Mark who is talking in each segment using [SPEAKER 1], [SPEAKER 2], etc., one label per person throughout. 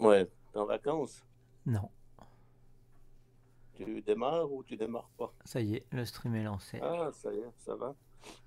[SPEAKER 1] Ouais, t'es en vacances?
[SPEAKER 2] Non,
[SPEAKER 1] Tu démarres ou tu démarres pas?
[SPEAKER 2] ça y est, le stream est lancé.
[SPEAKER 1] Ah, ça y est, ça va.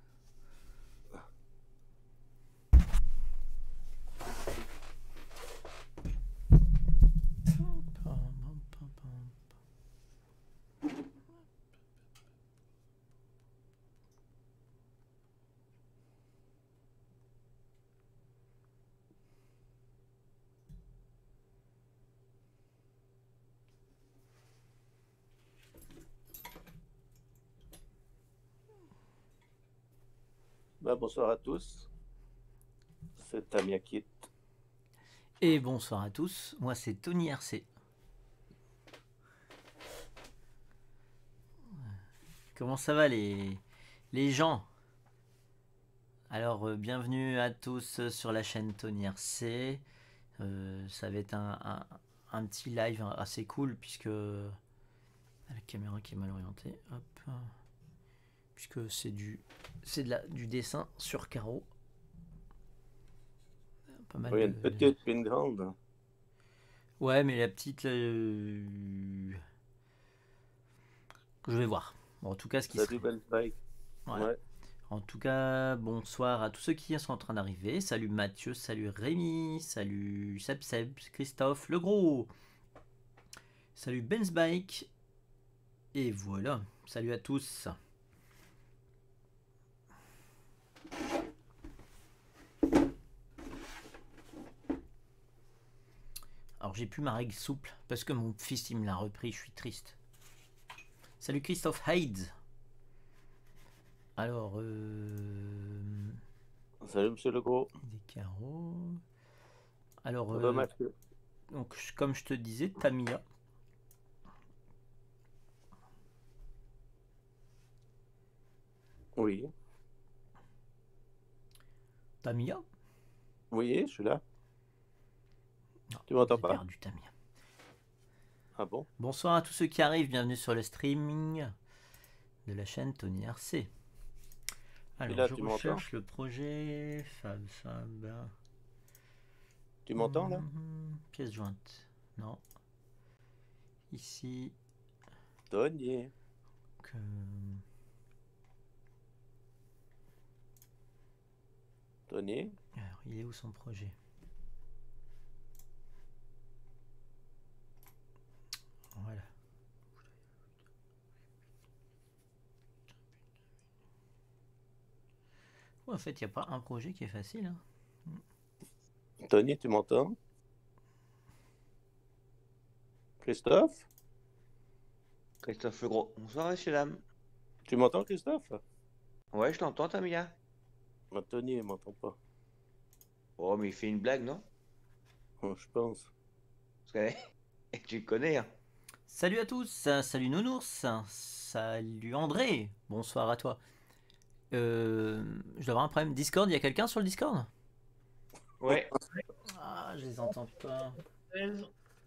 [SPEAKER 1] Bonsoir à tous. C'est Tamia Kit.
[SPEAKER 2] Et bonsoir à tous, moi c'est Tony RC. Comment ça va les gens? Alors bienvenue à tous sur la chaîne Tony RC. Ça va être un petit live assez cool puisque la caméra qui est mal orientée. Hop. Puisque c'est du dessin sur carreau. Pas mal
[SPEAKER 1] Oui,
[SPEAKER 2] de...
[SPEAKER 1] une petite puis une grande.
[SPEAKER 2] Ouais, mais la petite, je vais voir. Bon, en tout cas, ce qui
[SPEAKER 1] Salut
[SPEAKER 2] serait.
[SPEAKER 1] Ben Spike.
[SPEAKER 2] Voilà.
[SPEAKER 1] Ouais.
[SPEAKER 2] En tout cas, bonsoir à tous ceux qui sont en train d'arriver. Salut Mathieu, salut Rémi, salut Seb, Christophe, le gros. Salut Ben's Bike. Et voilà. Salut à tous. Alors j'ai plus ma règle souple parce que mon fils il me l'a repris, je suis triste. Salut Christophe Hyde. Alors,
[SPEAKER 1] Salut Monsieur Legros.
[SPEAKER 2] des carreaux. Alors,
[SPEAKER 1] Ça va Mathieu?
[SPEAKER 2] donc comme je te disais, Tamia.
[SPEAKER 1] Oui.
[SPEAKER 2] Tamia?
[SPEAKER 1] Oui, je suis là.
[SPEAKER 2] Non,
[SPEAKER 1] Tu m'entends
[SPEAKER 2] j'ai
[SPEAKER 1] pas?
[SPEAKER 2] perdu Tamia.
[SPEAKER 1] Ah bon?
[SPEAKER 2] Bonsoir à tous ceux qui arrivent, bienvenue sur le streaming de la chaîne Tony RC.
[SPEAKER 1] Puis
[SPEAKER 2] Alors
[SPEAKER 1] là,
[SPEAKER 2] je
[SPEAKER 1] tu m'entends?
[SPEAKER 2] recherche le projet Fab.
[SPEAKER 1] Tu m'entends là?
[SPEAKER 2] Pièce jointe. Non. Ici.
[SPEAKER 1] Tony.
[SPEAKER 2] Que...
[SPEAKER 1] Tony.
[SPEAKER 2] Alors, il est où son projet? Voilà. Ouais, en fait, il n'y a pas un projet qui est facile. Hein.
[SPEAKER 1] Tony, tu m'entends? Christophe?
[SPEAKER 3] Christophe Legros. Bonsoir, messieurs, dames.
[SPEAKER 1] Tu m'entends, Christophe?
[SPEAKER 3] Ouais, je t'entends, Tamia.
[SPEAKER 1] Tony, il m'entend pas.
[SPEAKER 3] Oh, mais il fait une blague, non?
[SPEAKER 1] Je pense.
[SPEAKER 3] Parce que tu le connais, hein.
[SPEAKER 2] Salut à tous, salut Nounours, salut André, bonsoir à toi. Je dois avoir un problème. Discord, il y a quelqu'un sur le Discord?
[SPEAKER 3] Ouais.
[SPEAKER 2] Ah, je les entends pas. Je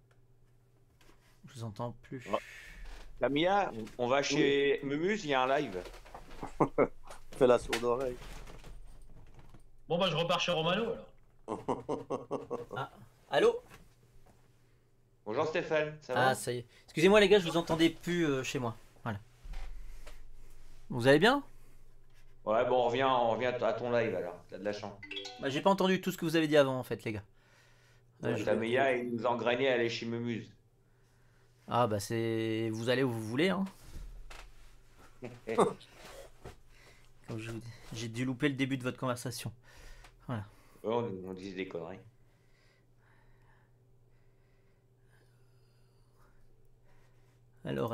[SPEAKER 2] vous entends plus.
[SPEAKER 1] Ah.
[SPEAKER 3] Tamia, on va chez Mumuse, il y a un live.
[SPEAKER 1] Fais la sourde oreille.
[SPEAKER 4] Bon bah je repars chez Romano alors.
[SPEAKER 2] Ah, allô?
[SPEAKER 3] Bonjour Stéphane, ça
[SPEAKER 2] Ah,
[SPEAKER 3] va?
[SPEAKER 2] ça y est. Excusez-moi les gars, je vous entendais plus chez moi. Voilà. Vous allez bien?
[SPEAKER 3] Ouais, bon, on revient à ton live alors. T'as de la chance.
[SPEAKER 2] Bah, j'ai pas entendu tout ce que vous avez dit avant en fait, les gars.
[SPEAKER 1] Ouais,
[SPEAKER 2] Je-
[SPEAKER 3] Tamia, il nous a engrainé à aller chez Mumuse.
[SPEAKER 2] Ah, bah c'est. Vous allez où vous voulez, hein. Comme je vous dis. J'ai dû louper le début de votre conversation. Voilà.
[SPEAKER 3] Ouais, on disait des conneries.
[SPEAKER 2] Alors.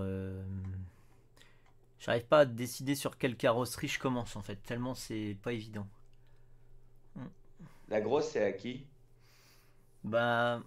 [SPEAKER 2] J'arrive pas à décider sur quelle carrosserie je commence en fait, tellement c'est pas évident.
[SPEAKER 3] La grosse, c'est à qui?
[SPEAKER 2] Bah.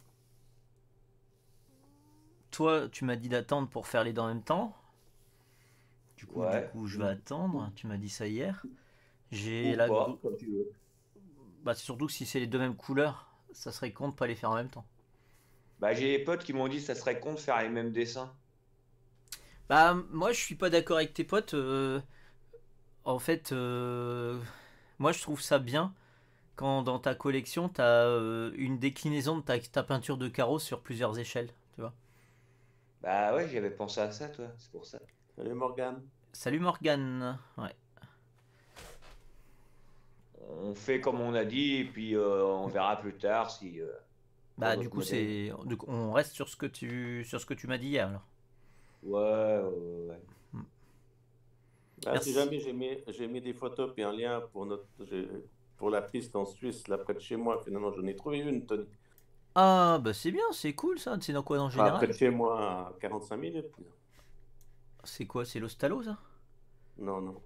[SPEAKER 2] Toi, tu m'as dit d'attendre pour faire les deux en même temps. Du
[SPEAKER 3] Ouais.
[SPEAKER 2] coup, je vais attendre. Tu m'as dit ça hier. J'ai
[SPEAKER 3] Ou
[SPEAKER 2] la.
[SPEAKER 3] pas, comme tu veux.
[SPEAKER 2] Bah, c'est surtout que si c'est les deux mêmes couleurs, ça serait con de pas les faire en même temps.
[SPEAKER 3] Bah, j'ai des potes qui m'ont dit que ça serait con de faire les mêmes dessins.
[SPEAKER 2] Bah, moi, je suis pas d'accord avec tes potes. En fait, moi, je trouve ça bien quand dans ta collection, tu as une déclinaison de ta peinture de carreaux sur plusieurs échelles, tu vois.
[SPEAKER 3] Bah ouais, j'avais pensé à ça, toi, c'est pour ça.
[SPEAKER 1] Salut Morgane.
[SPEAKER 2] Salut Morgane. Ouais.
[SPEAKER 3] On fait comme on a dit, et puis on verra plus tard si
[SPEAKER 2] Bah du
[SPEAKER 3] votre
[SPEAKER 2] coup
[SPEAKER 3] modèle.
[SPEAKER 2] on reste sur ce que tu m'as dit hier alors.
[SPEAKER 3] Ouais, ouais, ouais.
[SPEAKER 2] Hmm.
[SPEAKER 1] Ah, si
[SPEAKER 2] Merci.
[SPEAKER 1] jamais j'ai mis des photos puis un lien pour la piste en Suisse, là près de chez moi, finalement j'en ai trouvé une, Tony.
[SPEAKER 2] Ah bah c'est bien, c'est cool ça. C'est dans quoi en
[SPEAKER 1] Enfin, près
[SPEAKER 2] général?
[SPEAKER 1] de chez moi, à 45 minutes.
[SPEAKER 2] C'est quoi? C'est l'Ostalo ça?
[SPEAKER 1] Non, non.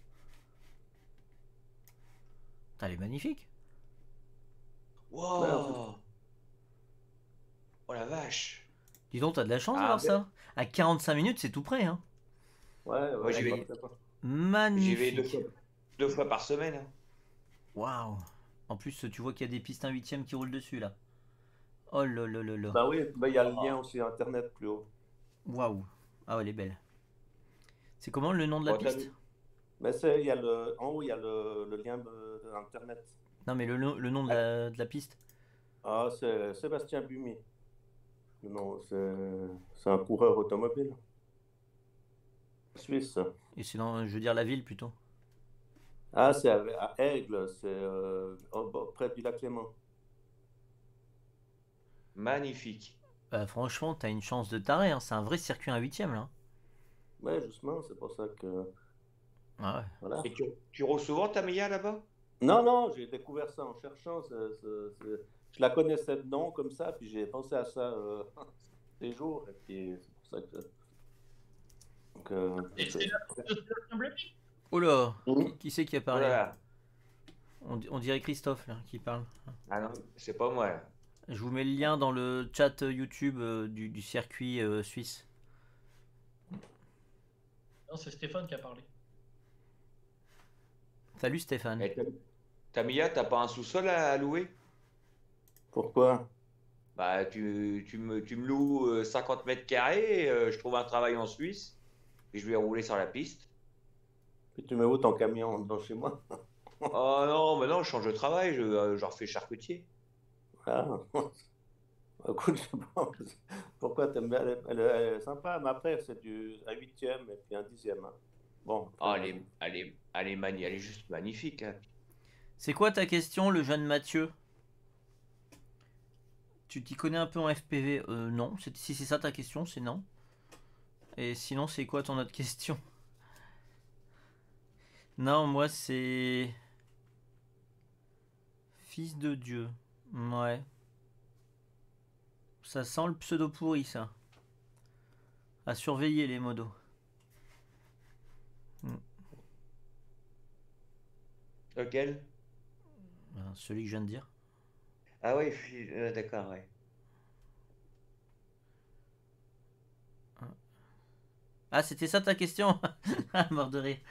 [SPEAKER 2] Elle est magnifique.
[SPEAKER 1] Ouais, en fait,
[SPEAKER 3] Wow! Oh la vache!
[SPEAKER 2] Dis donc, t'as de la chance
[SPEAKER 3] Ah,
[SPEAKER 2] d'avoir ça. À 45 minutes, c'est tout près, hein.
[SPEAKER 1] ouais,
[SPEAKER 3] moi
[SPEAKER 1] ouais,
[SPEAKER 3] j'y
[SPEAKER 2] Elle
[SPEAKER 1] c'est pas
[SPEAKER 2] est
[SPEAKER 3] vais,
[SPEAKER 1] très pas.
[SPEAKER 3] j'y vais
[SPEAKER 2] magnifique.
[SPEAKER 3] deux fois par semaine, hein.
[SPEAKER 2] Waouh. En plus, tu vois qu'il y a des pistes 1/8 qui roulent dessus là. Oh là là là là.
[SPEAKER 1] Bah oui, bah il y a le lien aussi internet plus haut.
[SPEAKER 2] Waouh. Ah ouais, elle est belle. C'est comment le nom de la
[SPEAKER 3] Bon,
[SPEAKER 2] piste?
[SPEAKER 1] Mais en haut, il y a le lien de internet.
[SPEAKER 2] Non, mais le nom
[SPEAKER 1] Ah,
[SPEAKER 2] de la piste.
[SPEAKER 1] ah, c'est Sébastien Bumy. Non, c'est un coureur automobile suisse.
[SPEAKER 2] Et c'est dans, je veux dire, la ville plutôt.
[SPEAKER 1] Ah, c'est à Aigle, c'est près du lac Léman.
[SPEAKER 3] magnifique.
[SPEAKER 2] Franchement, t'as une chance de taré, hein. C'est un vrai circuit 1/8 là.
[SPEAKER 1] Ouais, justement, c'est pour ça que.
[SPEAKER 2] Ah ouais.
[SPEAKER 1] Voilà.
[SPEAKER 3] Et tu roules souvent ta Mia là-bas?
[SPEAKER 1] Non, non, j'ai découvert ça en cherchant. Je la connaissais de nom comme ça, puis j'ai pensé à ça ces jours, et puis c'est pour ça
[SPEAKER 4] Et c'est la piste de Sébastien Blamy.
[SPEAKER 2] Oh là,
[SPEAKER 1] Mhm.
[SPEAKER 2] qui c'est qui a
[SPEAKER 3] Oh là
[SPEAKER 2] parlé?
[SPEAKER 3] là.
[SPEAKER 2] On dirait Christophe là qui parle.
[SPEAKER 3] Ah non, c'est pas moi là.
[SPEAKER 2] Je vous mets le lien dans le chat YouTube du circuit suisse.
[SPEAKER 4] Non, c'est Stéphane qui a parlé.
[SPEAKER 2] Salut Stéphane.
[SPEAKER 3] Et ta Mia, t'as pas un sous-sol à louer?
[SPEAKER 1] Pourquoi?
[SPEAKER 3] Bah, tu me loues 50 mètres carrés, je trouve un travail en Suisse, et je vais rouler sur la piste.
[SPEAKER 1] Puis tu mets où ton camion dans chez moi?
[SPEAKER 3] Oh non, mais non, je change de travail, je refais charcutier.
[SPEAKER 1] Ah, écoute, je sais pas pourquoi t'aimes bien. Elle est sympa, mais après, c'est un huitième et puis un dixième, hein. Bon,
[SPEAKER 3] Oh,
[SPEAKER 1] après,
[SPEAKER 3] elle est juste magnifique, hein.
[SPEAKER 2] C'est quoi ta question, le jeune Mathieu? Tu t'y connais un peu en FPV? Non. Si c'est ça ta question, c'est non. Et sinon, c'est quoi ton autre question? Non, moi c'est Fils de Dieu. Ouais. Ça sent le pseudo pourri, ça. À surveiller les modos.
[SPEAKER 3] Lequel?
[SPEAKER 2] Celui que je viens de dire.
[SPEAKER 3] Ah oui, d'accord, ouais.
[SPEAKER 2] Ah, c'était ça ta question? Ah, mort de rire.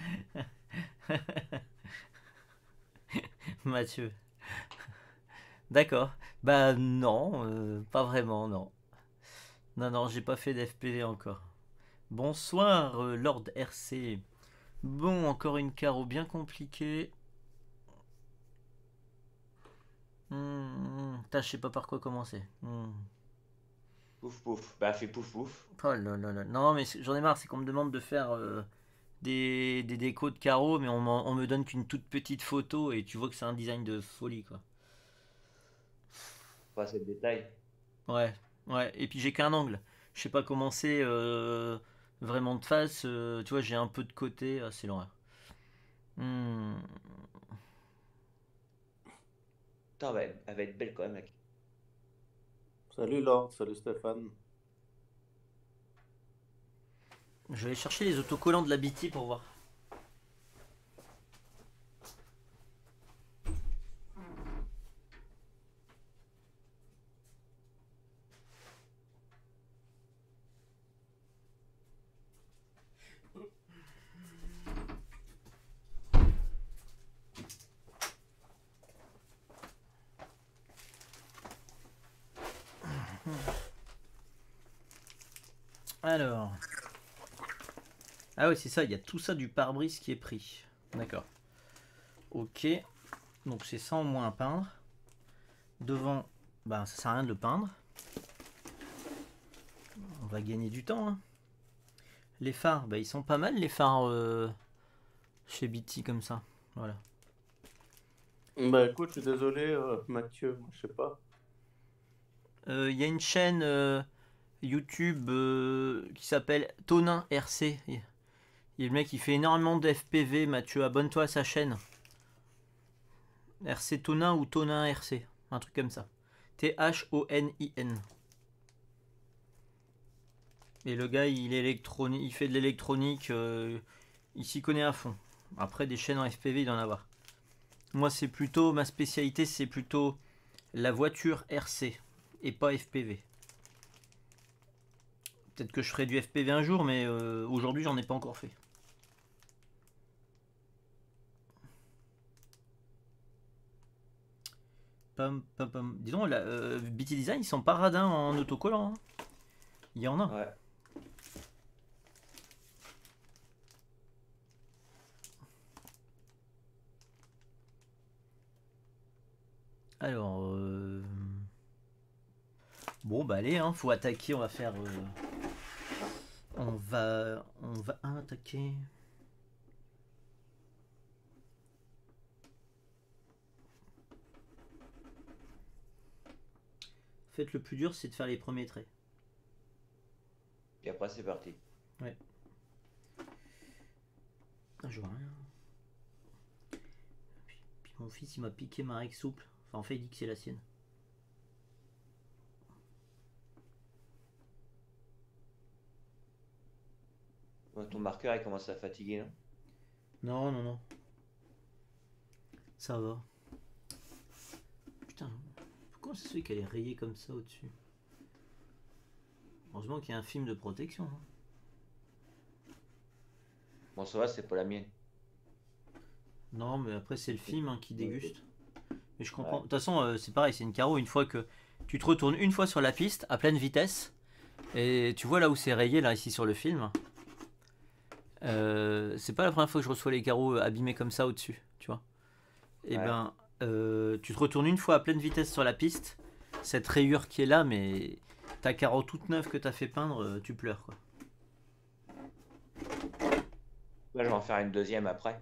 [SPEAKER 2] Mathieu. D'accord. Bah non, pas vraiment, non. Non, non, j'ai pas fait d'FPV encore. Bonsoir, Lord RC. Bon, encore une carreau bien compliquée. Putain, je sais pas par quoi commencer.
[SPEAKER 3] Pouf pouf. Bah, fais pouf pouf.
[SPEAKER 2] Oh là là là. Non, mais j'en ai marre, c'est qu'on me demande de faire des décos de carreaux, mais on me donne qu'une toute petite photo et tu vois que c'est un design de folie, quoi.
[SPEAKER 3] Pas assez de détails.
[SPEAKER 2] Ouais, ouais. Et puis j'ai qu'un angle. Je sais pas commencer vraiment de face. Tu vois, j'ai un peu de côté. Ah, c'est l'horreur. Hmm.
[SPEAKER 3] Putain, elle va être belle quand même, mec.
[SPEAKER 1] salut Laure, salut Stéphane.
[SPEAKER 2] Je vais aller chercher les autocollants de la BT pour voir. Alors. Ah oui, c'est ça, il y a tout ça du pare-brise qui est pris. D'accord. Ok. Donc c'est 100 au moins à peindre. Devant, bah, ça sert à rien de le peindre. On va gagner du temps. Hein. Les phares, bah, ils sont pas mal les phares chez BT comme ça. Voilà.
[SPEAKER 1] Bah écoute, je suis désolé, Mathieu, moi, je sais pas.
[SPEAKER 2] Il y a une chaîne YouTube qui s'appelle Tonin RC. Il y a le mec qui fait énormément de FPV. Mathieu, abonne-toi à sa chaîne. RC Tonin ou Tonin RC. Un truc comme ça. T-H-O-N-I-N. Et le gars, il fait de l'électronique. Il s'y connaît à fond. Après, des chaînes en FPV, il doit en avoir. Moi, c'est plutôt... Ma spécialité, c'est plutôt la voiture RC. Et pas FPV. Peut-être que je ferai du FPV un jour, mais aujourd'hui, j'en ai pas encore fait. Pam, pam, pam. Dis donc, BT Design, ils sont pas radins en autocollant. Hein. Il y en a.
[SPEAKER 3] Ouais.
[SPEAKER 2] Alors, bon, bah allez, hein, faut attaquer. On va faire. On va attaquer. En fait, le plus dur, c'est de faire les premiers traits.
[SPEAKER 3] Et après, c'est parti.
[SPEAKER 2] Ouais. Ah, je vois rien. Puis mon fils, il m'a piqué ma règle souple. Enfin, en fait, il dit que c'est la sienne.
[SPEAKER 3] Ouais, ton marqueur, il commence à fatiguer, non?
[SPEAKER 2] Non, non, non. Ça va. Putain, pourquoi ça se fait qu'elle est rayée comme ça au-dessus? Heureusement qu'il y a un film de protection. Hein.
[SPEAKER 3] Bon, ça va, c'est pas la mienne.
[SPEAKER 2] Non, mais après, c'est le film hein, qui déguste. Mais je comprends.
[SPEAKER 3] Ouais.
[SPEAKER 2] De toute façon, c'est pareil, c'est une carreau. Une fois que tu te retournes une fois sur la piste à pleine vitesse, et tu vois là où c'est rayé, là, ici sur le film. C'est pas la première fois que je reçois les carreaux abîmés comme ça au-dessus, tu vois. Et
[SPEAKER 3] Ouais.
[SPEAKER 2] ben, tu te retournes une fois à pleine vitesse sur la piste, cette rayure qui est là, mais ta carreau toute neuve que t'as fait peindre, tu pleures quoi.
[SPEAKER 3] Là, je vais en faire une deuxième après.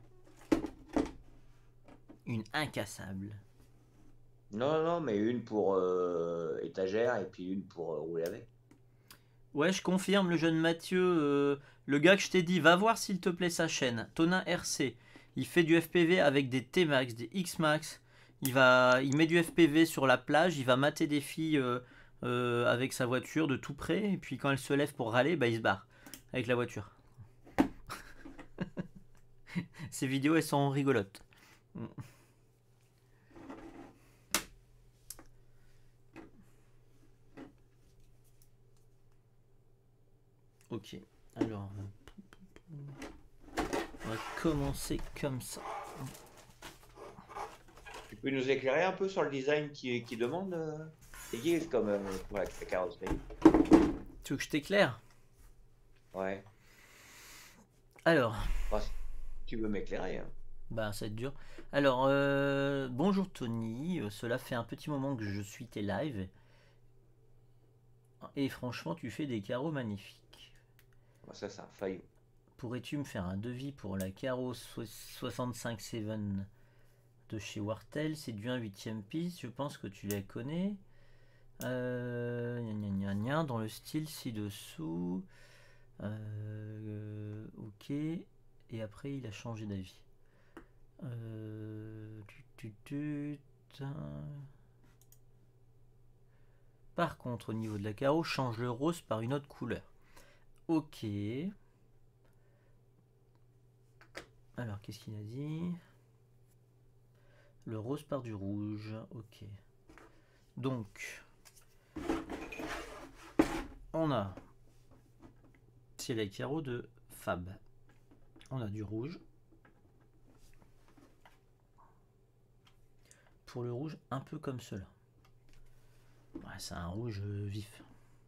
[SPEAKER 2] Une incassable.
[SPEAKER 3] Non, non, mais une pour étagère et puis une pour rouler avec.
[SPEAKER 2] Ouais, je confirme, le jeune Mathieu, le gars que je t'ai dit, va voir s'il te plaît sa chaîne, Tonin RC. Il fait du FPV avec des T-Max, des X-Max. Il met du FPV sur la plage, il va mater des filles avec sa voiture de tout près, et puis quand elle se lève pour râler, bah, il se barre avec la voiture. Ces vidéos, elles sont rigolotes. Ok, alors on va commencer comme ça.
[SPEAKER 3] Tu peux nous éclairer un peu sur le design qui demande c'est qui comme pour la carrosserie?
[SPEAKER 2] Tu veux que je t'éclaire?
[SPEAKER 3] Ouais.
[SPEAKER 2] Alors,
[SPEAKER 3] Enfin, si tu veux m'éclairer. Hein.
[SPEAKER 2] bah ça va être dur. Alors, bonjour Tony, cela fait un petit moment que je suis tes lives. Et franchement, tu fais des carreaux magnifiques.
[SPEAKER 3] Bon, ça, c'est un faillot.
[SPEAKER 2] Pourrais-tu me faire un devis pour la carreau 65-7 de chez Wartel? C'est du 1/8e piste, je pense que tu la connais. Dans le style ci-dessous. Ok. Et après, il a changé d'avis. Par contre, au niveau de la carreau, change le rose par une autre couleur. Ok. Alors, qu'est-ce qu'il a dit? Le rose par du rouge. Ok. Donc, on a... C'est les carreaux de Fab. On a du rouge. Pour le rouge, un peu comme cela. Ouais, c'est un rouge vif.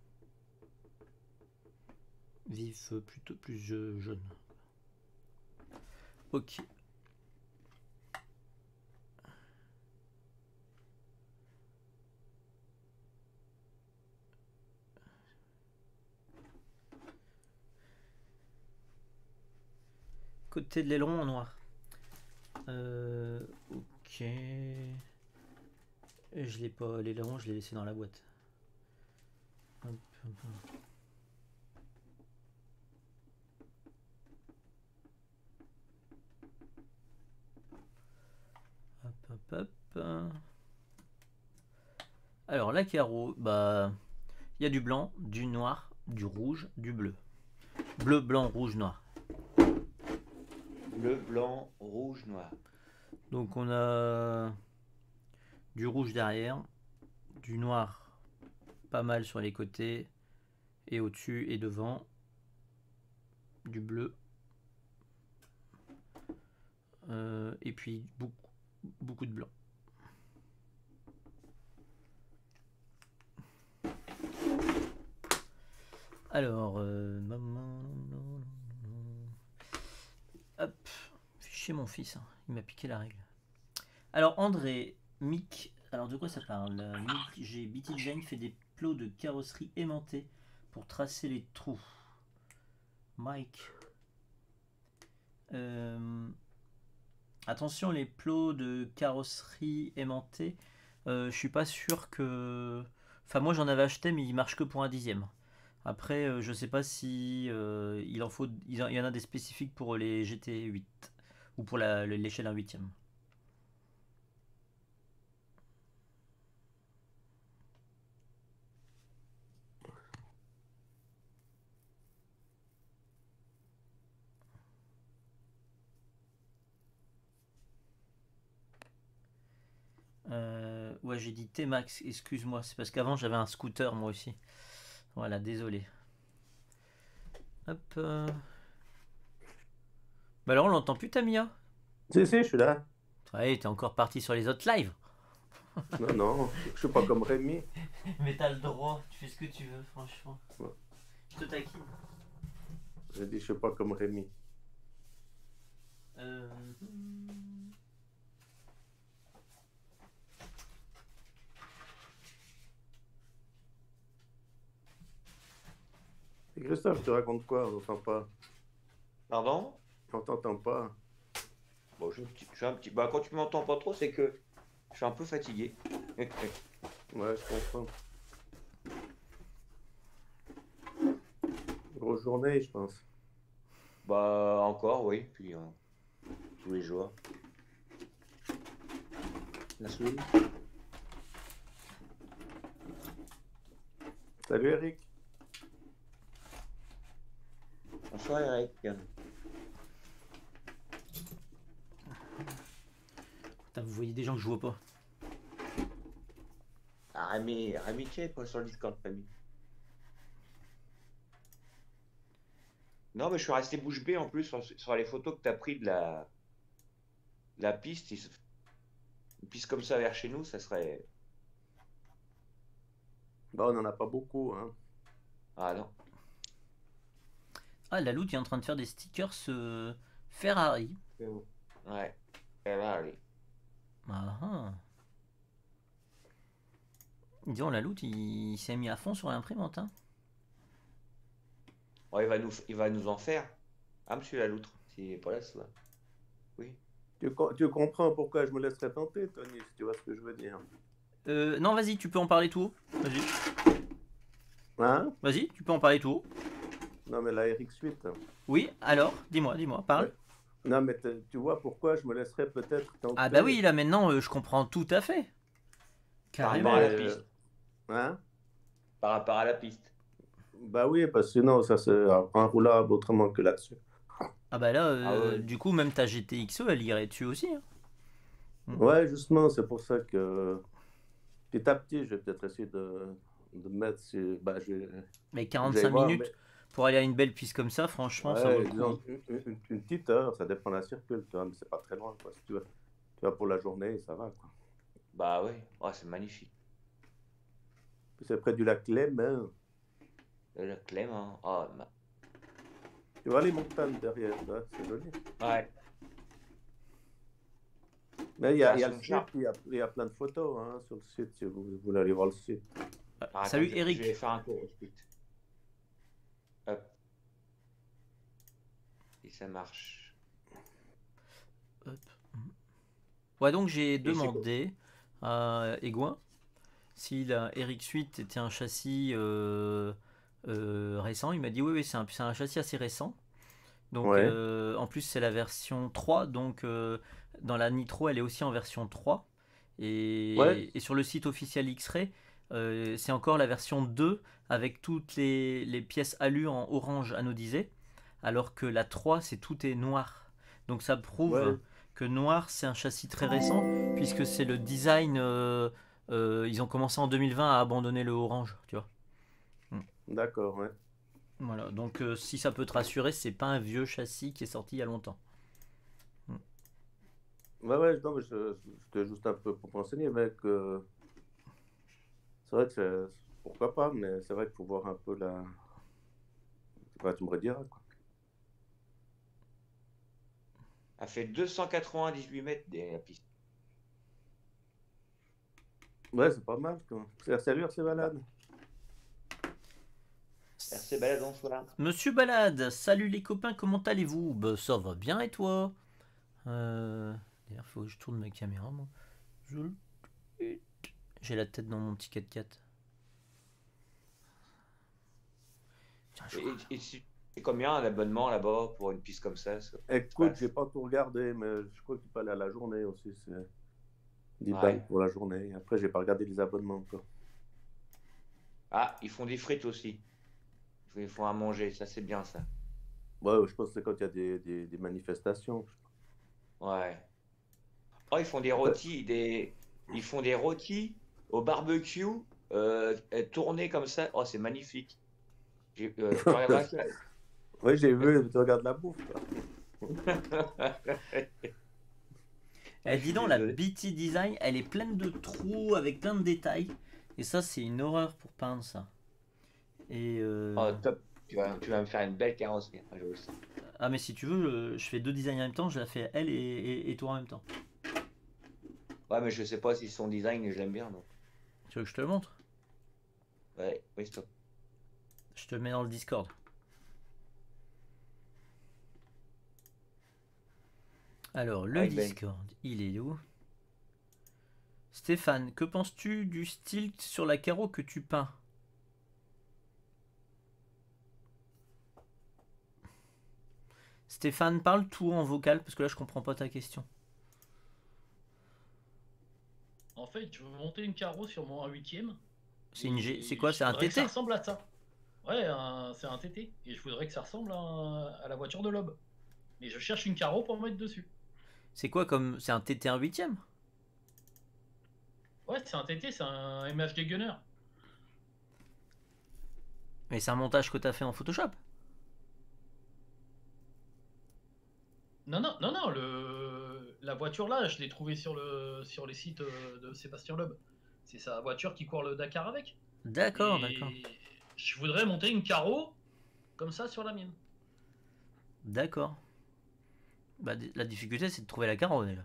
[SPEAKER 2] Vif, plutôt plus jaune. Ok. côté de l'aileron en noir. Ok. Et je l'ai pas, l'aileron, je l'ai laissé dans la boîte. Hop, hop, hop. Hop, hop, hop. Alors, la carreau, bah, il y a du blanc, du noir, du rouge, du bleu. Bleu, blanc, rouge, noir.
[SPEAKER 3] Bleu, blanc, rouge, noir.
[SPEAKER 2] Donc, on a du rouge derrière, du noir pas mal sur les côtés et au-dessus et devant, du bleu. Et puis beaucoup de blanc. Alors, hop, fichier mon fils, hein, il m'a piqué la règle. Alors André, Mick, alors de quoi ça parle? Mick G, BT Jane fait des plots de carrosserie aimantés pour tracer les trous. Mike. Attention, les plots de carrosserie aimantés, je suis pas sûr que... Enfin, moi j'en avais acheté, mais il marche que pour un dixième. Après, je sais pas si il en faut, il y en a des spécifiques pour les GT8 ou pour l'échelle 1/8. Ouais, j'ai dit T-Max, excuse-moi, c'est parce qu'avant j'avais un scooter moi aussi. Voilà, désolé. Hop. Bah alors on l'entend plus Tamia.
[SPEAKER 1] Si, je suis là.
[SPEAKER 2] Ouais, t'es encore parti sur les autres lives.
[SPEAKER 1] Non, non, je suis pas comme Rémi.
[SPEAKER 2] Mais t'as le droit, tu fais ce que tu veux, franchement.
[SPEAKER 1] Ouais.
[SPEAKER 2] Je te taquine.
[SPEAKER 1] J'ai dit, je suis pas comme Rémi. Et Christophe, tu racontes quoi? On n'entend pas.
[SPEAKER 3] Pardon?
[SPEAKER 1] On t'entend pas.
[SPEAKER 3] Bon, je suis un petit... Bah, quand tu m'entends pas trop, c'est que je suis un peu fatigué.
[SPEAKER 1] Ouais, je comprends. Grosse journée, je pense.
[SPEAKER 3] Bah, encore, oui. Puis, tous les jours. La souris.
[SPEAKER 1] Salut Eric.
[SPEAKER 3] Bonsoir, Eric.
[SPEAKER 2] Putain, vous voyez des gens que je vois pas.
[SPEAKER 3] Ah, Rémi, check quoi sur le Discord, Rémi. Non, mais je suis resté bouche bée en plus sur les photos que tu as pris de la piste. Une piste comme ça vers chez nous, ça serait.
[SPEAKER 1] Bah, on n'en a pas beaucoup, hein.
[SPEAKER 3] Ah non.
[SPEAKER 2] Ah, la Loot est en train de faire des stickers Ferrari.
[SPEAKER 3] Ouais. Ferrari.
[SPEAKER 2] Ah ah. Disons, la Loot, il s'est mis à fond sur l'imprimante. Hein.
[SPEAKER 3] Oh, il va nous en faire. Ah, monsieur la loutre, s'il est pas là, ça va. Oui.
[SPEAKER 1] Tu comprends pourquoi je me laisserais tenter, Tony, si tu vois ce que je veux dire.
[SPEAKER 2] Non, vas-y, tu peux en parler tout haut. Vas-y.
[SPEAKER 1] Hein?
[SPEAKER 2] Vas-y, tu peux en parler tout haut.
[SPEAKER 1] Non, mais la RX8.
[SPEAKER 2] Oui, alors, dis-moi, parle.
[SPEAKER 1] Ouais. Non, mais tu vois pourquoi je me laisserais peut-être tenter.
[SPEAKER 2] Ah bah oui, là maintenant, je comprends tout à fait.
[SPEAKER 3] Par
[SPEAKER 2] Carrément.
[SPEAKER 3] rapport à la piste.
[SPEAKER 1] Hein?
[SPEAKER 3] Par rapport à la piste.
[SPEAKER 1] Bah oui, parce que sinon, ça c'est enroulable autrement que là-dessus.
[SPEAKER 2] Ah bah là,
[SPEAKER 3] ouais.
[SPEAKER 2] du coup, même ta GTXO, elle irait dessus aussi. Hein.
[SPEAKER 1] Ouais, justement, c'est pour ça que petit à petit, je vais peut-être essayer de mettre. Bah,
[SPEAKER 2] Mais 45
[SPEAKER 1] voir,
[SPEAKER 2] minutes pour aller à une belle piste comme ça, franchement, ça vaut le coup.
[SPEAKER 1] Disons, une petite heure, ça dépend de la circule, tu vois, mais c'est pas très loin, quoi. Si tu vas pour la journée, ça va, quoi.
[SPEAKER 3] Bah oui, oh, c'est magnifique.
[SPEAKER 1] Puis c'est près du lac Léman.
[SPEAKER 3] Le Clément. Oh,
[SPEAKER 1] Tu vois les montagnes derrière, là, c'est joli.
[SPEAKER 3] ouais.
[SPEAKER 1] Mais il y a le site, il y a plein de photos hein, sur le site, si vous voulez aller voir le site.
[SPEAKER 3] Attends,
[SPEAKER 2] Salut Eric.
[SPEAKER 3] Je vais faire un tour au site. Hop. Et ça marche.
[SPEAKER 2] hop. Ouais, donc j'ai
[SPEAKER 3] c'est
[SPEAKER 2] demandé à Egouin si la RX8 était un châssis récent. Il m'a dit oui, oui, c'est un châssis assez récent. Donc
[SPEAKER 1] Ouais,
[SPEAKER 2] en plus c'est la version 3, donc dans la Nitro elle est aussi en version 3.
[SPEAKER 1] ouais,
[SPEAKER 2] Et sur le site officiel X-Ray, c'est encore la version 2 avec toutes les pièces alu en orange anodisé, alors que la 3 c'est tout est noir. Donc ça prouve
[SPEAKER 1] ouais,
[SPEAKER 2] que noir c'est un châssis très récent, puisque c'est le design, ils ont commencé en 2020 à abandonner le orange, tu vois.
[SPEAKER 1] d'accord, ouais.
[SPEAKER 2] Voilà, donc si ça peut te rassurer, c'est pas un vieux châssis qui est sorti il y a longtemps.
[SPEAKER 1] Ouais, ouais, non, mais c'était juste un peu pour m'enseigner, mec. C'est vrai que pourquoi pas, mais c'est vrai qu'il faut voir un peu la. Ouais, tu me rediras, quoi.
[SPEAKER 3] Elle fait 298 mètres la piste.
[SPEAKER 1] Ouais, c'est pas mal, quoi. Salut, c'est
[SPEAKER 3] Bah,
[SPEAKER 1] malade.
[SPEAKER 3] RC Baladon soit.
[SPEAKER 2] Monsieur Balade, salut les copains, comment allez-vous? Bah, ça va bien et toi? D'ailleurs, faut que je tourne ma caméra, moi. Je- J'ai la tête dans mon petit 4x4. Tiens,
[SPEAKER 3] Et c'est combien l'abonnement là-bas pour une piste comme ça se
[SPEAKER 1] Écoute, j'ai
[SPEAKER 3] passe?
[SPEAKER 1] pas tout regardé, mais je crois qu'il peut aller à la journée aussi. C'est 10 balles
[SPEAKER 3] Ouais.
[SPEAKER 1] pour la journée. Après, j'ai pas regardé les abonnements encore.
[SPEAKER 3] Ah, ils font des frites aussi. Ils font à manger, ça c'est bien ça.
[SPEAKER 1] Ouais, je pense que c'est quand il y a des manifestations.
[SPEAKER 3] Ouais. Oh, ils font des
[SPEAKER 1] Après,
[SPEAKER 3] rôtis, ils font des rôtis au barbecue, tournés comme ça. Oh, c'est magnifique. Tu regarderas ça.
[SPEAKER 1] oui, j'ai vu, tu regardes la bouffe, quoi.
[SPEAKER 3] Ah,
[SPEAKER 2] Eh,
[SPEAKER 3] je
[SPEAKER 2] dis
[SPEAKER 3] suis
[SPEAKER 2] donc, la
[SPEAKER 3] désolé.
[SPEAKER 2] BT Design, elle est pleine de trous avec plein de détails. Et ça, c'est une horreur pour peindre ça. Et
[SPEAKER 3] Oh, top. Tu vas me faire une belle carrosserie. Ah, je le sens.
[SPEAKER 2] ah, mais si tu veux, je fais deux designs en même temps. Je la fais elle et toi en même temps.
[SPEAKER 3] Ouais, mais je sais pas si son design, je l'aime bien. Donc.
[SPEAKER 2] Tu veux que je te le montre?
[SPEAKER 3] Ouais, oui, stop.
[SPEAKER 2] Je te le mets dans le Discord. Alors,
[SPEAKER 3] Ah,
[SPEAKER 2] le
[SPEAKER 3] une belle.
[SPEAKER 2] Discord, il est où? Stéphane, que penses-tu du style sur la carreau que tu peins? Stéphane, parle tout en vocal parce que là je comprends pas ta question.
[SPEAKER 4] En fait, je veux monter une carreau sur mon 1/8.
[SPEAKER 2] C'est
[SPEAKER 4] Et
[SPEAKER 2] quoi?
[SPEAKER 4] je
[SPEAKER 2] C'est un
[SPEAKER 4] voudrais que ça
[SPEAKER 2] TT?
[SPEAKER 4] ressemble à ça. Ouais, c'est un TT. Et je voudrais que ça ressemble à la voiture de l'aube. Et je cherche une carreau pour mettre dessus.
[SPEAKER 2] C'est quoi comme. C'est un TT 1 huitième?
[SPEAKER 4] Ouais, c'est un TT, c'est un MFG Gunner.
[SPEAKER 2] Mais c'est un montage que t'as fait en Photoshop?
[SPEAKER 4] Non, non, non, non, la voiture là, je l'ai trouvée sur les sites de Sébastien Loeb. C'est sa voiture qui court le Dakar avec.
[SPEAKER 2] D'accord, d'accord.
[SPEAKER 4] Et je voudrais monter une carreau comme ça sur la mienne.
[SPEAKER 2] D'accord. Bah, la difficulté c'est de trouver la carreau déjà.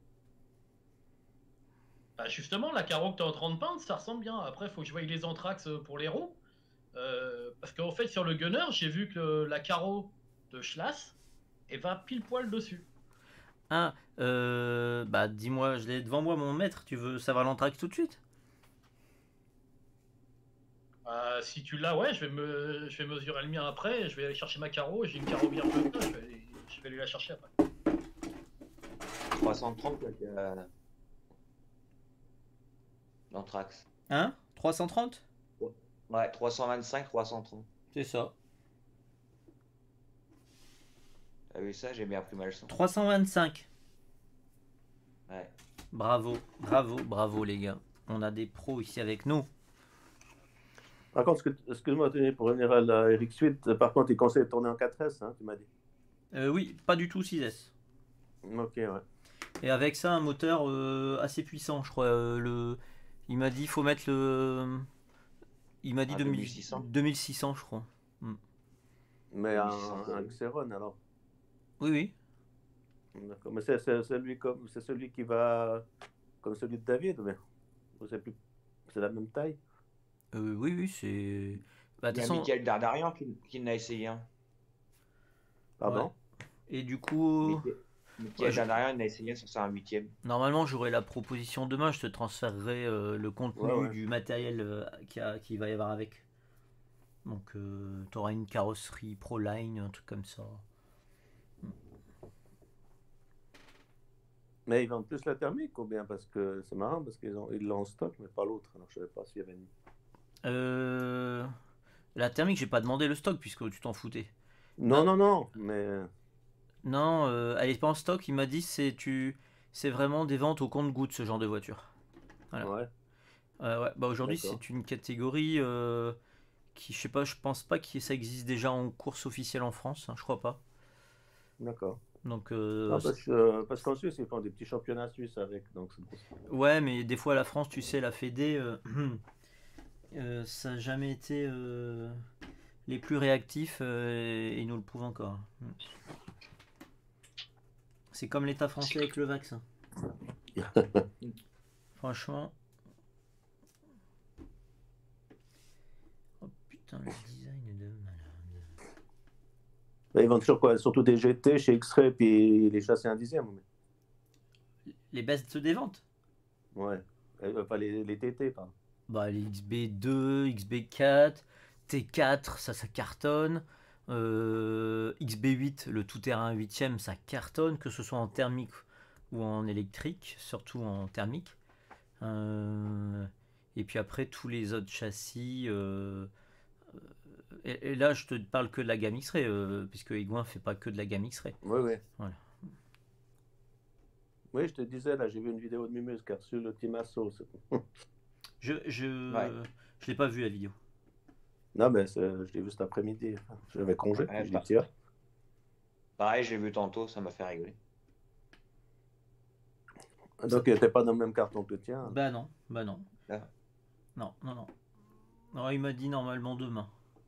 [SPEAKER 4] Bah justement, la carreau que tu es en train de peindre, ça ressemble bien. Après, il faut que je voie les anthrax pour les roues. Parce qu'en fait, sur le gunner, j'ai vu que la carreau de Schlass, elle va pile poil dessus.
[SPEAKER 2] Ah, bah dis-moi, je l'ai devant moi mon maître, tu veux savoir l'anthrax tout de suite?
[SPEAKER 4] Si tu l'as, ouais, je vais mesurer le mien après. Je vais aller chercher ma carreau. J'ai une carreau bien bleue. Je vais aller la chercher après.
[SPEAKER 3] 330 l'anthrax.
[SPEAKER 2] Hein? 330?
[SPEAKER 3] Ouais, 325, 330.
[SPEAKER 2] C'est ça.
[SPEAKER 3] T'as vu ça? J'ai bien appris ma leçon.
[SPEAKER 2] 325.
[SPEAKER 3] Ouais.
[SPEAKER 2] Bravo, bravo, bravo les gars. On a des pros ici avec nous.
[SPEAKER 1] Par contre, excuse-moi, Tony, pour revenir à la RX8, par contre, il conseille de tourner en 4S, hein, tu m'as dit.
[SPEAKER 2] Oui, pas du tout 6S.
[SPEAKER 1] Ok, ouais.
[SPEAKER 2] Et avec ça, un moteur assez puissant, je crois. Il m'a dit faut mettre le. Il m'a dit
[SPEAKER 3] Un 2600.
[SPEAKER 2] 2600, je crois. Mm.
[SPEAKER 1] Mais
[SPEAKER 3] 2600.
[SPEAKER 1] un Xeron, alors.
[SPEAKER 2] Oui, oui.
[SPEAKER 1] D'accord. Mais c'est celui qui va comme celui de David, mais c'est la même taille.
[SPEAKER 2] Oui, oui, c'est. Bah, de
[SPEAKER 3] Il y
[SPEAKER 2] toute
[SPEAKER 3] a
[SPEAKER 2] façon,
[SPEAKER 3] Michael Dardarian qui l'a essayé un.
[SPEAKER 2] ouais.
[SPEAKER 1] Pardon?
[SPEAKER 2] Et du coup,
[SPEAKER 3] Michael. qui est derrière, on a essayé sur ça un 8e.
[SPEAKER 2] Normalement, j'aurai la proposition demain. Je te transférerai le contenu
[SPEAKER 1] Ouais.
[SPEAKER 2] du matériel qui va y avoir avec. Donc, tu auras une carrosserie Proline, un truc comme ça.
[SPEAKER 1] Mais ils vendent plus la thermique ou bien parce que c'est marrant parce ils l'ont en stock mais pas l'autre. Alors je savais pas s'il y avait une.
[SPEAKER 2] La thermique, j'ai pas demandé le stock puisque tu t'en foutais.
[SPEAKER 1] Non, mais
[SPEAKER 2] Non, elle est pas en stock. Il m'a dit c'est vraiment des ventes au compte-gouttes ce genre de voiture. Voilà.
[SPEAKER 1] ouais.
[SPEAKER 2] Ouais. Bah aujourd'hui
[SPEAKER 1] D'accord.
[SPEAKER 2] c'est une catégorie qui, je sais pas, je pense pas que ça existe déjà en course officielle en France, hein, je crois pas.
[SPEAKER 1] D'accord.
[SPEAKER 2] Donc
[SPEAKER 1] Non, parce qu'en Suisse, ils font des petits championnats suisses avec. Donc c'est pour ça.
[SPEAKER 2] ouais, mais des fois la France, tu sais, la Fédé, ça n'a jamais été les plus réactifs et ils nous le prouvent encore. C'est comme l'État français avec le vaccin. Franchement. Oh putain, le design de malade.
[SPEAKER 1] Ils vendent sur quoi? Surtout des GT chez X-Ray puis les châssis 1/10.
[SPEAKER 2] Les baisses des ventes?
[SPEAKER 1] Ouais. Enfin, les TT, pardon.
[SPEAKER 2] Bah, les XB2, XB4, T4, ça cartonne. XB8, le tout-terrain 8ème, ça cartonne, que ce soit en thermique ou en électrique, surtout en thermique. Et puis après, tous les autres châssis. Et là, je te parle que de la gamme X-Ray, puisque Egouin fait pas que de la gamme X-Ray.
[SPEAKER 1] Oui.
[SPEAKER 2] Voilà.
[SPEAKER 1] Oui, je te disais, là, j'ai vu une vidéo de Mimus qui a reçu le Timasso.
[SPEAKER 2] Je l'ai pas vu la vidéo.
[SPEAKER 1] Non, mais je l'ai vu cet après-midi. J'avais congé, puis je dis tiens.
[SPEAKER 3] Pareil, j'ai vu tantôt, ça m'a fait rigoler.
[SPEAKER 1] Donc, il n'était pas dans le même carton que le tien.
[SPEAKER 2] Bah non.
[SPEAKER 3] Ah.
[SPEAKER 2] Non. Non, il m'a dit normalement demain.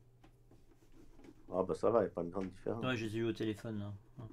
[SPEAKER 1] Ah bah ça va, il n'y a pas de grande différence.
[SPEAKER 2] Ouais, je les ai eu au téléphone là. Hop.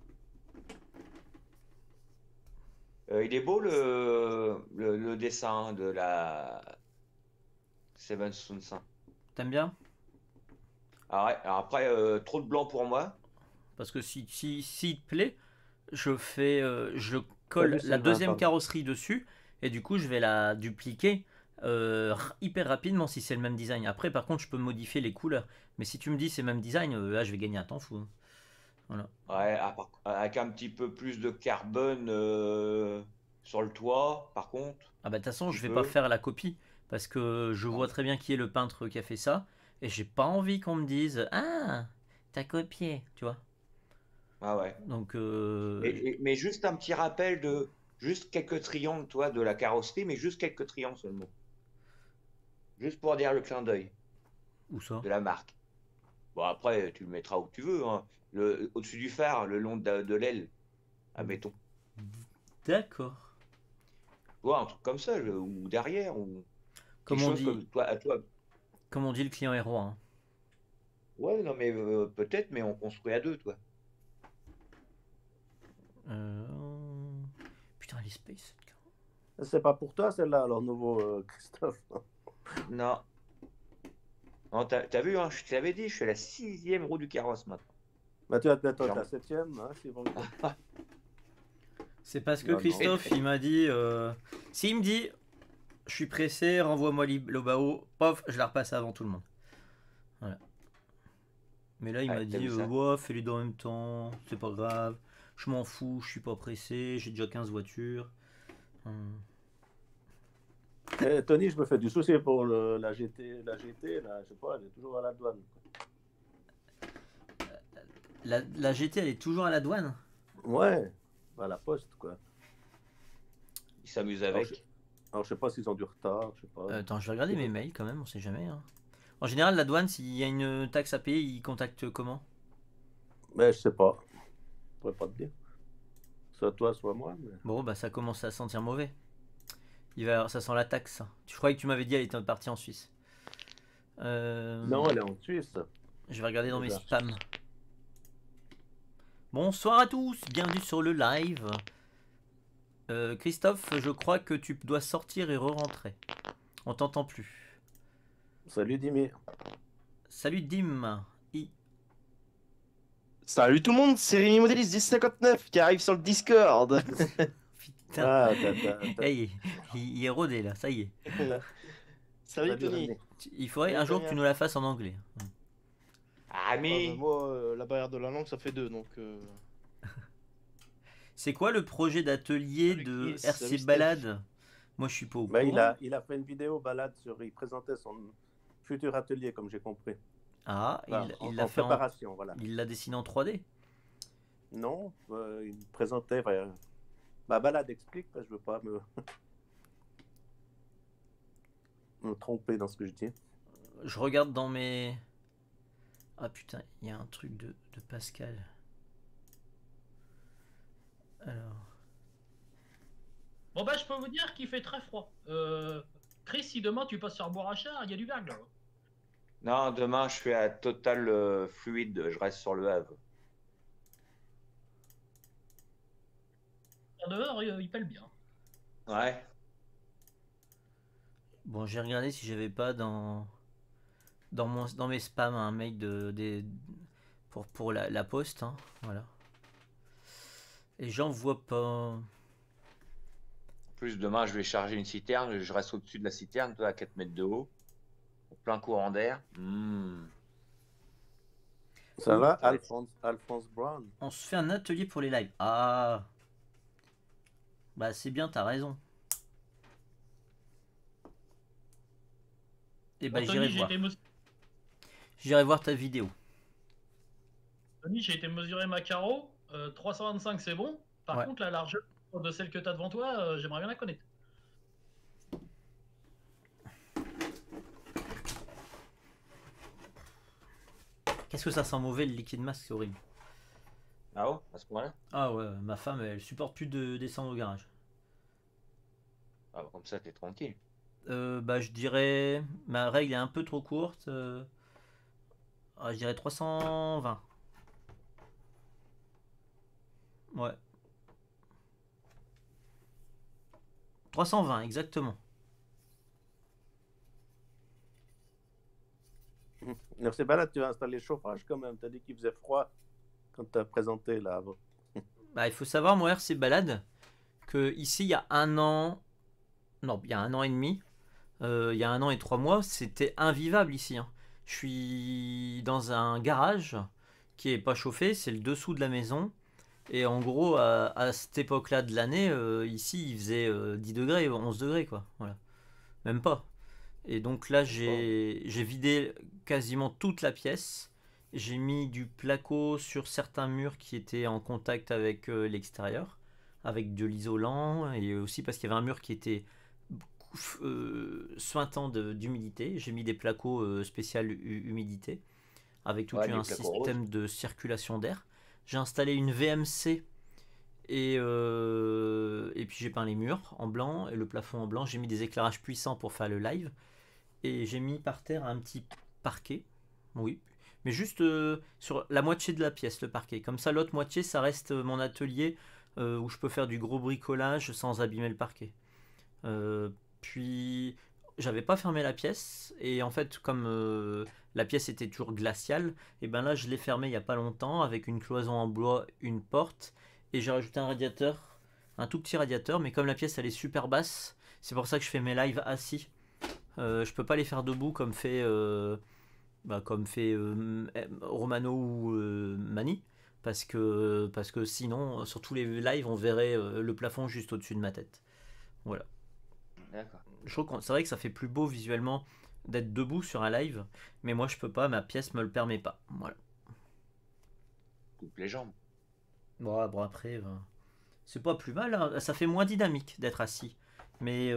[SPEAKER 3] Il est beau le dessin de la Seven Sons.
[SPEAKER 2] T'aimes bien?
[SPEAKER 3] Ah ouais, alors après, trop de blanc pour moi.
[SPEAKER 2] Parce que si te plaît, je colle
[SPEAKER 1] Salut,
[SPEAKER 2] la
[SPEAKER 1] Sylvain,
[SPEAKER 2] deuxième
[SPEAKER 1] pardon.
[SPEAKER 2] carrosserie dessus et du coup je vais la dupliquer hyper rapidement si c'est le même design. Après par contre je peux modifier les couleurs. Mais si tu me dis c'est le même design, là je vais gagner un temps fou. Hein. Voilà.
[SPEAKER 3] Ouais, avec un petit peu plus de carbone sur le toit, par contre.
[SPEAKER 2] Ah bah de toute façon je vais
[SPEAKER 3] peu.
[SPEAKER 2] pas faire la copie parce que je vois très bien qui est le peintre qui a fait ça et j'ai pas envie qu'on me dise ah t'as copié, tu vois.
[SPEAKER 3] Ah ouais.
[SPEAKER 2] Donc
[SPEAKER 3] Mais juste un petit rappel de juste quelques triangles, toi, de la carrosserie, mais juste quelques triangles seulement. Juste pour dire le clin d'œil
[SPEAKER 2] où ça?
[SPEAKER 3] de la marque. Bon, après, tu le mettras où tu veux, hein. Au-dessus du phare, le long de l'aile, admettons.
[SPEAKER 2] D'accord.
[SPEAKER 3] Tu vois, un truc comme ça, ou derrière, ou
[SPEAKER 2] Comme
[SPEAKER 3] quelque
[SPEAKER 2] on
[SPEAKER 3] chose
[SPEAKER 2] dit,
[SPEAKER 3] comme toi, à toi.
[SPEAKER 2] comme on dit, le client est roi. Hein.
[SPEAKER 3] Ouais, non, mais peut-être, mais on construit à deux, toi.
[SPEAKER 2] Putain, les space.
[SPEAKER 1] C'est pas pour toi celle-là, alors nouveau Christophe.
[SPEAKER 3] Non. Non, t'as vu, hein, je t'avais dit, je suis à la 6e roue du carrosse maintenant.
[SPEAKER 1] Bah tu vas peut-être être
[SPEAKER 3] Genre-
[SPEAKER 1] la 7e, hein, s'ils vont le faire.
[SPEAKER 2] C'est parce que
[SPEAKER 1] Non, non.
[SPEAKER 2] Christophe, il m'a dit, s'il me dit, je suis pressé, renvoie-moi le bao, pof, je la repasse avant tout le monde. Voilà. Mais là, il
[SPEAKER 3] Ouais,
[SPEAKER 2] m'a
[SPEAKER 3] t'as
[SPEAKER 2] dit,
[SPEAKER 3] vu ça
[SPEAKER 2] ouais, fais-les deux en même temps, c'est pas grave, je m'en fous, je suis pas pressé, j'ai déjà 15 voitures.
[SPEAKER 1] Tony, je me fais du souci pour la GT, là, je sais pas, elle est toujours à la douane.
[SPEAKER 2] La GT, elle est toujours à la douane?
[SPEAKER 1] Ouais, à la poste, quoi.
[SPEAKER 3] Il s'amuse avec.
[SPEAKER 1] Alors, je sais pas s'ils ont du retard, je sais pas.
[SPEAKER 2] Attends, je vais regarder mes mails quand même, on sait jamais. Hein. En général, la douane, s'il y a une taxe à payer, ils contactent comment?
[SPEAKER 1] Mais je sais pas. Je pourrais pas te dire. Soit toi, soit moi. Mais...
[SPEAKER 2] Bon, bah ça commence à sentir mauvais. Ça sent la taxe. Ça. Je croyais que tu m'avais dit qu'elle était partie en Suisse.
[SPEAKER 1] Non, elle est en Suisse.
[SPEAKER 2] Je vais regarder dans mes
[SPEAKER 1] Déjà.
[SPEAKER 2] spams. Bonsoir à tous, bienvenue sur le live. Christophe, je crois que tu dois sortir et re-rentrer. On t'entend plus.
[SPEAKER 1] Salut Dimi.
[SPEAKER 2] Salut Dim.
[SPEAKER 5] Salut tout le monde, c'est Rémi Modélis 1059 qui arrive sur le Discord.
[SPEAKER 2] Putain.
[SPEAKER 1] Ah,
[SPEAKER 2] Hey, il est rodé là, ça y est.
[SPEAKER 5] Salut
[SPEAKER 1] Salut,
[SPEAKER 5] Tony.
[SPEAKER 1] René.
[SPEAKER 2] Il faudrait
[SPEAKER 5] Salut,
[SPEAKER 2] un jour que
[SPEAKER 5] Damien.
[SPEAKER 2] tu nous la fasses en anglais.
[SPEAKER 3] Ah,
[SPEAKER 5] Ah,
[SPEAKER 3] mais.
[SPEAKER 5] bah, moi, la barrière de la langue, ça fait 2, donc...
[SPEAKER 2] C'est quoi le projet d'atelier
[SPEAKER 5] Salut,
[SPEAKER 2] de
[SPEAKER 5] Chris.
[SPEAKER 2] RC
[SPEAKER 5] Salut, Steph.
[SPEAKER 2] Balade? Moi, je suis pas au
[SPEAKER 1] Bah,
[SPEAKER 2] courant.
[SPEAKER 1] il a fait une vidéo balade sur. Il présentait son futur atelier, comme j'ai compris.
[SPEAKER 2] Ah,
[SPEAKER 1] Enfin,
[SPEAKER 2] il l'a
[SPEAKER 1] en
[SPEAKER 2] fait en...
[SPEAKER 1] préparation, voilà.
[SPEAKER 2] Il l'a dessiné en 3D.
[SPEAKER 1] Non, il présentait. Bah, balade explique, parce que je veux pas me tromper dans ce que je dis.
[SPEAKER 2] Je regarde dans mes... Ah putain, il y a un truc de Pascal. Alors...
[SPEAKER 4] Bon bah je peux vous dire qu'il fait très froid. Chris, si demain tu passes sur Bourrachard, il y a du verglas.
[SPEAKER 3] Non, demain, je fais à total fluide. Je reste sur le Havre.
[SPEAKER 4] Dehors, il pèle bien.
[SPEAKER 3] Ouais.
[SPEAKER 2] Bon, j'ai regardé si j'avais pas dans mes spams un mail pour la poste, hein, voilà. Et j'en vois pas.
[SPEAKER 3] En plus, demain, je vais charger une citerne. Je reste au-dessus de la citerne, toi, à 4 mètres de haut. Au plein courant d'air.
[SPEAKER 1] Ça va,
[SPEAKER 3] Ouais.
[SPEAKER 1] Alphonse Brown?
[SPEAKER 2] On se fait un atelier pour les lives. Ah, bah c'est bien, t'as raison. Et bah
[SPEAKER 4] Bon,
[SPEAKER 2] j'irai
[SPEAKER 4] Tony,
[SPEAKER 2] voir. J'irai voir ta vidéo.
[SPEAKER 4] Tony, j'ai été mesurer ma carreau. 325, c'est bon. Par
[SPEAKER 2] Ouais.
[SPEAKER 4] contre, la largeur de celle que tu as devant toi, j'aimerais bien la connaître.
[SPEAKER 2] Qu'est-ce que ça sent mauvais le liquide masque, c'est horrible.
[SPEAKER 3] Ah oh, à ce point-là?
[SPEAKER 2] Ah ouais, ma femme elle supporte plus de descendre au garage.
[SPEAKER 3] Ah, comme ça, t'es tranquille.
[SPEAKER 2] Bah je dirais, ma règle est un peu trop courte. Je dirais 320. Ouais. 320 exactement.
[SPEAKER 1] C'est balade, tu vas installer le chauffage quand même. T'as dit qu'il faisait froid quand tu as présenté là avant.
[SPEAKER 2] Bah il faut savoir, moi RC Balade, que ici il y a un an, non il y a un an et demi, il y a un an et 3 mois, c'était invivable ici, hein. Je suis dans un garage qui est pas chauffé, c'est le dessous de la maison. Et en gros, à cette époque-là de l'année, ici, il faisait 10 degrés, 11 degrés, quoi. Voilà. Même pas. Et donc là, j'ai vidé quasiment toute la pièce. J'ai mis du placo sur certains murs qui étaient en contact avec l'extérieur, avec de l'isolant, et aussi parce qu'il y avait un mur qui était suintant d'humidité. J'ai mis des placos spécial humidité, avec tout
[SPEAKER 3] Ouais,
[SPEAKER 2] un
[SPEAKER 3] des placos roses.
[SPEAKER 2] système de circulation d'air. J'ai installé une VMC et puis j'ai peint les murs en blanc et le plafond en blanc. J'ai mis des éclairages puissants pour faire le live. Et j'ai mis par terre un petit parquet. Oui. Mais juste sur la moitié de la pièce, le parquet. Comme ça, l'autre moitié, ça reste mon atelier où je peux faire du gros bricolage sans abîmer le parquet. Puis, j'avais pas fermé la pièce. Et en fait, comme la pièce était toujours glaciale, et ben là, je l'ai fermée il y a pas longtemps avec une cloison en bois, une porte. Et j'ai rajouté un radiateur, un tout petit radiateur. Mais comme la pièce, elle est super basse, c'est pour ça que je fais mes lives assis. Je peux pas les faire debout comme fait Romano ou Mani parce que sinon sur tous les lives on verrait le plafond juste au-dessus de ma tête. Voilà.
[SPEAKER 3] D'accord.
[SPEAKER 2] Je trouve que c'est vrai que ça fait plus beau visuellement d'être debout sur un live, mais moi je peux pas, ma pièce me le permet pas. Voilà.
[SPEAKER 3] Coupe les jambes.
[SPEAKER 2] Bon après c'est pas plus mal, hein. Ça fait moins dynamique d'être assis, mais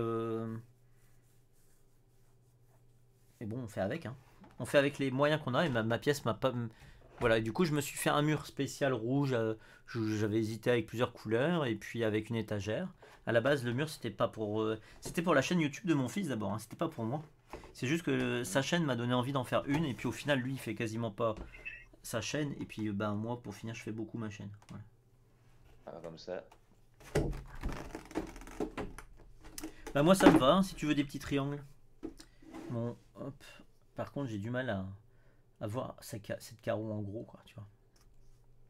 [SPEAKER 2] bon, on fait avec, hein. On fait avec les moyens qu'on a et ma pièce m'a pas. Voilà, du coup, je me suis fait un mur spécial rouge. J'avais hésité avec plusieurs couleurs et puis avec une étagère. À la base, le mur, c'était pas pour. C'était pour la chaîne YouTube de mon fils d'abord, hein. C'était pas pour moi. C'est juste que sa chaîne m'a donné envie d'en faire une et puis au final, lui, il fait quasiment pas sa chaîne et puis ben moi, pour finir, je fais beaucoup ma chaîne. Voilà.
[SPEAKER 3] Ah, comme ça.
[SPEAKER 2] Bah, moi, ça me va, hein, si tu veux des petits triangles. Bon, hop. Par contre, j'ai du mal à voir cette carreau en gros, quoi, tu vois.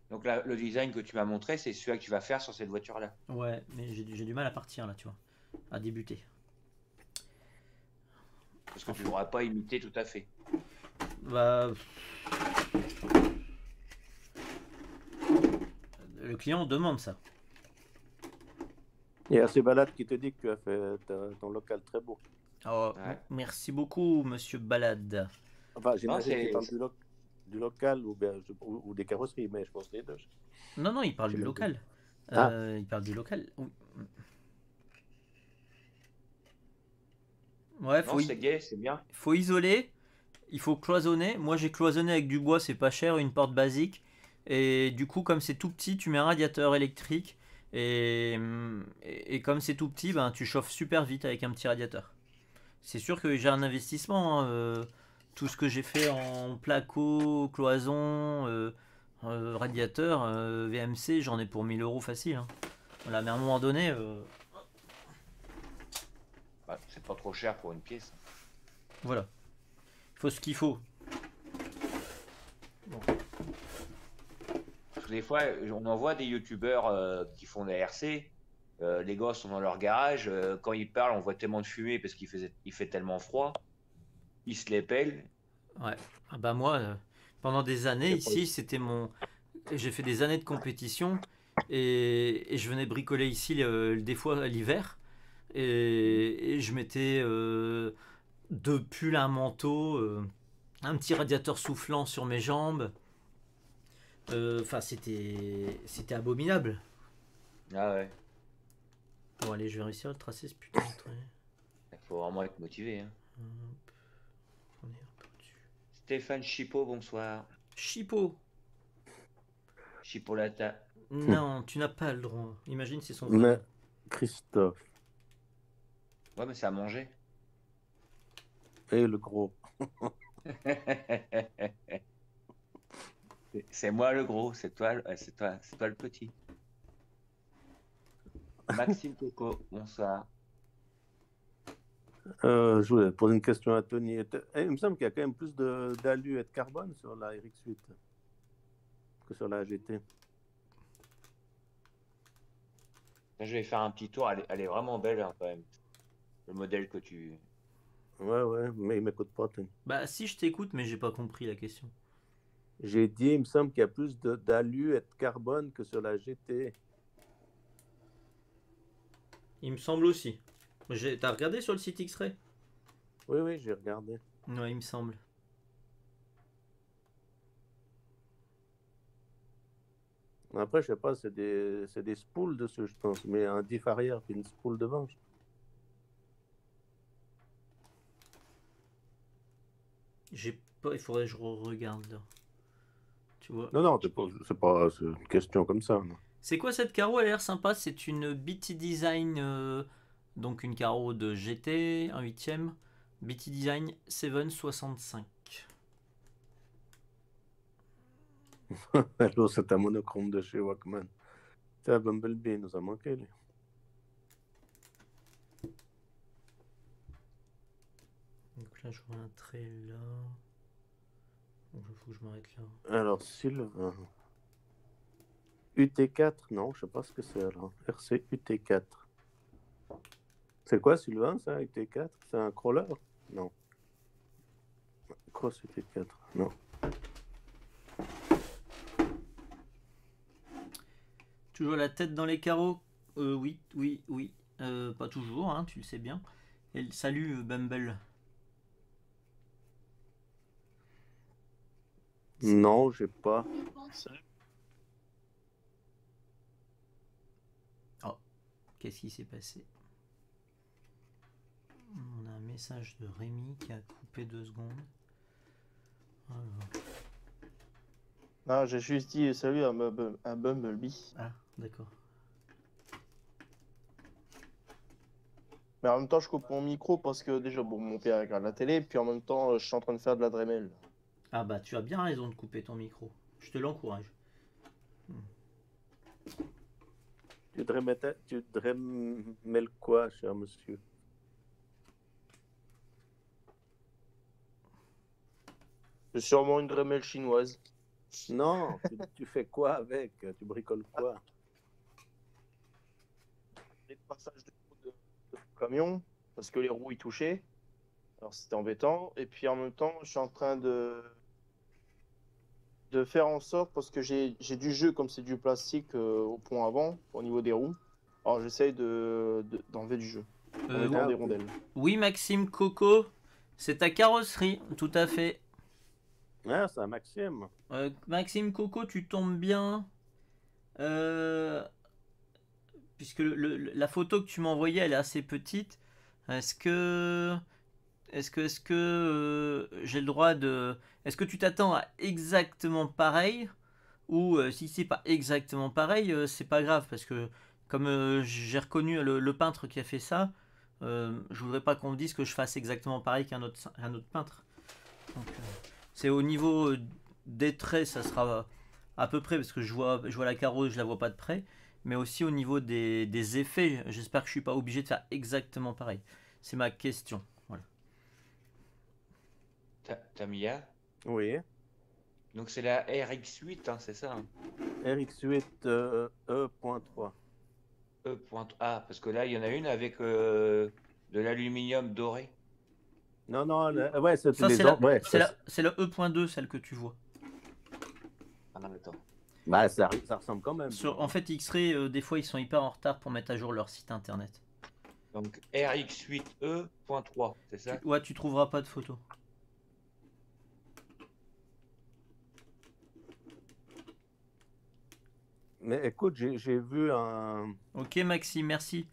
[SPEAKER 3] Donc là, le design que tu m'as montré, c'est celui que tu vas faire sur cette voiture-là.
[SPEAKER 2] Ouais, mais j'ai du mal à partir là, tu vois, à débuter.
[SPEAKER 3] Parce que tu ne l'auras pas imité tout à fait.
[SPEAKER 2] Bah, le client demande ça.
[SPEAKER 1] Il y a ces balades qui te dit que tu as fait ton local très beau.
[SPEAKER 2] Oh,
[SPEAKER 3] Ouais.
[SPEAKER 2] merci beaucoup, monsieur Balade.
[SPEAKER 1] Enfin, j'imagine
[SPEAKER 3] c'est-
[SPEAKER 1] qu'il parle du local ou des carrosseries, mais je pense les deux.
[SPEAKER 2] Non, non, il parle
[SPEAKER 1] J'ai
[SPEAKER 2] du
[SPEAKER 1] bien
[SPEAKER 2] local.
[SPEAKER 1] Ah.
[SPEAKER 2] Il parle du local. Oui. Ouais,
[SPEAKER 3] Non, c'est gay, c'est bien.
[SPEAKER 2] faut isoler, il faut cloisonner. Moi, j'ai cloisonné avec du bois, c'est pas cher, une porte basique. Et du coup, comme c'est tout petit, tu mets un radiateur électrique. Et comme c'est tout petit, ben, tu chauffes super vite avec un petit radiateur. C'est sûr que j'ai un investissement, hein, tout ce que j'ai fait en placo, cloison, radiateur, VMC, j'en ai pour 1000 euros facile, hein. Voilà, mais à un moment donné,
[SPEAKER 3] Bah, c'est pas trop cher pour une pièce.
[SPEAKER 2] voilà. Il faut ce qu'il faut.
[SPEAKER 3] Parce que des fois, on en voit des youtubeurs qui font des RC. Les gosses sont dans leur garage. Quand ils parlent, on voit tellement de fumée parce il fait tellement froid. Ils se les pèlent.
[SPEAKER 2] Ouais. Ah bah moi, pendant des années,
[SPEAKER 1] C'est
[SPEAKER 2] ici, c'était mon... J'ai fait des années de compétition et je venais bricoler ici des fois l'hiver. Et je mettais deux pulls, un manteau, un petit radiateur soufflant sur mes jambes. Enfin, c'était abominable.
[SPEAKER 3] Ah ouais.
[SPEAKER 2] Bon, allez, je vais réussir à le tracer ce putain de trait.
[SPEAKER 3] Il faut vraiment être motivé. Hein.
[SPEAKER 2] Hop. On est un peu dessus.
[SPEAKER 3] Stéphane Chipot, bonsoir.
[SPEAKER 2] Chipo.
[SPEAKER 3] Chipolata.
[SPEAKER 2] Non, tu n'as pas le droit. Imagine, c'est son vrai
[SPEAKER 1] Mais
[SPEAKER 2] nom.
[SPEAKER 1] Christophe
[SPEAKER 3] Ouais, mais c'est à manger.
[SPEAKER 1] et le gros.
[SPEAKER 3] C'est moi le gros, c'est toi le petit. Maxime Coco, bonsoir.
[SPEAKER 1] Je voulais poser une question à Tony. Il me semble qu'il y a quand même plus d'alu et de carbone sur la RX8 que sur la GT.
[SPEAKER 3] Là, je vais faire un petit tour, elle est vraiment belle hein, quand même. Le modèle que tu...
[SPEAKER 1] Ouais, mais il m'écoute pas, Tony.
[SPEAKER 2] Bah, si je t'écoute, mais j'ai pas compris la question.
[SPEAKER 1] J'ai dit, il me semble qu'il y a plus d'alu et de carbone que sur la GT.
[SPEAKER 2] Il me semble aussi. T'as regardé sur le site X-Ray?
[SPEAKER 1] Oui, j'ai regardé.
[SPEAKER 2] Ouais, il me semble.
[SPEAKER 1] Après, je sais pas, c'est des spools dessus, je pense, mais un diff arrière puis une spool devant.
[SPEAKER 2] J'ai pas. Il faudrait que je regarde là. Tu vois.
[SPEAKER 1] Non, c'est pas une question comme ça. Non.
[SPEAKER 2] C'est quoi cette carreau? Elle a l'air sympa. C'est une BT Design, donc une carreau de GT, un 8ème. BT Design 765.
[SPEAKER 1] Allô, c'est un monochrome de chez Walkman. C'est Bumblebee, il nous a manqué, lui.
[SPEAKER 2] Donc là, je vois un trait là. Il faut que je m'arrête là.
[SPEAKER 1] Alors, Sylvain. UT4, non, je sais pas ce que c'est alors. RC UT4. C'est quoi, Sylvain, ça, UT4? C'est un crawler? Non. Cross UT4, non.
[SPEAKER 2] Toujours la tête dans les carreaux? Oui. Pas toujours, hein, tu le sais bien. Et salut Bumble.
[SPEAKER 1] Non, j'ai pas.
[SPEAKER 2] Oh, qu'est-ce qui s'est passé? On a un message de Rémi qui a coupé 2 secondes. Alors.
[SPEAKER 5] Ah, j'ai juste dit salut à Bumblebee.
[SPEAKER 2] Ah, d'accord.
[SPEAKER 5] Mais en même temps, je coupe mon micro parce que déjà, bon, mon père regarde la télé, puis en même temps, je suis en train de faire de la Dremel.
[SPEAKER 2] Ah bah tu as bien raison de couper ton micro. Je te l'encourage.
[SPEAKER 1] Tu dremel quoi, cher monsieur?
[SPEAKER 5] C'est sûrement une Dremel chinoise.
[SPEAKER 1] Non, tu fais quoi avec? Tu bricoles quoi?
[SPEAKER 5] Les passages de camion, parce que les roues y touchaient. Alors c'était embêtant. Et puis en même temps, je suis en train de faire en sorte, parce que j'ai du jeu comme c'est du plastique au pont avant, au niveau des roues. Alors j'essaye d'enlever du jeu en mettant
[SPEAKER 1] Ah,
[SPEAKER 5] des
[SPEAKER 1] ok.
[SPEAKER 5] rondelles.
[SPEAKER 2] Oui, Maxime Coco, c'est ta carrosserie, tout à fait.
[SPEAKER 1] Ah, c'est un Maxime.
[SPEAKER 2] Maxime Coco, tu tombes bien. Euh, puisque la photo que tu m'as envoyée, elle est assez petite. Est-ce que, j'ai le droit de, est-ce que tu t'attends à exactement pareil ou si c'est pas exactement pareil, c'est pas grave parce que comme j'ai reconnu le peintre qui a fait ça, je voudrais pas qu'on me dise que je fasse exactement pareil qu'un autre peintre. Donc, c'est au niveau des traits, ça sera à peu près parce que je vois la carreau, je la vois pas de près, mais aussi au niveau des effets. J'espère que je suis pas obligé de faire exactement pareil. C'est ma question. Voilà.
[SPEAKER 3] Tamiya.
[SPEAKER 1] Oui.
[SPEAKER 3] Donc c'est la RX8, hein, c'est ça, hein.
[SPEAKER 1] RX8 E.3.
[SPEAKER 3] Ah, parce que là, il y en a une avec de l'aluminium doré.
[SPEAKER 1] Non, non, ouais, c'est
[SPEAKER 2] Ça,
[SPEAKER 1] les
[SPEAKER 2] c'est la,
[SPEAKER 1] ouais,
[SPEAKER 2] c'est la, c'est la E.2, celle que tu vois.
[SPEAKER 3] Ah non, attends.
[SPEAKER 1] bah, ça ressemble quand même.
[SPEAKER 2] En fait, X-Ray, des fois, ils sont hyper en retard pour mettre à jour leur site internet.
[SPEAKER 3] Donc RX8E.3, c'est ça?
[SPEAKER 2] Ouais, tu trouveras pas de photos.
[SPEAKER 1] Mais écoute, j'ai vu
[SPEAKER 2] Ok, Maxi, merci.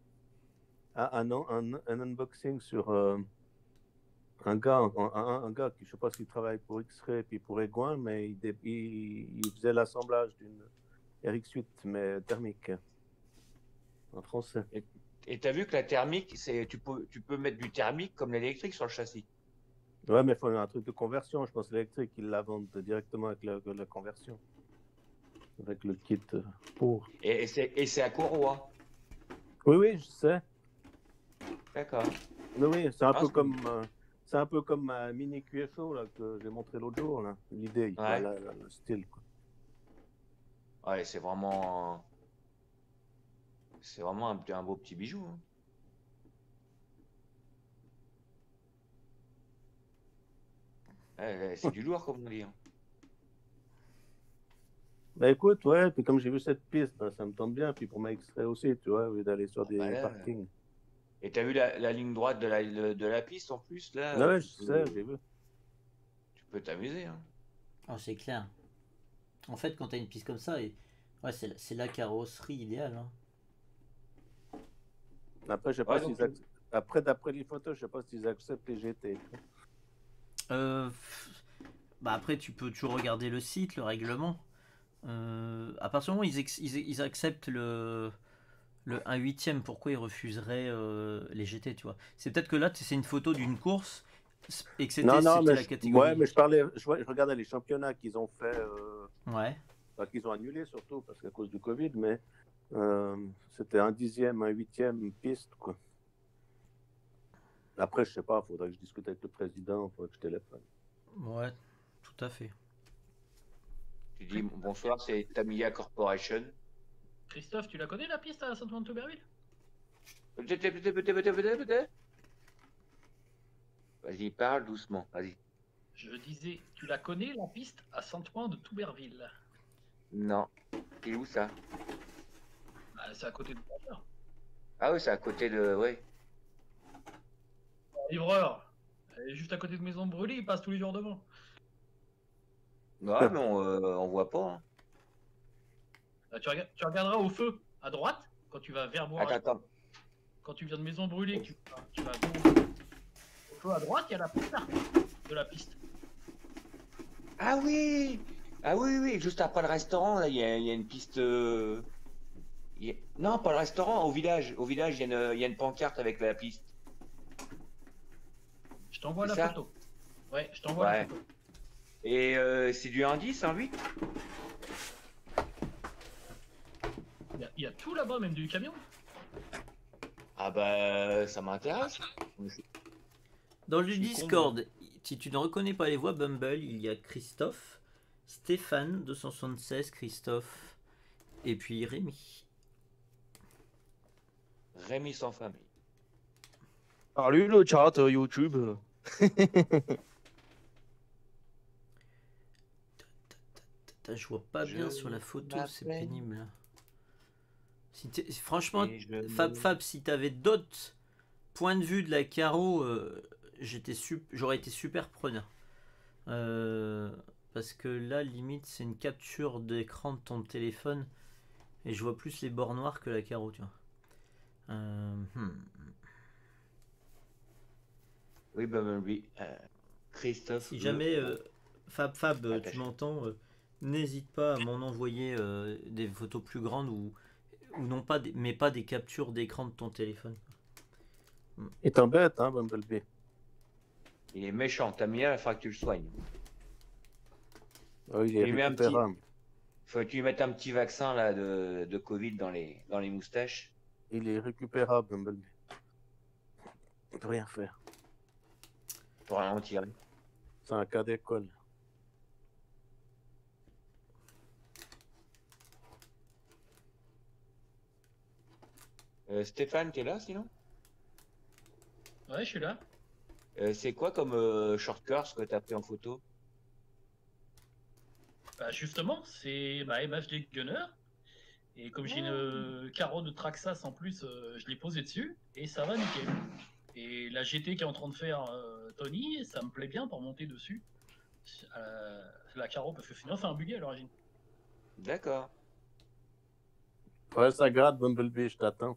[SPEAKER 1] un unboxing sur un gars, un gars qui, je sais pas s'il travaille pour X-Ray puis pour Egouin, mais il faisait l'assemblage d'une RX8, mais thermique, en français.
[SPEAKER 3] Et t'as vu que la thermique, tu peux mettre du thermique comme l'électrique sur le châssis.
[SPEAKER 1] Ouais, mais il faut un truc de conversion. Je pense l'électrique, ils la vendent directement avec la conversion. Avec le kit pour.
[SPEAKER 3] Et c'est à courroie.
[SPEAKER 1] Oui, oui, je sais.
[SPEAKER 3] D'accord.
[SPEAKER 1] Mais oui, c'est un peu
[SPEAKER 3] c'est-
[SPEAKER 1] comme. C'est un peu comme ma mini QFO là, que j'ai montré l'autre jour. Là. L'idée, quoi,
[SPEAKER 3] Ouais.
[SPEAKER 1] le style. Quoi.
[SPEAKER 3] Ouais, c'est vraiment un beau petit bijou, hein. Ouais, c'est du lourd, comme on dit, hein.
[SPEAKER 1] Bah écoute, ouais, puis comme j'ai vu cette piste, bah, ça me tente bien. Puis pour ma X-Ray aussi, tu vois, au lieu d'aller sur des
[SPEAKER 3] Bah là,
[SPEAKER 1] parkings.
[SPEAKER 3] Et t'as vu la ligne droite de la piste en plus, là?
[SPEAKER 1] Ouais, je sais, j'ai vu.
[SPEAKER 3] Tu peux t'amuser, hein.
[SPEAKER 2] Oh, c'est clair. En fait, quand t'as une piste comme ça, ouais, c'est la carrosserie idéale. Hein.
[SPEAKER 1] Après, je sais
[SPEAKER 3] Ouais,
[SPEAKER 1] pas
[SPEAKER 3] donc,
[SPEAKER 1] s'ils Après, d'après les photos, je sais pas s'ils acceptent les GT.
[SPEAKER 2] Euh, Bah après, tu peux toujours regarder le site, le règlement. À partir du moment où ils acceptent le 1/8, pourquoi ils refuseraient les GT, tu vois? C'est peut-être que là, c'est une photo d'une course et que
[SPEAKER 1] Non, non,
[SPEAKER 2] c'était
[SPEAKER 1] mais
[SPEAKER 2] la catégorie.
[SPEAKER 1] ouais, mais je regardais les championnats qu'ils ont fait,
[SPEAKER 2] Ouais.
[SPEAKER 1] qu'ils ont annulés surtout parce qu'à cause du Covid, mais c'était un 10e, un 8e piste, quoi. Après, je sais pas, faudrait que je discute avec le président, faudrait que je téléphone.
[SPEAKER 2] Ouais, tout à fait.
[SPEAKER 3] tu dis bonsoir, c'est Tamiya Corporation.
[SPEAKER 4] Christophe, tu la connais la piste à Saint-Ouen-de-Touberville?
[SPEAKER 3] Vas-y, parle doucement, vas-y.
[SPEAKER 4] Je disais, tu la connais la piste à Saint-Ouen-de-Touberville?
[SPEAKER 3] Non. C'est où ça?
[SPEAKER 4] Bah, c'est à côté de Livreur.
[SPEAKER 3] Ah oui, c'est à côté de. Ouais.
[SPEAKER 4] Livreur. Elle est juste à côté de Maison Brûlée, il passe tous les jours devant.
[SPEAKER 3] Ouais, mais on voit pas, hein.
[SPEAKER 4] Bah, tu regarderas au feu à droite quand tu vas vers Bourg.
[SPEAKER 3] Attends.
[SPEAKER 4] Quand tu viens de Maison Brûlée, tu vas au feu à droite, il y a la piste de la piste.
[SPEAKER 3] Ah oui! Ah oui, oui, juste après le restaurant, là, il y a une piste. Non, pas le restaurant, au village. Au village, il y a une pancarte avec la piste.
[SPEAKER 4] Je t'envoie
[SPEAKER 3] C'est
[SPEAKER 4] la
[SPEAKER 3] ça?
[SPEAKER 4] photo. Ouais, je t'envoie la
[SPEAKER 3] Ouais.
[SPEAKER 4] photo.
[SPEAKER 3] Et c'est du 1,10, 1,8?
[SPEAKER 4] Il y a tout là-bas, même du camion.
[SPEAKER 3] Ah bah, ça m'intéresse.
[SPEAKER 2] Dans le
[SPEAKER 3] Je suis
[SPEAKER 2] Discord, si tu ne reconnais pas les voix Bumble, il y a Christophe. Stéphane 276, Christophe et puis Rémi.
[SPEAKER 3] Rémi sans famille.
[SPEAKER 5] Salut le chat YouTube.
[SPEAKER 2] Je vois pas bien sur la photo, c'est
[SPEAKER 3] m'appelle.
[SPEAKER 2] pénible. Franchement,
[SPEAKER 3] Et je
[SPEAKER 2] Fab, si t'avais d'autres points de vue de la carreau, j'aurais été super preneur. Parce que là, limite, c'est une capture d'écran de ton téléphone et je vois plus les bords noirs que la carreau, tu vois.
[SPEAKER 3] Oui, Bumblebee. Christophe.
[SPEAKER 2] Si jamais Fab,
[SPEAKER 3] Attaché.
[SPEAKER 2] tu m'entends, n'hésite pas à m'en envoyer des photos plus grandes ou non pas mais pas des captures d'écran de ton téléphone.
[SPEAKER 1] Il t'embête, hein, Bumblebee.
[SPEAKER 3] Il est méchant. T'as mis là, il faudra que tu le soignes.
[SPEAKER 1] Oh, il est
[SPEAKER 3] Tu lui mets un petit-
[SPEAKER 1] récupérable.
[SPEAKER 3] Faut que tu lui mettes un petit vaccin là de Covid dans les moustaches.
[SPEAKER 1] Il est récupérable, Bumblebee. Il peut rien faire.
[SPEAKER 3] Pour rien en tirer.
[SPEAKER 1] C'est un cas d'école.
[SPEAKER 3] Stéphane, t'es là sinon?
[SPEAKER 4] Ouais, je suis là.
[SPEAKER 3] C'est quoi comme short course que t'as pris en photo?
[SPEAKER 4] Bah, justement, c'est ma MHD Gunner. Et comme j'ai une carreau de Traxxas en plus, je l'ai posé dessus et ça va nickel. Et la GT qui est en train de faire Tony, ça me plaît bien pour monter dessus. La carreau, parce que sinon c'est un buggy à l'origine.
[SPEAKER 3] D'accord.
[SPEAKER 1] Ouais, ça gratte, Bumblebee, je t'attends.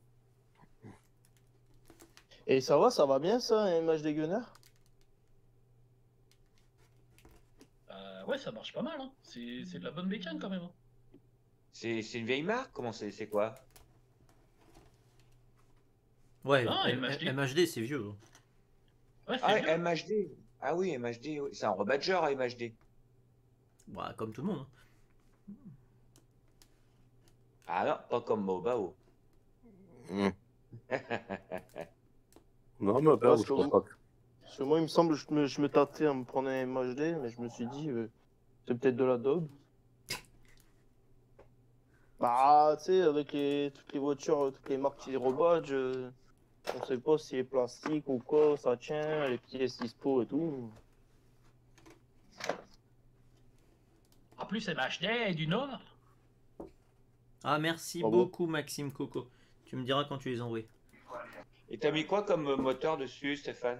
[SPEAKER 5] Et ça va bien ça, un match des Gunners?
[SPEAKER 4] Ouais, ça marche pas mal. Hein. C'est de la bonne bécane quand même. Hein.
[SPEAKER 3] C'est une vieille marque? Comment c'est quoi?
[SPEAKER 2] Ouais,
[SPEAKER 4] Ah, MHD.
[SPEAKER 2] MHD, c'est vieux. Hein.
[SPEAKER 4] Ouais, c'est
[SPEAKER 3] Ah,
[SPEAKER 4] bien.
[SPEAKER 3] MHD. Ah oui, MHD. Oui. C'est un rebadger, MHD.
[SPEAKER 2] Bah, comme tout le monde. Hein.
[SPEAKER 3] Ah non, pas comme Mobao.
[SPEAKER 1] Hmm. Non, mais ben,
[SPEAKER 5] Parce
[SPEAKER 1] je
[SPEAKER 5] que
[SPEAKER 1] crois pas.
[SPEAKER 5] Parce que moi, il me semble que je me tâtais à me prendre un MHD, mais je me suis dit, c'est peut-être de la daube. Bah, tu sais, avec toutes les voitures, toutes les marques qui rebadgent, on sait pas si c'est plastique ou quoi, ça tient, les pièces dispo et tout.
[SPEAKER 4] En plus, MHD est du Nord.
[SPEAKER 2] Ah, merci
[SPEAKER 5] Ah bon
[SPEAKER 2] beaucoup, Maxime Coco. Tu me diras quand tu les envoies.
[SPEAKER 3] Et t'as mis quoi comme moteur dessus, Stéphane?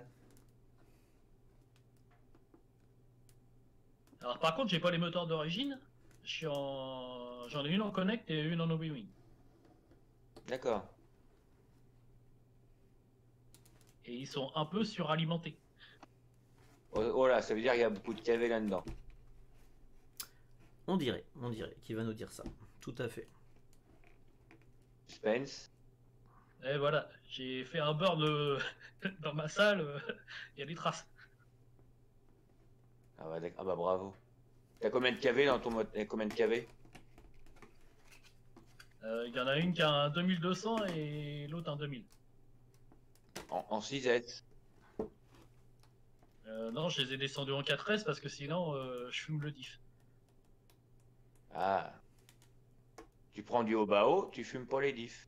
[SPEAKER 4] Alors par contre, j'ai pas les moteurs d'origine. J'en ai une en Connect et une en Obi-Wing.
[SPEAKER 3] D'accord.
[SPEAKER 4] Et ils sont un peu suralimentés.
[SPEAKER 3] Oh là, ça veut dire qu'il y a beaucoup de KV là-dedans.
[SPEAKER 2] On dirait qu'il va nous dire ça. Tout à fait.
[SPEAKER 3] Spence.
[SPEAKER 4] Et voilà, j'ai fait un burn dans ma salle. Il y a des traces.
[SPEAKER 3] Ah bah, ah bah bravo. T'as combien de KV dans ton moteur? Combien de KV?
[SPEAKER 4] Il y en a une qui a un 2200 et l'autre un 2000.
[SPEAKER 3] En 6S.
[SPEAKER 4] Non, je les ai descendus en 4S parce que sinon je fume le diff.
[SPEAKER 3] Ah. Tu prends du haut bas haut, tu fumes pas les diffs.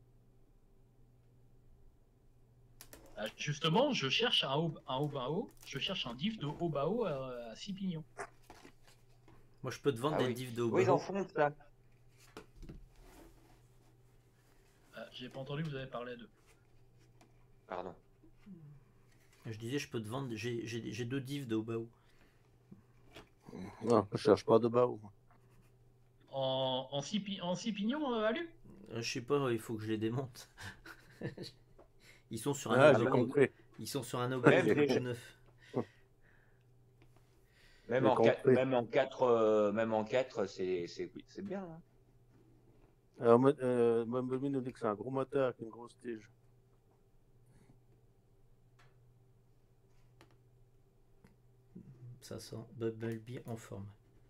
[SPEAKER 4] Justement, je cherche un haut bas haut. Je cherche un diff de haut bas haut à 6 pignons.
[SPEAKER 2] Moi, je peux te vendre
[SPEAKER 3] Ah
[SPEAKER 2] des
[SPEAKER 3] oui.
[SPEAKER 2] diffs de
[SPEAKER 3] Oui, ils en
[SPEAKER 2] Obaho.
[SPEAKER 3] font ça.
[SPEAKER 4] J'ai pas entendu, vous avez parlé d'eux.
[SPEAKER 3] Pardon.
[SPEAKER 2] Je disais, je peux te vendre. J'ai deux diffs de Obaho.
[SPEAKER 1] Non, je cherche pas de bas.
[SPEAKER 4] En 6 pignons, Alu?
[SPEAKER 2] Je sais pas, il faut que je les démonte. Ils sont sur un
[SPEAKER 1] Ah, j'ai
[SPEAKER 2] Obaho.
[SPEAKER 1] compris.
[SPEAKER 2] Ils sont sur un Obaho
[SPEAKER 3] Même déjà-
[SPEAKER 2] 9.
[SPEAKER 3] Même
[SPEAKER 1] J'ai
[SPEAKER 3] en, 4,
[SPEAKER 1] compris.
[SPEAKER 3] même en 4, c'est bien. Hein.
[SPEAKER 1] Alors, Bumblebee nous dit que c'est un gros moteur avec une grosse tige.
[SPEAKER 2] Ça sent Bumblebee en forme.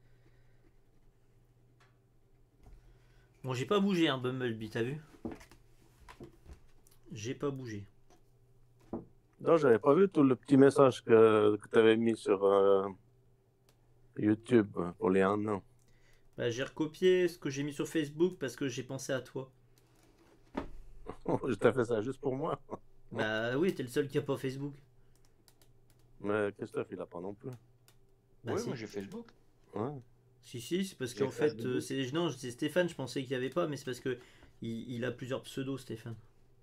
[SPEAKER 2] Bon, j'ai pas bougé, hein, Bumblebee, t'as vu? J'ai pas bougé.
[SPEAKER 1] Non, j'avais pas vu tout le petit message que tu avais mis sur YouTube pour les 1 an.
[SPEAKER 2] Bah, j'ai recopié ce que j'ai mis sur Facebook parce que j'ai pensé à toi.
[SPEAKER 1] Je t'ai fait ça juste pour moi.
[SPEAKER 2] Bah oui, t'es le seul qui a pas Facebook.
[SPEAKER 1] Mais Christophe, il a pas non plus.
[SPEAKER 2] Bah
[SPEAKER 3] Oui,
[SPEAKER 2] si.
[SPEAKER 3] moi j'ai Facebook.
[SPEAKER 1] Ouais.
[SPEAKER 2] Si, c'est parce
[SPEAKER 3] J'ai
[SPEAKER 2] qu'en
[SPEAKER 3] fait
[SPEAKER 2] fait,
[SPEAKER 3] Facebook.
[SPEAKER 2] c'est Stéphane, je pensais qu'il y avait pas, mais c'est parce que il a plusieurs pseudos, Stéphane.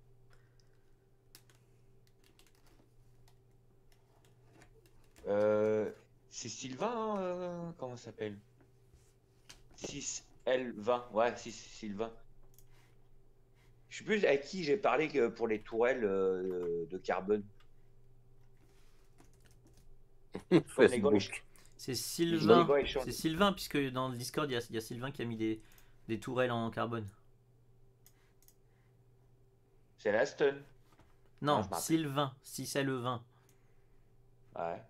[SPEAKER 3] C'est Sylvain, hein, comment ça s'appelle? 6L20. Ouais, 6 Sylvain. Je sais plus à qui j'ai parlé que pour les tourelles de carbone. Comme les gars,
[SPEAKER 1] Facebook.
[SPEAKER 2] C'est
[SPEAKER 3] les
[SPEAKER 2] Sylvain.
[SPEAKER 3] gars, ils chantent.
[SPEAKER 2] C'est Sylvain, puisque dans le Discord, il y a Sylvain qui a mis des tourelles en carbone.
[SPEAKER 3] C'est la stun.
[SPEAKER 2] Non,
[SPEAKER 3] je me rappelle.
[SPEAKER 2] Sylvain, si c'est le 20.
[SPEAKER 3] Ouais.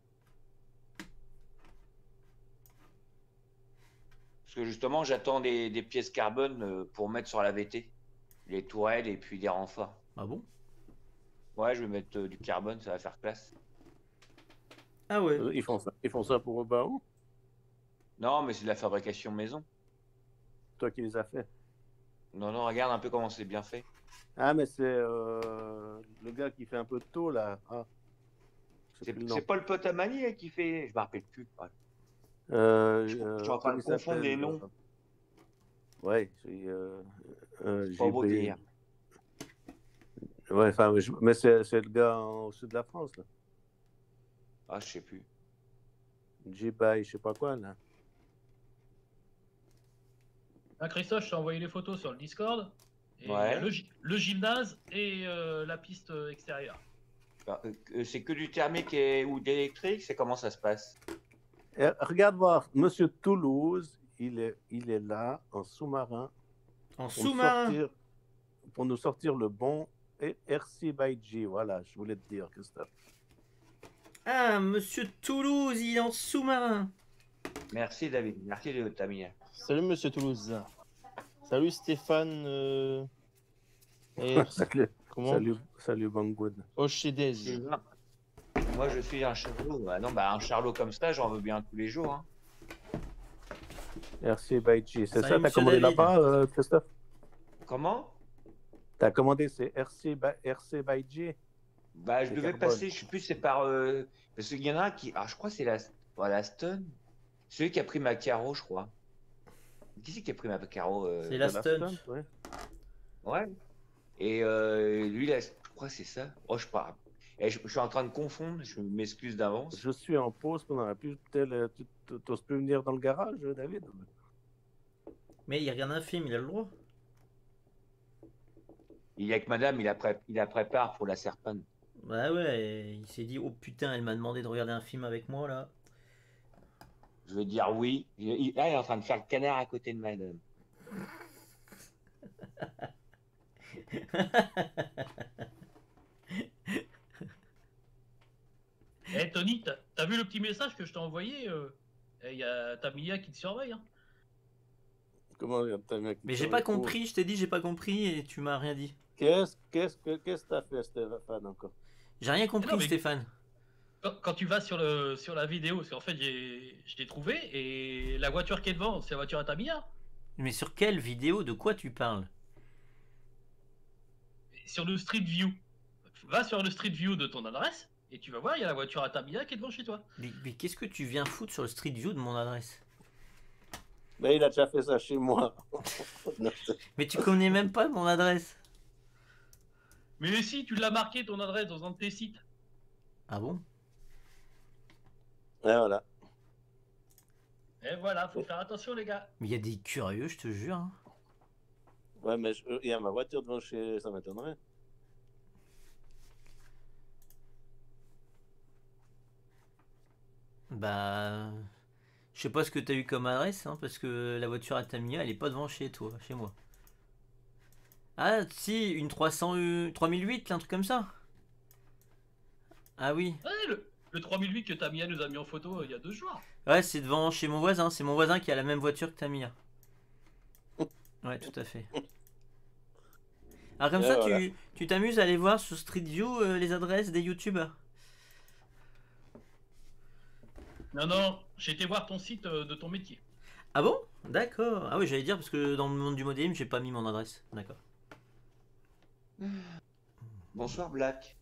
[SPEAKER 3] Parce que justement, j'attends des pièces carbone pour mettre sur la VT. Les tourelles et puis des renforts.
[SPEAKER 2] Ah bon?
[SPEAKER 3] Ouais, je vais mettre du carbone, ça va faire classe.
[SPEAKER 2] Ah ouais.
[SPEAKER 1] Ils font ça pour Obao?
[SPEAKER 3] Non, mais c'est de la fabrication maison.
[SPEAKER 1] Toi qui les as fait.
[SPEAKER 3] Non, non, regarde un peu comment c'est bien fait.
[SPEAKER 1] Ah, mais c'est le gars qui fait un peu de tôt, là. Ah. Je sais plus le nom.
[SPEAKER 3] C'est pas le pote à Mani qui fait. Je me rappelle plus. Ouais. Je suis en train
[SPEAKER 1] comment
[SPEAKER 3] de
[SPEAKER 1] il
[SPEAKER 3] confondre
[SPEAKER 1] s'appelle,
[SPEAKER 3] les noms.
[SPEAKER 1] Ouais,
[SPEAKER 3] C'est pas beau délire.
[SPEAKER 1] Ouais, enfin, mais c'est le gars au sud de la France, là.
[SPEAKER 3] Ah, je sais plus.
[SPEAKER 1] J-Bay, je sais pas quoi, là.
[SPEAKER 4] Ah, Christophe, je t'ai envoyé les photos sur le Discord. Et il y
[SPEAKER 3] Ouais.
[SPEAKER 4] a le gymnase et la piste extérieure.
[SPEAKER 3] C'est que du thermique ou d'électrique, c'est comment ça se passe?
[SPEAKER 1] Regarde voir, Monsieur Toulouse, il est là, en sous-marin,
[SPEAKER 2] En
[SPEAKER 1] pour nous
[SPEAKER 2] sous-marin.
[SPEAKER 1] sortir- pour nous sortir le bon RC by G. Voilà, je voulais te dire, Christophe.
[SPEAKER 2] Ah, monsieur Toulouse, il est en sous-marin.
[SPEAKER 3] Merci David, merci de ta mine.
[SPEAKER 5] Salut Monsieur Toulouse. Salut Stéphane. Et
[SPEAKER 1] Salut,
[SPEAKER 5] comment
[SPEAKER 1] salut Banggood.
[SPEAKER 5] Oshidez.
[SPEAKER 3] Moi je suis un charlot. Ah non, bah un charlot comme ça, j'en veux bien tous les jours. Hein.
[SPEAKER 1] RC by G. C'est
[SPEAKER 2] Salut,
[SPEAKER 1] ça, t'as
[SPEAKER 2] monsieur
[SPEAKER 1] commandé
[SPEAKER 2] David.
[SPEAKER 1] là-bas, Christophe?
[SPEAKER 3] Comment?
[SPEAKER 1] T'as commandé c'est RC by G?
[SPEAKER 3] Bah je
[SPEAKER 1] C'est
[SPEAKER 3] devais
[SPEAKER 1] carbone.
[SPEAKER 3] passer, je sais plus c'est par parce qu'il y en a un qui. Ah je crois que c'est la Stun. Celui qui a pris ma carreau, je crois. Qui c'est qui a pris ma carreau
[SPEAKER 2] C'est la
[SPEAKER 1] C'est
[SPEAKER 2] stunt.
[SPEAKER 1] ouais.
[SPEAKER 3] Ouais. Et lui là, je crois que c'est ça. Oh je pars. Et je suis en train de confondre, je m'excuse d'avance.
[SPEAKER 1] Je suis en pause pendant la pub. Tu n'oses plus venir dans le garage, David?
[SPEAKER 2] Mais il regarde un film, il a le droit.
[SPEAKER 3] Il y a que madame, il la prépare pour la serpente.
[SPEAKER 2] Bah ouais, il s'est dit, oh putain, elle m'a demandé de regarder un film avec moi là.
[SPEAKER 3] Je vais dire oui. Là, il est en train de faire le canard à côté de madame.
[SPEAKER 4] Eh Tony, t'as vu le petit message que je t'ai envoyé? Il y a Tamiya qui te surveille. Hein.
[SPEAKER 1] Comment t'as mis
[SPEAKER 2] Mais j'ai pas compris, je t'ai dit j'ai pas compris et tu m'as rien dit.
[SPEAKER 1] Qu'est-ce que t'as fait, Stéphane, encore?
[SPEAKER 2] J'ai rien compris,
[SPEAKER 4] Non, mais-
[SPEAKER 2] Stéphane.
[SPEAKER 4] Quand tu vas sur la vidéo, c'est en fait je t'ai trouvé et la voiture qui est devant, c'est la voiture à Tamiya.
[SPEAKER 2] Mais sur quelle vidéo? De quoi tu parles?
[SPEAKER 4] Sur le Street View. Va sur le Street View de ton adresse et tu vas voir, il y a la voiture à Tamiya qui est devant chez toi.
[SPEAKER 2] Mais qu'est-ce que tu viens foutre sur le Street View de mon adresse?
[SPEAKER 1] Mais il a déjà fait ça chez moi. Non,
[SPEAKER 2] Mais tu connais même pas mon adresse.
[SPEAKER 4] Mais si, tu l'as marqué ton adresse dans un de tes sites.
[SPEAKER 2] Ah bon?
[SPEAKER 1] et voilà.
[SPEAKER 4] Et voilà, faut faire attention les gars.
[SPEAKER 2] Mais il y a des curieux, je te jure. Hein.
[SPEAKER 1] Ouais, mais il y a ma voiture devant chez... Ça m'étonnerait.
[SPEAKER 2] Bah... Je sais pas ce que t'as eu comme adresse, hein, parce que la voiture à Tamiya, elle est pas devant chez toi, chez moi. Ah si, une 3008, un truc comme ça. Ah oui.
[SPEAKER 4] Ouais, le 3008 que Tamiya nous a mis en photo il y a 2 jours.
[SPEAKER 2] Ouais, c'est devant chez mon voisin. C'est mon voisin qui a la même voiture que Tamiya. Ouais, tout à fait. Alors comme
[SPEAKER 1] Et
[SPEAKER 2] ça,
[SPEAKER 1] voilà.
[SPEAKER 2] tu t'amuses à aller voir sur Street View les adresses des youtubeurs.
[SPEAKER 4] Non, non, j'ai été voir ton site de ton métier.
[SPEAKER 2] Ah bon? D'accord. Ah oui, j'allais dire parce que dans le monde du modem, j'ai pas mis mon adresse. D'accord.
[SPEAKER 3] Bonsoir Black.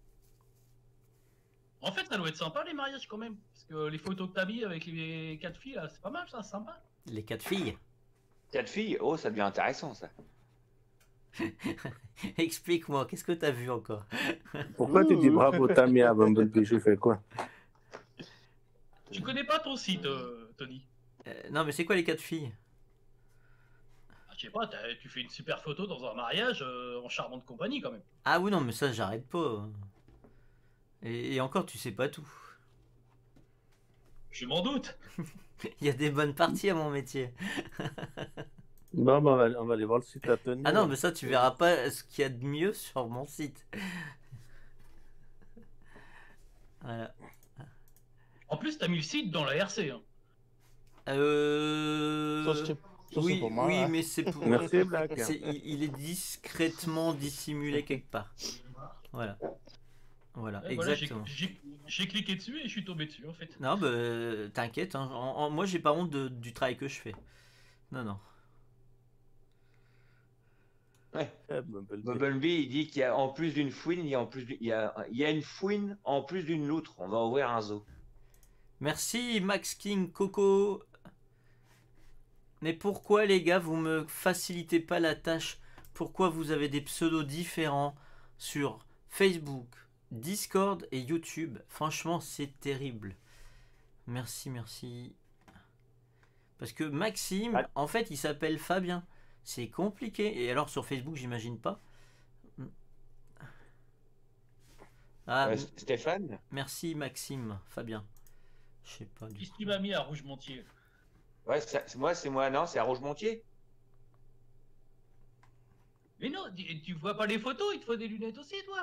[SPEAKER 4] En fait, ça doit être sympa les mariages quand même. Parce que les photos que t'as mis avec les 4 filles, là, c'est pas mal ça, c'est sympa.
[SPEAKER 2] Les 4 filles.
[SPEAKER 3] 4 filles, oh ça devient intéressant ça.
[SPEAKER 2] Explique-moi, qu'est-ce que t'as vu encore?
[SPEAKER 1] Pourquoi tu dis bravo Tammy à Bumblebee? Je fais quoi?
[SPEAKER 4] Tu connais pas ton site, Tony?
[SPEAKER 2] Non, mais c'est quoi les 4 filles?
[SPEAKER 4] Ah, je sais pas, tu fais une super photo dans un mariage en charmante compagnie quand même.
[SPEAKER 2] Ah oui, non, mais ça, j'arrête pas. Et encore, tu sais pas tout.
[SPEAKER 4] Je m'en doute.
[SPEAKER 2] Il y a des bonnes parties à mon métier.
[SPEAKER 1] Bon, bah, on va aller voir le site à Tony.
[SPEAKER 2] Ah non, mais ça, tu verras pas ce qu'il y a de mieux sur mon site. Voilà.
[SPEAKER 4] En plus, t'as mis le site dans la RC. Hein.
[SPEAKER 5] Ça,
[SPEAKER 2] Oui,
[SPEAKER 5] c'est pas mal,
[SPEAKER 2] oui,
[SPEAKER 5] hein.
[SPEAKER 2] mais c'est pour...
[SPEAKER 1] Merci Black.
[SPEAKER 2] il est discrètement dissimulé quelque part. Voilà. Voilà,
[SPEAKER 4] Ouais, voilà,
[SPEAKER 2] exactement.
[SPEAKER 4] j'ai cliqué dessus et je suis tombé dessus en fait.
[SPEAKER 2] Non, bah, t'inquiète, hein, moi j'ai pas honte du travail que je fais. Non, non.
[SPEAKER 3] Ouais.
[SPEAKER 1] Bumblebee.
[SPEAKER 3] Bumblebee, il dit qu'il y a en plus d'une fouine, il y a une fouine en plus d'une loutre. On va ouvrir un zoo.
[SPEAKER 2] Merci Max King Coco. Mais pourquoi les gars vous me facilitez pas la tâche? Pourquoi vous avez des pseudos différents sur Facebook, Discord et YouTube? Franchement c'est terrible. Merci, merci. Parce que Maxime, en fait il s'appelle Fabien. C'est compliqué. Et alors sur Facebook j'imagine pas. Ah,
[SPEAKER 3] Stéphane?
[SPEAKER 2] merci Maxime, Fabien. Je sais pas du
[SPEAKER 4] Qu'est-ce
[SPEAKER 2] coup.
[SPEAKER 4] qui m'a mis à Rouge-Montier?
[SPEAKER 3] Ouais, c'est moi, non, c'est à Rouge-Montier.
[SPEAKER 4] Mais non, tu vois pas les photos, il te faut des lunettes aussi toi.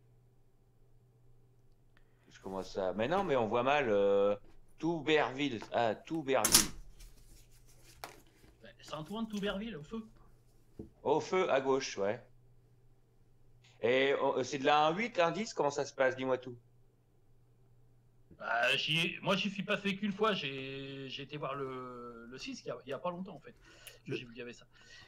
[SPEAKER 3] Je commence à. Mais non, mais on voit mal Touberville. Ah, Touberville.
[SPEAKER 4] Saint-Ouen de Touberville, au feu.
[SPEAKER 3] Au feu, à gauche, ouais. Et c'est de la 1.8, 1.10, comment ça se passe? Dis-moi tout.
[SPEAKER 4] Bah, moi j'y suis passé qu'une fois, j'ai été voir le 6 il y a pas longtemps en fait. J'ai vu qu'il y avait ça.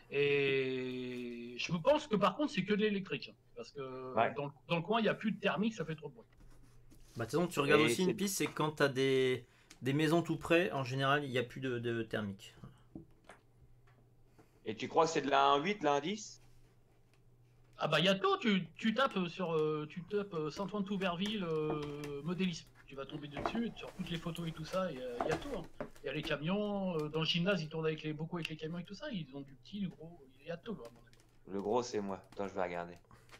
[SPEAKER 4] Et je me pense que par contre c'est que de l'électrique. Hein, parce que
[SPEAKER 3] Ouais.
[SPEAKER 4] dans le coin il n'y a plus de thermique, ça fait trop de bruit.
[SPEAKER 2] Bah de toute façon tu regardes
[SPEAKER 3] Et
[SPEAKER 2] aussi une
[SPEAKER 3] c'est-
[SPEAKER 2] piste, c'est quand t'as des maisons tout près, en général il n'y a plus de thermique.
[SPEAKER 3] Et tu crois que c'est de la 1.8, la 1.10?
[SPEAKER 4] Ah bah il y a tout, tu tapes Saint-Ouen de Touberville modélisme. Tu vas tomber dessus, sur toutes les photos et tout ça, il y a tout. Hein. Il y a les camions, dans le gymnase ils tournent beaucoup avec les camions et tout ça, ils ont du petit, du gros, il y a tout. Vraiment.
[SPEAKER 3] Le gros, c'est moi. Attends, je vais regarder.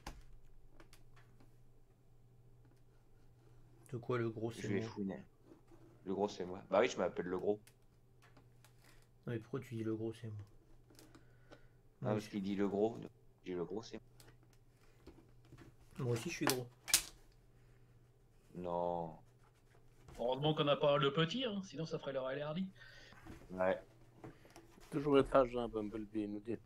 [SPEAKER 2] De quoi le gros
[SPEAKER 3] Je
[SPEAKER 2] c'est
[SPEAKER 3] vais
[SPEAKER 2] moi?
[SPEAKER 3] fouiner. Le gros, c'est moi. Bah oui, je m'appelle le gros.
[SPEAKER 2] Non mais pourquoi tu dis le gros c'est moi?
[SPEAKER 3] Ah,
[SPEAKER 2] Moi
[SPEAKER 3] parce qu'il dit le gros. Je dis le gros, c'est moi.
[SPEAKER 2] moi aussi je suis gros.
[SPEAKER 3] Non.
[SPEAKER 4] Heureusement qu'on n'a pas le petit, hein, sinon ça ferait leur LRD.
[SPEAKER 3] Ouais.
[SPEAKER 1] Toujours être agent Bumblebee, il nous dit.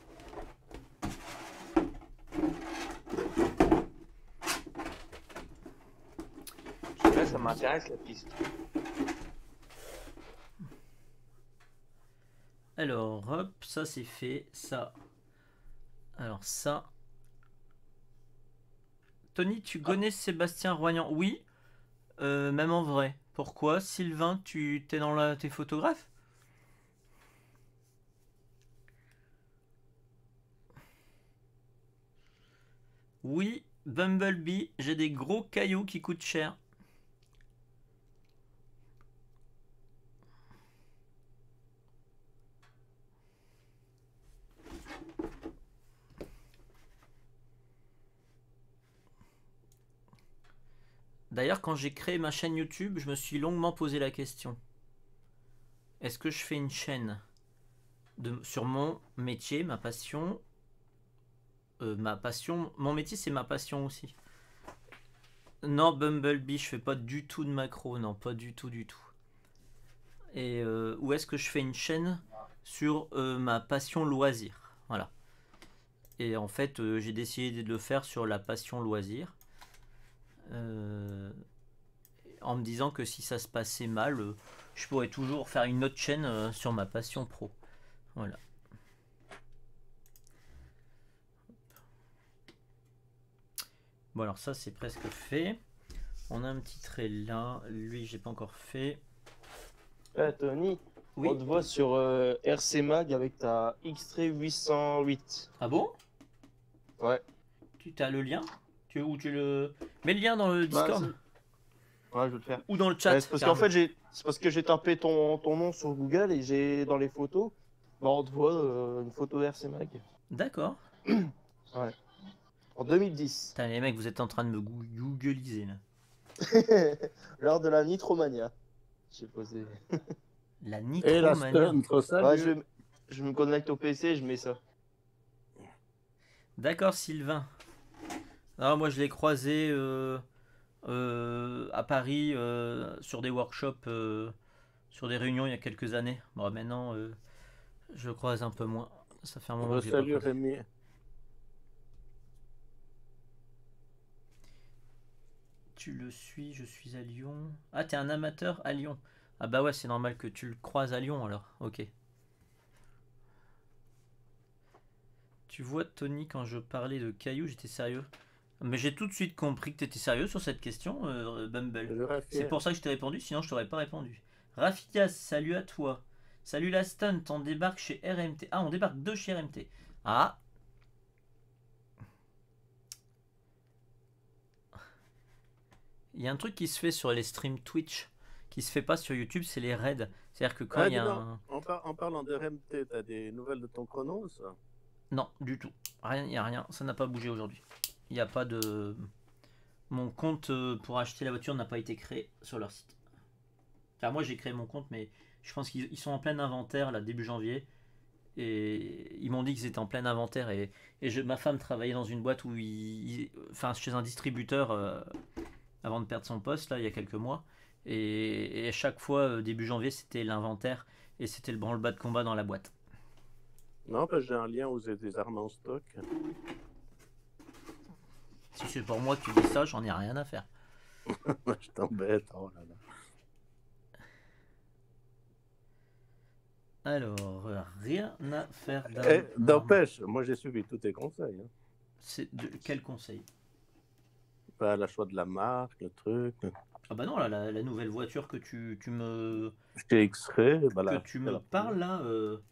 [SPEAKER 3] Là, ça m'intéresse la piste.
[SPEAKER 2] Alors hop, ça c'est fait, ça. Alors ça. Tony, tu connais Sébastien Roignan? Oui, même en vrai. Pourquoi? Sylvain, tu t'es dans tes photographes? Oui, Bumblebee, j'ai des gros cailloux qui coûtent cher. D'ailleurs, quand j'ai créé ma chaîne YouTube, je me suis longuement posé la question. Est-ce que je fais une chaîne sur mon métier, ma passion? Mon métier c'est ma passion aussi. Non, Bumblebee, je fais pas du tout de macro, non, pas du tout, du tout. Et où est-ce que je fais une chaîne sur ma passion loisir? Voilà. Et en fait, j'ai décidé de le faire sur la passion loisir. En me disant que si ça se passait mal, je pourrais toujours faire une autre chaîne sur ma passion pro. Voilà. Bon alors ça c'est presque fait. On a un petit trait là. Lui j'ai pas encore fait.
[SPEAKER 5] Tony,
[SPEAKER 2] Oui.
[SPEAKER 5] on te voit sur RC Mag avec ta X-Tray 808.
[SPEAKER 2] Ah bon?
[SPEAKER 5] Ouais.
[SPEAKER 2] Tu as le lien? Ou tu le... Mets le lien dans le Discord.
[SPEAKER 5] Ouais, je vais le faire.
[SPEAKER 2] Ou dans le chat.
[SPEAKER 5] Ouais, c'est parce qu'en fait, c'est parce que j'ai tapé ton nom sur Google et j'ai dans les photos, bah, on te voit une photo RC Mag.
[SPEAKER 2] D'accord.
[SPEAKER 5] Ouais. En 2010.
[SPEAKER 2] Putain, les mecs, vous êtes en train de me googliser là.
[SPEAKER 5] Lors de la Nitromania. J'ai posé.
[SPEAKER 2] La
[SPEAKER 1] Et la
[SPEAKER 2] Nitromania.
[SPEAKER 1] stunt, ça.
[SPEAKER 5] Ouais, je me connecte au PC et je mets ça.
[SPEAKER 2] D'accord, Sylvain. Alors, moi, je l'ai croisé à Paris sur des workshops, sur des réunions il y a quelques années. Bon, maintenant, je le croise un peu moins. Ça fait un moment que je l'ai pas
[SPEAKER 1] Salut
[SPEAKER 2] croisé.
[SPEAKER 1] Rémi.
[SPEAKER 2] Tu le suis, je suis à Lyon. Ah, t'es un amateur à Lyon. Ah bah ouais, c'est normal que tu le croises à Lyon alors. Ok. Tu vois, Tony, quand je parlais de cailloux, j'étais sérieux. Mais j'ai tout de suite compris que tu étais sérieux sur cette question, Bumble. C'est pour ça que je t'ai répondu, sinon je t'aurais pas répondu. Rafias, salut à toi. Salut la stunt, on débarque chez RMT. Ah, on débarque de chez RMT. Ah. Il y a un truc qui se fait sur les streams Twitch, qui se fait pas sur YouTube, c'est les raids. C'est-à-dire que quand il y a un...
[SPEAKER 1] En parlant de RMT, t'as des nouvelles de ton chrono, ça?
[SPEAKER 2] Non, du tout. Rien, il n'y a rien. Ça n'a pas bougé aujourd'hui. Il n'y a pas de... Mon compte pour acheter la voiture n'a pas été créé sur leur site. Enfin, moi j'ai créé mon compte, mais je pense qu'ils sont en plein inventaire là début janvier. Et ils m'ont dit qu'ils étaient en plein inventaire. Et ma femme travaillait dans une boîte où enfin, chez un distributeur avant de perdre son poste là il y a quelques mois. Et à chaque fois début janvier c'était l'inventaire et c'était le branle-bas de combat dans la boîte.
[SPEAKER 1] Non, parce que j'ai un lien où j'ai des armes en stock.
[SPEAKER 2] Si c'est pour moi que tu dis ça, j'en ai rien à faire.
[SPEAKER 1] Je t'embête, oh là là.
[SPEAKER 2] Alors, rien à faire
[SPEAKER 1] D'empêche, moi j'ai suivi tous tes conseils. Hein.
[SPEAKER 2] C'est de quel conseil?
[SPEAKER 1] Pas la choix de la marque, le truc.
[SPEAKER 2] Ah bah non, là, la nouvelle voiture que tu me...
[SPEAKER 1] Chez X-Ray, bah
[SPEAKER 2] que tu me parles là,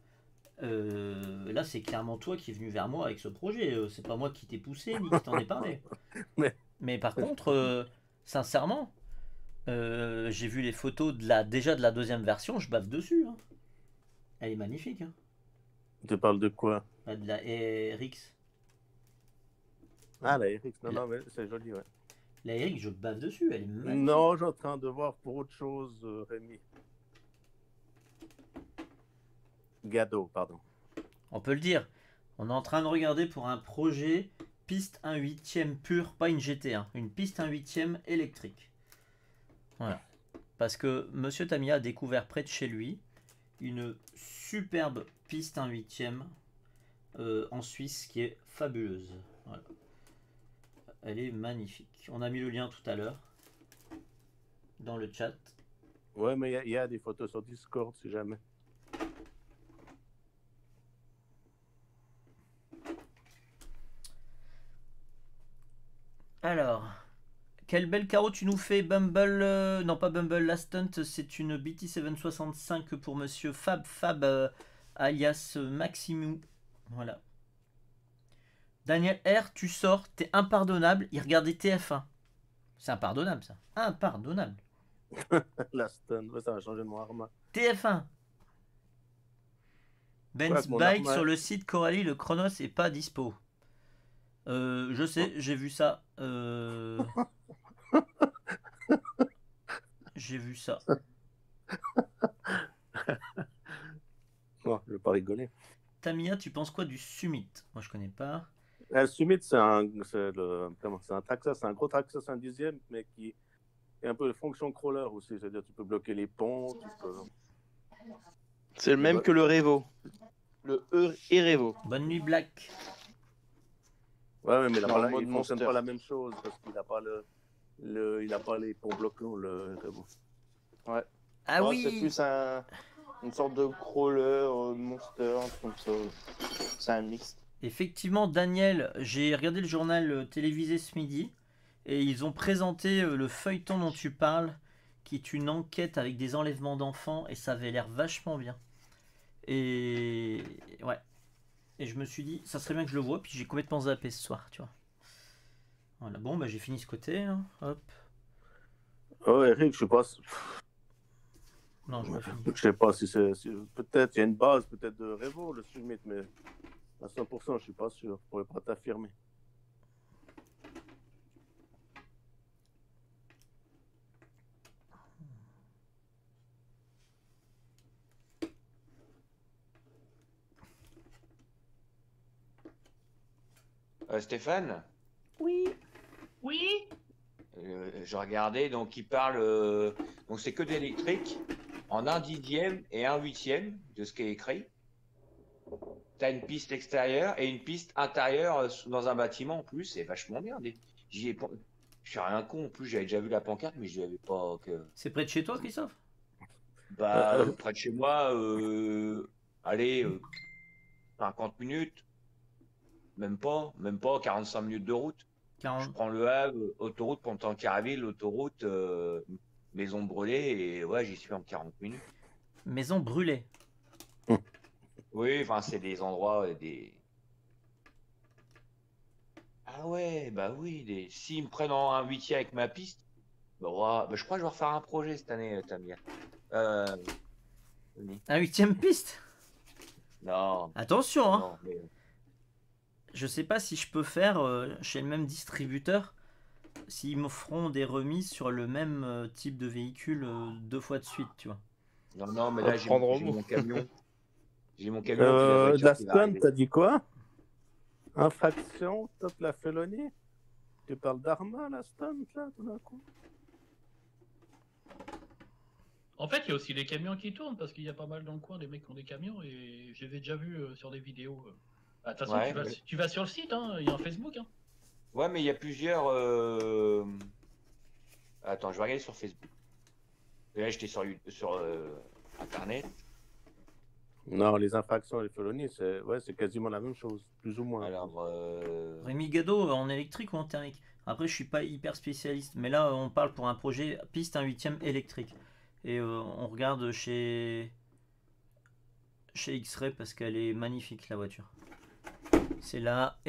[SPEAKER 2] là c'est clairement toi qui es venu vers moi avec ce projet. C'est pas moi qui t'ai poussé ni qui t'en ai parlé. Mais par contre, sincèrement, j'ai vu les photos déjà de la deuxième version, je baffe dessus. Hein. Elle est magnifique. Hein.
[SPEAKER 1] Tu parles de quoi?
[SPEAKER 2] De la RX.
[SPEAKER 1] Ah, la RX, non, mais c'est joli, ouais.
[SPEAKER 2] La RX, je baffe dessus, elle est magnifique.
[SPEAKER 1] Non, je suis en train de voir pour autre chose, Rémi. Gado, pardon.
[SPEAKER 2] On peut le dire. On est en train de regarder pour un projet piste 1/8 pure, pas une GT1, une piste 1/8 électrique. Voilà. Parce que Monsieur Tamiya a découvert près de chez lui une superbe piste 1/8 en Suisse qui est fabuleuse. Voilà. Elle est magnifique. On a mis le lien tout à l'heure dans le chat.
[SPEAKER 1] Ouais, mais il y a des photos sur Discord si jamais.
[SPEAKER 2] Alors, quel bel carreau tu nous fais, Bumble. Non, pas Bumble, la stunt, c'est une BT765 pour monsieur Fab, alias Maximou. Voilà. Daniel R, tu sors, t'es impardonnable. Il regardait TF1. C'est impardonnable, ça. Impardonnable.
[SPEAKER 1] La stun, ça va changer de mon arma.
[SPEAKER 2] TF1. Benz Bike sur le site Coralie, le Chronos est pas dispo. Je sais, j'ai vu ça. J'ai vu ça.
[SPEAKER 1] Non, je vais pas rigoler.
[SPEAKER 2] Tamiya, tu penses quoi du Summit? Moi, je connais pas.
[SPEAKER 1] Le Summit, c'est un Traxxas, c'est un gros Traxxas, un 10e, mais qui est un peu de fonction crawler aussi. C'est-à-dire tu peux bloquer les ponts.
[SPEAKER 5] C'est le même que le Revo. Le E-Revo.
[SPEAKER 2] Bonne nuit, Black.
[SPEAKER 1] Ouais, mais il
[SPEAKER 5] ne
[SPEAKER 1] fonctionne pas la même chose parce qu'il n'a pas il a pas les ponts bloquants.
[SPEAKER 5] Ouais.
[SPEAKER 2] Ah
[SPEAKER 5] Non,
[SPEAKER 2] oui.
[SPEAKER 5] c'est plus une sorte de crawler, monster, un truc comme ça. C'est un mix.
[SPEAKER 2] Effectivement, Daniel, j'ai regardé le journal télévisé ce midi et ils ont présenté le feuilleton dont tu parles, qui est une enquête avec des enlèvements d'enfants et ça avait l'air vachement bien. Et ouais. Et je me suis dit, ça serait bien que je le vois, puis j'ai complètement zappé ce soir, tu vois. Voilà, bon, bah j'ai fini ce côté, hein. Hop.
[SPEAKER 1] Oh, Eric, je sais pas.
[SPEAKER 2] Non, je pas fini.
[SPEAKER 1] Je sais pas si c'est. Peut-être, il y a une base peut-être de Revo, le Summit, mais à 100%, je suis pas sûr. Je pourrais pas t'affirmer.
[SPEAKER 3] Stéphane,
[SPEAKER 2] Oui.
[SPEAKER 4] Oui.
[SPEAKER 3] je regardais, donc il parle, donc c'est que d'électrique, en 1/10 et 1/8 de ce qui est écrit. T'as une piste extérieure et une piste intérieure dans un bâtiment en plus, c'est vachement bien. Je suis rien con, en plus j'avais déjà vu la pancarte, mais je n'avais pas que.
[SPEAKER 2] C'est près de chez toi, Christophe?
[SPEAKER 3] Bah, près de chez moi, allez, 50 minutes, même pas 45 minutes de route. Je
[SPEAKER 2] 40.
[SPEAKER 3] prends le Havre, autoroute, Pontan-Caraville, l'autoroute, Maison Brûlée, et ouais, j'y suis en 40 minutes.
[SPEAKER 2] Maison brûlée.
[SPEAKER 3] Oui, enfin, c'est des endroits, des. Ah ouais, bah oui, s'ils me prennent en 1/8 avec ma piste, bah, ouais, bah, je crois que je vais refaire un projet cette année, Tamia. Tony.
[SPEAKER 2] Un 8ème piste.
[SPEAKER 3] Non,
[SPEAKER 2] Attention, hein.
[SPEAKER 3] non, mais.
[SPEAKER 2] Je sais pas si je peux faire chez le même distributeur, s'ils m'offront des remises sur le même type de véhicule 2 fois de suite, tu vois.
[SPEAKER 3] Non, mais
[SPEAKER 5] On va
[SPEAKER 3] là,
[SPEAKER 5] te prendre au
[SPEAKER 3] j'ai
[SPEAKER 5] mot.
[SPEAKER 3] mon camion. J'ai mon camion, puis la
[SPEAKER 1] De
[SPEAKER 3] voiture
[SPEAKER 1] la
[SPEAKER 3] qui va
[SPEAKER 1] stun,
[SPEAKER 3] arriver.
[SPEAKER 1] t'as dit quoi? Infraction, top la félonie? Tu parles d'Arma, la stun, là, tout d'un coup?
[SPEAKER 4] En fait, il y a aussi des camions qui tournent parce qu'il y a pas mal dans le coin des mecs qui ont des camions et je les ai déjà vus sur des vidéos. De toute façon,
[SPEAKER 3] Ouais,
[SPEAKER 4] tu vas sur le site, hein, il y a un Facebook. Hein.
[SPEAKER 3] ouais, mais il y a plusieurs. Attends, je vais regarder sur Facebook. Et là, j'étais sur Internet.
[SPEAKER 1] Non, les infractions et les félonies, c'est quasiment la même chose, plus ou moins.
[SPEAKER 3] Alors,
[SPEAKER 2] Rémi Gado en électrique ou en thermique? Après, je suis pas hyper spécialiste, mais là, on parle pour un projet piste 1/8 électrique. Et on regarde chez X-Ray parce qu'elle est magnifique, la voiture. C'est la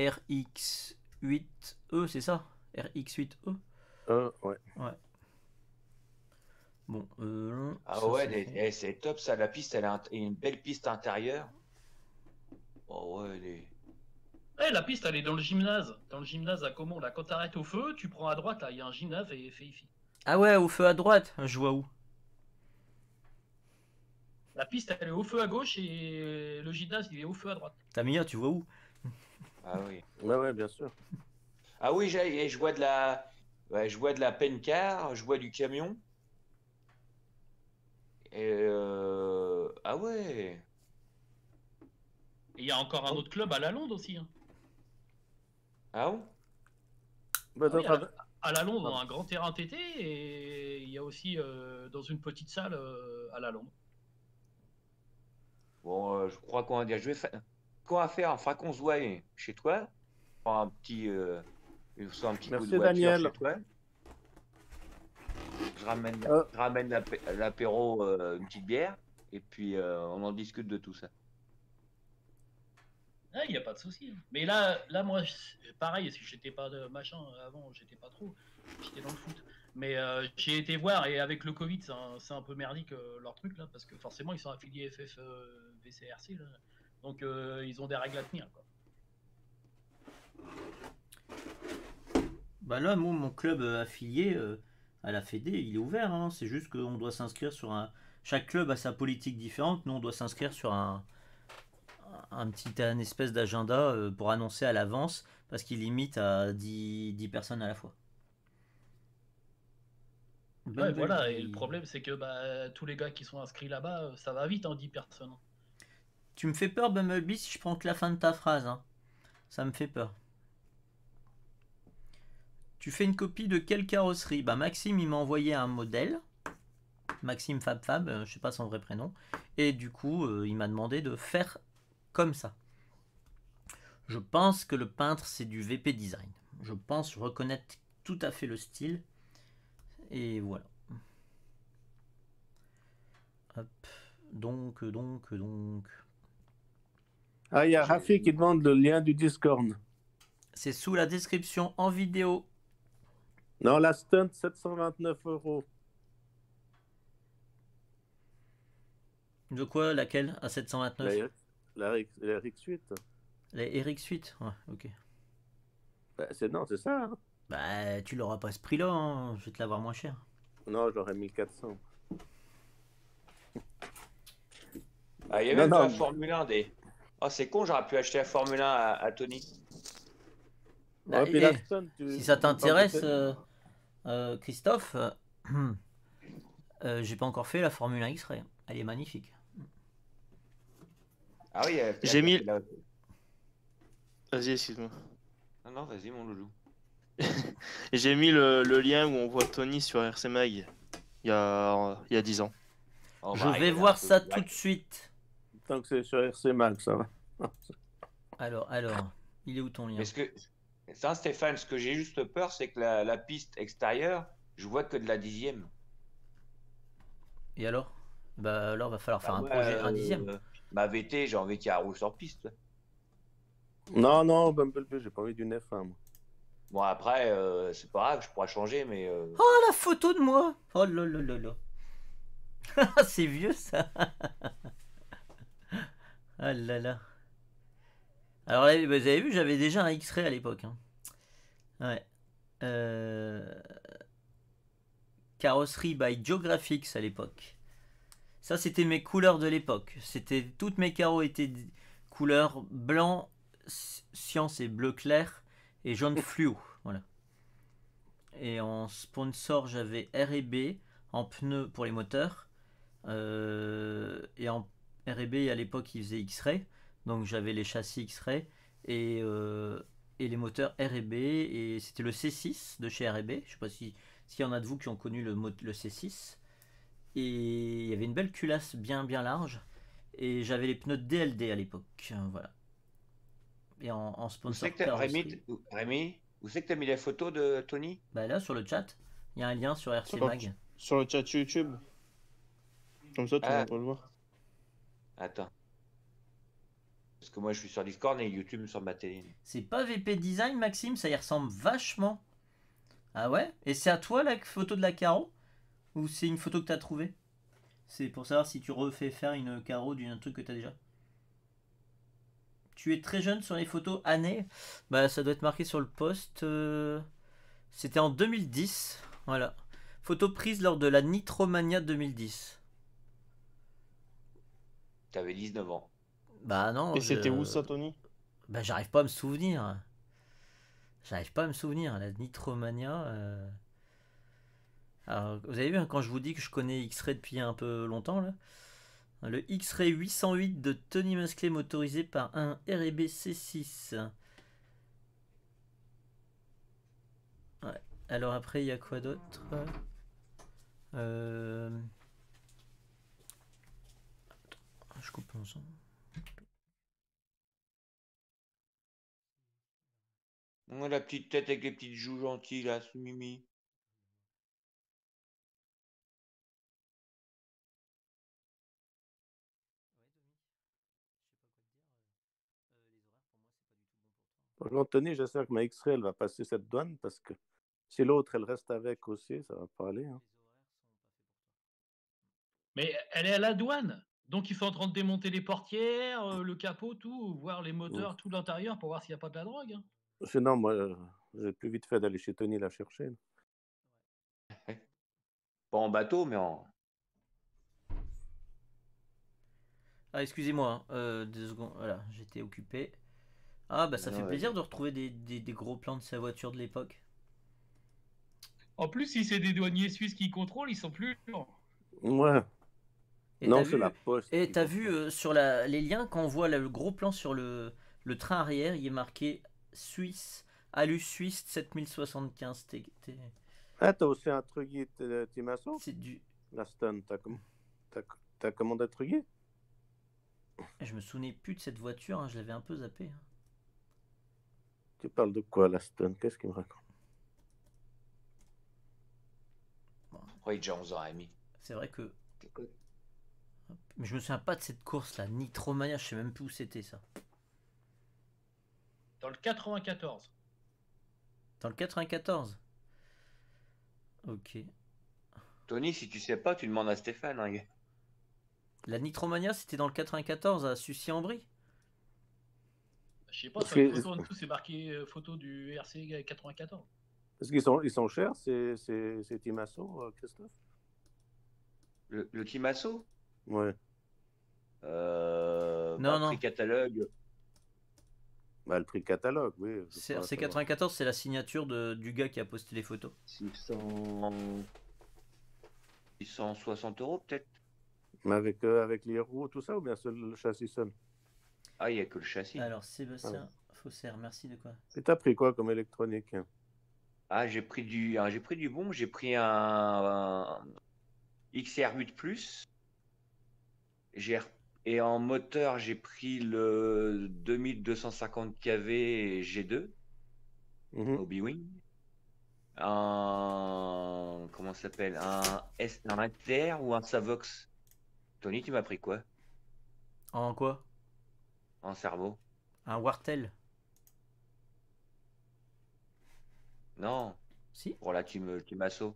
[SPEAKER 2] RX8E, c'est ça? RX8E?
[SPEAKER 1] Ouais.
[SPEAKER 2] Ouais. Bon,
[SPEAKER 3] ah
[SPEAKER 2] ça,
[SPEAKER 3] ouais,
[SPEAKER 2] c'est fait.
[SPEAKER 3] c'est top ça. La piste, elle a une belle piste intérieure. Oh ouais,
[SPEAKER 4] La piste, elle est dans le gymnase. Dans le gymnase à Caumont. Là, quand t'arrêtes au feu, tu prends à droite, là, il y a un gymnase et fait ici.
[SPEAKER 2] Ah ouais, au feu à droite, je vois où.
[SPEAKER 4] La piste, elle est au feu à gauche et le gymnase, il est au feu à droite.
[SPEAKER 2] Tamia, tu vois où?
[SPEAKER 3] ah oui.
[SPEAKER 1] Ouais, bien sûr.
[SPEAKER 3] Ah oui, je vois ouais, je vois de la Pencar, je vois du camion. Et ah ouais.
[SPEAKER 4] Et il y a encore un autre club à La Londe aussi. Hein.
[SPEAKER 3] Ah bon?
[SPEAKER 1] Bah,
[SPEAKER 4] Ah oui,
[SPEAKER 1] t'as pas-
[SPEAKER 4] à La Londe, on a un grand terrain TT et il y a aussi dans une petite salle à La Londe.
[SPEAKER 3] Bon, je crois qu'on va dire. Je vais faire. Quoi à faire? Enfin, qu'on se voit chez toi. Prends un petit, un petit coup de
[SPEAKER 1] Merci,
[SPEAKER 3] voiture
[SPEAKER 1] Daniel.
[SPEAKER 3] chez toi.
[SPEAKER 1] Euh,
[SPEAKER 3] Je ramène l'apéro, une petite bière, et puis on en discute de tout ça.
[SPEAKER 4] Ah, il n'y a pas de souci. Hein. Mais là moi, pareil, si j'étais pas de machin avant, j'étais pas trop. J'étais dans le foot. Mais j'ai été voir et avec le Covid, c'est un peu merdique leur truc là, parce que forcément ils sont affiliés FF VCRC là. Donc ils ont des règles à tenir quoi.
[SPEAKER 2] Bah là, moi, mon club affilié à la Fédé, il est ouvert. Hein. C'est juste qu'on doit s'inscrire sur un. Chaque club a sa politique différente. Nous, on doit s'inscrire sur un espèce d'agenda pour annoncer à l'avance parce qu'il limite à 10 personnes à la fois.
[SPEAKER 4] Ouais, voilà. Et le problème, c'est que bah, tous les gars qui sont inscrits là-bas, ça va vite en 10 personnes.
[SPEAKER 2] Tu me fais peur, Bumblebee, si je prends que la fin de ta phrase. Hein. Ça me fait peur. Tu fais une copie de quelle carrosserie? Bah Maxime, il m'a envoyé un modèle. Maxime Fab Fab, je sais pas son vrai prénom. Et du coup, il m'a demandé de faire comme ça. Je pense que le peintre, c'est du VP Design. Je pense reconnaître tout à fait le style. Et voilà. Hop. Donc.
[SPEAKER 1] Ah, il y a Rafi qui demande le lien du Discord.
[SPEAKER 2] C'est sous la description en vidéo.
[SPEAKER 1] Non, la stunt, 729 €.
[SPEAKER 2] De quoi, laquelle? À 729?
[SPEAKER 1] La RX8.
[SPEAKER 2] La RX8? Ouais, ok.
[SPEAKER 1] Bah, non, c'est ça. Hein.
[SPEAKER 2] Bah, tu l'auras pas ce prix-là, hein. Je vais te l'avoir moins cher.
[SPEAKER 1] Non, j'aurais 1400.
[SPEAKER 3] Ah, il y a même la Formule 1 des. Oh, c'est con, j'aurais pu acheter la Formule 1 à Tony.
[SPEAKER 2] Bah,
[SPEAKER 1] puis la stunt,
[SPEAKER 2] si ça t'intéresse, Christophe, j'ai pas encore fait la Formule 1 X-Ray. Elle est magnifique.
[SPEAKER 3] Ah oui,
[SPEAKER 5] j'ai mis. Vas-y, excuse-moi.
[SPEAKER 3] Non, vas-y, mon loulou.
[SPEAKER 5] J'ai mis le lien où on voit Tony sur RC Mag il y a 10 ans.
[SPEAKER 3] Oh,
[SPEAKER 2] je vais voir ça tout de suite.
[SPEAKER 1] Tant que c'est sur RC Mag, ça va.
[SPEAKER 2] Alors, il est où ton lien?
[SPEAKER 3] Ça, Stéphane, ce que j'ai juste peur, c'est que la piste extérieure, je vois que de la 10e.
[SPEAKER 2] Et alors? Bah alors, va falloir faire un projet, un 10e.
[SPEAKER 3] Ma VT, j'ai envie qu'il y ait un rouge sur piste.
[SPEAKER 1] Non, Bumblebee, j'ai pas envie d'une F1, moi.
[SPEAKER 3] Bon, après, c'est pas grave, je pourrais changer, mais.
[SPEAKER 2] Oh, la photo de moi! Oh là là là là. C'est vieux, ça. Ah là là. Alors là, vous avez vu, j'avais déjà un X-Ray à l'époque. Hein. Ouais. Carrosserie by Geographics à l'époque. Ça, c'était mes couleurs de l'époque. Toutes mes carreaux étaient couleurs blanc, science et bleu clair et jaune fluo. Voilà. Et en sponsor, j'avais R&B en pneus pour les moteurs. Et en R&B, à l'époque, ils faisaient X-Ray. Donc j'avais les châssis X-Ray et les moteurs R&B. Et c'était le C6 de chez R&B. Je sais pas s'il y en a de vous qui ont connu le C6. Et il y avait une belle culasse bien large. Et j'avais les pneus DLD à l'époque. Voilà. Et en sponsor carrosserie.
[SPEAKER 3] Rémi, où c'est que tu as mis les photos de Tony?
[SPEAKER 2] Bah là, sur le chat, il y a un lien sur RC Mag.
[SPEAKER 5] Sur le chat YouTube. Comme ça, tout le monde peut le voir.
[SPEAKER 3] Attends. Parce que moi, je suis sur Discord et YouTube sur ma télé.
[SPEAKER 2] C'est pas VP Design, Maxime? Ça y ressemble vachement. Ah ouais? Et c'est à toi la photo de la carreau? Ou c'est une photo que tu as trouvée? C'est pour savoir si tu refais faire une carreau d'un truc que tu as déjà. Tu es très jeune sur les photos, année? Bah ça doit être marqué sur le post. C'était en 2010. Voilà. Photo prise lors de la Nitromania 2010.
[SPEAKER 3] T'avais 19 ans.
[SPEAKER 2] Bah non.
[SPEAKER 5] Et c'était où ça, Tony?
[SPEAKER 2] Bah j'arrive pas à me souvenir. La Nitromania. Alors, vous avez vu, hein, quand je vous dis que je connais X-Ray depuis un peu longtemps, là, le X-Ray 808 de Tony Musclé motorisé par un R&B C6. Ouais. Alors après, il y a quoi d'autre? Je coupe ensemble.
[SPEAKER 3] La petite tête avec les petites joues gentilles, là, sous Mimi.
[SPEAKER 1] Anthony, j'espère que ma X-Ray, elle va passer cette douane parce que si l'autre, elle reste avec aussi, ça va pas aller. Hein.
[SPEAKER 4] Mais elle est à la douane. Donc ils sont en train de démonter les portières, le capot, tout, voir les moteurs, tout l'intérieur pour voir s'il n'y a pas de la drogue. Hein.
[SPEAKER 1] Sinon, moi, j'ai plus vite fait d'aller chez Tony la chercher.
[SPEAKER 3] Pas en bateau, mais en.
[SPEAKER 2] Ah, excusez-moi, 2 secondes. Voilà, j'étais occupé. Ah, bah ça fait plaisir de retrouver des gros plans de sa voiture de l'époque.
[SPEAKER 4] En plus, si c'est des douaniers suisses qui contrôlent, ils sont plus lents.
[SPEAKER 1] Ouais.
[SPEAKER 2] Et
[SPEAKER 1] non, c'est la poste.
[SPEAKER 2] Et t'as vu sur les liens, quand on voit le gros plan sur le train arrière, il est marqué Suisse, Alu Suisse 7075.
[SPEAKER 1] Ah, t'as aussi un truc Timasso?
[SPEAKER 2] C'est du.
[SPEAKER 1] La Stone, t'as commandé un truc?
[SPEAKER 2] Je me souvenais plus de cette voiture, hein, je l'avais un peu zappé. Hein.
[SPEAKER 1] Tu parles de quoi, la Stone? Qu'est-ce qu'il me raconte?
[SPEAKER 3] Oui, déjà 11h30.
[SPEAKER 2] C'est vrai que. Mais je me souviens pas de cette course là, Nitromania, je sais même plus où c'était ça.
[SPEAKER 4] Dans le 94.
[SPEAKER 2] Dans le 94. Ok.
[SPEAKER 3] Tony, si tu sais pas, tu demandes à Stéphane. Hein.
[SPEAKER 2] La Nitromania, c'était dans le 94 à Sucy-en-Brie.
[SPEAKER 4] Je sais pas, sur les photos en dessous, c'est marqué photo du RC 94.
[SPEAKER 1] Est-ce qu'ils sont chers, ces Timasso, Christophe?
[SPEAKER 3] Le Timasso
[SPEAKER 1] Ouais.
[SPEAKER 2] Non, non.
[SPEAKER 3] Prix catalogue.
[SPEAKER 1] Bah, le prix catalogue, oui.
[SPEAKER 2] C'est 94, c'est la signature du gars qui a posté les photos.
[SPEAKER 3] 660 euros peut-être.
[SPEAKER 1] Mais avec les roues, tout ça, ou bien seul le châssis seul?
[SPEAKER 3] Ah, il n'y a que le châssis.
[SPEAKER 2] Alors, Sébastien Fausser, merci de quoi?
[SPEAKER 1] Et t'as pris quoi comme électronique?
[SPEAKER 3] Ah, j'ai pris du bon. J'ai pris un XR8 Plus. Et en moteur, j'ai pris le 2250 kV G2 Hobby-Wing. Comment ça s'appelle? Un Inter ou un Savox? Tony, tu m'as pris quoi?
[SPEAKER 2] En quoi?
[SPEAKER 3] En cerveau?
[SPEAKER 2] Un Wartel?
[SPEAKER 3] Non.
[SPEAKER 2] Si.
[SPEAKER 3] Pour la Team Asso.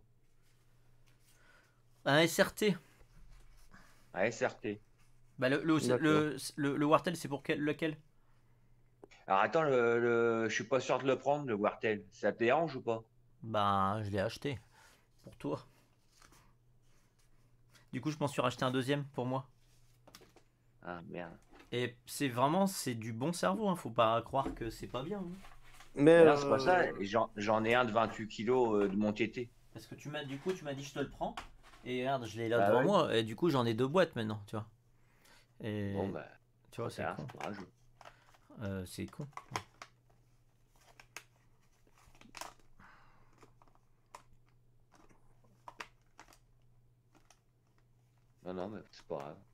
[SPEAKER 2] Un SRT.
[SPEAKER 3] Un SRT.
[SPEAKER 2] Bah le Wartel, c'est pour lequel?
[SPEAKER 3] Alors attends, je suis pas sûr de le prendre, le Wartel. Ça te dérange ou pas?
[SPEAKER 2] Bah, je l'ai acheté. Pour toi. Du coup, je m'en suis racheté un deuxième pour moi.
[SPEAKER 3] Ah merde.
[SPEAKER 2] Et c'est du bon cerveau, hein. Faut pas croire que c'est pas bien. Hein.
[SPEAKER 1] Mais
[SPEAKER 3] non, c'est pas ça. J'en ai un de 28 kg de mon TT.
[SPEAKER 2] Parce que tu m'as dit je te le prends. Et regarde, je l'ai là devant moi. Et du coup, j'en ai 2 boîtes maintenant, tu vois. Et
[SPEAKER 3] bon, bah.
[SPEAKER 2] Tu vois, c'est con. C'est con.
[SPEAKER 3] Non, mais c'est pas grave.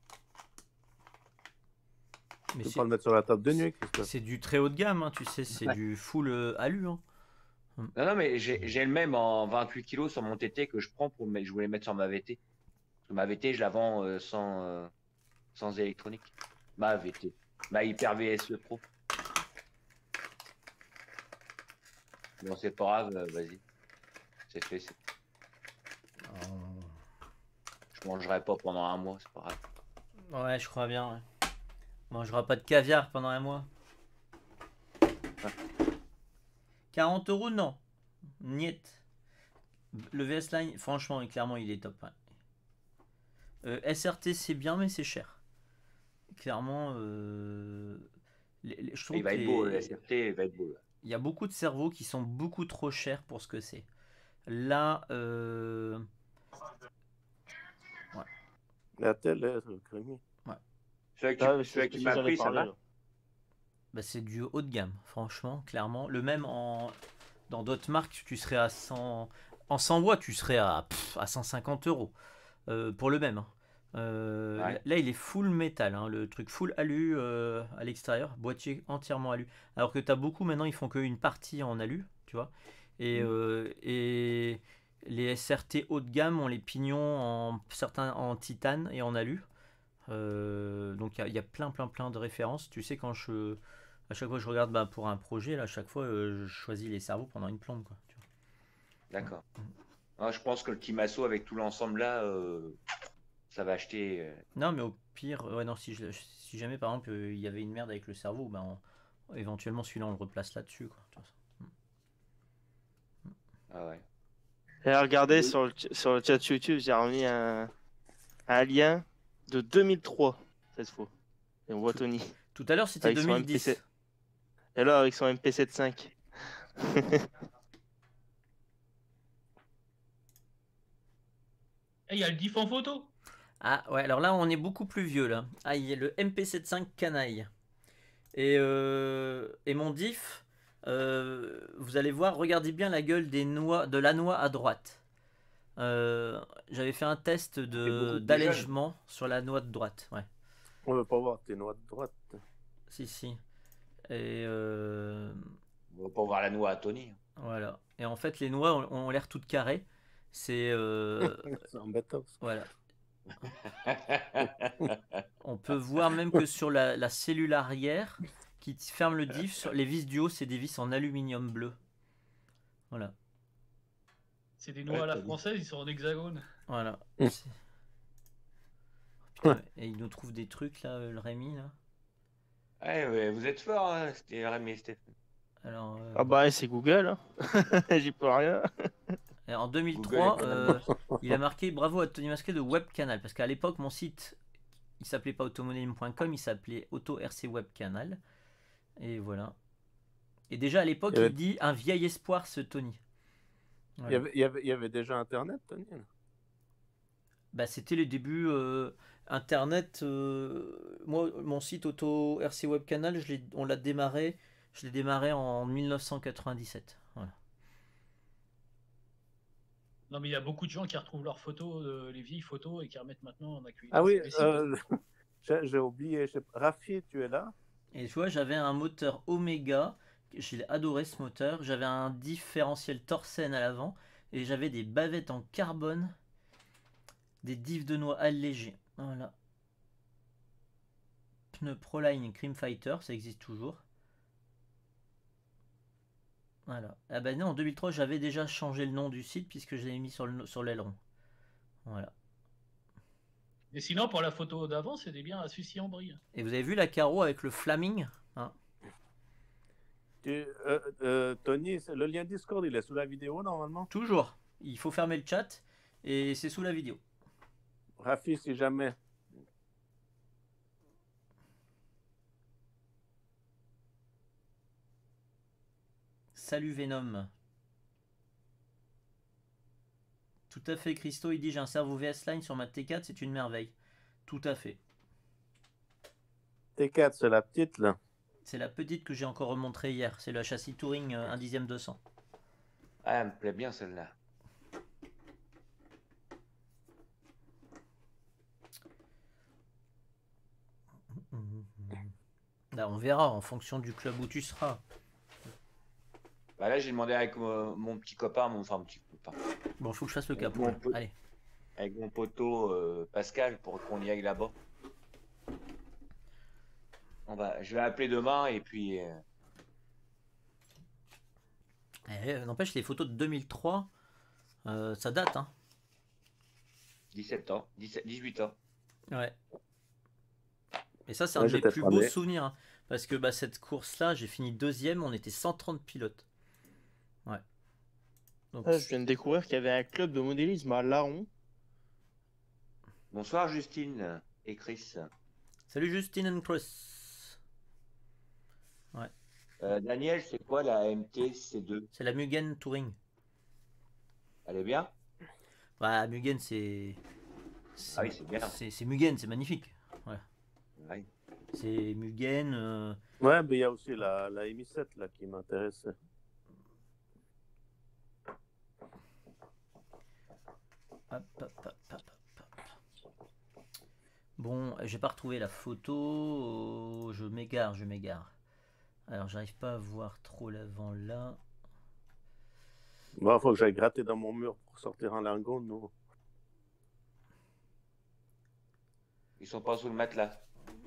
[SPEAKER 1] Mais tu peux pas le mettre sur la table de nuit, Christophe.
[SPEAKER 2] C'est du très haut de gamme, hein, tu sais, c'est du full alu. Hein.
[SPEAKER 3] Non, mais j'ai le même en 28 kg sur mon TT que je prends je voulais mettre sur ma VT. Parce que ma VT, je la vends sans électronique. Ma VT. Ma Hyper VSE Pro. Bon, c'est pas grave, vas-y. C'est fait. Je mangerai pas pendant un mois, c'est pas grave.
[SPEAKER 2] Ouais, je crois bien. Ouais. On mangera pas de caviar pendant un mois. 40 €, non. Niet. Le VS Line, franchement, clairement, il est top. Ouais. SRT, c'est bien, mais c'est cher. Clairement, je trouve
[SPEAKER 3] il va être beau, le SRT, il va être beau. Là.
[SPEAKER 2] Il y a beaucoup de cerveaux qui sont beaucoup trop chers pour ce que c'est. Là,
[SPEAKER 1] ouais. La telle, Crémy.
[SPEAKER 2] Ouais.
[SPEAKER 3] Celui qui m'a pris, ça va.
[SPEAKER 2] Bah, c'est du haut de gamme, franchement, clairement. Le même dans d'autres marques, tu serais à 100. En 100 watts, tu serais à 150 € pour le même. Hein.
[SPEAKER 3] Ouais.
[SPEAKER 2] Là, il est full métal, hein, le truc full alu à l'extérieur, boîtier entièrement alu. Alors que tu as beaucoup maintenant, ils font qu'une partie en alu, tu vois. Et les SRT haut de gamme ont les pignons certains en titane et en alu. Donc il y a plein de références. Tu sais, à chaque fois que je regarde pour un projet, là, à chaque fois je choisis les cerveaux pendant une plombe. Quoi, tu vois.
[SPEAKER 3] D'accord. Je pense que le Team Asso avec tout l'ensemble là, ça va acheter.
[SPEAKER 2] Non, mais au pire, non, si jamais par exemple il y avait une merde avec le cerveau, éventuellement celui-là on le replace là-dessus. Quoi,
[SPEAKER 3] Ah ouais.
[SPEAKER 5] Et regardez sur le chat YouTube, j'ai remis un lien de 2003 cette fois. Et on voit Tony.
[SPEAKER 2] Tout à l'heure c'était 2010.
[SPEAKER 5] Et là avec son MP75.
[SPEAKER 4] Et il y a le diff en photo.
[SPEAKER 2] Ah ouais, alors là on est beaucoup plus vieux là. Ah, il y a le MP75 canaille. Et mon diff, vous allez voir, regardez bien la gueule de la noix à droite. J'avais fait un test
[SPEAKER 3] beaucoup plus
[SPEAKER 2] d'allègement sur la noix de droite. Ouais.
[SPEAKER 1] On veut pas voir tes noix de droite.
[SPEAKER 2] Si, si. Et
[SPEAKER 3] On va pas voir la noix à Tony.
[SPEAKER 2] voilà. Et en fait, les noix ont l'air toutes carrées. C'est
[SPEAKER 1] C'est embêtant. Ça.
[SPEAKER 2] voilà. On peut voir même que sur la cellule arrière qui ferme le diff, sur les vis du haut, c'est des vis en aluminium bleu. Voilà.
[SPEAKER 4] C'est des noix
[SPEAKER 3] Ouais,
[SPEAKER 4] à la
[SPEAKER 3] t'as dit.
[SPEAKER 4] française, ils sont en hexagone.
[SPEAKER 2] Voilà.
[SPEAKER 1] Mm.
[SPEAKER 2] Putain, et il nous trouve des trucs là, le Rémi là.
[SPEAKER 3] Ouais, vous êtes fort, hein, c'était Rémi et Stéphane.
[SPEAKER 2] Alors,
[SPEAKER 5] Ah bah c'est Google, hein. J'y peux rien.
[SPEAKER 2] en 2003,
[SPEAKER 3] Google
[SPEAKER 2] il a marqué bravo à Tony Masquet de Webcanal. Parce qu'à l'époque, mon site, il s'appelait pas automoname.com, il s'appelait AutoRC Webcanal. Et voilà. Et déjà à l'époque,
[SPEAKER 1] Il y avait-
[SPEAKER 2] il dit un vieil espoir, ce Tony. Voilà.
[SPEAKER 1] Il y avait déjà Internet, Tony.
[SPEAKER 2] Bah, c'était les débuts Internet. Moi, mon site AutoRC Webcanal, je l'ai démarré en 1997. Voilà.
[SPEAKER 4] Non, mais il y a beaucoup de gens qui retrouvent leurs photos, les vieilles photos, et qui remettent maintenant en actualité.
[SPEAKER 1] Ah oui,
[SPEAKER 4] C'est possible.
[SPEAKER 1] j'ai oublié. Rafi, tu es là?
[SPEAKER 2] Et tu vois, j'avais un moteur Omega, j'ai adoré ce moteur. J'avais un différentiel Torsen à l'avant et j'avais des bavettes en carbone, des diffs de noix allégés. Voilà. Pneu Proline Cream Fighter, ça existe toujours. Voilà. Ah ben non, en 2003, j'avais déjà changé le nom du site puisque je l'avais mis sur l'aileron. Voilà.
[SPEAKER 4] Et sinon, pour la photo d'avant, c'était bien à Sucy-en-Brie.
[SPEAKER 2] Et vous avez vu la carreau avec le flaming, hein?
[SPEAKER 1] Tony, le lien Discord, il est sous la vidéo normalement.
[SPEAKER 2] Toujours. Il faut fermer le chat et c'est sous la vidéo.
[SPEAKER 1] Rafi, si jamais.
[SPEAKER 2] Salut Venom. Tout à fait, Christo, il dit j'ai un servo VS Line sur ma T4, c'est une merveille. Tout à fait.
[SPEAKER 1] T4, c'est la petite là.
[SPEAKER 2] C'est la petite que j'ai encore remontrée hier. C'est le châssis Touring 1 dixième 200.
[SPEAKER 3] Ah, elle me plaît bien celle-là.
[SPEAKER 2] Là, on verra en fonction du club où tu seras.
[SPEAKER 3] Bah là, j'ai demandé avec mon petit copain, mon petit copain,
[SPEAKER 2] Bon, il faut que je fasse le
[SPEAKER 3] Bon,
[SPEAKER 2] capot.
[SPEAKER 3] on
[SPEAKER 2] là.
[SPEAKER 3] peut-
[SPEAKER 2] Allez.
[SPEAKER 3] avec mon poteau Pascal pour qu'on y aille là-bas. Je vais appeler demain et puis
[SPEAKER 2] N'empêche, les photos de 2003, ça date, hein.
[SPEAKER 3] 17 ans, 18 ans.
[SPEAKER 2] Ouais. Et ça, c'est
[SPEAKER 1] Ouais,
[SPEAKER 2] un de mes
[SPEAKER 1] j'étais
[SPEAKER 2] plus
[SPEAKER 1] pas
[SPEAKER 2] beaux
[SPEAKER 1] né.
[SPEAKER 2] souvenirs, hein, parce que bah, cette course-là, j'ai fini deuxième, on était 130 pilotes. Ouais. Donc,
[SPEAKER 5] Ah, je viens de découvrir qu'il y avait un club de modélisme à Laron.
[SPEAKER 3] Bonsoir Justine et Chris.
[SPEAKER 2] salut Justine and Chris.
[SPEAKER 3] Daniel, c'est quoi la MT-C2?
[SPEAKER 2] C'est la Mugen Touring.
[SPEAKER 3] Elle est bien?
[SPEAKER 2] Bah, Mugen, c'est.
[SPEAKER 3] Ah oui, c'est bien.
[SPEAKER 2] C'est Mugen, c'est magnifique. Voilà.
[SPEAKER 3] Ouais.
[SPEAKER 2] C'est Mugen.
[SPEAKER 1] Ouais, mais il y a aussi la MI7 là qui m'intéresse.
[SPEAKER 2] Hop, hop, hop, hop, hop. Bon, j'ai pas retrouvé la photo. Je m'égare, je m'égare. Alors, j'arrive pas à voir trop l'avant là.
[SPEAKER 1] Bon, faut que j'aille gratter dans mon mur pour sortir un lingot, nous.
[SPEAKER 3] Ils sont pas sous le matelas.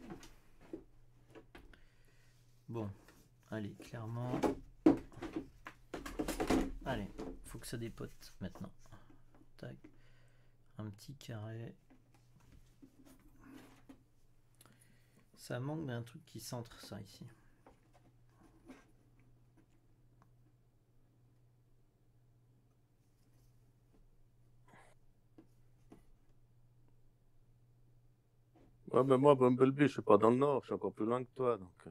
[SPEAKER 2] Bon, allez, clairement. Allez, faut que ça dépote maintenant. Tac. Un petit carré. Ça manque d'un truc qui centre ça ici.
[SPEAKER 1] Ouais, mais moi, Bumblebee, je suis pas dans le nord, je suis encore plus loin que toi, donc.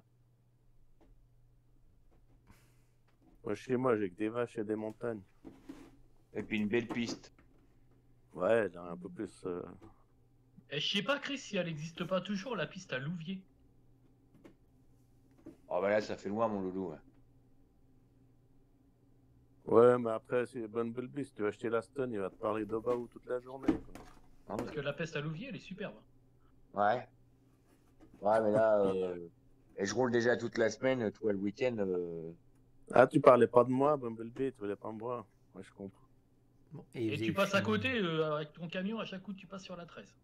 [SPEAKER 1] Moi, chez moi, j'ai que des vaches et des montagnes.
[SPEAKER 3] Et puis une belle piste.
[SPEAKER 1] Ouais, là, un peu plus.
[SPEAKER 4] Et je sais pas, Chris, si elle n'existe pas toujours, la piste à Louviers.
[SPEAKER 3] Oh bah là, ça fait loin mon loulou. Ouais.
[SPEAKER 1] Ouais, mais après, c'est Bumblebee. Si tu veux acheter la stun, il va te parler d'Obaou toute la journée, quoi.
[SPEAKER 3] Non,
[SPEAKER 4] Parce que la peste à Louvier, elle est superbe.
[SPEAKER 3] Ouais. Ouais, mais là, et je roule déjà toute la semaine, toi le week-end.
[SPEAKER 1] Ah, tu parlais pas de moi, Bumblebee, tu voulais pas me voir. Ouais, je comprends.
[SPEAKER 2] Bon,
[SPEAKER 4] Et tu passes à côté avec ton camion, à chaque coup, tu passes sur la 13.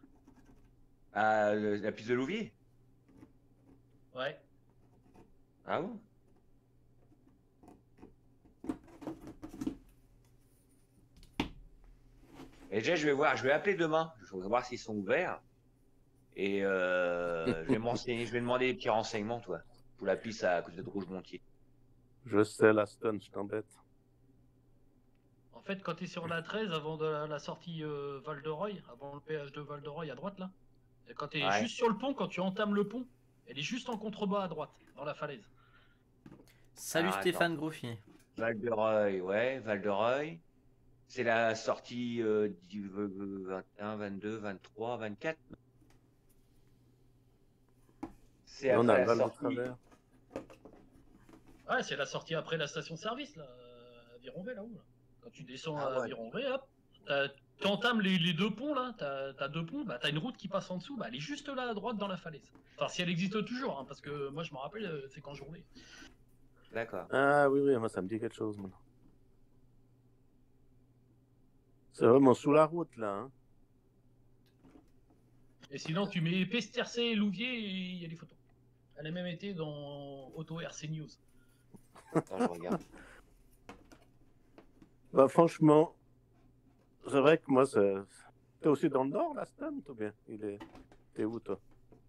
[SPEAKER 3] La piste de Louvier.
[SPEAKER 4] Ouais.
[SPEAKER 3] Ah bon? Et déjà, je vais appeler demain. Je vais voir s'ils sont ouverts. Et je vais m'enseigner, je vais demander des petits renseignements, toi, pour la piste à côté de Rouge-Montier.
[SPEAKER 1] Je sais, la stun, je t'embête.
[SPEAKER 4] En fait, quand tu es sur la 13, avant de la sortie Val-de-Reuil, avant le péage de Val-de-Reuil à droite, là, et quand tu es
[SPEAKER 3] Ouais.
[SPEAKER 4] juste sur le pont, quand tu entames le pont, elle est juste en contrebas à droite, dans la falaise.
[SPEAKER 2] Salut
[SPEAKER 3] Alors,
[SPEAKER 2] Stéphane Groffier.
[SPEAKER 3] Val-de-Reuil, ouais, Val-de-Reuil. C'est la sortie du 21, 22, 23, 24. C'est
[SPEAKER 1] Et on
[SPEAKER 3] après
[SPEAKER 1] a le
[SPEAKER 3] la
[SPEAKER 1] Val de
[SPEAKER 3] sortie.
[SPEAKER 1] Travers.
[SPEAKER 4] Ouais, c'est la sortie après la station-service, là, à Vironvay, là-haut. Là. Quand tu descends
[SPEAKER 3] Ah
[SPEAKER 4] à
[SPEAKER 3] ouais.
[SPEAKER 4] Vironvay, hop, tu entames les deux ponts, là, t'as deux ponts, bah, t'as une route qui passe en dessous, bah, elle est juste là à droite dans la falaise. Enfin, si elle existe toujours, hein, parce que moi, je me rappelle, c'est quand je roulais.
[SPEAKER 3] D'accord.
[SPEAKER 1] Ah oui, oui, moi ça me dit quelque chose maintenant. C'est vraiment sous la route là. Hein.
[SPEAKER 4] Et sinon, tu mets Pestercé et Louvier et il y a des photos. Elle a même été dans Auto RC News.
[SPEAKER 3] Attends, je regarde.
[SPEAKER 1] Bah, franchement, c'est vrai que moi, t'es aussi dans le nord, la stun, ou bien t'es où toi?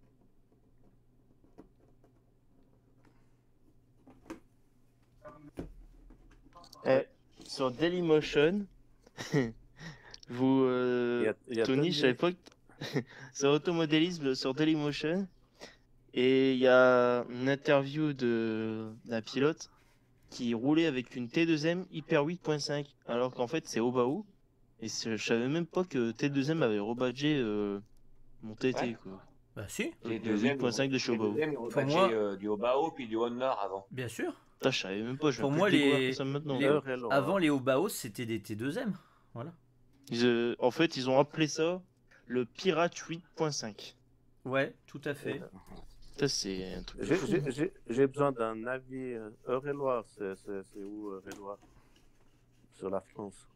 [SPEAKER 5] Sur Dailymotion, vous,
[SPEAKER 1] Il y a
[SPEAKER 5] Tony,
[SPEAKER 1] Tony.
[SPEAKER 5] je savais pas que c'est automodélisme sur Dailymotion. Et il y a une interview d'un pilote qui roulait avec une T2M Hyper 8.5, alors qu'en fait c'est Obaou. Et je savais même pas que T2M avait rebadgé mon TT,
[SPEAKER 3] Ouais.
[SPEAKER 5] quoi.
[SPEAKER 2] Bah si,
[SPEAKER 3] Les
[SPEAKER 5] Le 8.5 de chez Obaou.
[SPEAKER 3] deuxièmes, ils ont
[SPEAKER 2] Pour
[SPEAKER 3] patché,
[SPEAKER 2] moi-
[SPEAKER 3] du Obao puis du Honor avant.
[SPEAKER 2] bien sûr.
[SPEAKER 5] Putain, je savais même pas, je viens
[SPEAKER 2] Pour
[SPEAKER 5] plus
[SPEAKER 2] moi,
[SPEAKER 5] de découvrir que
[SPEAKER 2] les,
[SPEAKER 5] ça maintenant.
[SPEAKER 2] les-
[SPEAKER 1] Heure et Loire.
[SPEAKER 2] avant les Obaos, c'était des T2M. Voilà.
[SPEAKER 5] En fait, ils ont appelé ça le Pirate 8.5.
[SPEAKER 2] Ouais, tout à fait.
[SPEAKER 5] Ça, c'est un truc de fou.
[SPEAKER 1] J'ai besoin d'un avis. Heure et Loire, c'est où Heure et Loire? Sur la France.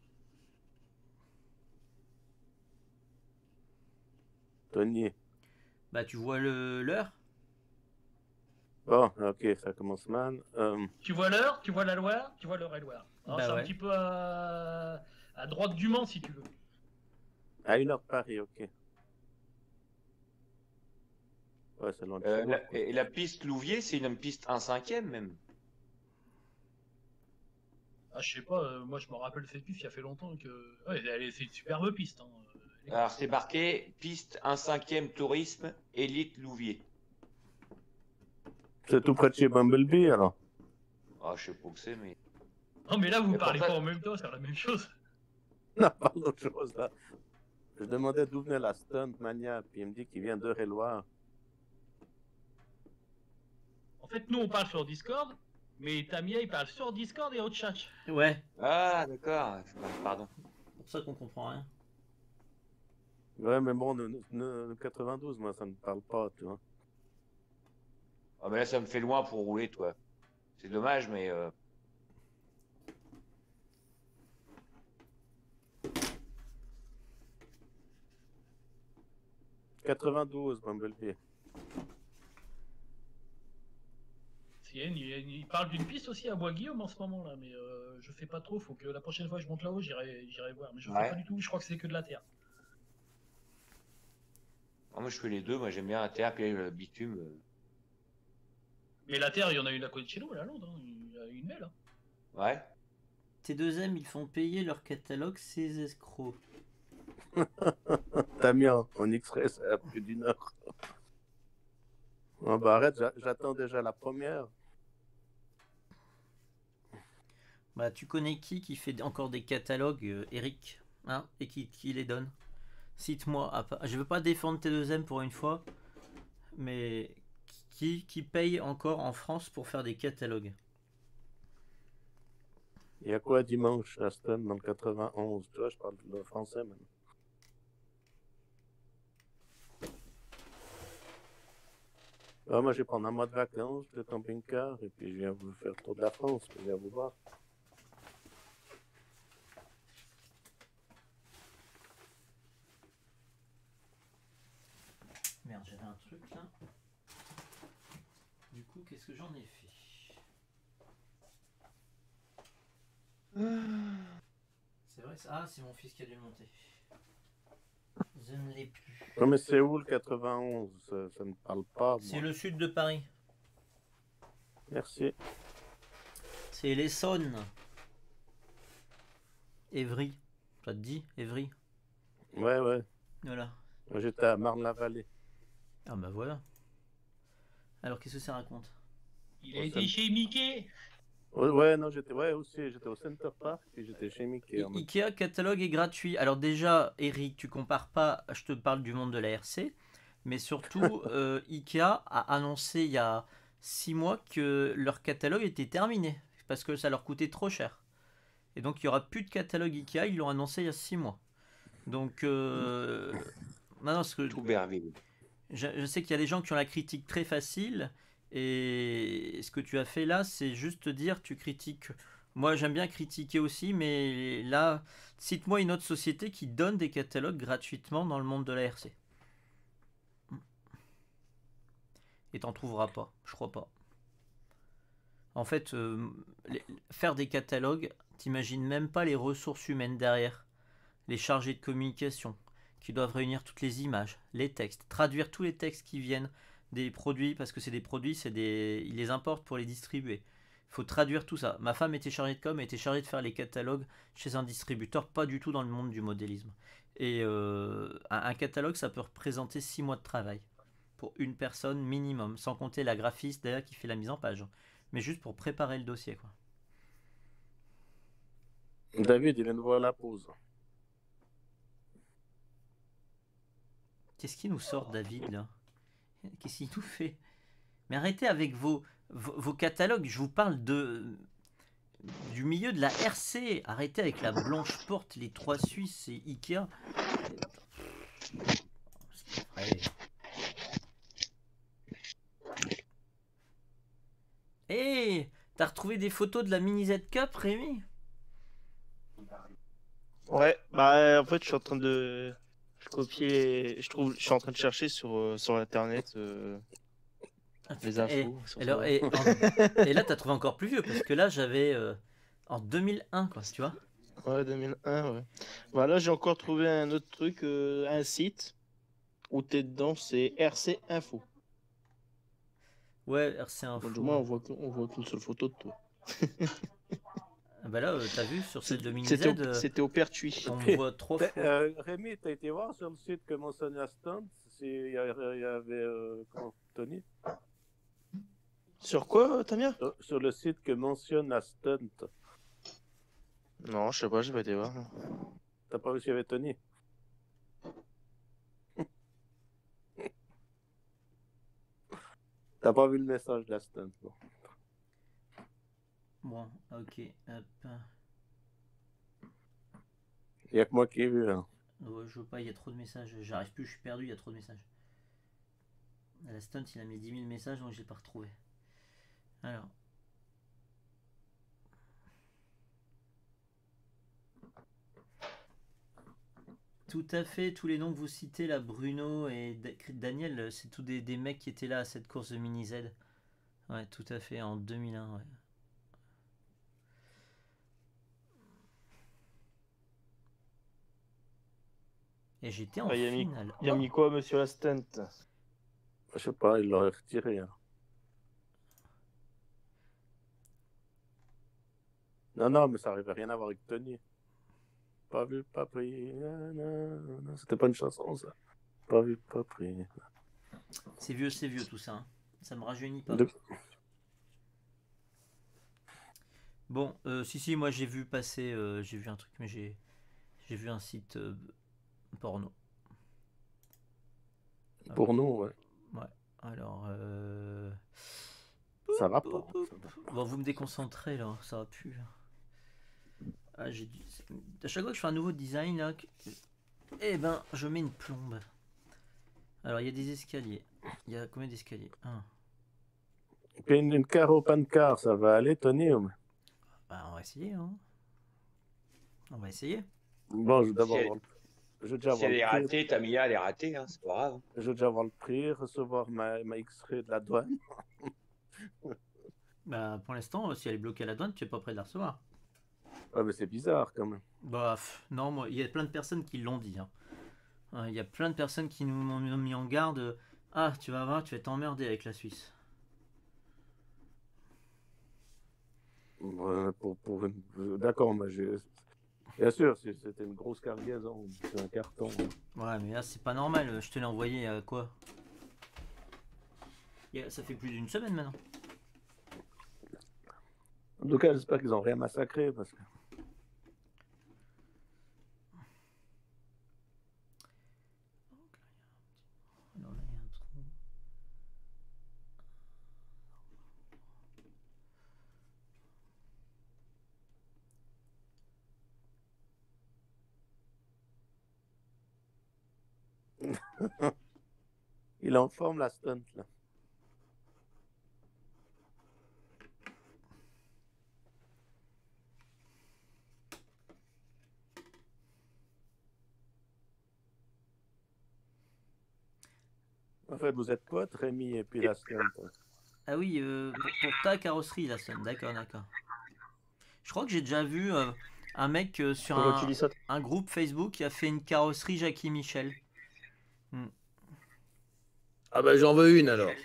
[SPEAKER 1] Tony.
[SPEAKER 2] Bah tu vois l'heure.
[SPEAKER 1] Bon, ok, ça commence mal.
[SPEAKER 4] Tu vois l'heure, tu vois la Loire, tu vois l'Eure-et-Loire. Alors,
[SPEAKER 2] Bah
[SPEAKER 4] c'est
[SPEAKER 2] ouais.
[SPEAKER 4] un petit peu à droite du Mans, si tu veux.
[SPEAKER 1] À 1h de Paris, ok. Ouais, c'est loin de chez moi, quoi.
[SPEAKER 3] Et la piste Louvier, c'est une piste 1/5 même.
[SPEAKER 4] Ah, je sais pas, moi je me rappelle cette piste, il y a fait longtemps que. Ouais, c'est une superbe piste. Hein.
[SPEAKER 3] Alors, c'est marqué piste 1/5 tourisme élite Louvier.
[SPEAKER 1] C'est tout près de chez Bumblebee, alors.
[SPEAKER 3] Ah, je sais pas où c'est, mais.
[SPEAKER 4] Non, mais là, vous
[SPEAKER 3] Mais
[SPEAKER 4] parlez
[SPEAKER 3] pourquoi-
[SPEAKER 4] pas en même temps, c'est la même chose.
[SPEAKER 1] Non, pas d'autre chose, là. Je demandais d'où venait la Stunt Mania, puis il me dit qu'il vient d'Eure et Loire.
[SPEAKER 4] En fait, nous, on parle sur Discord, mais Tamia, il parle sur Discord et autre chat.
[SPEAKER 2] Ouais.
[SPEAKER 3] Ah, d'accord. Pardon.
[SPEAKER 2] C'est pour ça qu'on comprend rien.
[SPEAKER 1] Ouais, mais bon, le 92, moi, ça ne me parle pas, tu vois.
[SPEAKER 3] Ah, mais là, ça me fait loin pour rouler, toi. C'est dommage, mais.
[SPEAKER 1] 92, Bumblebee.
[SPEAKER 4] Il parle d'une piste aussi à Bois-Guillaume en ce moment là, mais je fais pas trop. Faut que la prochaine fois que je monte là-haut, j'irai voir. Mais je fais pas du tout. Je crois que c'est que de la terre.
[SPEAKER 3] Ah, moi, je fais les deux. Moi, j'aime bien la terre, puis le bitume.
[SPEAKER 4] Mais la terre, il y en a une à côté de chez nous, là, à Londres. Hein. Il y a une belle. Hein.
[SPEAKER 3] Ouais.
[SPEAKER 2] T2M, ils font payer leur catalogue, ces escrocs.
[SPEAKER 1] T'as mis en X-Ray, ça a plus d'une heure. Oh, bah arrête, j'attends déjà la première.
[SPEAKER 2] Bah tu connais qui fait encore des catalogues, Eric, hein, et qui les donne? Cite-moi. Je veux pas défendre T2M pour une fois, mais qui paye encore en France pour faire des catalogues?
[SPEAKER 1] Il y a quoi dimanche à Aston dans le 91? Tu vois, je parle le français maintenant. Ah, moi, je vais prendre un mois de vacances, de camping-car, et puis je viens vous faire le tour de la France, puis je viens vous voir.
[SPEAKER 2] Merde, j'avais un truc là. Du coup, qu'est-ce que j'en ai fait? C'est vrai ça? Ah, c'est mon fils qui a dû le monter. Je ne l'ai plus.
[SPEAKER 1] Ouais, mais c'est où le 91? Ça ne parle pas, moi.
[SPEAKER 2] C'est le sud de Paris.
[SPEAKER 1] Merci.
[SPEAKER 2] C'est l'Essonne. Évry. Ça te dit, Évry?
[SPEAKER 1] Ouais, ouais.
[SPEAKER 2] Voilà.
[SPEAKER 1] Moi, j'étais à Marne-la-Vallée.
[SPEAKER 2] Ah bah voilà. Alors, qu'est-ce que ça raconte?
[SPEAKER 4] Il a été chez Mickey.
[SPEAKER 1] Ouais, non, j'étais aussi, j'étais au Center Park, puis j'étais chez Mickey. en même temps.
[SPEAKER 2] Ikea catalogue est gratuit. Alors déjà, Eric, tu compares pas, je te parle du monde de la RC, mais surtout, Ikea a annoncé il y a 6 mois que leur catalogue était terminé, parce que ça leur coûtait trop cher. Et donc il n'y aura plus de catalogue Ikea, ils l'ont annoncé il y a 6 mois. Donc, non, parce que
[SPEAKER 3] Tout Berville.
[SPEAKER 2] je sais qu'il y a des gens qui ont la critique très facile, et ce que tu as fait là, c'est juste te dire, tu critiques. Moi, j'aime bien critiquer aussi, mais là, cite-moi une autre société qui donne des catalogues gratuitement dans le monde de la RC. Et t'en trouveras pas, je crois pas. En fait, faire des catalogues, t'imagines même pas les ressources humaines derrière. Les chargés de communication, qui doivent réunir toutes les images, les textes, traduire tous les textes qui viennent des produits, parce que c'est des produits, ils les importent pour les distribuer. Il faut traduire tout ça. Ma femme était chargée de com, elle était chargée de faire les catalogues chez un distributeur, pas du tout dans le monde du modélisme. Et un catalogue, ça peut représenter 6 mois de travail pour une personne minimum, sans compter la graphiste derrière qui fait la mise en page. Mais juste pour préparer le dossier, quoi.
[SPEAKER 1] David, il vient de voir la pause.
[SPEAKER 2] Qu'est-ce qui nous sort, David, là? Qu'est-ce qu'il nous fait? Mais arrêtez avec vos catalogues, je vous parle du milieu de la RC. Arrêtez avec la Blanche Porte, les Trois Suisses et Ikea. C'est pas vrai. Hé, t'as retrouvé des photos de la Mini Z Cup, Rémi?
[SPEAKER 5] Ouais, bah en fait, je suis en train de. Je copie les. Je suis en train de chercher sur internet les infos. sur
[SPEAKER 2] Alors,
[SPEAKER 5] ça.
[SPEAKER 2] et là, t'as trouvé encore plus vieux, parce que là, j'avais en 2001, quoi, tu vois.
[SPEAKER 5] Ouais, 2001, ouais. Voilà, j'ai encore trouvé un autre truc, un site où t'es dedans, c'est RC Info.
[SPEAKER 2] Ouais, RC Info.
[SPEAKER 5] Bon, du moins, on voit qu'une seule photo de toi.
[SPEAKER 2] Ah bah là, t'as vu, sur celle de Mini
[SPEAKER 5] C'était
[SPEAKER 2] Z,
[SPEAKER 5] c'était au Pertuis.
[SPEAKER 2] on me voit 3 fois.
[SPEAKER 1] Rémi, t'as été voir sur le site que mentionne la stunt? Il y avait comment, Tony?
[SPEAKER 5] Sur quoi, Tamia?
[SPEAKER 1] Sur le site que mentionne la stunt.
[SPEAKER 5] Non, je sais pas, j'ai pas été voir.
[SPEAKER 1] T'as pas vu s'il y avait Tony? T'as pas vu le message de la stunt? Bon.
[SPEAKER 2] Bon, ok, hop.
[SPEAKER 1] Il y a que moi qui ai vu. Hein.
[SPEAKER 2] Ouais, je veux pas, il y a trop de messages. J'arrive plus, je suis perdu, il y a trop de messages. À la stunt, il a mis 10 000 messages, donc je l'ai pas retrouvé. Alors. Tout à fait, tous les noms que vous citez là, Bruno et Daniel, c'est tous des mecs qui étaient là à cette course de Mini Z. Ouais, tout à fait, en 2001, ouais. Et j'étais en finale.
[SPEAKER 5] Il a mis quoi, monsieur la stunt?
[SPEAKER 1] Je sais pas, il l'aurait retiré. Hein. Non, mais ça n'arrivait rien à voir avec Tony. Pas vu, pas pris. Non, c'était pas une chanson, ça. Pas vu, pas pris.
[SPEAKER 2] C'est vieux tout ça. Hein. Ça me rajeunit pas. Bon, si, moi j'ai vu passer, j'ai vu un truc, mais j'ai vu un site porno.
[SPEAKER 1] Porno, ouais.
[SPEAKER 2] Ouais, alors...
[SPEAKER 1] Ça va pas.
[SPEAKER 2] Bon, vous me déconcentrez là, ça va plus. Ah, à chaque fois que je fais un nouveau design, là, eh ben, je mets une plombe. Alors, il y a des escaliers. Il y a combien d'escaliers? Un.
[SPEAKER 1] Puis une carreau pancart, ça va aller, Tony?
[SPEAKER 2] Bah, on va essayer, hein. On va essayer.
[SPEAKER 1] Bon, je vais d'abord
[SPEAKER 3] Si elle,
[SPEAKER 1] voir je vais déjà
[SPEAKER 3] si
[SPEAKER 1] avoir
[SPEAKER 3] elle
[SPEAKER 1] le
[SPEAKER 3] est
[SPEAKER 1] prix.
[SPEAKER 3] ratée, Tamiya, elle est ratée, hein, c'est pas grave. Hein.
[SPEAKER 1] Je vais déjà avoir le prix, recevoir ma X-ray de la douane.
[SPEAKER 2] Bah, pour l'instant, si elle est bloquée à la douane, tu es pas prêt de la recevoir.
[SPEAKER 1] Ah, mais c'est bizarre quand même.
[SPEAKER 2] Bah, non, moi, il y a plein de personnes qui l'ont dit, hein. Il y a plein de personnes qui nous ont mis en garde. Ah, tu vas voir, tu vas t'emmerder avec la Suisse.
[SPEAKER 1] D'accord, mais bien sûr, c'était une grosse cargaison, c'est un carton.
[SPEAKER 2] Ouais, mais là, c'est pas normal. Je te l'ai envoyé à quoi? Ça fait plus d'une semaine maintenant.
[SPEAKER 1] En tout cas, j'espère qu'ils n'ont rien massacré parce que.
[SPEAKER 2] Alors là, il y a un trou.
[SPEAKER 1] Il en forme la stunt là. En fait, vous êtes potes, Rémi et puis la stunt.
[SPEAKER 2] Ah oui, pour ta carrosserie, la sonne. D'accord, d'accord. Je crois que j'ai déjà vu un mec sur
[SPEAKER 5] Comment tu dis ça?
[SPEAKER 2] un groupe Facebook qui a fait une carrosserie Jackie Michel.
[SPEAKER 6] Ah bah j'en veux une alors.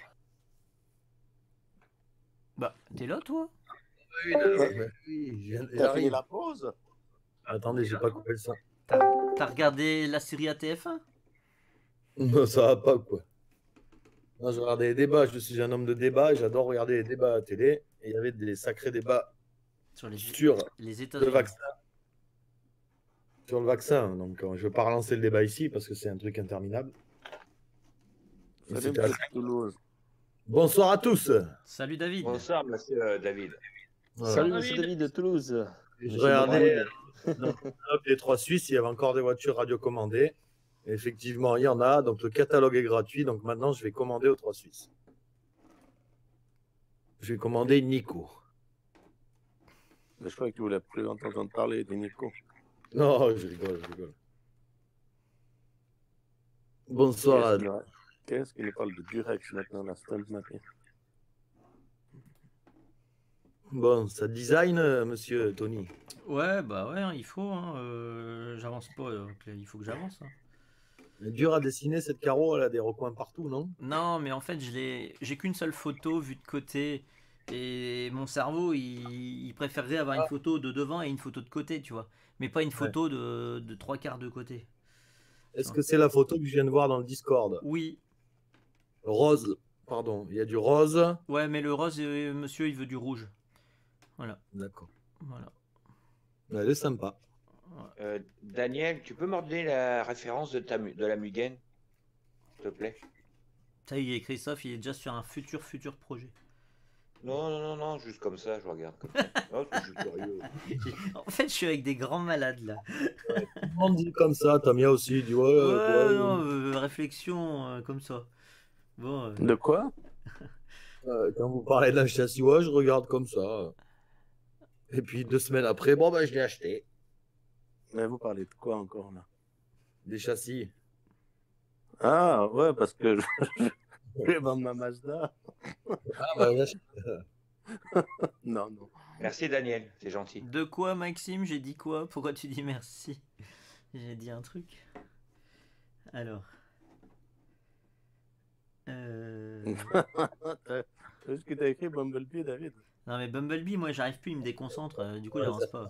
[SPEAKER 2] Bah, t'es là, toi?
[SPEAKER 6] Une alors. Oui,
[SPEAKER 1] T'as fini
[SPEAKER 6] j'arrive.
[SPEAKER 1] la pause?
[SPEAKER 6] Attendez, j'ai pas coupé le son.
[SPEAKER 2] T'as regardé la série ATF1?
[SPEAKER 6] Non, ça va pas quoi. Moi, je regardais les débats, je suis un homme de débat, et j'adore regarder les débats à la télé. Et il y avait des sacrés débats
[SPEAKER 2] Sur les
[SPEAKER 6] sur le
[SPEAKER 2] États-Unis.
[SPEAKER 6] vaccin. Sur le vaccin. Donc je ne vais pas relancer le débat ici parce que c'est un truc interminable. Et
[SPEAKER 1] Salut,
[SPEAKER 6] c'était
[SPEAKER 1] monsieur
[SPEAKER 6] assez-
[SPEAKER 1] Toulouse.
[SPEAKER 6] Bonsoir à tous.
[SPEAKER 2] Salut David.
[SPEAKER 3] Bonsoir, monsieur David.
[SPEAKER 6] Voilà.
[SPEAKER 5] Salut,
[SPEAKER 4] David.
[SPEAKER 5] monsieur David de Toulouse.
[SPEAKER 6] Et je
[SPEAKER 5] Monsieur
[SPEAKER 6] regardais
[SPEAKER 5] David.
[SPEAKER 6] dans les 3 Suisses, il y avait encore des voitures radiocommandées. Et effectivement, il y en a. Donc le catalogue est gratuit. Donc maintenant, je vais commander aux 3 Suisses. Je vais commander Nico.
[SPEAKER 1] Mais je crois que tu voulais plus entendre parler de Nico.
[SPEAKER 6] Non, je rigole, je rigole. Bonsoir.
[SPEAKER 1] Qu'est-ce qu'il nous parle de Durex maintenant, la stunt maintenant?
[SPEAKER 6] Bon, ça design, monsieur Tony.
[SPEAKER 2] Ouais, bah ouais, hein, il faut. Hein, j'avance pas, donc il faut que j'avance. Hein.
[SPEAKER 6] C'est dur à dessiner cette carreau, elle a des recoins partout, non?
[SPEAKER 2] Non, mais en fait, j'ai qu'une seule photo vue de côté. Et mon cerveau, il préférerait avoir une photo de devant et une photo de côté, tu vois. Mais pas une photo de 3/4 de côté.
[SPEAKER 6] Est-ce que c'est la photo que je viens de voir dans le Discord?
[SPEAKER 2] Oui.
[SPEAKER 6] Rose, pardon, il y a du rose.
[SPEAKER 2] Ouais, mais le rose, monsieur, il veut du rouge. Voilà.
[SPEAKER 6] D'accord.
[SPEAKER 2] Voilà.
[SPEAKER 6] Elle est sympa.
[SPEAKER 3] Daniel, tu peux me redonner la référence de la Mugen, s'il te plaît?
[SPEAKER 2] Ça y est, Christophe, il est déjà sur un futur projet.
[SPEAKER 3] Non, juste comme ça, je regarde comme ça. Oh, je suis curieux.
[SPEAKER 2] En fait, je suis avec des grands malades là.
[SPEAKER 6] On dit comme ça, Tamia aussi, dit ouais.
[SPEAKER 2] Non, réflexion comme ça. Bon.
[SPEAKER 1] De quoi?
[SPEAKER 6] Quand vous parlez d'un châssis, ouais, je regarde comme ça. Et puis 2 semaines après, bon, ben, je l'ai acheté.
[SPEAKER 1] Mais vous parlez de quoi encore là?
[SPEAKER 6] Des châssis.
[SPEAKER 1] Ah, ouais, parce que je vais vendre ma Mazda.
[SPEAKER 6] Ah, bah,
[SPEAKER 1] Non, non.
[SPEAKER 3] Merci Daniel, c'est gentil.
[SPEAKER 2] De quoi, Maxime? J'ai dit quoi? Pourquoi tu dis merci? J'ai dit un truc. Alors.
[SPEAKER 1] Est-ce que t'as écrit Bumblebee, David?
[SPEAKER 2] Non, mais Bumblebee, moi, j'arrive plus, il me déconcentre. Du coup, j'avance pas.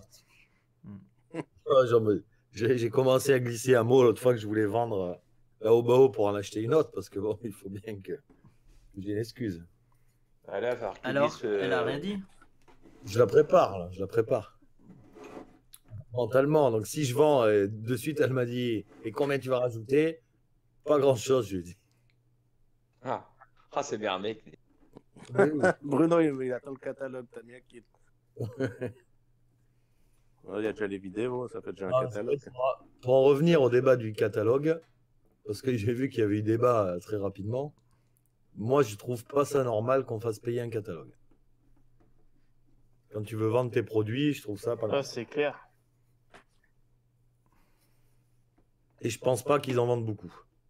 [SPEAKER 6] J'ai commencé à glisser un mot l'autre fois que je voulais vendre au Bao pour en acheter une autre parce que bon, il faut bien que j'ai une excuse.
[SPEAKER 3] Alors,
[SPEAKER 2] Elle a rien dit?
[SPEAKER 6] Je la prépare, là, je la prépare. Mentalement, donc si je vends, de suite elle m'a dit et combien tu vas rajouter? Pas grand chose, je lui ai dit.
[SPEAKER 3] Ah, c'est bien, mec.
[SPEAKER 1] Bruno, il attend le catalogue, t'as bien qui. Il y a déjà les vidéos, ça fait déjà un
[SPEAKER 6] Ah,
[SPEAKER 1] catalogue.
[SPEAKER 6] pour en revenir au débat du catalogue, parce que j'ai vu qu'il y avait eu débat très rapidement, moi je trouve pas ça normal qu'on fasse payer un catalogue. Quand tu veux vendre tes produits, je trouve ça pas
[SPEAKER 5] Ah,
[SPEAKER 6] normal.
[SPEAKER 5] c'est clair.
[SPEAKER 6] Et je pense pas qu'ils en vendent beaucoup.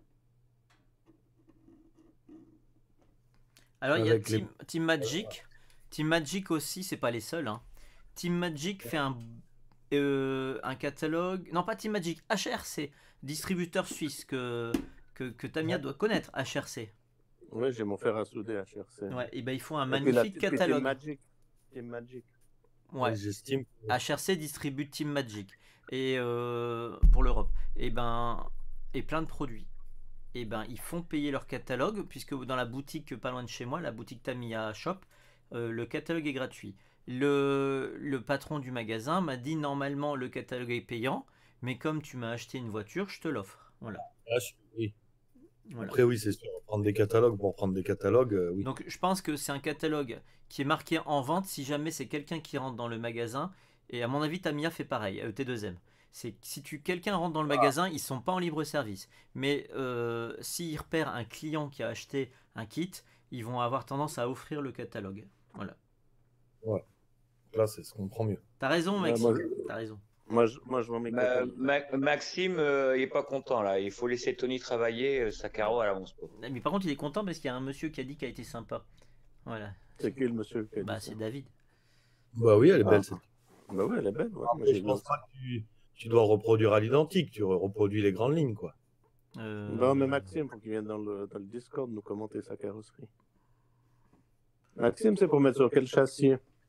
[SPEAKER 2] Alors, il y a
[SPEAKER 6] Avec les-
[SPEAKER 2] Team Magic. Team Magic aussi, c'est pas les seuls, hein. Team Magic fait un catalogue. Non, pas Team Magic, HRC, distributeur suisse que Tamia doit connaître, HRC.
[SPEAKER 1] Oui, j'ai mon fer à souder à HRC.
[SPEAKER 2] Ouais, et ben ils font un
[SPEAKER 1] Et puis la-
[SPEAKER 2] magnifique
[SPEAKER 1] puis Team
[SPEAKER 2] catalogue.
[SPEAKER 1] Magic. Team Magic.
[SPEAKER 2] Ouais,
[SPEAKER 6] J'estime.
[SPEAKER 2] HRC distribue Team Magic et pour l'Europe. Et ben et plein de produits. Et ben ils font payer leur catalogue puisque dans la boutique pas loin de chez moi, la boutique Tamiya Shop, le catalogue est gratuit. Le patron du magasin m'a dit normalement le catalogue est payant, mais comme tu m'as acheté une voiture, je te l'offre. Voilà.
[SPEAKER 6] Oui.
[SPEAKER 2] Voilà.
[SPEAKER 6] Après, oui, c'est sûr. Prendre des catalogues pour prendre des catalogues, oui.
[SPEAKER 2] Donc je pense que c'est un catalogue qui est marqué en vente si jamais c'est quelqu'un qui rentre dans le magasin. Et à mon avis, Tamiya fait pareil, T2M. C'est si quelqu'un rentre dans le magasin, ils sont pas en libre service. Mais s'ils repèrent un client qui a acheté un kit, ils vont avoir tendance à offrir le catalogue. Voilà.
[SPEAKER 6] Là, c'est ce qu'on comprend mieux.
[SPEAKER 2] T'as raison,
[SPEAKER 1] Ouais,
[SPEAKER 2] Maxime.
[SPEAKER 1] moi,
[SPEAKER 2] T'as raison.
[SPEAKER 1] Moi, je vends mes catalogues.
[SPEAKER 3] Maxime, il est pas content là. Il faut laisser Tony travailler. Sa caro, elle avance pas.
[SPEAKER 2] Mais par contre, il est content parce qu'il y a un monsieur qui a dit qu'elle a été sympa. Voilà.
[SPEAKER 1] C'est qui le monsieur qui a dit
[SPEAKER 2] Bah,
[SPEAKER 1] ça
[SPEAKER 2] c'est David.
[SPEAKER 6] Bah oui, elle est belle.
[SPEAKER 1] Ah. Bah ouais, elle est belle. Ouais. Moi,
[SPEAKER 6] Après,
[SPEAKER 1] j'ai
[SPEAKER 6] je
[SPEAKER 1] vu
[SPEAKER 6] pense
[SPEAKER 1] ça.
[SPEAKER 6] pas que tu dois reproduire à l'identique. Tu reproduis les grandes lignes, quoi.
[SPEAKER 1] Non, mais Maxime, faut qu'il vienne dans le Discord nous commenter sa carrosserie. Maxime, c'est pour mettre sur quel châssis?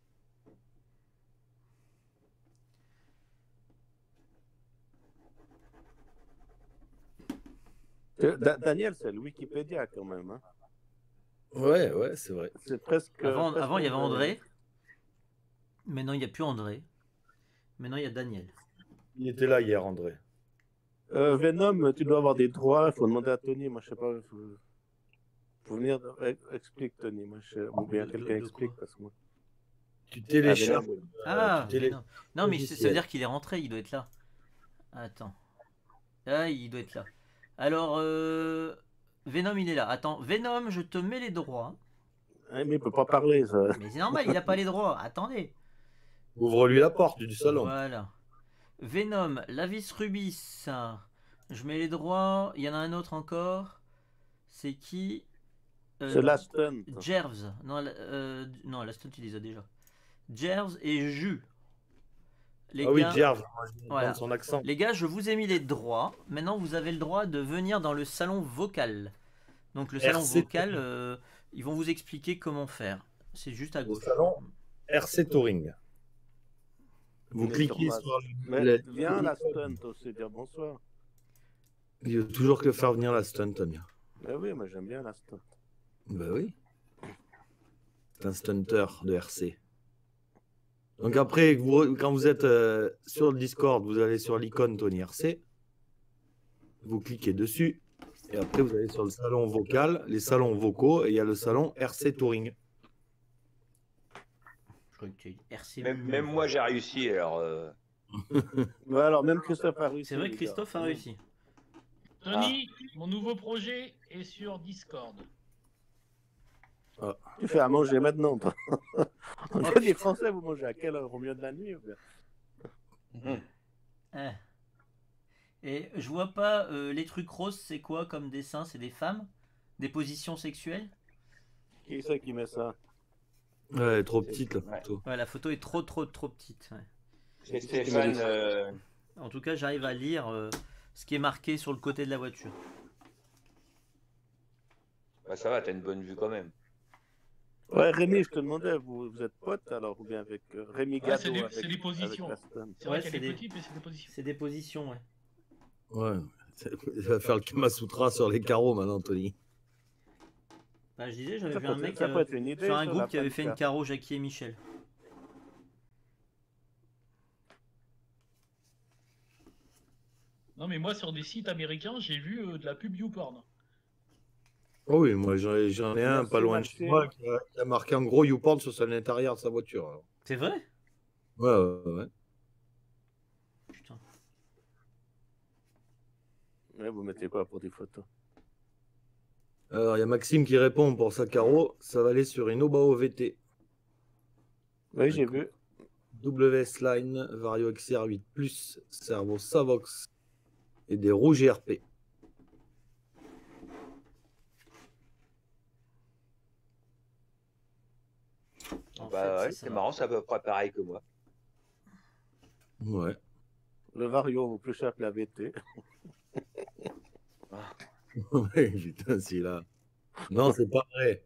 [SPEAKER 1] Daniel, c'est le Wikipédia quand même. Hein.
[SPEAKER 6] Ouais, c'est vrai.
[SPEAKER 1] C'est presque.
[SPEAKER 2] Avant, il y avait André. Maintenant, il n'y a plus André. Maintenant, il y a Daniel.
[SPEAKER 6] Il était là hier, André.
[SPEAKER 1] Venom, tu dois avoir des droits. Il faut demander à Tony. Moi, je sais pas. Faut venir. Explique, Tony. Moi, ou bien quelqu'un explique parce que moi.
[SPEAKER 6] Tu télécharges.
[SPEAKER 2] Ah,
[SPEAKER 6] tu télé-
[SPEAKER 2] non. Non, mais ça veut
[SPEAKER 6] logiciel.
[SPEAKER 2] dire qu'il est rentré, il doit être là. Attends. Ah, il doit être là. Alors, Venom, il est là. Attends, Venom, je te mets les droits.
[SPEAKER 1] Ah, mais il peut pas parler, ça.
[SPEAKER 2] Mais c'est normal, il n'a pas les droits. Attendez.
[SPEAKER 6] Ouvre-lui la porte du salon.
[SPEAKER 2] Voilà. Venom, Lavis Rubis. Ça. Je mets les droits. Il y en a un autre encore. C'est qui
[SPEAKER 1] C'est la stunt.
[SPEAKER 2] Jervs. Non, non, la stunt, tu les as déjà. Jervs et Jus. Les
[SPEAKER 6] Ah oui,
[SPEAKER 2] gars,
[SPEAKER 6] Gerve,
[SPEAKER 2] voilà.
[SPEAKER 6] son accent.
[SPEAKER 2] Les gars, je vous ai mis les droits. Maintenant, vous avez le droit de venir dans le salon vocal. Donc, le salon
[SPEAKER 6] RC.
[SPEAKER 2] vocal, ils vont vous expliquer comment faire. C'est juste à
[SPEAKER 6] Le
[SPEAKER 2] gauche.
[SPEAKER 6] salon RC Touring. Vous
[SPEAKER 1] Mais
[SPEAKER 6] cliquez
[SPEAKER 1] sur
[SPEAKER 6] sur
[SPEAKER 1] Mais viens la stunt aussi, dire bonsoir.
[SPEAKER 6] Il faut toujours que faire venir la stunt, Tania.
[SPEAKER 1] Mais oui, moi j'aime bien la stunt.
[SPEAKER 6] Bah oui. C'est un stunter de RC. Donc après, quand vous êtes sur le Discord, vous allez sur l'icône Tony RC. Vous cliquez dessus. Et après, vous allez sur le salon vocal, les salons vocaux, et il y a le salon RC Touring.
[SPEAKER 2] Je crois que tu es RC.
[SPEAKER 3] Même moi, j'ai réussi. Alors,
[SPEAKER 1] Ouais, alors même Christophe a réussi.
[SPEAKER 2] C'est vrai que
[SPEAKER 1] les gars.
[SPEAKER 2] Christophe a réussi.
[SPEAKER 4] Tony, mon nouveau projet est sur Discord.
[SPEAKER 1] Tu fais à manger maintenant, toi. On
[SPEAKER 2] Oh,
[SPEAKER 1] dit les Français, vous mangez à quelle heure? Au milieu de la nuit ou bien?
[SPEAKER 2] Ah. Et je vois pas les trucs roses, c'est quoi comme dessin? C'est des femmes? Des positions sexuelles?
[SPEAKER 1] Qui c'est qui met ça?
[SPEAKER 6] Ouais, trop petite la
[SPEAKER 3] Ouais.
[SPEAKER 6] photo.
[SPEAKER 2] Ouais, la photo est trop petite. Ouais.
[SPEAKER 3] c'est Stéphane.
[SPEAKER 2] En tout cas, j'arrive à lire ce qui est marqué sur le côté de la voiture.
[SPEAKER 3] Bah, ça va, t'as une bonne vue quand même.
[SPEAKER 1] Ouais, Rémi, je te demandais, vous êtes pote alors ou bien avec Rémi
[SPEAKER 4] Ouais,
[SPEAKER 1] Gado
[SPEAKER 4] c'est des-
[SPEAKER 1] avec,
[SPEAKER 4] c'est des positions.
[SPEAKER 1] avec la stunt.
[SPEAKER 4] C'est vrai
[SPEAKER 2] Ouais,
[SPEAKER 4] qu'elle
[SPEAKER 2] c'est
[SPEAKER 4] est
[SPEAKER 2] des-
[SPEAKER 4] petite, mais c'est des positions.
[SPEAKER 2] C'est des positions, ouais.
[SPEAKER 6] Ouais. Il va faire le Kama Sutra sur les carreaux maintenant, Tony.
[SPEAKER 2] Bah, je disais, j'avais
[SPEAKER 1] Ça
[SPEAKER 2] vu
[SPEAKER 1] peut
[SPEAKER 2] un
[SPEAKER 1] être-
[SPEAKER 2] mec
[SPEAKER 1] ça peut être une idée,
[SPEAKER 2] sur un
[SPEAKER 1] ça,
[SPEAKER 2] groupe
[SPEAKER 1] la
[SPEAKER 2] qui avait fait une
[SPEAKER 1] pancar.
[SPEAKER 2] carreau Jackie et Michel.
[SPEAKER 4] Non, mais moi, sur des sites américains, j'ai vu de la pub YouPorn.
[SPEAKER 6] Oh oui, moi j'en ai un
[SPEAKER 1] Merci,
[SPEAKER 6] pas loin de chez
[SPEAKER 1] Maxime.
[SPEAKER 6] moi qui a marqué en gros YouPorn sur l'intérieur de sa voiture. Alors.
[SPEAKER 2] C'est vrai?
[SPEAKER 6] Ouais.
[SPEAKER 1] Ouais, vous mettez quoi pour des photos?
[SPEAKER 6] Alors, il y a Maxime qui répond pour sa carreau. Ça va aller sur une Obao VT.
[SPEAKER 1] Oui, j'ai vu.
[SPEAKER 6] WS Line, Vario XR8 Plus, Servo Savox et des rouges GRP.
[SPEAKER 2] En
[SPEAKER 3] Bah
[SPEAKER 2] fait,
[SPEAKER 3] ouais,
[SPEAKER 2] c'est
[SPEAKER 3] c'est
[SPEAKER 2] ça.
[SPEAKER 3] marrant, c'est à peu près pareil que moi.
[SPEAKER 6] Ouais.
[SPEAKER 1] Le Vario vaut plus cher que la VT.
[SPEAKER 6] Ouais, putain, si là. Non, c'est pas vrai.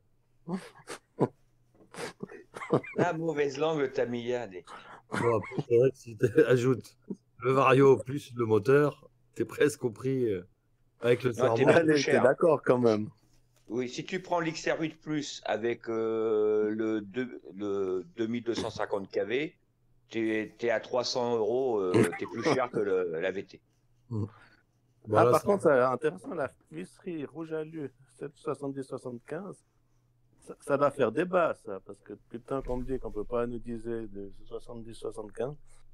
[SPEAKER 3] La mauvaise langue, le Tamiya.
[SPEAKER 6] Bon, après, c'est vrai que si tu ajoutes le Vario plus le moteur, t'es presque au prix avec le
[SPEAKER 3] Non,
[SPEAKER 6] servant.
[SPEAKER 3] t'es bien plus
[SPEAKER 1] Allez, t'es
[SPEAKER 3] cher.
[SPEAKER 1] d'accord quand même.
[SPEAKER 3] Oui, si tu prends l'XR8 Plus avec le 2250 kV, t'es à 300 €, t'es plus cher que la VT.
[SPEAKER 1] Ah,
[SPEAKER 6] Voilà,
[SPEAKER 1] par
[SPEAKER 6] ça-
[SPEAKER 1] contre, c'est intéressant, la visserie rouge alu 770-75, ça doit faire débat, ça, parce que depuis le temps qu'on me dit qu'on peut pas anodiser de 70-75.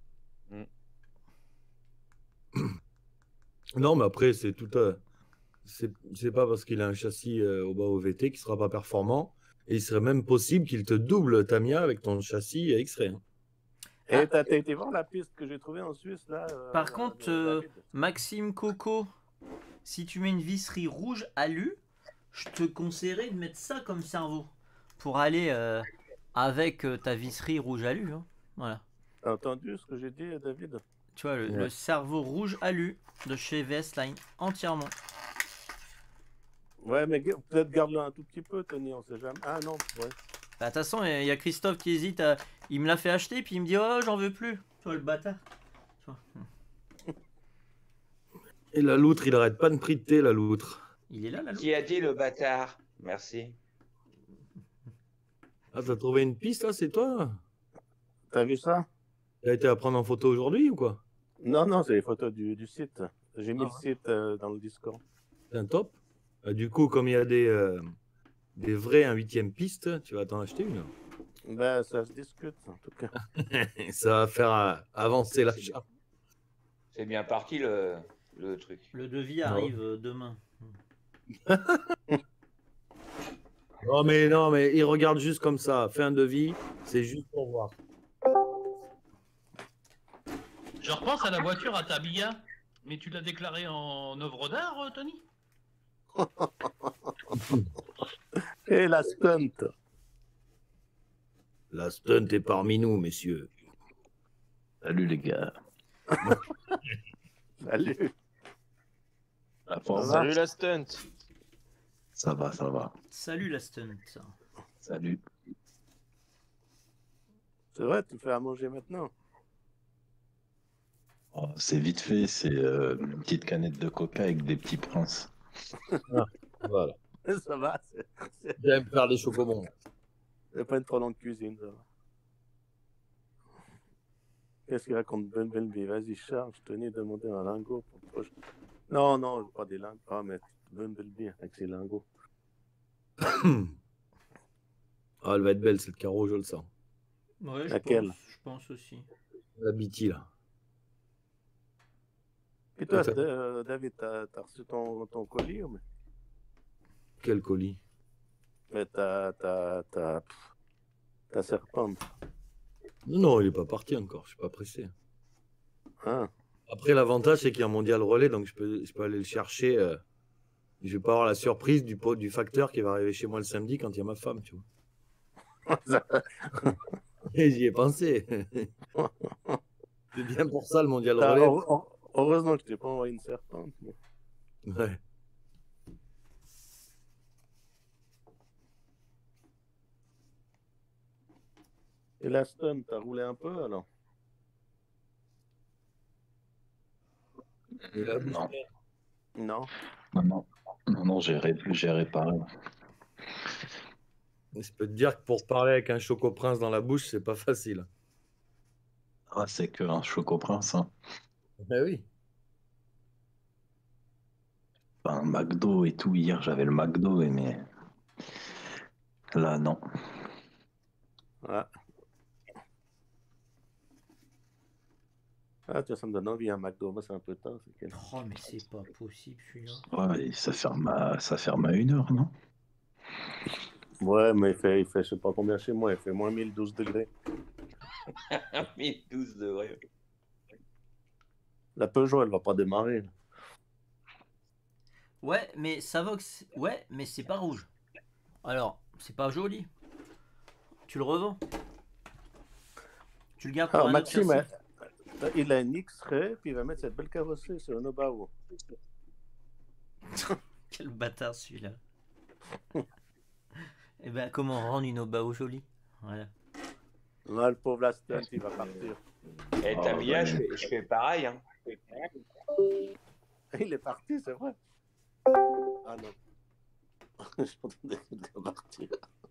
[SPEAKER 6] Non, mais après, c'est tout. C'est pas parce qu'il a un châssis au bas OVT qu'il sera pas performant. Et il serait même possible qu'il te double Tamiya avec ton châssis X-Ray. Hein.
[SPEAKER 1] Et
[SPEAKER 2] Ah.
[SPEAKER 1] t'as été voir la piste que j'ai trouvée en Suisse, là
[SPEAKER 2] Par contre,
[SPEAKER 1] David.
[SPEAKER 2] Maxime Coco, si tu mets une visserie rouge alu, je te conseillerais de mettre ça comme cerveau pour aller avec ta visserie rouge alu. Hein. Voilà.
[SPEAKER 1] T'as entendu ce que j'ai dit, David?
[SPEAKER 2] Tu vois, le cerveau rouge alu de chez VS Line, entièrement.
[SPEAKER 1] Ouais, mais peut-être garde-le un tout petit peu, Tony, on sait jamais. Ah non, ouais.
[SPEAKER 2] Bah, de toute façon, il y a Christophe qui hésite. Il me l'a fait acheter, puis il me dit oh, j'en veux plus. Tu vois, le bâtard. Tu vois.
[SPEAKER 6] Et la loutre, il arrête pas de priter, la loutre.
[SPEAKER 2] Il est là, la loupe.
[SPEAKER 3] Qui a dit le bâtard? Merci.
[SPEAKER 6] Ah, t'as trouvé une piste, là, c'est toi?
[SPEAKER 1] T'as vu ça?
[SPEAKER 6] T'as été à prendre en photo aujourd'hui ou quoi?
[SPEAKER 1] Non, non, c'est les photos du site. J'ai mis
[SPEAKER 6] Ah
[SPEAKER 1] le
[SPEAKER 6] ouais.
[SPEAKER 1] site dans le Discord.
[SPEAKER 6] C'est un top. Du coup, comme il y a des vrais 1/8e piste, tu vas t'en acheter une.
[SPEAKER 1] Ben, ça se discute, en tout cas.
[SPEAKER 6] Ça va faire avancer l'achat.
[SPEAKER 3] C'est bien parti le truc.
[SPEAKER 2] Le devis arrive demain.
[SPEAKER 6] Non, mais il regarde juste comme ça. Fais un devis, c'est juste pour voir.
[SPEAKER 4] Je repense à la voiture à Tamiya. Mais tu l'as déclarée en œuvre d'art, Tony?
[SPEAKER 1] Et la stunt.
[SPEAKER 6] La stunt est parmi nous, messieurs.
[SPEAKER 7] Salut les gars.
[SPEAKER 1] Salut.
[SPEAKER 7] La forme.
[SPEAKER 5] Salut la stunt.
[SPEAKER 7] Ça va, ça va.
[SPEAKER 2] Salut la stunt.
[SPEAKER 7] Salut.
[SPEAKER 1] C'est vrai, tu fais à manger maintenant.
[SPEAKER 7] Oh, c'est vite fait, c'est une petite canette de coca avec des petits princes.
[SPEAKER 6] Voilà.
[SPEAKER 1] Ça va,
[SPEAKER 6] J'aime faire les chocobons.
[SPEAKER 1] c'est pas une trop longue cuisine, ça va. Qu'est-ce qu'il raconte Ben Belby? Vas-y, charge, Tony, demander un lingot pour le prochain. Non, non, pas des lingots. Ah, mais Ben Belby avec ses lingots.
[SPEAKER 6] Ah, elle va être belle, cette carreau, je le sens.
[SPEAKER 2] Ouais,
[SPEAKER 1] Laquelle?
[SPEAKER 2] je pense aussi.
[SPEAKER 6] La BT, là.
[SPEAKER 1] Et toi,
[SPEAKER 6] Ok.
[SPEAKER 1] David, t'as reçu ton colis ou mais...
[SPEAKER 6] Quel colis?
[SPEAKER 1] Mais ta serpente.
[SPEAKER 6] Non, il est pas parti encore, je suis pas pressé.
[SPEAKER 1] Hein?
[SPEAKER 6] Après, l'avantage, c'est qu'il y a un mondial relais, donc je peux aller le chercher. Je vais pas avoir la surprise du facteur qui va arriver chez moi le samedi quand il y a ma femme, tu vois. Et j'y ai pensé. C'est bien pour ça le mondial relais.
[SPEAKER 1] Heureusement que je t'ai pas envoyé une serpente. Mais...
[SPEAKER 6] Ouais.
[SPEAKER 1] Et la stun, t'as roulé un peu alors?
[SPEAKER 6] Et la
[SPEAKER 7] Non,
[SPEAKER 1] Non.
[SPEAKER 7] non, j'ai réparé.
[SPEAKER 6] Je peux te dire que pour parler avec un Choco Prince dans la bouche, c'est pas facile.
[SPEAKER 7] Ah, c'est que un Choco Prince, hein.
[SPEAKER 6] Ben oui.
[SPEAKER 7] Enfin, un McDo et tout. Hier, j'avais le McDo, mais là, non.
[SPEAKER 1] Ouais. Ah, tiens, ça me donne envie, un McDo. Moi, c'est un peu tard.
[SPEAKER 2] Oh, mais c'est pas possible celui-là.
[SPEAKER 7] Ouais, et ça ferme à 1h, non?
[SPEAKER 1] Ouais, mais il fait, je sais pas combien chez moi, il fait moins 1012 degrés.
[SPEAKER 3] 1012 degrés.
[SPEAKER 1] La Peugeot, elle va pas démarrer. Là.
[SPEAKER 2] Ouais, mais ça va. Ouais, mais c'est pas rouge. Alors, c'est pas joli. Tu le revends. Tu le gardes pour
[SPEAKER 1] Ah,
[SPEAKER 2] un autre
[SPEAKER 1] Maxime,
[SPEAKER 2] châssis.
[SPEAKER 1] il a une X-Ray, puis il va mettre cette belle carrosserie sur un Obao.
[SPEAKER 2] Quel bâtard celui-là. Eh ben, comment rendre une Obao jolie? Voilà.
[SPEAKER 1] Là, le pauvre Aston, il va partir.
[SPEAKER 3] Et
[SPEAKER 7] Oh,
[SPEAKER 3] Tamiya,
[SPEAKER 7] ouais.
[SPEAKER 3] je fais pareil. Hein.
[SPEAKER 1] Il est parti, c'est vrai. Ah non. Je m'entendais qu'il était parti.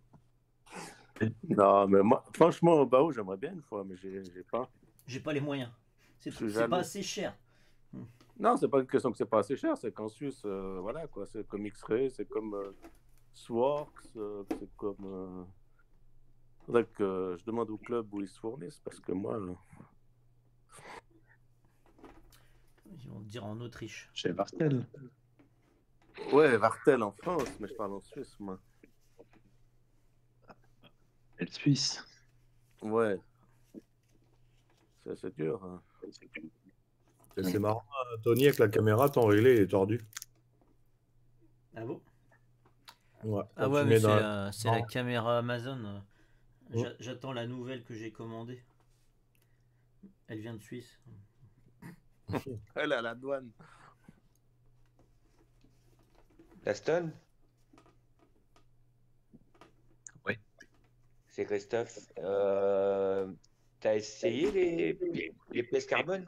[SPEAKER 1] Non, mais moi, franchement, Obao, j'aimerais bien une fois, mais j'ai pas.
[SPEAKER 2] J'ai pas les moyens.
[SPEAKER 1] Je suis
[SPEAKER 2] C'est
[SPEAKER 1] jaloux.
[SPEAKER 2] pas assez cher.
[SPEAKER 1] Non, c'est pas une question que c'est pas assez cher, c'est qu'en Suisse, voilà quoi, c'est comme X-Ray, c'est comme Sworks, c'est comme. Faudrait que je demande au club où ils se fournissent, parce que moi.
[SPEAKER 2] Ils vont te dire en Autriche.
[SPEAKER 7] Chez Vartel.
[SPEAKER 1] Ouais, Vartel en France, mais je parle en Suisse, moi.
[SPEAKER 7] Elle Suisse.
[SPEAKER 1] Ouais. C'est dur. Hein.
[SPEAKER 6] C'est marrant, Tony, avec la caméra, ton réglé, il est tordu.
[SPEAKER 2] Ah bon?
[SPEAKER 6] Ouais,
[SPEAKER 2] Ah
[SPEAKER 6] quand
[SPEAKER 2] ouais,
[SPEAKER 6] tu
[SPEAKER 2] mais
[SPEAKER 6] mets
[SPEAKER 2] c'est
[SPEAKER 6] dans-
[SPEAKER 2] c'est la caméra Amazon.
[SPEAKER 6] Ouais.
[SPEAKER 2] J'attends la nouvelle que j'ai commandée. Elle vient de Suisse.
[SPEAKER 1] Elle est à la douane.
[SPEAKER 3] Aston?
[SPEAKER 7] Oui.
[SPEAKER 3] C'est Christophe. T'as essayé les pièces carbone?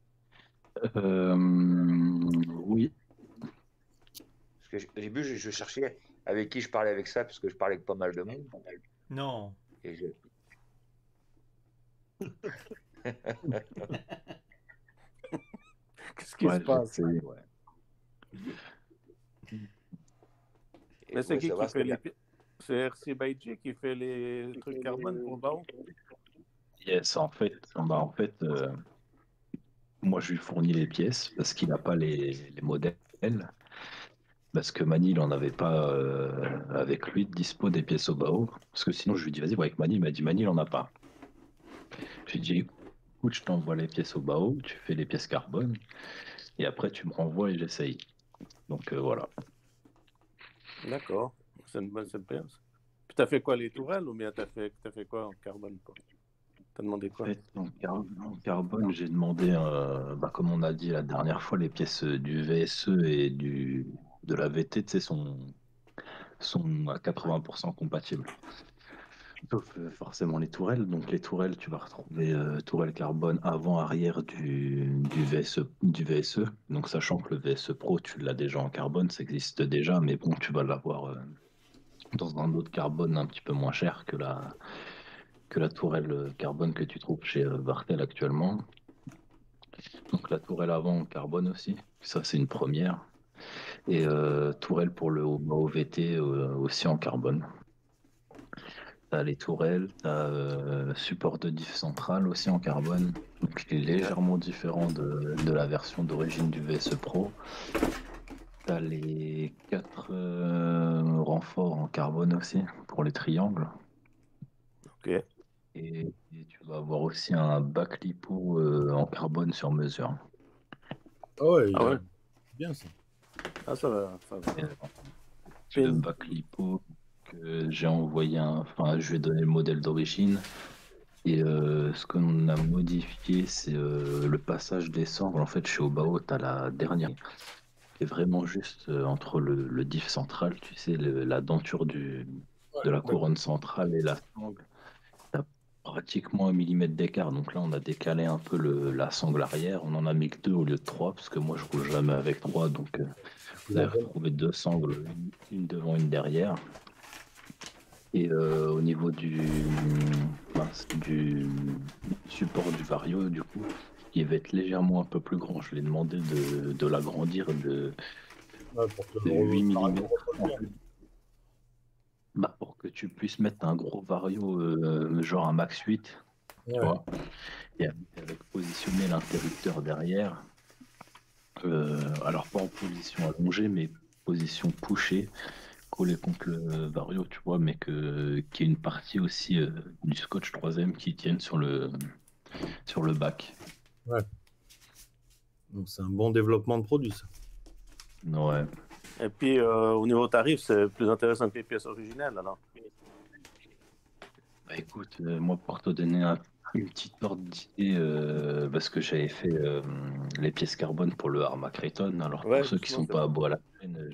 [SPEAKER 7] Oui.
[SPEAKER 3] Parce que au début, je cherchais avec qui je parlais avec ça, parce que je parlais avec pas mal de monde.
[SPEAKER 2] Non.
[SPEAKER 3] Et je...
[SPEAKER 1] Qu'est-ce qui
[SPEAKER 7] Ouais,
[SPEAKER 1] se passe?
[SPEAKER 7] j'ai essayé, ouais.
[SPEAKER 1] Mais c'est qui
[SPEAKER 3] savoir
[SPEAKER 1] fait
[SPEAKER 3] ce
[SPEAKER 1] les.
[SPEAKER 3] que-
[SPEAKER 1] C'est RC Baiji qui fait les trucs carbone pour Bao?
[SPEAKER 7] Yes, en fait, moi je lui fournis les pièces parce qu'il n'a pas les modèles. Parce que Mani, il n'en avait pas avec lui de dispo des pièces au BAO. Parce que sinon, je lui dis, vas-y, voir avec Mani. Il m'a dit, Mani, il n'en a pas. J'ai dit, écoute, je t'envoie les pièces au BAO, tu fais les pièces carbone, et après, tu me renvoies et j'essaye. Donc voilà.
[SPEAKER 1] D'accord. C'est une bonne bien. Ça. Puis t'as fait quoi, les tourelles ou bien t'as fait quoi en carbone? T'as demandé
[SPEAKER 7] En
[SPEAKER 1] quoi?
[SPEAKER 7] fait, en carbone, j'ai demandé, comme on a dit la dernière fois, les pièces du VSE et de la VT, tu sais, sont à 80% compatibles. Sauf forcément les tourelles. Donc les tourelles, tu vas retrouver tourelle carbone avant, arrière du VSE. Donc sachant que le VSE Pro, tu l'as déjà en carbone, ça existe déjà, mais bon, tu vas l'avoir dans un autre carbone un petit peu moins cher que la tourelle carbone que tu trouves chez Vartel actuellement. Donc la tourelle avant en carbone aussi, ça c'est une première. Et tourelle pour le OVT aussi en carbone. T'as les tourelles, t'as support de diff central aussi en carbone, donc il est légèrement différent de la version d'origine du VSE Pro. T'as les 4 renforts en carbone aussi pour les triangles.
[SPEAKER 1] Ok.
[SPEAKER 7] Et tu vas avoir aussi un bac lipo en carbone sur mesure.
[SPEAKER 6] Ah ouais,
[SPEAKER 1] Ah ouais?
[SPEAKER 6] bien ça.
[SPEAKER 1] Ah, ça va.
[SPEAKER 7] Le bac lipo que j'ai envoyé, je vais donner le modèle d'origine. Et ce qu'on a modifié, c'est le passage des sangles. En fait, chez Obao, tu as la dernière qui est vraiment juste entre le diff central, tu sais, la denture de la couronne centrale et la sangle. Tu as pratiquement 1 millimètre d'écart. Donc là, on a décalé un peu la sangle arrière. On en a mis que 2 au lieu de 3, parce que moi, je roule jamais avec 3. Donc, vous allez retrouver 2 sangles, une devant, une derrière. Et au niveau du support du vario, du coup, il va être légèrement un peu plus grand. Je l'ai demandé de l'agrandir de 8 mm. Pour que tu puisses mettre un gros vario, genre un Max 8, tu vois. Et avec positionner l'interrupteur derrière, alors pas en position allongée, mais position couchée, collée contre le vario, tu vois, mais qu'il y ait une partie aussi du scotch 3M qui tienne sur le bac.
[SPEAKER 6] Donc, c'est un bon développement de produit, ça.
[SPEAKER 7] Ouais.
[SPEAKER 1] Et puis, au niveau tarif, c'est plus intéressant que les pièces originales, alors.
[SPEAKER 7] Bah écoute, moi pour te donner une petite ordre d'idée, parce que j'avais fait les pièces carbone pour le Arma Creighton. Alors
[SPEAKER 1] Ouais,
[SPEAKER 7] pour ceux qui
[SPEAKER 1] justement,
[SPEAKER 7] sont
[SPEAKER 1] c'est
[SPEAKER 7] pas
[SPEAKER 1] bon.
[SPEAKER 7] abonnés à la chaîne,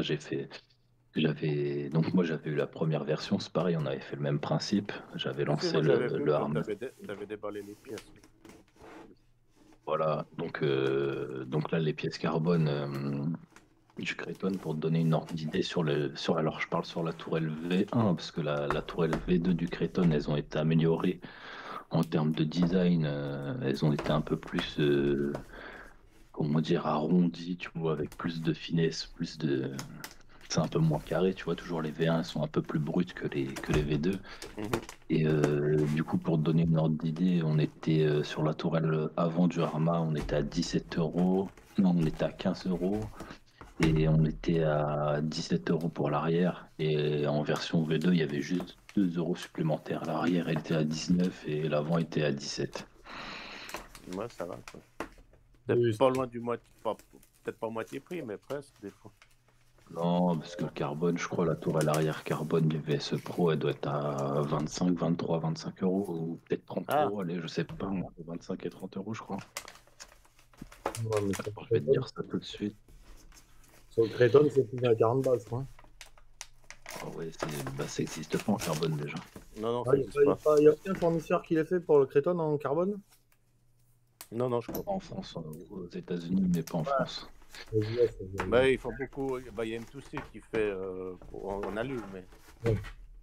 [SPEAKER 7] donc moi j'avais eu la première version, c'est pareil, on avait fait le même principe. J'avais
[SPEAKER 1] Oui,
[SPEAKER 7] lancé
[SPEAKER 1] moi, j'avais vu
[SPEAKER 7] le
[SPEAKER 1] que
[SPEAKER 7] Arma.
[SPEAKER 1] tu avais déballé les pièces.
[SPEAKER 7] Voilà, donc là les pièces carbone du Creighton, pour te donner une ordre d'idée alors je parle sur la tourelle V1 parce que la tourelle V2 du Creighton, elles ont été améliorées en termes de design, elles ont été un peu plus, comment dire, arrondies, tu vois, avec plus de finesse, c'est un peu moins carré, tu vois, toujours les V1 sont un peu plus brutes que les V2.
[SPEAKER 1] Mhm.
[SPEAKER 7] Et du coup, pour te donner une ordre d'idée, on était sur la tourelle avant du Arma, on était à 17 euros. Non, on était à 15 euros. Et on était à 17 euros pour l'arrière. Et en version V2, il y avait juste 2 euros supplémentaires. L'arrière était à 19 et l'avant était à 17.
[SPEAKER 1] Ouais, ça va, quoi.
[SPEAKER 6] Oui,
[SPEAKER 1] Pas loin du moitié, peut-être pas moitié prix, mais presque, des fois.
[SPEAKER 7] Non, parce que le carbone, je crois, la tourelle arrière carbone du VSE Pro, elle doit être à 25, 23, 25 euros, ou peut-être 30
[SPEAKER 1] Ah.
[SPEAKER 7] euros, allez, je sais pas, entre 25 et 30 euros, je crois.
[SPEAKER 6] Ouais, mais
[SPEAKER 7] Je vais te dire ça tout de suite.
[SPEAKER 6] sur le Creighton, c'est plus à 40 balles, je crois.
[SPEAKER 7] Ah ouais, ça existe pas en carbone déjà.
[SPEAKER 1] Non, ça
[SPEAKER 6] Il
[SPEAKER 1] n'existe
[SPEAKER 6] n'y
[SPEAKER 1] pas.
[SPEAKER 6] a aucun fournisseur qui l'ait fait pour le Creighton en carbone?
[SPEAKER 1] Non, je crois pas.
[SPEAKER 7] En France, aux États-Unis, mais pas en France.
[SPEAKER 6] Aux US,
[SPEAKER 1] Bah, ils font beaucoup. Bah, il y a M2C qui fait en alu, mais.
[SPEAKER 6] Ouais.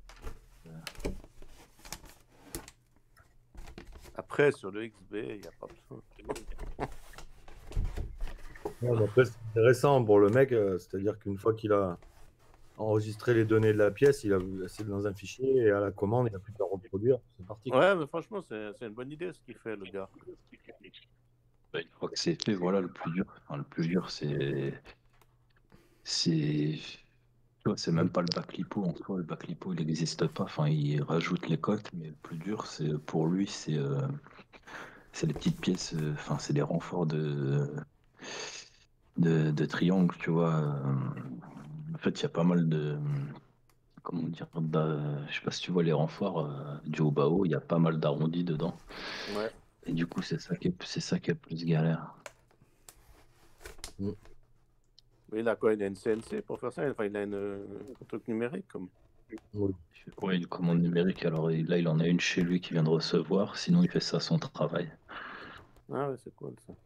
[SPEAKER 1] Après, sur le XB, il n'y a pas besoin.
[SPEAKER 6] Ouais, mais après, c'est intéressant pour le mec, c'est-à-dire qu'une fois qu'il a enregistré les données de la pièce, c'est dans un fichier et à la commande, il n'a plus qu'à reproduire. C'est parti.
[SPEAKER 1] Ouais, mais franchement, c'est une bonne idée ce qu'il fait, le gars.
[SPEAKER 7] Bah, une fois que c'est fait, voilà, le plus dur. Enfin, le plus dur, tu vois, c'est même pas le bac lipo en soi. Le bac lipo, il n'existe pas. Enfin, il rajoute les cotes, mais le plus dur, pour lui, c'est les petites pièces. Enfin, c'est les renforts de triangle, tu vois. En fait, il y a pas mal de, comment dire, je sais pas si tu vois les renforts du haut bas haut, il y a pas mal d'arrondis dedans.
[SPEAKER 1] Ouais.
[SPEAKER 7] Et du coup, c'est ça qui est le plus galère.
[SPEAKER 1] Mais il a quoi? Il a une CNC pour faire ça? Enfin, il a un truc numérique, comme.
[SPEAKER 6] Oui.
[SPEAKER 7] Ouais, une commande numérique. Alors là, il en a une chez lui qui vient de recevoir. Sinon, il fait ça à son travail.
[SPEAKER 1] Ah ouais, c'est cool, ça.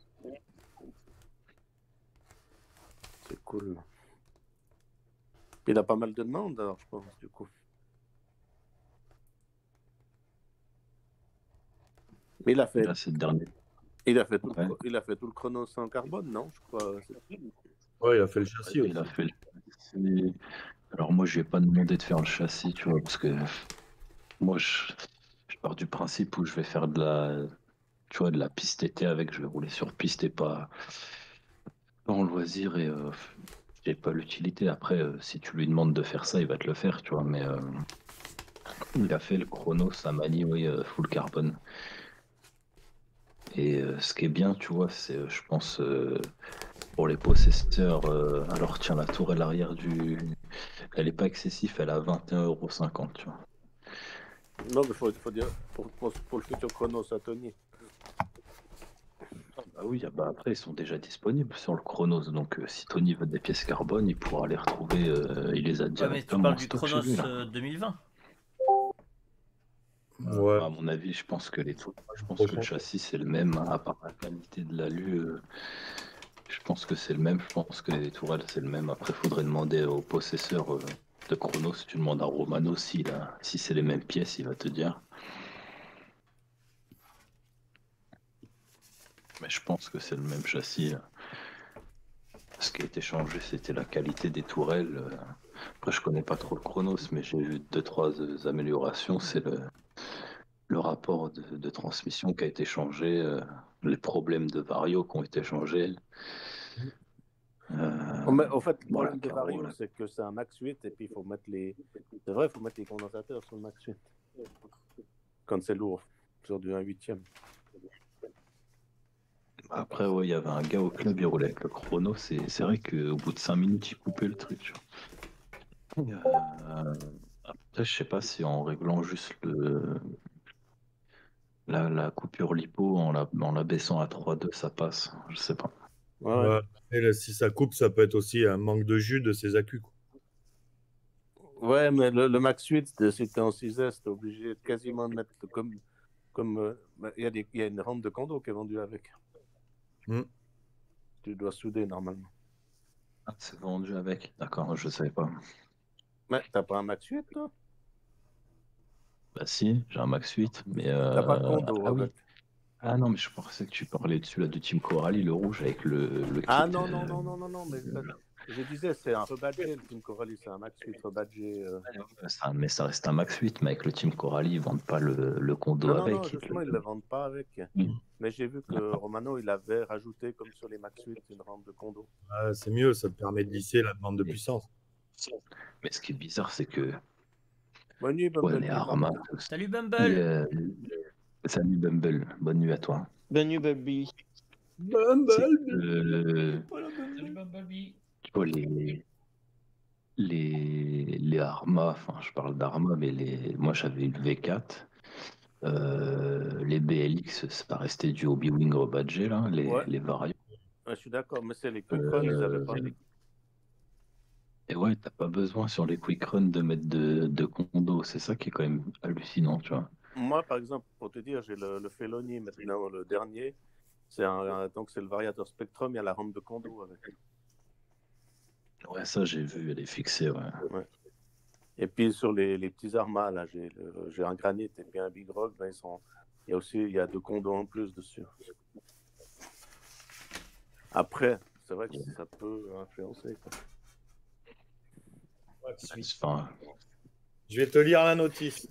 [SPEAKER 1] C'est cool. Il a pas mal de demandes, alors, je pense, du coup. Mais il a fait,
[SPEAKER 7] Là, c'est le dernier.
[SPEAKER 1] il a fait tout,
[SPEAKER 7] Ouais.
[SPEAKER 1] il a fait tout le chrono sans carbone, non? Je crois.
[SPEAKER 6] Ouais, il a fait le châssis aussi.
[SPEAKER 7] Il a fait le châssis. Alors moi, je lui ai pas demandé de faire le châssis, tu vois, parce que moi, je pars du principe où je vais faire de la piste été avec. Je vais rouler sur piste et pas en loisir et j'ai pas l'utilité. Après, si tu lui demandes de faire ça, il va te le faire, tu vois. Mais il a fait le chrono, ça manie, oui, full carbone. Et ce qui est bien, tu vois, c'est, je pense, pour les possesseurs, alors tiens, la tourelle arrière elle est pas excessive, elle a 21,50 €, tu vois.
[SPEAKER 1] Non, mais faut dire, pour le futur chrono, ça, Tony.
[SPEAKER 7] Ah oui, bah après, ils sont déjà disponibles sur le Chronos, donc si Tony veut des pièces carbone, il pourra les retrouver, il les a
[SPEAKER 2] Ouais, mais tu
[SPEAKER 7] directement
[SPEAKER 2] parles
[SPEAKER 7] en
[SPEAKER 2] du
[SPEAKER 7] stock chez
[SPEAKER 2] Chronos
[SPEAKER 7] lui, là.
[SPEAKER 2] 2020.
[SPEAKER 6] Ouais.
[SPEAKER 7] À mon avis, je pense que
[SPEAKER 6] Prochain.
[SPEAKER 7] le châssis c'est le même, hein, à part la qualité de l'alu. Je pense que c'est le même. Je pense que les tourelles c'est le même. Après, faudrait demander au possesseur de Chronos. Si tu demandes à Romano si c'est les mêmes pièces, il va te dire. Mais je pense que c'est le même châssis. Ce qui a été changé, c'était la qualité des tourelles. Après, je connais pas trop le Chronos, mais j'ai vu 2-3 améliorations. le rapport de transmission qui a été changé, les problèmes de vario qui ont été changés.
[SPEAKER 1] En fait, le
[SPEAKER 7] Voilà,
[SPEAKER 1] problème de
[SPEAKER 7] Caro,
[SPEAKER 1] Vario,
[SPEAKER 7] là.
[SPEAKER 1] c'est que c'est un Max 8 et puis il faut mettre les. C'est vrai, il faut mettre les condensateurs sur le Max 8 quand c'est lourd, sur du 1/8e.
[SPEAKER 7] Après, ouais, il y avait un gars au club, il roulait avec le chrono. C'est vrai qu'au bout de 5 minutes, il coupait le truc. Tu vois. Après, je sais pas si en réglant juste la coupure lipo, en la baissant à 3,2, ça passe. Je sais pas.
[SPEAKER 1] Ouais, ouais.
[SPEAKER 6] Ouais. Et là, si ça coupe, ça peut être aussi un manque de jus de ses accus, quoi.
[SPEAKER 1] Ouais, mais le Max 8, si t'es en 6S, t'es obligé quasiment de mettre il y a une rampe de condo qui est vendue avec.
[SPEAKER 6] Hmm.
[SPEAKER 1] Tu dois souder normalement.
[SPEAKER 7] Ah, c'est vendu avec. D'accord, je savais pas.
[SPEAKER 1] Mais t'as pas un Max 8, toi?
[SPEAKER 7] Bah si, j'ai un Max 8, mais
[SPEAKER 1] T'as pas de condo
[SPEAKER 7] ah oui.
[SPEAKER 1] avec.
[SPEAKER 7] Ah non, mais je pensais que tu parlais dessus là de Team Coralie, le rouge avec le kit.
[SPEAKER 1] Ah non, mais je disais, c'est un rebadgé, le Team Coralie, c'est un Max 8 rebadgé.
[SPEAKER 7] Mais ça reste un Max 8, mais avec le Team Coralie, ils vendent pas le condo
[SPEAKER 1] Non,
[SPEAKER 7] avec.
[SPEAKER 1] justement, ils ne le vendent pas avec.
[SPEAKER 7] Mm.
[SPEAKER 1] Mais j'ai vu que Romano, il avait rajouté, comme sur les Max 8, une rampe de condo.
[SPEAKER 6] Ah, c'est mieux, ça te permet de lisser la demande de puissance.
[SPEAKER 7] Mais ce qui est bizarre, c'est que
[SPEAKER 1] Bonne nuit,
[SPEAKER 7] ouais,
[SPEAKER 1] Bumblebee.
[SPEAKER 7] les Arma.
[SPEAKER 2] Salut Bumble.
[SPEAKER 7] Salut Bumble, bonne nuit à toi.
[SPEAKER 5] Bonne nuit, baby.
[SPEAKER 7] Euh,
[SPEAKER 4] Salut Bumblebee.
[SPEAKER 7] tu vois, les Arma, enfin je parle d'Arma, mais moi j'avais une V4. Les BLX, ça restait du Hobby-Wing rebadgé, là,
[SPEAKER 1] Ouais.
[SPEAKER 7] les variants.
[SPEAKER 1] Ouais, je suis d'accord, mais c'est les Quick Run, ils avaient pas.
[SPEAKER 7] Et ouais, t'as pas besoin sur les quick runs de mettre de condo. C'est ça qui est quand même hallucinant, tu vois.
[SPEAKER 1] Moi, par exemple, pour te dire, j'ai le Felony maintenant, le dernier. Donc, c'est le variateur Spectrum, il y a la rampe de condo avec.
[SPEAKER 7] Ouais, ça j'ai vu, elle est fixée, ouais.
[SPEAKER 1] Et puis, sur les petits Arma, là, j'ai un Granit et puis un Big Rock. Ben, il y a deux condos en plus dessus. Après, c'est vrai que ça peut influencer, quoi.
[SPEAKER 7] Enfin,
[SPEAKER 6] Je vais te lire la notice.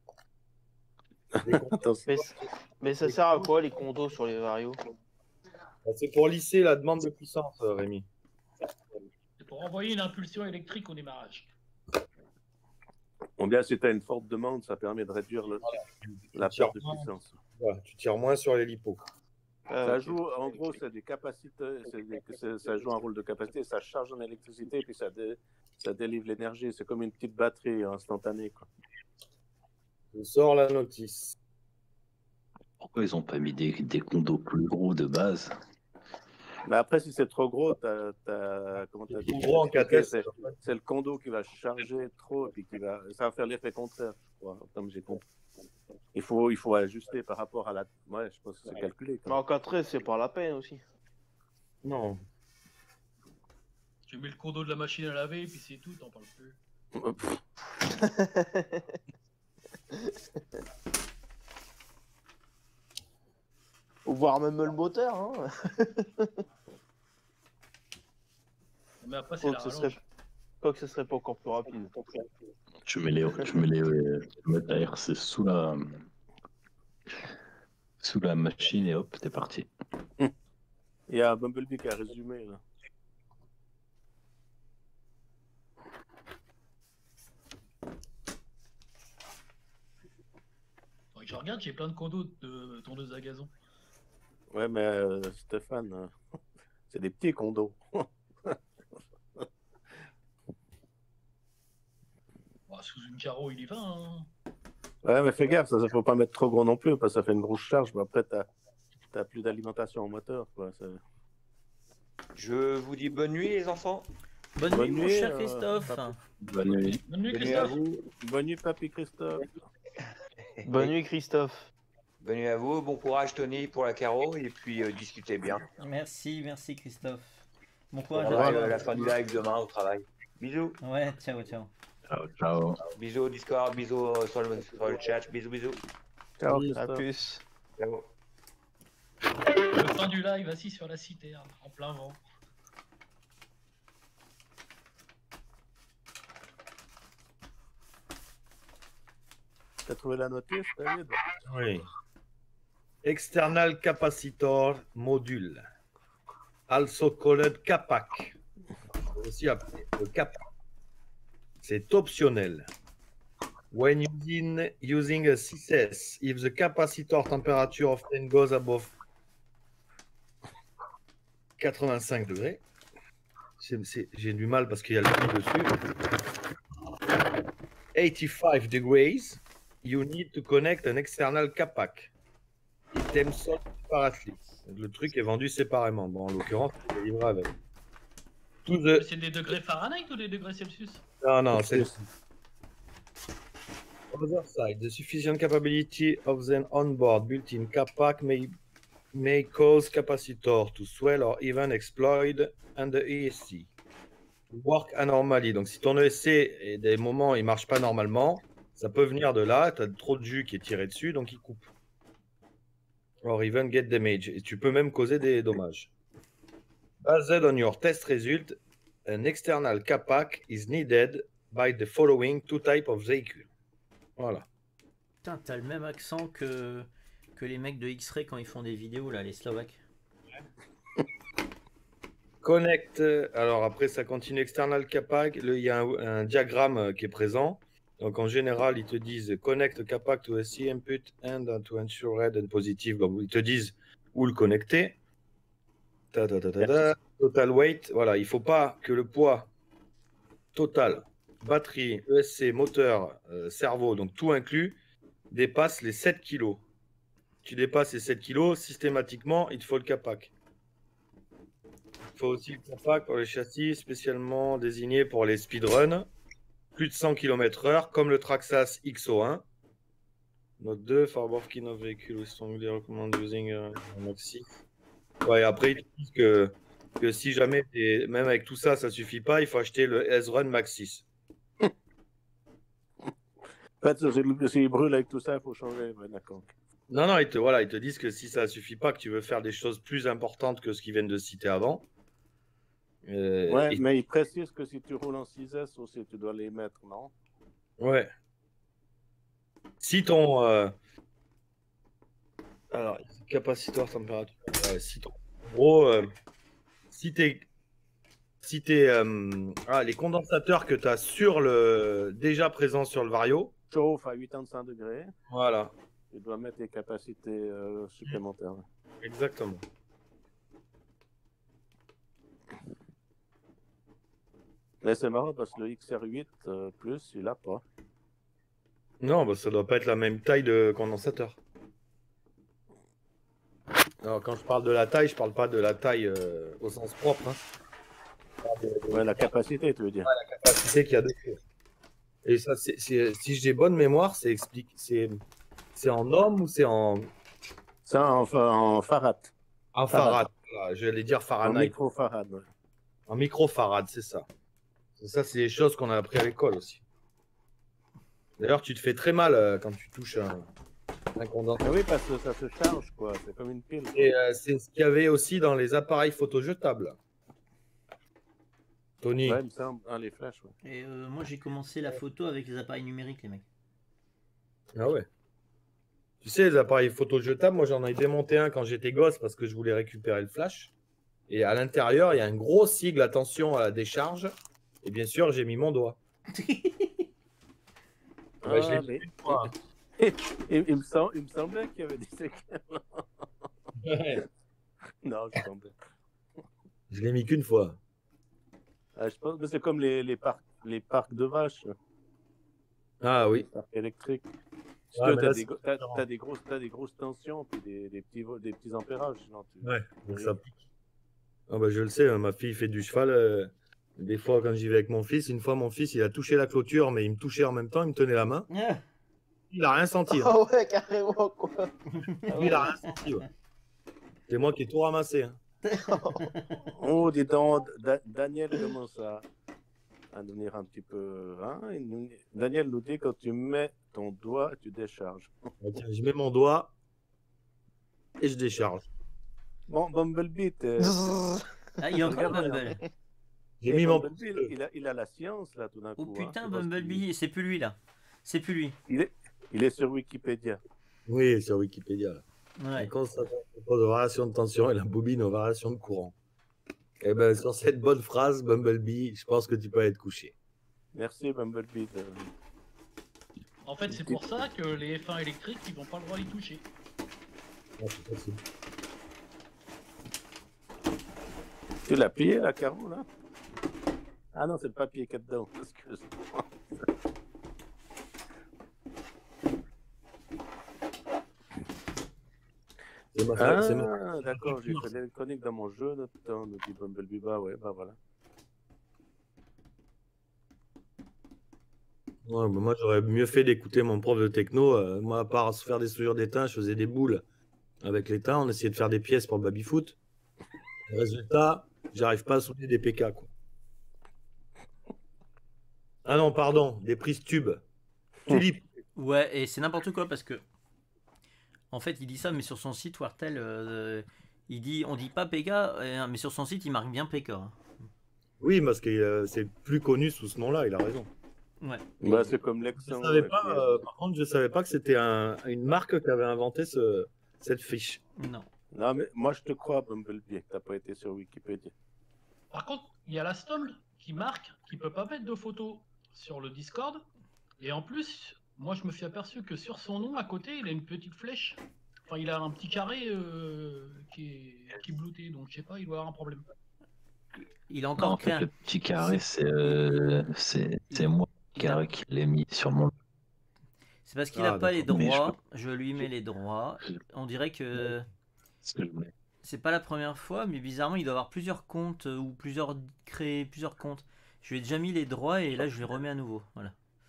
[SPEAKER 5] Mais ça sert à quoi les condos sur les varios?
[SPEAKER 6] C'est pour lisser la demande de puissance, Rémi.
[SPEAKER 4] C'est pour envoyer une impulsion électrique au démarrage.
[SPEAKER 1] Bon, bien, si tu as une forte demande, ça permet de réduire la perte de puissance.
[SPEAKER 6] Voilà, tu tires moins sur les lipos.
[SPEAKER 1] Ça joue, en gros, c'est des capacités, ça joue un rôle de capacité, ça charge en électricité et puis ça délivre l'énergie. C'est comme une petite batterie instantanée, quoi.
[SPEAKER 6] Je sors la notice.
[SPEAKER 7] pourquoi ils ont pas mis des condos plus gros de base?
[SPEAKER 1] Mais après, si c'est trop gros, comment t'as dit,
[SPEAKER 6] Gros en 4S.
[SPEAKER 1] c'est le condo qui va charger trop et puis ça va faire l'effet contraire, je crois, comme j'ai compris. Il faut ajuster par rapport à la. Ouais, je pense que c'est calculé.
[SPEAKER 5] Mais en 4S, c'est pas la peine aussi.
[SPEAKER 6] Non.
[SPEAKER 4] Tu mets le condo de la machine à laver et puis c'est tout, t'en parles plus.
[SPEAKER 5] Ou voir même le moteur. Hein.
[SPEAKER 4] Mais après, c'est la rallonge.
[SPEAKER 5] Quoique ce serait pas encore plus rapide.
[SPEAKER 7] Tu mets ta RC sous la machine et hop, t'es parti.
[SPEAKER 1] Il y a Bumblebee qui a résumé, là.
[SPEAKER 4] Je regarde, j'ai plein de condos de tondeuses à gazon.
[SPEAKER 1] Ouais, mais Stéphane, c'est des petits condos.
[SPEAKER 4] Bah, sous une carreau, il y va. Hein.
[SPEAKER 1] Ouais, mais fais gaffe, ça faut pas mettre trop gros non plus, parce que ça fait une grosse charge. Mais après, t'as plus d'alimentation en moteur, quoi.
[SPEAKER 3] Je vous dis bonne nuit, les enfants.
[SPEAKER 2] Bonne nuit, mon cher
[SPEAKER 1] Papy.
[SPEAKER 2] Christophe.
[SPEAKER 7] Bonne nuit.
[SPEAKER 4] Bonne nuit,
[SPEAKER 1] Bonne nuit à
[SPEAKER 4] Christophe.
[SPEAKER 1] vous. Bonne nuit, papy Christophe.
[SPEAKER 5] Bonne nuit, Christophe.
[SPEAKER 3] Bonne nuit à vous. Bon courage, Tony, pour la carreau. Et puis, discutez bien.
[SPEAKER 2] Merci Christophe. Bon
[SPEAKER 3] On
[SPEAKER 2] courage à
[SPEAKER 3] verra
[SPEAKER 2] toi.
[SPEAKER 3] la fin du live demain au travail. Bisous.
[SPEAKER 2] Ouais, ciao.
[SPEAKER 7] Ciao, ciao.
[SPEAKER 3] Bisous au Discord, bisous sur le chat. Bisous.
[SPEAKER 1] Ciao,
[SPEAKER 5] À
[SPEAKER 1] Christophe.
[SPEAKER 5] plus.
[SPEAKER 3] Ciao.
[SPEAKER 4] Le fin du live assis sur la citerne, en plein vent.
[SPEAKER 1] T'as trouvé la notice, David?
[SPEAKER 6] Oui. External capacitor module. Also called CAPAC. Aussi appelé le CAPAC. C'est optionnel. When using a CCS, if the capacitor temperature of 10 goes above 85 degrés, j'ai du mal parce qu'il y a le prix dessus. 85 degrees, you need to connect an external CAPAC. Item sold separately. Le truc est vendu séparément. Bon, en l'occurrence, c'est livré avec.
[SPEAKER 4] C'est des degrés Fahrenheit ou des degrés Celsius?
[SPEAKER 6] Non, c'est other side, the sufficient capability of the onboard built-in CAPAC may cause capacitor to swell or even explode under ESC. Work anormally. Donc, si ton ESC, et des moments, il marche pas normalement, ça peut venir de là. Tu as trop de jus qui est tiré dessus, donc il coupe. Or even get damage. Et tu peux même causer des dommages. Based on your test result, an external CAPAC is needed by the following two types of vehicle. Voilà.
[SPEAKER 2] Putain, t'as le même accent que les mecs de X-Ray quand ils font des vidéos, là, les Slovaques.
[SPEAKER 6] Connect. Alors après, ça continue external CAPAC. Il y a un diagramme qui est présent. Donc en général, ils te disent connect CAPAC to SC input and to ensure red and positive. Donc ils te disent où le connecter. Total weight. Voilà, il ne faut pas que le poids total, batterie, ESC, moteur, cerveau, donc tout inclus, dépasse les 7 kg. Tu dépasses les 7 kg, systématiquement, il te faut le CAPAC. Il faut aussi le CAPAC pour les châssis spécialement désignés pour les speedruns, plus de 100 km/h, comme le Traxxas XO1. Note 2, for working of vehicle, we strongly recommend using Maxi. Ouais, après, ils disent que si jamais, même avec tout ça, ça suffit pas, il faut acheter le S-Run Max 6.
[SPEAKER 1] En fait, s'il brûle avec tout ça, il faut changer. Ouais, d'accord.
[SPEAKER 6] Non, ils te disent que si ça suffit pas, que tu veux faire des choses plus importantes que ce qu'ils viennent de citer avant.
[SPEAKER 1] Ouais, mais ils précisent que si tu roules en 6S aussi, tu dois les mettre, non?
[SPEAKER 6] Ouais. Si ton... Alors, capaciteur, température... si ton... En gros, si les condensateurs que tu as déjà présents sur le Vario...
[SPEAKER 1] Chauffe à 85 degrés.
[SPEAKER 6] Voilà.
[SPEAKER 1] Tu dois mettre des capacités supplémentaires.
[SPEAKER 6] Exactement.
[SPEAKER 1] Mais c'est marrant parce que le XR8 Plus, il n'a pas.
[SPEAKER 6] Non, bah, ça doit pas être la même taille de condensateur. Alors, quand je parle de la taille, je parle pas de la taille au sens propre. Hein.
[SPEAKER 1] Ouais, la capacité, tu veux dire.
[SPEAKER 6] Ouais, la capacité qu'il y a dessus. Et ça, si j'ai bonne mémoire, c'est en ohm ou c'est en...
[SPEAKER 1] C'est en farad.
[SPEAKER 6] En farad. Voilà, j'allais dire Fahrenheit.
[SPEAKER 1] En microfarad. Ouais.
[SPEAKER 6] En microfarad, c'est ça. Ça, c'est des choses qu'on a appris à l'école aussi. D'ailleurs, tu te fais très mal quand tu touches un condensateur.
[SPEAKER 1] Oui, parce que ça se charge, quoi. C'est comme une pile.
[SPEAKER 6] Et c'est ce qu'il y avait aussi dans les appareils photojetables. Tony.
[SPEAKER 1] Ouais, il me semble, les flashs. Ouais.
[SPEAKER 2] Et moi, j'ai commencé la photo avec les appareils numériques, les mecs.
[SPEAKER 6] Ah ouais. Tu sais, les appareils photojetables, moi, j'en ai démonté un quand j'étais gosse parce que je voulais récupérer le flash. Et à l'intérieur, il y a un gros sigle, attention à la décharge. Et bien sûr, j'ai mis mon doigt. Ouais, je l'ai mis une fois.
[SPEAKER 1] Il me semblait qu'il y avait des séquelles.
[SPEAKER 6] Ouais.
[SPEAKER 1] Non, je semblais.
[SPEAKER 6] Je l'ai mis qu'une fois.
[SPEAKER 1] Ah, je pense que c'est comme les parcs de vaches.
[SPEAKER 6] Ah oui.
[SPEAKER 1] Les parcs électriques.
[SPEAKER 6] Ouais,
[SPEAKER 1] Parce que t'as des grosses tensions puis des petits ampérages. Sinon
[SPEAKER 6] ouais, donc ça pique. Ah bah, je le sais, ma fille fait du cheval. Des fois, quand j'y vais avec mon fils, une fois, mon fils, il a touché la clôture, mais il me touchait en même temps, il me tenait la main.
[SPEAKER 2] Ah.
[SPEAKER 6] Il a rien senti. Hein.
[SPEAKER 5] Ah ouais, carrément, quoi.
[SPEAKER 6] Lui, il a rien senti. Ouais. C'est moi qui ai tout ramassé. Hein.
[SPEAKER 1] Oh, dis donc, Daniel commence à devenir un petit peu... Hein, Daniel nous dit quand tu mets ton doigt, tu décharges.
[SPEAKER 6] Tiens, je mets mon doigt et je décharge.
[SPEAKER 1] Bon, Bumblebee,
[SPEAKER 2] Ah, il y a encore Bumble.
[SPEAKER 6] J'ai mis mon...
[SPEAKER 1] Il a la science, là, tout d'un
[SPEAKER 2] Oh
[SPEAKER 1] coup.
[SPEAKER 2] putain,
[SPEAKER 1] Hein,
[SPEAKER 2] Bumblebee, c'est plus lui, là. C'est plus lui.
[SPEAKER 1] Il Il est sur Wikipédia.
[SPEAKER 6] Oui, sur Wikipédia. Là.
[SPEAKER 2] Ouais.
[SPEAKER 6] La constatation aux variations de tension et la bobine aux variations de courant. Et ben sur cette bonne phrase, Bumblebee, je pense que tu peux être couché.
[SPEAKER 1] Merci Bumblebee.
[SPEAKER 4] En fait, c'est pour ça que les F1 électriques, ils n'ont pas le droit d'y toucher.
[SPEAKER 6] Ah, c'est possible.
[SPEAKER 1] Tu l'as plié la Caro là? Ah non, c'est le papier qu'il y a dedans. Excuse-moi.
[SPEAKER 6] C'est ma...
[SPEAKER 1] Ah, d'accord, j'ai fait l'électronique dans mon jeu, là, putain, nous dit Bumblebee, bah ouais, bah voilà.
[SPEAKER 6] Ouais, mais moi, j'aurais mieux fait d'écouter mon prof de techno. Moi, à part se faire des souillures d'étain, je faisais des boules avec l'étain. On essayait de faire des pièces pour le baby-foot. Résultat, j'arrive pas à soulever des PK, quoi. Ah non, pardon, des prises tubes. Tulip.
[SPEAKER 2] Ouais, et c'est n'importe quoi parce que. En fait, il dit ça, mais sur son site, Wartel, on dit pas PK, mais sur son site, il marque bien PK. Hein.
[SPEAKER 6] Oui, parce que c'est plus connu sous ce nom-là, il a raison.
[SPEAKER 2] Ouais.
[SPEAKER 1] Bah, c'est comme
[SPEAKER 6] Je
[SPEAKER 1] Lexon.
[SPEAKER 6] savais pas, par contre, je savais pas que c'était une marque qui avait inventé cette fiche.
[SPEAKER 2] Non.
[SPEAKER 1] Non, mais moi, je te crois, Bumblebee, que t'as pas été sur Wikipédia.
[SPEAKER 4] Par contre, il y a la Stomp qui marque qu'il peut pas mettre de photos sur le Discord. Et en plus, moi je me suis aperçu que sur son nom à côté, il a une petite flèche. Enfin, il a un petit carré qui est blouté, donc je sais pas, il doit avoir un problème.
[SPEAKER 2] Il a
[SPEAKER 7] Non,
[SPEAKER 2] encore
[SPEAKER 7] en
[SPEAKER 2] créé
[SPEAKER 7] fait,
[SPEAKER 2] un.
[SPEAKER 7] le petit carré, c'est moi qui l'ai mis sur mon.
[SPEAKER 2] C'est parce qu'il
[SPEAKER 6] Ah,
[SPEAKER 2] a pas les
[SPEAKER 6] d'accord.
[SPEAKER 7] Mais je
[SPEAKER 2] droits. Je lui mets les droits. On dirait que
[SPEAKER 7] Ce que je voulais.
[SPEAKER 2] c'est pas la première fois, mais bizarrement, il doit avoir plusieurs comptes ou créer plusieurs comptes. Je lui ai déjà mis les droits et là, je les remets à nouveau. Voilà.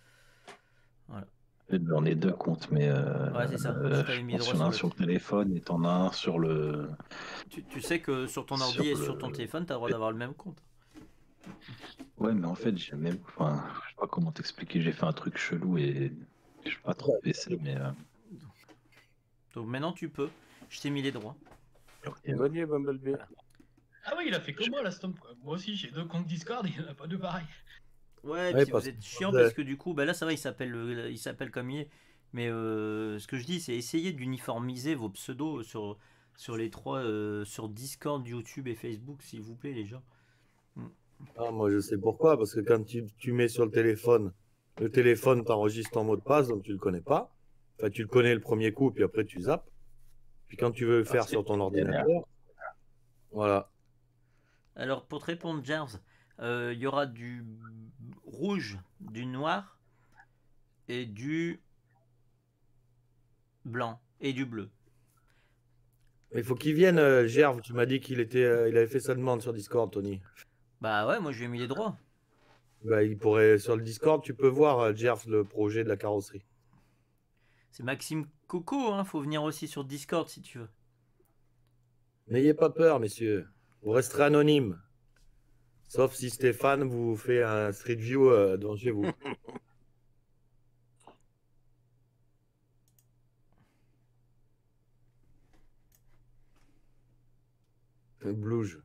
[SPEAKER 7] En fait, j'en ai deux comptes, mais
[SPEAKER 2] Ouais, c'est ça. Je t'avais
[SPEAKER 7] je
[SPEAKER 2] mis les
[SPEAKER 7] pense
[SPEAKER 2] droits
[SPEAKER 7] qu'il y en a un
[SPEAKER 2] sur
[SPEAKER 7] sur le téléphone et t'en as un sur le.
[SPEAKER 2] Tu sais que sur ton ordi
[SPEAKER 7] Sur
[SPEAKER 2] et sur
[SPEAKER 7] le-
[SPEAKER 2] ton téléphone, t'as le droit d'avoir le même compte.
[SPEAKER 7] Ouais, mais en fait, j'ai même. Enfin, je sais pas comment t'expliquer, j'ai fait un truc chelou et je sais pas trop PC, mais.
[SPEAKER 2] Donc maintenant, tu peux. Je t'ai mis les droits.
[SPEAKER 1] Bonne nuit, Bumblebee.
[SPEAKER 4] Ah oui, il a fait comme moi la Stomp. Quoi. Moi aussi, j'ai deux comptes Discord, il n'y en a pas deux pareils.
[SPEAKER 2] Ouais,
[SPEAKER 6] Ouais,
[SPEAKER 2] puis
[SPEAKER 6] parce
[SPEAKER 2] vous êtes
[SPEAKER 6] que-
[SPEAKER 2] chiant parce que du coup, bah là, ça va, il s'appelle comme il est. Mais ce que je dis, c'est essayer d'uniformiser vos pseudos sur les trois, sur Discord, YouTube et Facebook, s'il vous plaît, les gens.
[SPEAKER 6] Ah, moi, je sais pourquoi. Parce que quand tu mets sur le téléphone t'enregistre ton mot de passe, donc tu le connais pas. Enfin, tu le connais le premier coup, puis après, tu zappes. Puis quand tu veux le faire
[SPEAKER 7] c'est
[SPEAKER 6] sur ton
[SPEAKER 7] une
[SPEAKER 6] ordinateur, voilà.
[SPEAKER 2] Alors, pour te répondre, James, il y aura du rouge, du noir et du blanc et du bleu.
[SPEAKER 6] Il faut qu'il vienne, Gerve. Tu m'as dit il avait fait sa demande sur Discord, Tony.
[SPEAKER 2] Bah ouais, moi je lui ai mis les droits.
[SPEAKER 6] Bah, il pourrait, sur le Discord, tu peux voir, Gerve, le projet de la carrosserie.
[SPEAKER 2] C'est Maxime Coco, hein, faut venir aussi sur Discord si tu veux.
[SPEAKER 6] N'ayez pas peur, messieurs. Vous resterez anonyme. Sauf si Stéphane vous fait un Street View devant chez vous. Un blouge.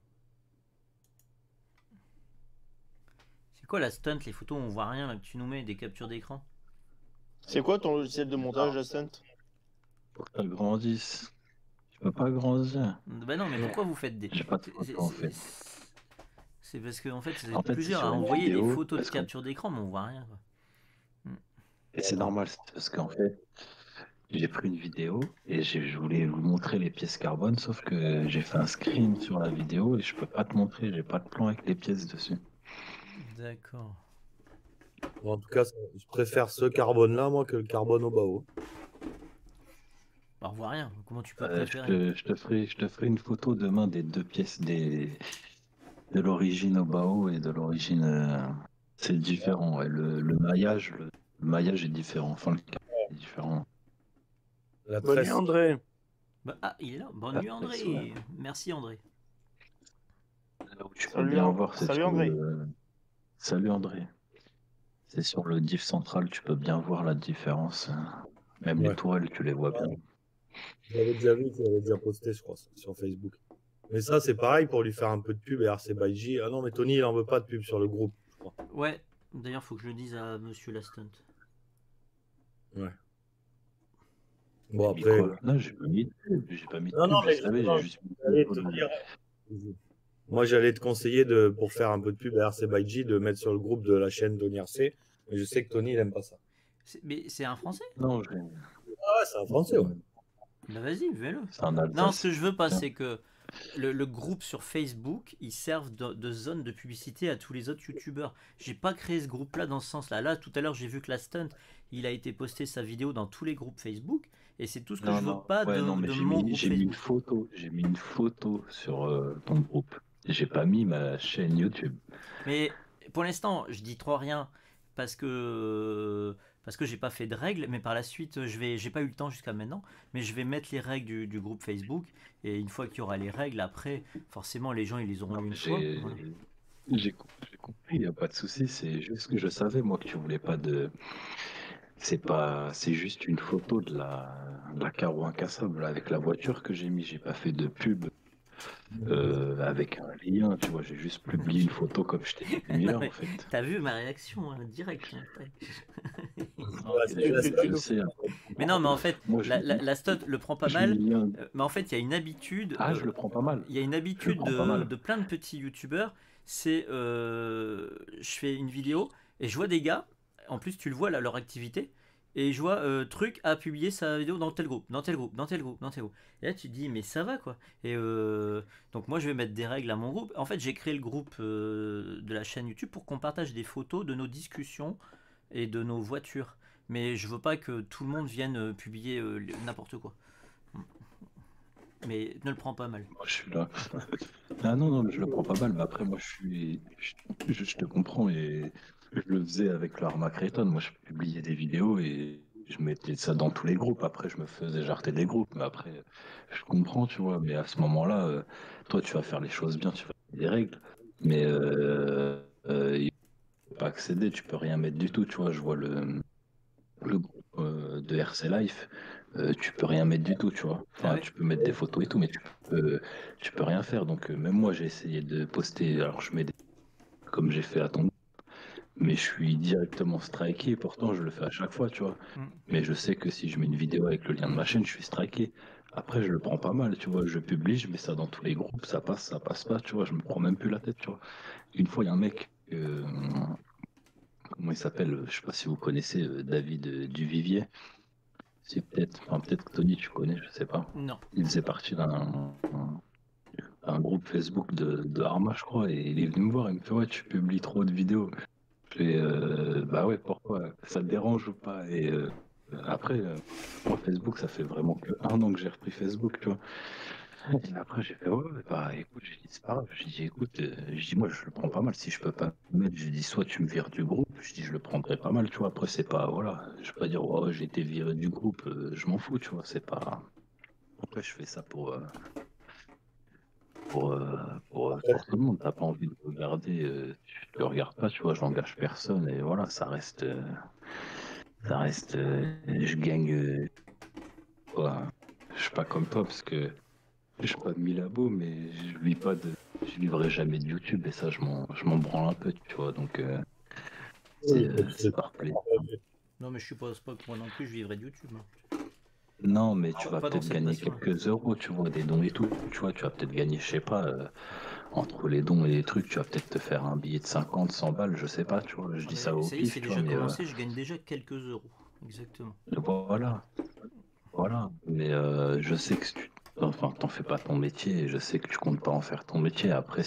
[SPEAKER 2] C'est quoi la stunt, les photos où on voit rien là que tu nous mets, des captures d'écran?
[SPEAKER 5] C'est quoi ton logiciel de montage, Ascent?
[SPEAKER 7] Faut que tu grandisses. Je peux pas grandir.
[SPEAKER 2] Bah non, mais pourquoi vous faites des...
[SPEAKER 7] J'ai pas de photos, en fait.
[SPEAKER 2] C'est parce qu'en fait, c'est
[SPEAKER 7] En fait,
[SPEAKER 2] plusieurs
[SPEAKER 7] c'est sur
[SPEAKER 2] à
[SPEAKER 7] une
[SPEAKER 2] envoyer des
[SPEAKER 7] vidéo,
[SPEAKER 2] photos de
[SPEAKER 7] parce qu'on-
[SPEAKER 2] capture d'écran, mais on voit rien. Quoi.
[SPEAKER 7] Et c'est normal, c'est parce qu'en fait, j'ai pris une vidéo et je voulais vous montrer les pièces carbone, sauf que j'ai fait un screen sur la vidéo et je peux pas te montrer, j'ai pas de plan avec les pièces dessus.
[SPEAKER 2] D'accord.
[SPEAKER 6] Bon, en tout cas, je préfère ce carbone-là, moi, que le carbone au bas.
[SPEAKER 2] Bah, on voit rien. Comment tu peux
[SPEAKER 7] Je
[SPEAKER 2] préférer?
[SPEAKER 7] je te ferai une photo demain des deux pièces de l'origine au Bao et de l'origine. C'est différent. Ouais. Le maillage est différent. Enfin, le carré est différent.
[SPEAKER 6] La
[SPEAKER 1] Bonne nuit,
[SPEAKER 6] tresse.
[SPEAKER 1] André.
[SPEAKER 2] Bah, ah, il est là. Bonne nuit, André.
[SPEAKER 7] Ouais.
[SPEAKER 2] Merci, André.
[SPEAKER 7] Là où tu peux
[SPEAKER 5] Salut,
[SPEAKER 7] bien voir, c'est
[SPEAKER 5] salut,
[SPEAKER 7] sur
[SPEAKER 5] André.
[SPEAKER 7] Salut André. C'est sur le diff central, tu peux bien voir la différence. Même
[SPEAKER 6] Ouais.
[SPEAKER 7] les tourelles, tu les vois bien.
[SPEAKER 6] Je l'avais déjà vu, tu l'avais déjà posté, je crois, sur Facebook. Mais ça, c'est pareil pour lui faire un peu de pub et RC by J. Ah non, mais Tony, il en veut pas de pub sur le groupe, je crois.
[SPEAKER 2] Ouais. D'ailleurs, faut que je le dise à Monsieur Lastunt.
[SPEAKER 6] Ouais. Bon,
[SPEAKER 7] Mais
[SPEAKER 6] après.
[SPEAKER 7] quoi? Non, j'ai pas mis de pub. J'ai pas mis de
[SPEAKER 6] Non,
[SPEAKER 7] pub,
[SPEAKER 6] non,
[SPEAKER 7] je
[SPEAKER 6] mais
[SPEAKER 7] savais,
[SPEAKER 6] justement,
[SPEAKER 7] j'ai juste mis
[SPEAKER 6] j'allais
[SPEAKER 7] une
[SPEAKER 6] te
[SPEAKER 7] photo
[SPEAKER 6] dire. Moi, j'allais te conseiller pour faire un peu de pub à RC by J, de mettre sur le groupe de la chaîne Tony RC. Mais je sais que Tony, il aime pas ça.
[SPEAKER 2] Mais c'est un français?
[SPEAKER 7] Non,
[SPEAKER 6] Ah ouais, c'est un français, ouais.
[SPEAKER 2] Bah vas-y, fais-le.
[SPEAKER 7] c'est un
[SPEAKER 2] Non, ce que je veux pas,
[SPEAKER 7] Alsacien.
[SPEAKER 2] c'est que le groupe sur Facebook, ils servent de zone de publicité à tous les autres youtubeurs. J'ai pas créé ce groupe-là dans ce sens-là. Là, tout à l'heure, j'ai vu que la Stunt, il a été posté sa vidéo dans tous les groupes Facebook. Et c'est tout ce que
[SPEAKER 7] Non,
[SPEAKER 2] je veux
[SPEAKER 7] non.
[SPEAKER 2] pas
[SPEAKER 7] Ouais, non, mais
[SPEAKER 2] de mon groupe
[SPEAKER 7] j'ai mis une
[SPEAKER 2] Facebook.
[SPEAKER 7] photo. J'ai mis une photo sur ton groupe. J'ai pas mis ma chaîne YouTube.
[SPEAKER 2] Mais pour l'instant, je dis trop rien parce que j'ai pas fait de règles, mais par la suite, j'ai pas eu le temps jusqu'à maintenant, mais je vais mettre les règles du groupe Facebook et une fois qu'il y aura les règles, après, forcément, les gens ils les auront
[SPEAKER 7] Non,
[SPEAKER 2] lues
[SPEAKER 7] mais
[SPEAKER 2] une fois. Voilà.
[SPEAKER 7] j'ai compris, il n'y a pas de souci. C'est juste que je savais, moi, que tu voulais pas de. C'est juste une photo de la carreau incassable avec la voiture que j'ai mis. J'ai pas fait de pub avec un lien, tu vois. J'ai juste publié une photo comme je t'ai dit
[SPEAKER 2] Non,
[SPEAKER 7] hier,
[SPEAKER 2] mais
[SPEAKER 7] en fait.
[SPEAKER 2] t'as vu ma réaction direct.
[SPEAKER 6] Ouais, c'est la
[SPEAKER 7] Je sais, hein.
[SPEAKER 2] Mais non, mais en fait,
[SPEAKER 7] Moi,
[SPEAKER 2] la stot le prend pas
[SPEAKER 7] je mets
[SPEAKER 2] mal.
[SPEAKER 7] le lien.
[SPEAKER 2] Mais en fait, il y a une habitude.
[SPEAKER 7] Ah, je le prends pas mal.
[SPEAKER 2] Il y a une
[SPEAKER 7] Je le
[SPEAKER 2] habitude
[SPEAKER 7] prends pas mal.
[SPEAKER 2] de plein de petits youtubeurs. C'est je fais une vidéo et je vois des gars. En plus, tu le vois là, leur activité. Et je vois truc à publier sa vidéo dans tel groupe, dans tel groupe, dans tel groupe, dans tel groupe. Et là, tu te dis, mais ça va quoi. Et donc, moi, je vais mettre des règles à mon groupe. En fait, j'ai créé le groupe de la chaîne YouTube pour qu'on partage des photos de nos discussions et de nos voitures. Mais je veux pas que tout le monde vienne publier n'importe quoi. Mais ne le prends pas mal.
[SPEAKER 7] Moi, je suis là. Ah non, non, mais je le prends pas mal. Mais après, moi, je te comprends et je le faisais avec l'arma Crétonne. Moi, je publiais des vidéos et je mettais ça dans tous les groupes. Après, je me faisais jarter des groupes. Mais après, je comprends, tu vois. Mais à ce moment-là, toi, tu vas faire les choses bien, tu vas mettre des règles. Mais il faut pas accéder, tu peux rien mettre du tout, tu vois. Je vois le groupe de RC Life, tu peux rien mettre du tout, tu vois. Enfin,
[SPEAKER 2] Ah ouais.
[SPEAKER 7] tu peux mettre des photos et tout, mais tu peux rien faire. Donc, même moi, j'ai essayé de poster. Alors, je mets des. Comme j'ai fait à ton. Mais je suis directement striké. Pourtant, je le fais à chaque fois, tu vois.
[SPEAKER 2] Mm.
[SPEAKER 7] Mais je sais que si je mets une vidéo avec le lien de ma chaîne, je suis striké. Après, je le prends pas mal, tu vois. Je publie, je mets ça dans tous les groupes, ça passe pas, tu vois. Je me prends même plus la tête, tu vois. Une fois, il y a un mec. Comment il s'appelle? Je sais pas si vous connaissez David Duvivier. C'est peut-être que Tony, tu connais, je sais pas.
[SPEAKER 2] Non.
[SPEAKER 7] Il faisait partie d'un groupe Facebook de Arma, je crois, et il est venu me voir, il me fait ouais, tu publies trop de vidéos. Je fais bah ouais, pourquoi? Ça te dérange ou pas? Et après, moi, Facebook, ça fait vraiment que 1 an que j'ai repris Facebook, tu vois. Et après, j'ai fait ouais, bah écoute, j'ai dit c'est pas grave. J'ai dit écoute, je dis moi, je le prends pas mal. Si je peux pas me mettre, j'ai dit soit tu me vires du groupe, je dis je le prendrai pas mal, tu vois. Après, c'est pas, voilà, je vais pas dire ouais, j'ai été viré du groupe, je m'en fous, tu vois. C'est pas. Après, je fais ça pour tout le monde. T'as pas envie de regarder, tu le regardes pas, tu vois. J'engage personne et voilà, ça reste. Je gagne. Quoi. Je suis pas comme toi parce que je suis pas de 1000 abos, mais je vivrai jamais de YouTube et ça, je m'en branle un peu, tu vois. Donc, c'est par plaisir.
[SPEAKER 2] Non, mais je suppose pas que moi non plus je vivrai de YouTube. Hein.
[SPEAKER 7] Non, mais tu
[SPEAKER 2] Ah,
[SPEAKER 7] vas
[SPEAKER 2] pas dans
[SPEAKER 7] peut-être
[SPEAKER 2] cette
[SPEAKER 7] gagner
[SPEAKER 2] passion,
[SPEAKER 7] quelques euros, tu vois, des dons et tout. Tu vois, tu vas peut-être gagner, je sais pas, entre les dons et les trucs, tu vas peut-être te faire un billet de 50, 100 balles, je sais pas, tu vois. Je dis ça au
[SPEAKER 2] Ça y est,
[SPEAKER 7] pif,
[SPEAKER 2] c'est
[SPEAKER 7] tu vois,
[SPEAKER 2] déjà
[SPEAKER 7] mais
[SPEAKER 2] commencé, je gagne déjà quelques euros. Exactement.
[SPEAKER 7] voilà. Voilà. Mais je sais que enfin, t'en fais pas ton métier et je sais que tu comptes pas en faire ton métier. Après,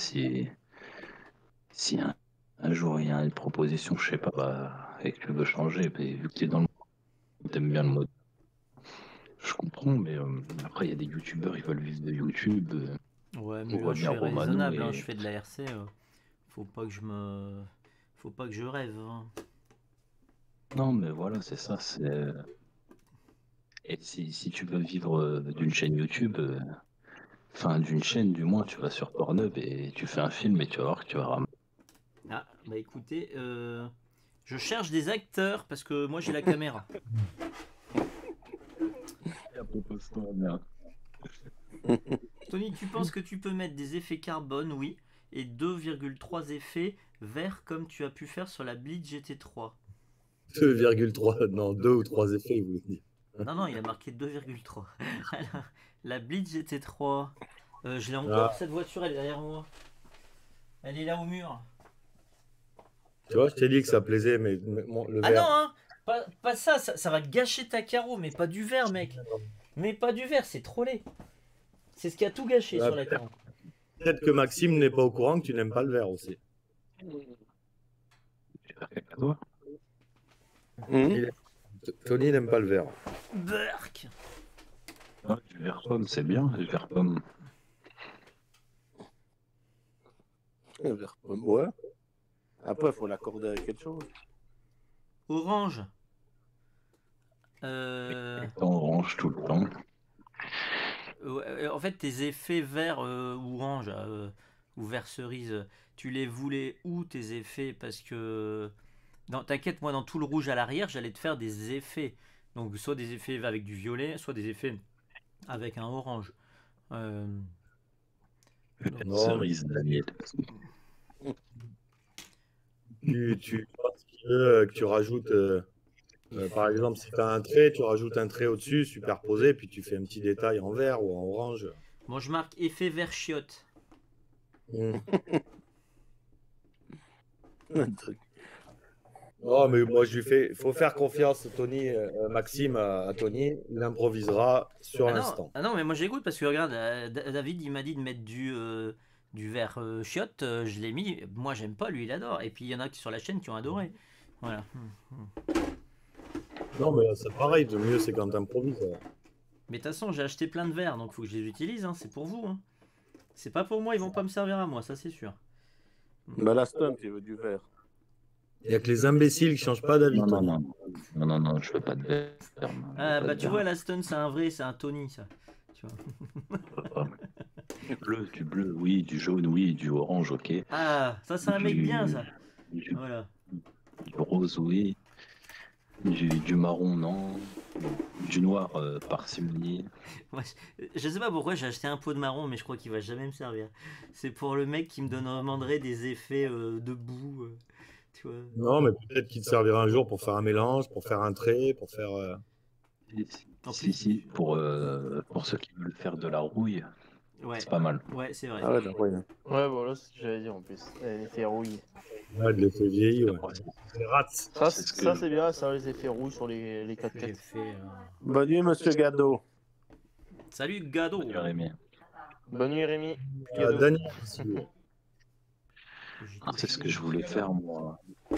[SPEAKER 7] si un jour il y a une proposition, je sais pas, bah, et que tu veux changer, puis vu que t'es dans le t'aimes bien le mode, je comprends, mais après il y a des youtubeurs, ils veulent vivre de YouTube.
[SPEAKER 2] Ouais, mais
[SPEAKER 7] On
[SPEAKER 2] là,
[SPEAKER 7] voit
[SPEAKER 2] je
[SPEAKER 7] bien
[SPEAKER 2] suis
[SPEAKER 7] Romano
[SPEAKER 2] raisonnable, hein,
[SPEAKER 7] et
[SPEAKER 2] je fais de la RC. Faut pas que faut pas que je rêve. Hein.
[SPEAKER 7] non, mais voilà, c'est ça. Et si tu veux vivre d'une chaîne YouTube, enfin d'une chaîne du moins, tu vas sur Pornhub et tu fais un film et tu vas voir que tu vas ramasser.
[SPEAKER 2] Ah, bah écoutez, je cherche des acteurs parce que moi j'ai la caméra. Tony, tu penses que tu peux mettre des effets carbone, oui, et 2,3 effets verts comme tu as pu faire sur la Blitz GT3.
[SPEAKER 6] 2,3, non, 2 ou 3 effets, vous voulez dire.
[SPEAKER 2] Non, non, il a marqué 2,3. Alors, la Blitz GT3. Je l'ai encore, cette voiture, elle est derrière moi. Elle est là au mur.
[SPEAKER 6] Tu vois, je t'ai dit que ça plaisait, mais le
[SPEAKER 2] Ah
[SPEAKER 6] vert.
[SPEAKER 2] non, hein, pas ça, ça va gâcher ta carreau, mais pas du vert, mec. Mais pas du vert, c'est trop laid. C'est ce qui a tout gâché
[SPEAKER 6] Ouais,
[SPEAKER 2] sur la carreau.
[SPEAKER 6] Peut-être que Maxime n'est pas au courant que tu n'aimes pas le vert aussi.
[SPEAKER 7] Toi
[SPEAKER 6] Tony n'aime pas le vert.
[SPEAKER 2] Burk.
[SPEAKER 7] Ah, du vert pomme, c'est bien, du vert pomme.
[SPEAKER 1] Ouais. Après, il faut l'accorder avec quelque chose.
[SPEAKER 2] Orange.
[SPEAKER 7] Orange tout le temps.
[SPEAKER 2] En fait, tes effets vert ou orange ou vert cerise, tu les voulais où tes effets? Parce que, t'inquiète, moi, dans tout le rouge à l'arrière, j'allais te faire des effets. Donc, soit des effets avec du violet, soit des effets avec un orange.
[SPEAKER 7] Peut-être cerise, Daniel.
[SPEAKER 6] Tu penses qu'il veut que tu rajoutes, par exemple, si tu as un trait, tu rajoutes un trait au-dessus, superposé, puis tu fais un petit détail en vert ou en orange.
[SPEAKER 2] Bon, je marque effet vert chiotte.
[SPEAKER 1] Un truc.
[SPEAKER 6] Non, mais moi, je lui fais. Il faut faire confiance, Tony, Maxime, à Tony. Il improvisera sur l'instant.
[SPEAKER 2] Ah non, mais moi j'écoute parce que regarde, David il m'a dit de mettre du vert chiotte, je l'ai mis. Moi j'aime pas, lui il adore. Et puis il y en a qui sur la chaîne qui ont adoré. Voilà.
[SPEAKER 6] Non, mais c'est pareil, le mieux c'est quand tu improvises.
[SPEAKER 2] Mais de toute façon, j'ai acheté plein de verres donc faut que je les utilise. Hein. C'est pour vous. Hein. C'est pas pour moi, ils vont pas me servir à moi, ça c'est sûr.
[SPEAKER 1] Bah, la stun, tu veux du vert.
[SPEAKER 6] Il n'y a que les imbéciles qui changent pas d'avis.
[SPEAKER 7] Non, je veux pas de vert.
[SPEAKER 2] Ah bah tu vois, la stun c'est un vrai, c'est un Tony ça. Tu vois.
[SPEAKER 7] Du bleu, oui, du jaune, oui, du orange, ok.
[SPEAKER 2] Ah, ça c'est un mec bien ça.
[SPEAKER 7] Du
[SPEAKER 2] Voilà.
[SPEAKER 7] rose, oui. Du marron, non. Du noir, parcimonie.
[SPEAKER 2] Ouais, je sais pas pourquoi j'ai acheté un pot de marron, mais je crois qu'il va jamais me servir. C'est pour le mec qui me demanderait des effets de boue. Tu vois.
[SPEAKER 6] Non, mais peut-être qu'il te servira un jour pour faire un mélange, pour faire un trait, pour faire.
[SPEAKER 7] Si, pour ceux qui veulent faire de la rouille,
[SPEAKER 2] ouais.
[SPEAKER 7] C'est pas mal.
[SPEAKER 2] Ouais, c'est vrai.
[SPEAKER 1] Ah ouais, donc, ouais.
[SPEAKER 5] Ouais, voilà, c'est ce que j'allais dire en plus. L'effet rouille.
[SPEAKER 6] Ouais, de l'effet vieilli, ouais. Les rats.
[SPEAKER 5] Ça, c'est bien, ça, les effets rouges sur les
[SPEAKER 2] J'ai
[SPEAKER 5] 4x4.
[SPEAKER 2] fait,
[SPEAKER 1] Bonne nuit, monsieur Gado.
[SPEAKER 2] Salut Gado.
[SPEAKER 7] Bonne nuit, Rémi.
[SPEAKER 5] Bonne nuit, Rémi.
[SPEAKER 6] Daniel,
[SPEAKER 7] C'est ce que je voulais faire, moi.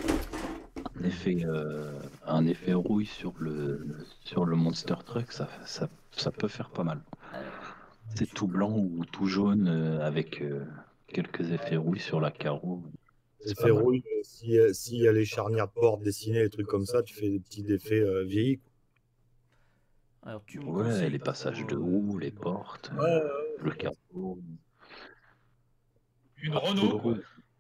[SPEAKER 7] Un effet rouille sur le Monster Truck, ça peut faire pas mal. C'est tout blanc ou tout jaune avec quelques effets rouille sur la carreau.
[SPEAKER 6] effet rouille, s'il y a les charnières de porte dessinées, les trucs comme ça, tu fais des petits effets vieillis.
[SPEAKER 2] Alors, tu me
[SPEAKER 7] Ouais,
[SPEAKER 2] conseilles
[SPEAKER 7] les
[SPEAKER 2] pas
[SPEAKER 7] passages
[SPEAKER 2] trop,
[SPEAKER 7] de roue, les portes, le carreau.
[SPEAKER 4] Une Renault.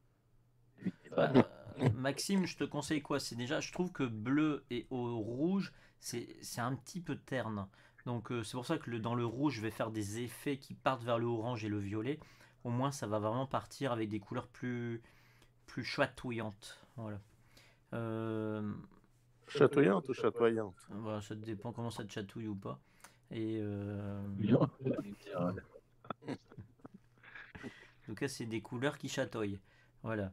[SPEAKER 2] Maxime, je te conseille quoi? C'est déjà, je trouve que bleu et au rouge, c'est un petit peu terne. Donc c'est pour ça que dans le rouge, je vais faire des effets qui partent vers le orange et le violet. Au moins, ça va vraiment partir avec des couleurs plus chatouillantes. Voilà.
[SPEAKER 1] Chatoyante ou chatoyante?
[SPEAKER 2] Voilà, ça dépend comment ça te chatouille ou pas. Et en tout cas, c'est des couleurs qui chatouillent. Voilà.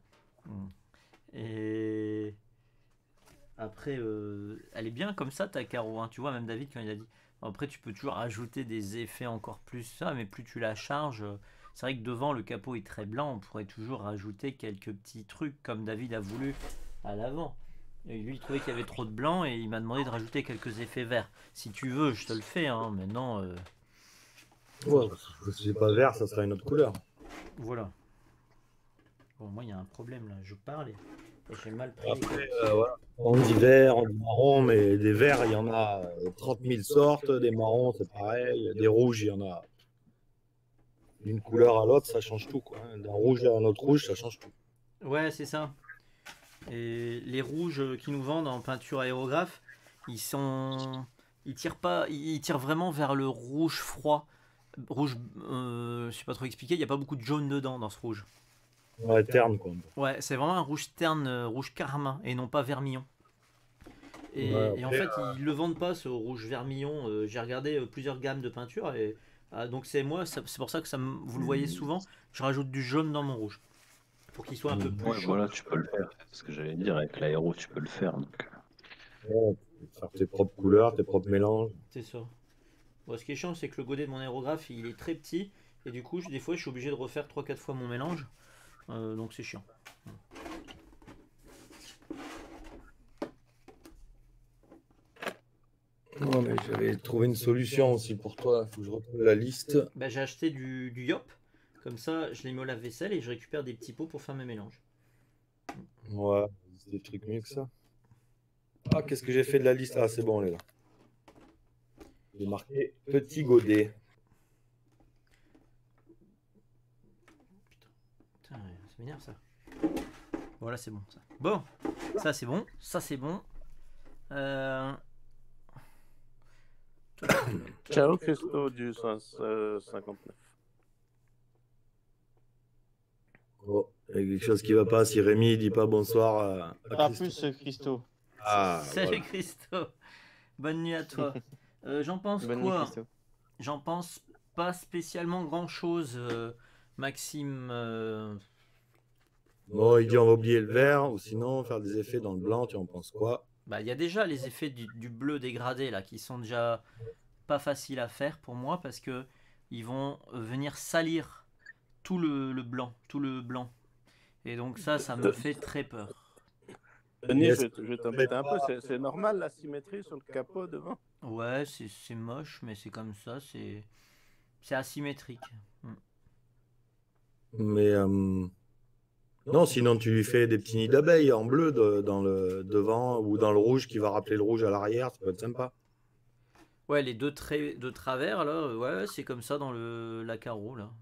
[SPEAKER 2] Et après, elle est bien comme ça ta carreau. Hein. Tu vois, même David, quand il a dit. Après, tu peux toujours ajouter des effets encore plus ça, mais plus tu la charges. C'est vrai que devant, le capot est très blanc. On pourrait toujours rajouter quelques petits trucs comme David a voulu à l'avant. Et lui, il trouvait qu'il y avait trop de blanc et il m'a demandé de rajouter quelques effets verts. Si tu veux, je te le fais. Hein. Maintenant.
[SPEAKER 6] Ouais, si c'est pas vert, ça sera une autre couleur.
[SPEAKER 2] Voilà. Bon, moi, il y a un problème là. Je parle et j'ai mal pris.
[SPEAKER 6] Après, voilà. On dit vert, on dit marron, mais des verts, il y en a 30 000 sortes. Des marrons, c'est pareil. Des rouges, il y en a. D'une couleur à l'autre, ça change tout. D'un rouge à un autre rouge, ça change tout.
[SPEAKER 2] Ouais, c'est ça. Et les rouges qui nous vendent en peinture aérographe, ils tirent vraiment vers le rouge froid. Rouge, je sais pas trop expliquer, il n'y a pas beaucoup de jaune dedans dans ce rouge.
[SPEAKER 6] Ouais, terne quoi.
[SPEAKER 2] Ouais, c'est vraiment un rouge terne, rouge carmin et non pas vermillon. Et en fait, ils le vendent pas ce rouge vermillon. J'ai regardé plusieurs gammes de peinture et donc c'est pour ça que vous le voyez souvent. Je rajoute du jaune dans mon rouge pour qu'il soit un peu plus
[SPEAKER 7] Ouais,
[SPEAKER 2] chaud.
[SPEAKER 7] voilà, tu peux le faire. C'est ce que j'allais dire, avec l'aéro, tu peux le faire. Donc.
[SPEAKER 6] Ouais, tu peux faire tes propres couleurs, tes propres mélanges.
[SPEAKER 2] C'est ça. Bon, ce qui est chiant, c'est que le godet de mon aérographe, il est très petit et du coup, des fois, je suis obligé de refaire 3-4 fois mon mélange. Donc c'est chiant.
[SPEAKER 6] Ouais, mais j'avais trouvé une solution aussi pour toi. Il faut que je retrouve la liste.
[SPEAKER 2] Bah, j'ai acheté du Yop. Comme ça, je les mets au lave-vaisselle et je récupère des petits pots pour faire mes mélanges.
[SPEAKER 6] Ouais, c'est des trucs mieux que ça. Ah, qu'est-ce que j'ai fait de la liste? Ah, c'est bon, elle est là. J'ai marqué petit godet.
[SPEAKER 2] Putain, ça m'énerve ça. Voilà, c'est bon ça. Bon, ça c'est bon. Ça c'est bon.
[SPEAKER 1] Ciao Christo du 59.
[SPEAKER 6] Oh, il y a quelque chose qui va pas si Rémi dit pas bonsoir à
[SPEAKER 5] À
[SPEAKER 6] Christophe.
[SPEAKER 5] plus, Christo.
[SPEAKER 6] Ah,
[SPEAKER 2] Salut
[SPEAKER 6] voilà.
[SPEAKER 2] Christo. Bonne nuit à toi. J'en pense
[SPEAKER 5] Bonne nuit,
[SPEAKER 2] quoi?
[SPEAKER 5] Christo.
[SPEAKER 2] J'en pense pas spécialement grand chose, Maxime.
[SPEAKER 6] Bon, il dit on va oublier le vert ou sinon faire des effets dans le blanc, tu en penses quoi?
[SPEAKER 2] Bah, il y a déjà les effets du bleu dégradé là qui sont déjà pas faciles à faire pour moi parce que ils vont venir salir tout le blanc. Et donc ça me fait très peur.
[SPEAKER 1] Denis,
[SPEAKER 6] Yes.
[SPEAKER 1] je vais t'embêter un peu. C'est normal la symétrie sur le capot devant?
[SPEAKER 2] Ouais, c'est moche, mais c'est comme ça, c'est asymétrique.
[SPEAKER 6] Mais non, sinon tu lui fais des petits nids d'abeilles en bleu dans le devant ou dans le rouge qui va rappeler le rouge à l'arrière, ça peut être sympa.
[SPEAKER 2] Ouais, les deux traits de travers là, ouais, c'est comme ça dans la carreau là.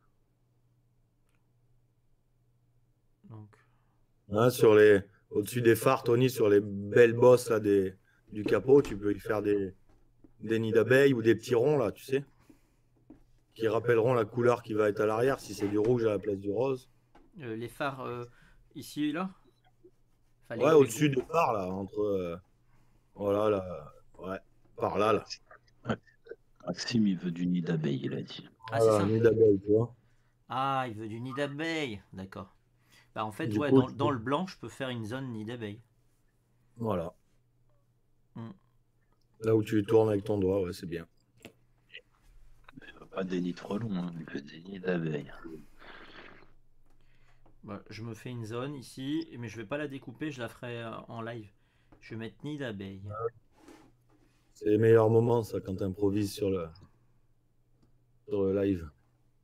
[SPEAKER 2] Donc,
[SPEAKER 6] Hein, au-dessus des phares, Tony, sur les belles bosses là, du capot, tu peux y faire des nids d'abeilles ou des petits ronds là, tu sais, qui rappelleront la couleur qui va être à l'arrière si c'est du rouge à la place du rose.
[SPEAKER 2] les phares ici et là. Enfin,
[SPEAKER 6] Ouais, au-dessus des phares là, entre voilà là, ouais, par là là.
[SPEAKER 7] Maxime, il veut du nid d'abeille, il a dit.
[SPEAKER 2] Ah, c'est
[SPEAKER 6] Voilà,
[SPEAKER 2] ça.
[SPEAKER 6] nid d'abeille, tu vois.
[SPEAKER 2] Ah, il veut du nid d'abeille. D'accord. Bah en fait,
[SPEAKER 6] Du
[SPEAKER 2] ouais,
[SPEAKER 6] coup,
[SPEAKER 2] dans le blanc, je peux faire une zone nid d'abeille.
[SPEAKER 6] Voilà.
[SPEAKER 2] Mm.
[SPEAKER 6] Là où tu tournes avec ton doigt, ouais, c'est bien.
[SPEAKER 7] Il veut pas des nids trop longs, hein. Il veut des nids d'abeille.
[SPEAKER 2] Bah, je me fais une zone ici, mais je vais pas la découper, je la ferai en live. Je vais mettre nid d'abeille.
[SPEAKER 6] C'est les meilleurs moments, ça, quand tu improvises sur le live.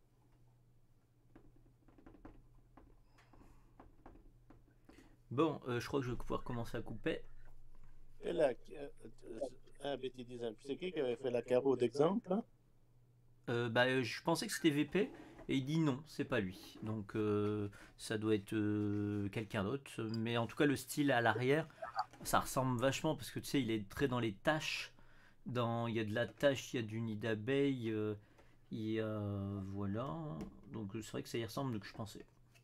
[SPEAKER 2] Bon, je crois que je vais pouvoir commencer à couper.
[SPEAKER 1] Et là, Betty disait, c'est qui avait fait la carreau d'exemple hein?
[SPEAKER 2] Bah, je pensais que c'était VP et il dit non, c'est pas lui. Donc ça doit être quelqu'un d'autre. Mais en tout cas, le style à l'arrière, ça ressemble vachement parce que tu sais, il est très dans les taches. Il y a de la tache, il y a du nid d'abeille, il y a voilà. Donc c'est vrai que ça y ressemble, donc je pensais.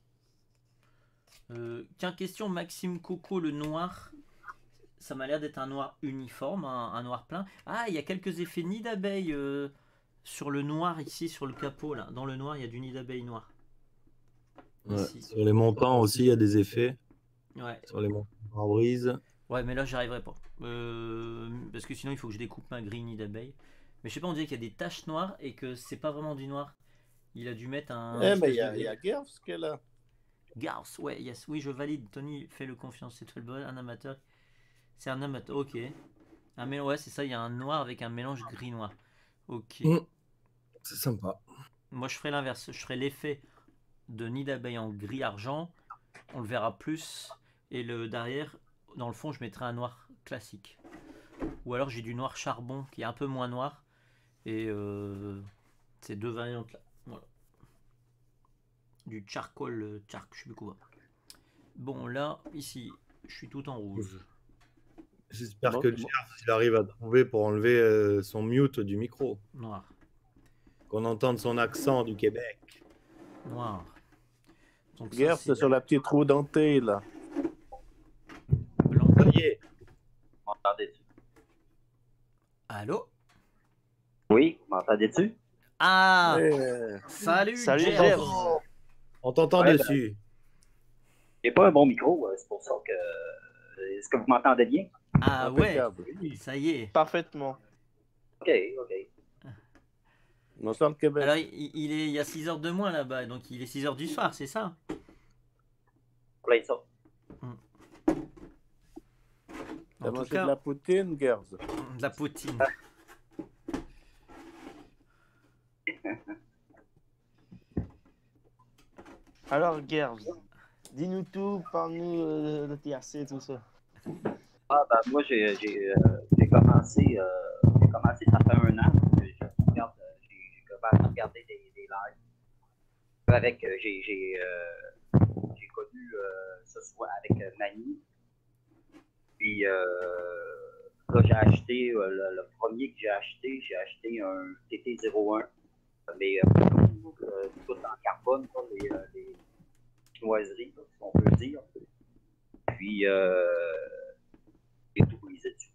[SPEAKER 2] Tiens, question Maxime Coco, le noir. Ça m'a l'air d'être un noir uniforme, un noir plein. Ah, il y a quelques effets nid d'abeille sur le noir ici, sur le capot là. Dans le noir, il y a du nid d'abeille noir.
[SPEAKER 6] Ouais.
[SPEAKER 2] Ici.
[SPEAKER 6] Sur les montants aussi, il y a des effets.
[SPEAKER 2] Ouais.
[SPEAKER 6] Sur les montants en brise.
[SPEAKER 2] Ouais, mais là, j'y arriverai pas. Parce que sinon, il faut que je découpe ma grille nid d'abeille. Mais je sais pas, on dirait qu'il y a des taches noires et que c'est pas vraiment du noir. Il a dû mettre un.
[SPEAKER 1] Eh, mais
[SPEAKER 2] espèce
[SPEAKER 1] il y
[SPEAKER 2] de
[SPEAKER 1] a Gers qui est là.
[SPEAKER 2] Garth, ouais, yes, oui, je valide. Tony, fais-le confiance, c'est toi le bon, un amateur. C'est un amateur, ok. Ouais, c'est ça, il y a un noir avec un mélange gris-noir. Ok.
[SPEAKER 6] C'est sympa.
[SPEAKER 2] Moi, je ferai l'inverse. Je ferai l'effet de nid d'abeille en gris-argent. On le verra plus. Et le derrière, dans le fond, je mettrai un noir classique. Ou alors, j'ai du noir charbon qui est un peu moins noir. Et ces deux variantes là. Voilà. Du charcoal, je sais plus quoi. Bon, là, ici, je suis tout en rouge.
[SPEAKER 6] J'espère que Gers, il arrive à trouver pour enlever son mute du micro.
[SPEAKER 2] Noir.
[SPEAKER 6] Qu'on entende son accent du Québec.
[SPEAKER 2] Noir. Donc,
[SPEAKER 1] Gers, c'est sur la petite roue dentée là.
[SPEAKER 2] blanc.
[SPEAKER 6] Ça y est.
[SPEAKER 8] m'entendez-tu?
[SPEAKER 2] Allô?
[SPEAKER 8] Oui, vous m'entendez-tu?
[SPEAKER 2] Ah!
[SPEAKER 1] Ouais.
[SPEAKER 2] Salut,
[SPEAKER 5] Salut,
[SPEAKER 2] Jeff.
[SPEAKER 5] Jeff.
[SPEAKER 6] On t'entend
[SPEAKER 8] Ouais,
[SPEAKER 6] dessus.
[SPEAKER 8] J'ai pas un bon micro, c'est pour ça que. Est-ce que vous m'entendez bien?
[SPEAKER 2] Ah ouais,
[SPEAKER 1] Impeccable.
[SPEAKER 2] ça y est.
[SPEAKER 5] Parfaitement.
[SPEAKER 8] Ok, ok.
[SPEAKER 1] On sent le Québec.
[SPEAKER 2] Alors, il y a 6 heures de moins là-bas, donc il est 6 heures du soir, c'est ça?
[SPEAKER 8] Plein ça.
[SPEAKER 1] T'as
[SPEAKER 2] En tout
[SPEAKER 1] mangé
[SPEAKER 2] cas,
[SPEAKER 1] de la poutine, Gers?
[SPEAKER 2] de la poutine.
[SPEAKER 5] Alors, Gers, dis-nous tout, parle-nous de TRC, tout ça.
[SPEAKER 8] Ah, ben, moi, j'ai commencé, ça fait 1 an. J'ai commencé à regarder des lives. Avec, j'ai connu ça soit avec Mani. Puis, là, j'ai acheté, le premier que j'ai acheté un TT01. Mais tout en carbone, là, les chinoiseries, là, si on peut dire. Puis, j'ai tout brisé dessus.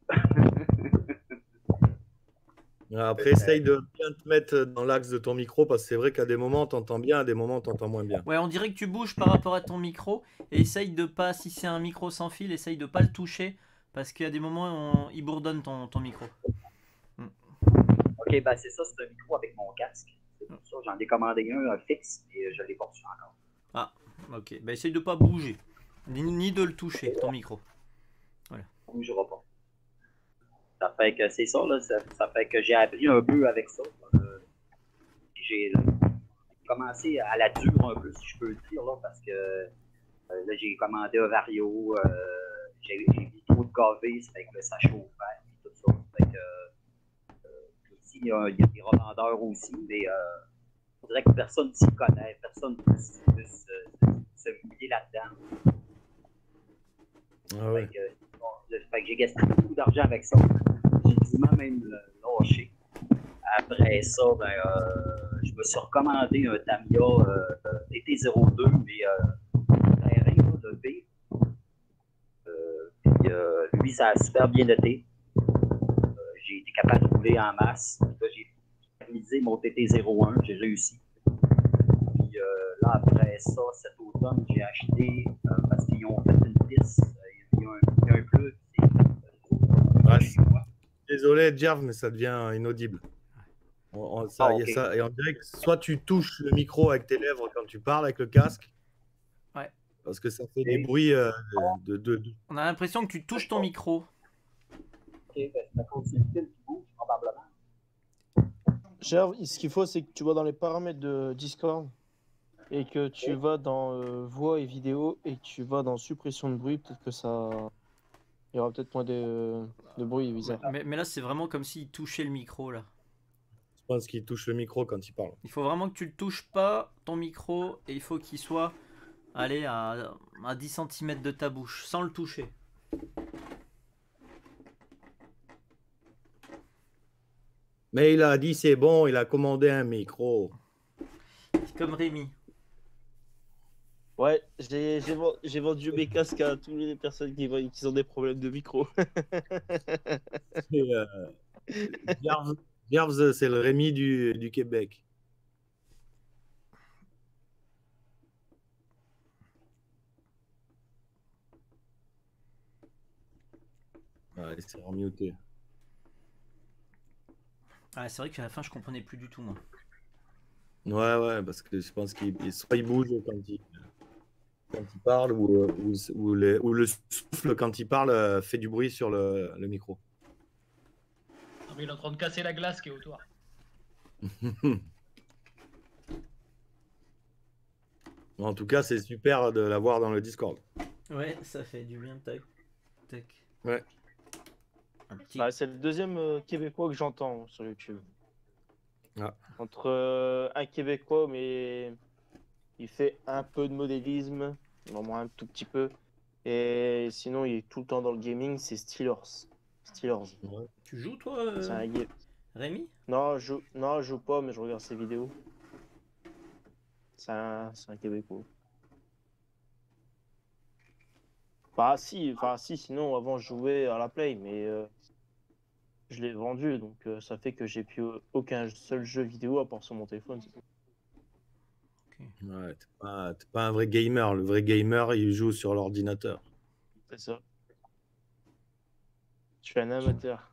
[SPEAKER 6] Après, essaye de bien te mettre dans l'axe de ton micro parce que c'est vrai qu'à des moments, tu entends bien, à des moments, tu entends moins bien.
[SPEAKER 2] Ouais, on dirait que tu bouges par rapport à ton micro et essaye de pas, si c'est un micro sans fil, essaye de pas le toucher parce qu'il y a des moments où il bourdonne ton micro.
[SPEAKER 8] Ok, ben c'est ça, c'est un micro avec mon casque. C'est pour ça, j'en ai commandé un fixe et je l'ai pas reçu encore.
[SPEAKER 2] Ah, ok. Bah, essaye de pas bouger, ni de le toucher, ton micro.
[SPEAKER 8] Ça bougera pas. Ça fait que c'est ça, là, ça fait que j'ai appris un peu avec ça. J'ai commencé à la dure un peu, si je peux le dire, là, parce que là, j'ai commandé un Vario, j'ai mis trop de KV, ça fait que là, ça chauffait et tout ça. Ça fait que aussi, il y a des revendeurs aussi, mais on dirait que personne s'y connaît, personne ne peut se mouiller là-dedans.
[SPEAKER 6] Ah ouais.
[SPEAKER 8] Fait que j'ai gaspillé beaucoup d'argent avec ça. J'ai quasiment même lâché. Après ça, ben, je me suis recommandé un Tamiya TT02, mais terrain, le B. Puis lui, ça a super bien été. J'ai été capable de rouler en masse. Là, j'ai utilisé mon TT01, j'ai réussi. Puis là, après ça, cet automne, j'ai acheté, parce qu'ils ont fait une piste, il y a un plug qui s'est fait chez moi.
[SPEAKER 6] Désolé, Jerv, mais ça devient inaudible.
[SPEAKER 8] Ok.
[SPEAKER 6] Et on dirait que soit tu touches le micro avec tes lèvres quand tu parles avec le casque,
[SPEAKER 2] Ouais.
[SPEAKER 6] parce que ça fait des bruits de.
[SPEAKER 2] On a l'impression que tu touches ton micro.
[SPEAKER 8] Ok, ben, c'est à cause du fil qui bouge, probablement.
[SPEAKER 5] Gers, ce qu'il faut, c'est que tu vas dans les paramètres de Discord et que tu vas dans voix et vidéo et que tu vas dans suppression de bruit. Peut-être que ça. Il y aura peut-être moins de bruit bizarre.
[SPEAKER 2] Mais là, c'est vraiment comme s'il touchait le micro là.
[SPEAKER 6] Je pense qu'il touche le micro quand il parle.
[SPEAKER 2] Il faut vraiment que tu le touches pas, ton micro, et il faut qu'il soit allez, à 10 cm de ta bouche, sans le toucher.
[SPEAKER 6] Mais il a dit c'est bon, il a commandé un micro.
[SPEAKER 2] C'est comme Rémi.
[SPEAKER 5] Ouais, j'ai vendu mes casques à toutes les personnes qui ont des problèmes de micro.
[SPEAKER 6] Jerv, c'est le Rémi du Québec. Ouais, c'est remuté.
[SPEAKER 2] Ah, c'est vrai qu'à la fin, je comprenais plus du tout, moi.
[SPEAKER 6] Ouais, parce que je pense qu'il soit il bouge quand il parle ou le souffle quand il parle fait du bruit sur le micro.
[SPEAKER 4] Ah, mais il est en train de casser la glace qui est autour.
[SPEAKER 6] En tout cas, c'est super de l'avoir dans le Discord.
[SPEAKER 2] Ouais, ça fait du bien, tac.
[SPEAKER 6] Ouais.
[SPEAKER 2] Un petit...
[SPEAKER 5] Bah, c'est le deuxième Québécois que j'entends sur YouTube.
[SPEAKER 6] Ah.
[SPEAKER 5] Entre un Québécois, mais il fait un peu de modélisme, vraiment un tout petit peu. Et sinon, il est tout le temps dans le gaming, c'est Steelers.
[SPEAKER 6] Ouais.
[SPEAKER 2] Tu joues, toi,
[SPEAKER 5] C'est un
[SPEAKER 2] Rémi?
[SPEAKER 5] Non, je joue pas, mais je regarde ses vidéos. C'est un Québécois. Si, sinon avant je jouais à la Play, mais je l'ai vendu, donc ça fait que j'ai plus aucun seul jeu vidéo à part sur mon téléphone. C'est tout.
[SPEAKER 6] Ouais, t'es pas un vrai gamer. Le vrai gamer, il joue sur l'ordinateur.
[SPEAKER 5] C'est ça. Je suis un amateur.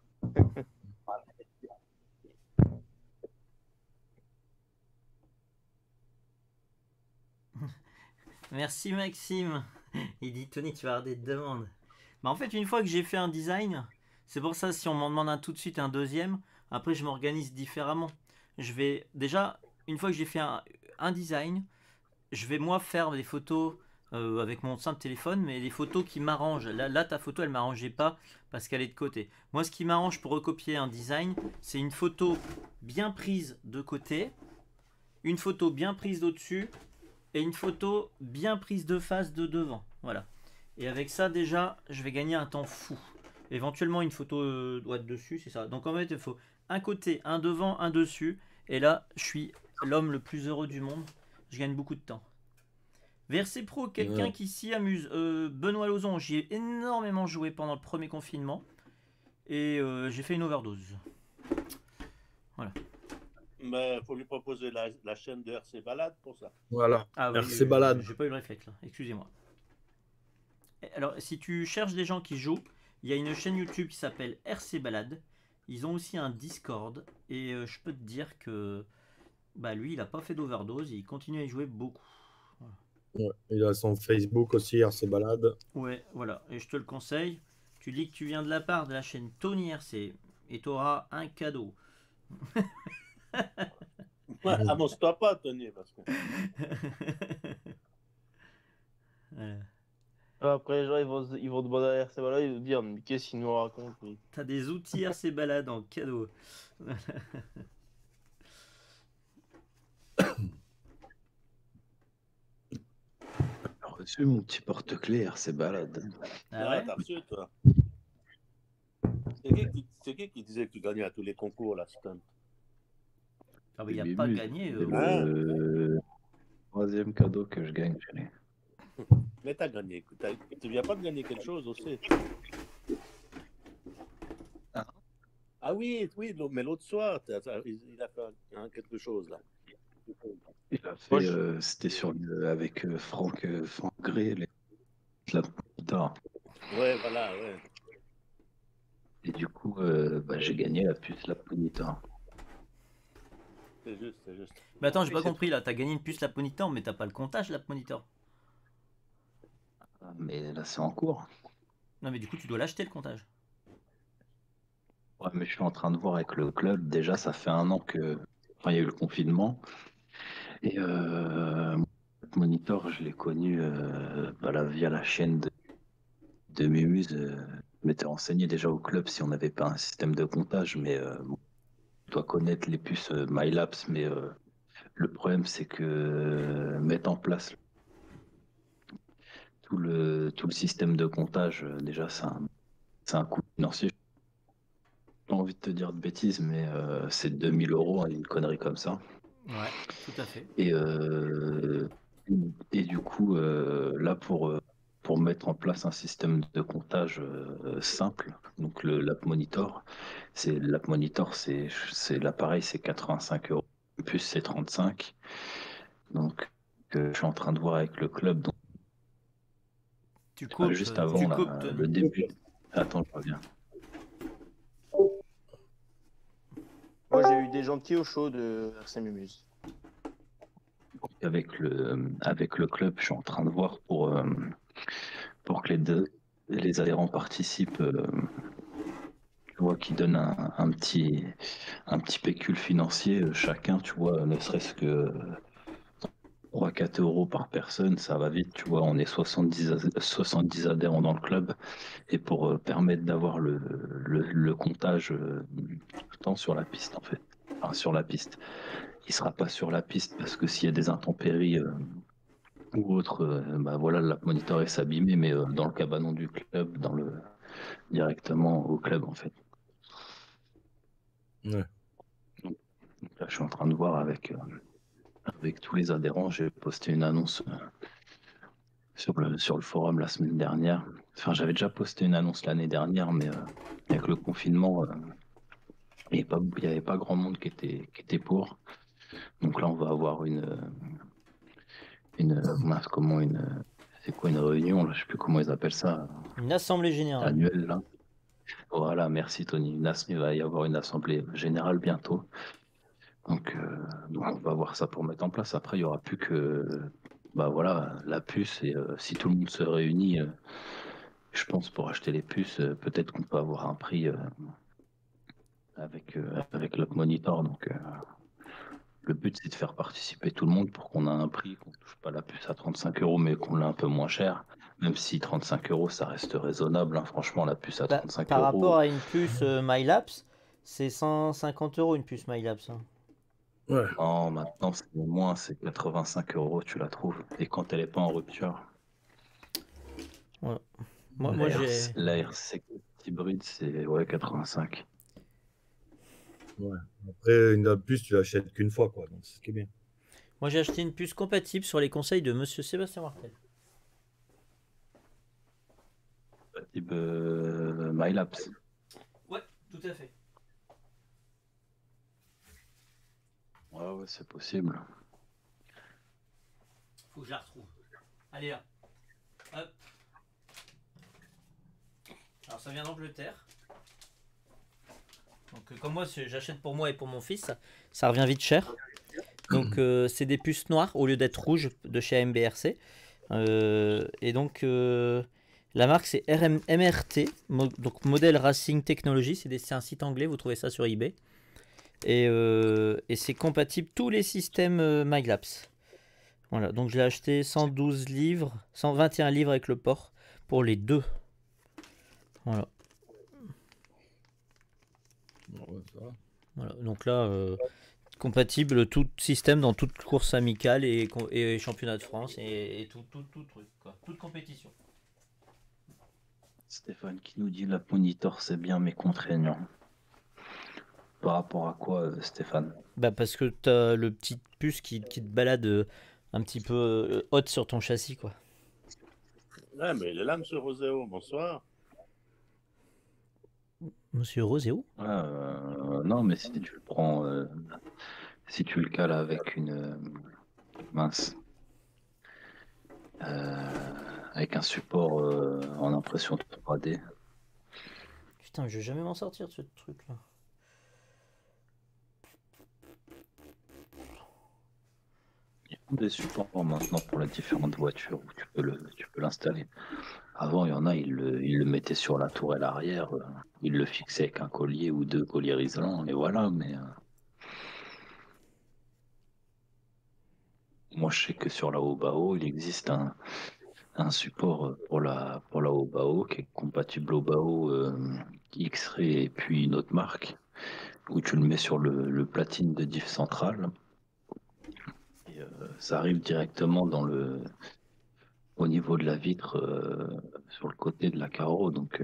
[SPEAKER 2] Merci Maxime. Il dit Tony, tu vas avoir des demandes. Bah en fait, une fois que j'ai fait un design, c'est pour ça si on m'en demande tout de suite un deuxième, après je m'organise différemment. Je vais déjà, une fois que j'ai fait un design, je vais moi faire des photos avec mon simple téléphone, mais des photos qui m'arrangent. Là, ta photo, elle m'arrangeait pas parce qu'elle est de côté. Moi, ce qui m'arrange pour recopier un design, c'est une photo bien prise de côté, une photo bien prise d'au-dessus et une photo bien prise de face de devant. Voilà. Et avec ça, déjà, je vais gagner un temps fou. Éventuellement, une photo doit être dessus, c'est ça. Donc en fait, il faut un côté, un devant, un dessus. Et là, je suis l'homme le plus heureux du monde. Je gagne beaucoup de temps. Versé Pro, quelqu'un qui s'y amuse. Benoît Lozon, j'y ai énormément joué pendant le premier confinement. Et j'ai fait une overdose. Voilà.
[SPEAKER 9] Mais faut lui proposer la chaîne de RC Balade pour ça.
[SPEAKER 6] Voilà.
[SPEAKER 2] Ah oui,
[SPEAKER 6] RC Balade.
[SPEAKER 2] j'ai pas eu le réflexe là, excusez-moi. Alors, si tu cherches des gens qui jouent, il y a une chaîne YouTube qui s'appelle RC Balade. Ils ont aussi un Discord. Et je peux te dire que bah, lui, il a pas fait d'overdose. Il continue à y jouer beaucoup. Voilà.
[SPEAKER 6] Ouais, il a son Facebook aussi, RC Balade.
[SPEAKER 2] Ouais, voilà. Et je te le conseille. Tu dis que tu viens de la part de la chaîne Tony RC. Et tu auras un cadeau.
[SPEAKER 9] Ouais, annonce-toi pas, Tony, parce que.
[SPEAKER 5] Après, les gens, ils vont demander à RC Balade, ils vont dire, mais qu'est-ce qu'il nous raconte, lui?
[SPEAKER 2] T'as des outils RC Balade en cadeau.
[SPEAKER 7] J'ai reçu mon petit porte-clés RC Balade.
[SPEAKER 2] Ah ouais,
[SPEAKER 9] t'as reçu, toi. C'est qui disait que tu gagnais à tous les concours, là, Stunt?
[SPEAKER 2] Ah bah, il a pas gagné.
[SPEAKER 7] C'est le troisième cadeau que je gagne, chérie.
[SPEAKER 9] Mais t'as gagné. Tu viens pas de gagner quelque chose aussi? Ah oui, mais l'autre soir, il a fait quelque chose, là.
[SPEAKER 7] Il a fait, c'était avec Franck Gray, la guitare.
[SPEAKER 9] Ouais, voilà, ouais.
[SPEAKER 7] Et du coup, j'ai gagné la puce Laponitor.
[SPEAKER 9] C'est juste, c'est juste.
[SPEAKER 2] Mais attends, j'ai pas compris là. T'as gagné une puce Laponitor, mais t'as pas le comptage Laponitor.
[SPEAKER 7] Mais là, c'est en cours.
[SPEAKER 2] Non, mais du coup, tu dois l'acheter le comptage.
[SPEAKER 7] Ouais, mais je suis en train de voir avec le club. Déjà, ça fait 1 an que. Enfin, il y a eu le confinement. Et Monitor, je l'ai connu via la chaîne de Mumuse. Je m'étais renseigné déjà au club si on n'avait pas un système de comptage, mais je dois connaître les puces MyLapse, mais le problème c'est que mettre en place tout le système de comptage, déjà c'est un coût financier. J'ai pas envie de te dire de bêtises, mais c'est 2000 €, hein, une connerie comme ça.
[SPEAKER 2] Ouais, tout à fait.
[SPEAKER 7] Et du coup, là, pour mettre en place un système de comptage simple, donc l'App Monitor, c'est l'appareil, c'est 85 €, plus c'est 35. Donc, je suis en train de voir avec le club. Donc,
[SPEAKER 2] tu coupes,
[SPEAKER 7] juste avant le début. Attends, je reviens.
[SPEAKER 5] Moi, j'ai eu des gentils au show de RC Mumuse.
[SPEAKER 7] Avec le club, je suis en train de voir pour que les adhérents participent, tu vois, qui donnent un petit pécule financier chacun, tu vois, ne serait-ce que 3-4 € par personne, ça va vite, tu vois, on est 70 adhérents dans le club, et pour permettre d'avoir le comptage tout le temps sur la piste, en fait. Enfin, sur la piste. Il sera pas sur la piste parce que s'il y a des intempéries ou autre, voilà, la Monitor est s'abîmer, mais dans le cabanon du club, directement au club, en fait.
[SPEAKER 6] Ouais.
[SPEAKER 7] Donc là, je suis en train de voir avec tous les adhérents. J'ai posté une annonce sur le forum la semaine dernière. Enfin, j'avais déjà posté une annonce l'année dernière, mais avec le confinement, il n'y avait pas grand monde qui était pour. Donc là, on va avoir mince, c'est quoi une réunion, là, je sais plus comment ils appellent ça,
[SPEAKER 2] Une assemblée générale.
[SPEAKER 7] annuelle, là. Voilà, merci Tony. Il va y avoir une assemblée générale bientôt. Donc on va voir ça pour mettre en place. Après, il n'y aura plus que bah voilà, la puce et si tout le monde se réunit, je pense pour acheter les puces, peut-être qu'on peut avoir un prix avec l'Up Monitor. Donc le but c'est de faire participer tout le monde pour qu'on ait un prix, qu'on ne touche pas la puce à 35 €, mais qu'on l'ait un peu moins cher. Même si 35 € ça reste raisonnable, hein. Franchement, la puce à 35
[SPEAKER 2] Par rapport
[SPEAKER 7] €.
[SPEAKER 2] à une puce MyLapse, c'est 150 € une puce MyLapse. Hein.
[SPEAKER 6] Ouais.
[SPEAKER 7] Non, maintenant c'est moins, c'est 85 €, tu la trouves. Et quand elle n'est pas en rupture.
[SPEAKER 2] Ouais. Moi j'ai.
[SPEAKER 7] La RC hybride, c'est ouais, 85.
[SPEAKER 6] Ouais. Après, une puce, tu l'achètes qu'une fois, quoi. Donc, c'est ce qui est bien.
[SPEAKER 2] Moi j'ai acheté une puce compatible sur les conseils de Monsieur Sébastien Martel.
[SPEAKER 7] Type MyLapse.
[SPEAKER 2] Ouais, tout à fait.
[SPEAKER 7] Ouais, c'est possible.
[SPEAKER 2] Faut que je la retrouve. Allez là. Hop. Alors ça vient d'Angleterre. Donc comme moi j'achète pour moi et pour mon fils, ça revient vite cher. Donc c'est des puces noires au lieu d'être rouges de chez MBRC. Et donc la marque c'est MRT, donc modèle Racing Technology, c'est un site anglais, vous trouvez ça sur eBay. Et c'est compatible tous les systèmes MyLapse. Voilà, donc je l'ai acheté 112 livres, 121 livres avec le port pour les deux. Voilà.
[SPEAKER 6] Ouais, ça va.
[SPEAKER 2] Voilà, donc là, compatible tout système dans toute course amicale et championnat de France et tout truc, quoi. Toute compétition.
[SPEAKER 7] Stéphane qui nous dit la Monitor c'est bien mais contraignant. Par rapport à quoi, Stéphane?
[SPEAKER 2] Bah parce que t'as le petit puce qui te balade un petit peu haute sur ton châssis, quoi.
[SPEAKER 9] Ouais, mais il est là, monsieur Roséo. Bonsoir.
[SPEAKER 2] Monsieur Roséo?
[SPEAKER 7] Non, mais si tu le prends, si tu le cales avec une mince, avec un support en impression 3D.
[SPEAKER 2] Putain, je vais jamais m'en sortir de ce truc là.
[SPEAKER 7] Il y a des supports maintenant pour les différentes voitures où tu peux l'installer. Avant, il y en a, ils le mettaient sur la tourelle arrière, ils le fixaient avec un collier ou deux colliers isolants, et voilà, mais moi je sais que sur la Obao, il existe un support pour la Obao qui est compatible Obao X-Ray et puis une autre marque, où tu le mets sur le platine de diff centrale. Et, ça arrive directement au niveau de la vitre sur le côté de la carreau, donc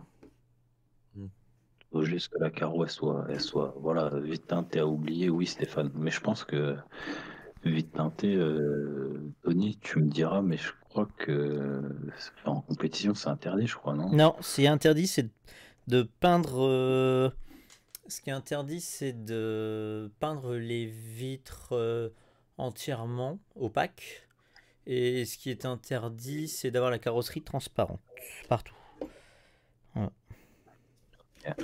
[SPEAKER 7] faut juste que la carreau elle soit voilà, vite teintée à oublier, oui Stéphane, mais je pense que vite teintée, Tony, tu me diras, mais je crois que en compétition c'est interdit, je crois, non?
[SPEAKER 2] Non, c'est interdit, c'est de peindre. Ce qui est interdit, c'est de peindre les vitres entièrement opaques. Et ce qui est interdit, c'est d'avoir la carrosserie transparente partout. Voilà.
[SPEAKER 7] Yeah.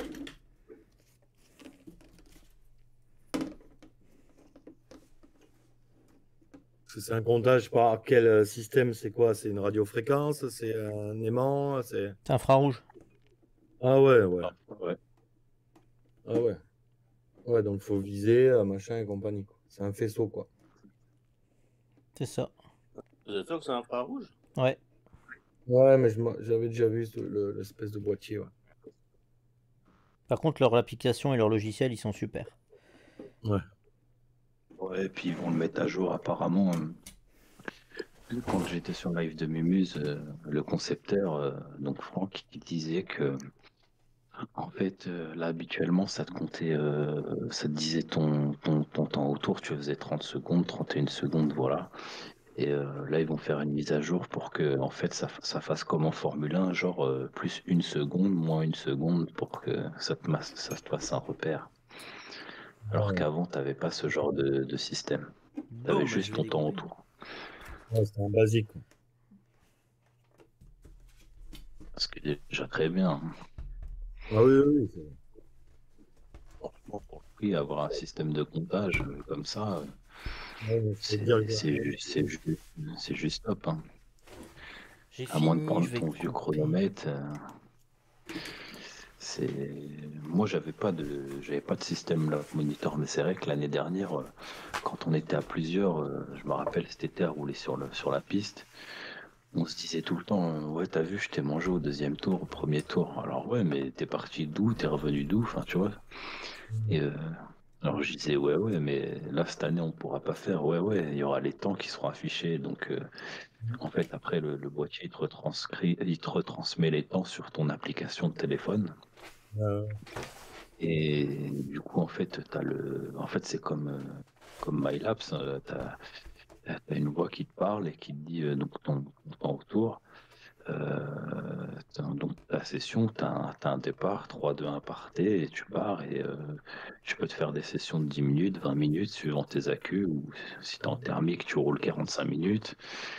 [SPEAKER 6] C'est un comptage par quel système? C'est quoi? C'est une radiofréquence? C'est un aimant? C'est
[SPEAKER 2] infrarouge.
[SPEAKER 6] Ah ouais, ouais.
[SPEAKER 7] Ouais.
[SPEAKER 6] Ah ouais. Ouais, donc faut viser, machin et compagnie, quoi. C'est un faisceau, quoi.
[SPEAKER 2] C'est ça.
[SPEAKER 9] Vous êtes sûr que c'est infrarouge?
[SPEAKER 2] Ouais.
[SPEAKER 6] Ouais, mais j'avais déjà vu l'espèce de boîtier, ouais.
[SPEAKER 2] Par contre, leur application et leur logiciel, ils sont super.
[SPEAKER 6] Ouais.
[SPEAKER 7] Ouais, et puis ils vont le mettre à jour apparemment. Quand j'étais sur live de Mumuse, le concepteur, donc Franck, il disait que en fait, là habituellement, ça te disait ton temps autour, tu faisais 30 secondes, 31 secondes, voilà. Et là, ils vont faire une mise à jour pour que en fait, ça fasse comme en Formule 1, genre plus 1 seconde, moins 1 seconde, pour que ça te fasse un repère. Alors qu'avant, tu n'avais pas ce genre de système. Tu avais
[SPEAKER 2] Bon, bah, je
[SPEAKER 7] juste
[SPEAKER 2] vais
[SPEAKER 7] ton temps
[SPEAKER 2] découvrir.
[SPEAKER 7] autour.
[SPEAKER 6] Ouais, c'est un basique. Quoi.
[SPEAKER 7] Ce qui est déjà très bien. Hein.
[SPEAKER 6] Ah oui, oui, oui.
[SPEAKER 7] Franchement, pour le prix, avoir un système de comptage comme ça,
[SPEAKER 6] Ouais, mais faut dire que-
[SPEAKER 7] c'est juste top. Hein.
[SPEAKER 2] J'ai
[SPEAKER 7] À moins de
[SPEAKER 2] fini,
[SPEAKER 7] prendre
[SPEAKER 2] je vais
[SPEAKER 7] ton vieux
[SPEAKER 2] couper.
[SPEAKER 7] chronomètre, moi j'avais pas de système là monitor, mais c'est vrai que l'année dernière, quand on était à plusieurs, je me rappelle cet été à rouler sur la piste, on se disait tout le temps, ouais t'as vu, je t'ai mangé au deuxième tour, au premier tour. Alors ouais, mais t'es parti d'où, t'es revenu d'où, enfin tu vois. Et alors je disais ouais, mais là cette année on pourra pas faire. Ouais, il y aura les temps qui seront affichés, donc en fait après le boîtier il te retransmet les temps sur ton application de téléphone. Et du coup, en fait, en fait, c'est comme MyLapse, t'as une voix qui te parle et qui te dit donc ton temps autour. Donc ta session, t'as un départ, 3, 2, 1 partez et tu pars et tu peux te faire des sessions de 10 minutes, 20 minutes suivant tes accus ou si t'es en thermique, tu roules 45 minutes.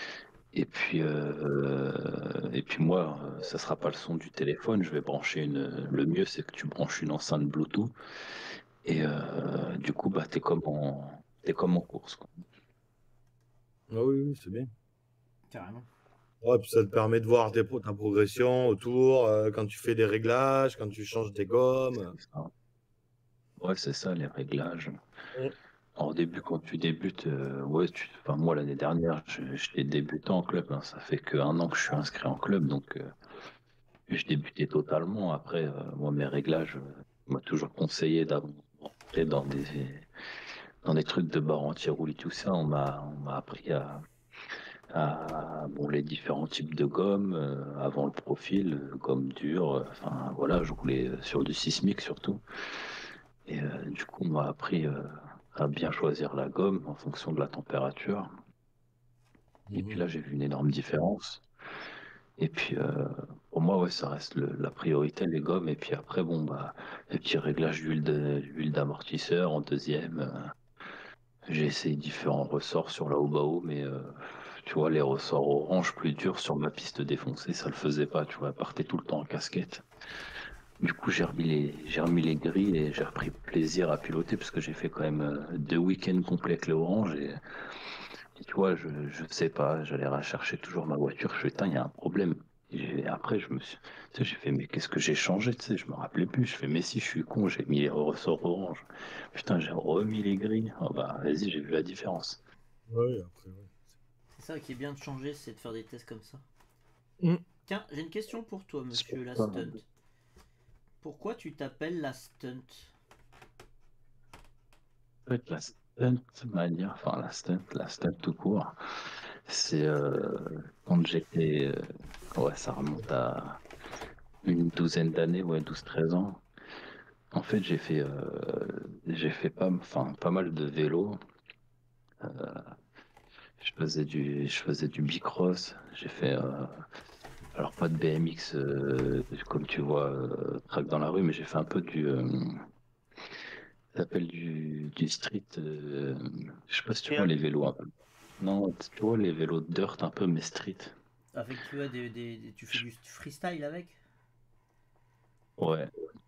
[SPEAKER 7] Et puis moi, ça sera pas le son du téléphone, je vais brancher le mieux c'est que tu branches une enceinte Bluetooth. Et du coup, bah, t'es comme en course, quoi.
[SPEAKER 6] Ah oui, oui, c'est bien.
[SPEAKER 2] Carrément.
[SPEAKER 6] Ouais, puis ça te permet de voir ta progression autour, quand tu fais des réglages, quand tu changes des gommes.
[SPEAKER 7] C'est ça. Ouais, c'est ça, les réglages.
[SPEAKER 6] Mm.
[SPEAKER 7] Alors, au début, quand tu débutes, ouais, enfin, moi, l'année dernière, j'étais débutant en club. Hein. Ça fait qu'1 an que je suis inscrit en club, donc je débutais totalement. Après, moi, mes réglages, on m'a toujours conseillé d'entrer dans des trucs de barre anti-roule et tout ça. On m'a appris bon, les différents types de gommes, avant le profil, gomme dure, enfin voilà, je roulais sur du sismique surtout. Et du coup, on m'a appris à bien choisir la gomme en fonction de la température. Et puis là, j'ai vu une énorme différence. Et puis, pour moi, ouais, ça reste la priorité, les gommes. Et puis après, bon, bah, les petits réglages d'huile d'amortisseur en deuxième. J'ai essayé différents ressorts sur la Haut-Bao, mais tu vois, les ressorts orange plus durs sur ma piste défoncée, ça le faisait pas, tu vois, elle partait tout le temps en casquette. Du coup, j'ai remis les grilles et j'ai repris plaisir à piloter parce que j'ai fait quand même 2 week-ends complets avec les oranges et tu vois, je sais pas, j'allais rechercher toujours ma voiture, je fais, putain, il y a un problème. Après, tu sais, j'ai fait, mais qu'est-ce que j'ai changé, tu sais, je me rappelais plus. Je fais, mais si, je suis con, j'ai mis les ressorts orange. Putain, j'ai remis les grilles. Oh bah, vas-y, j'ai vu la différence.
[SPEAKER 6] Ouais, après, ouais.
[SPEAKER 2] C'est ça qui est bien de changer, c'est de faire des tests comme ça.
[SPEAKER 6] Mm.
[SPEAKER 2] Tiens, j'ai une question pour toi, monsieur la
[SPEAKER 7] pour ça.
[SPEAKER 2] stunt. Pourquoi tu t'appelles la stunt?
[SPEAKER 7] En fait, la stunt mania, enfin la stunt tout court, c'est quand j'étais, ouais, ça remonte à une douzaine d'années, ouais, 12, 13 ans. En fait, j'ai fait pas mal de vélo. Euh, je faisais du bicross. J'ai fait, alors pas de BMX comme tu vois, track dans la rue, mais j'ai fait un peu ça s'appelle du street. Je sais pas si tu vois les vélos un peu. Non, tu vois les vélos de dirt un peu, mais street.
[SPEAKER 2] Avec tu vois tu fais du freestyle avec?
[SPEAKER 7] Ouais.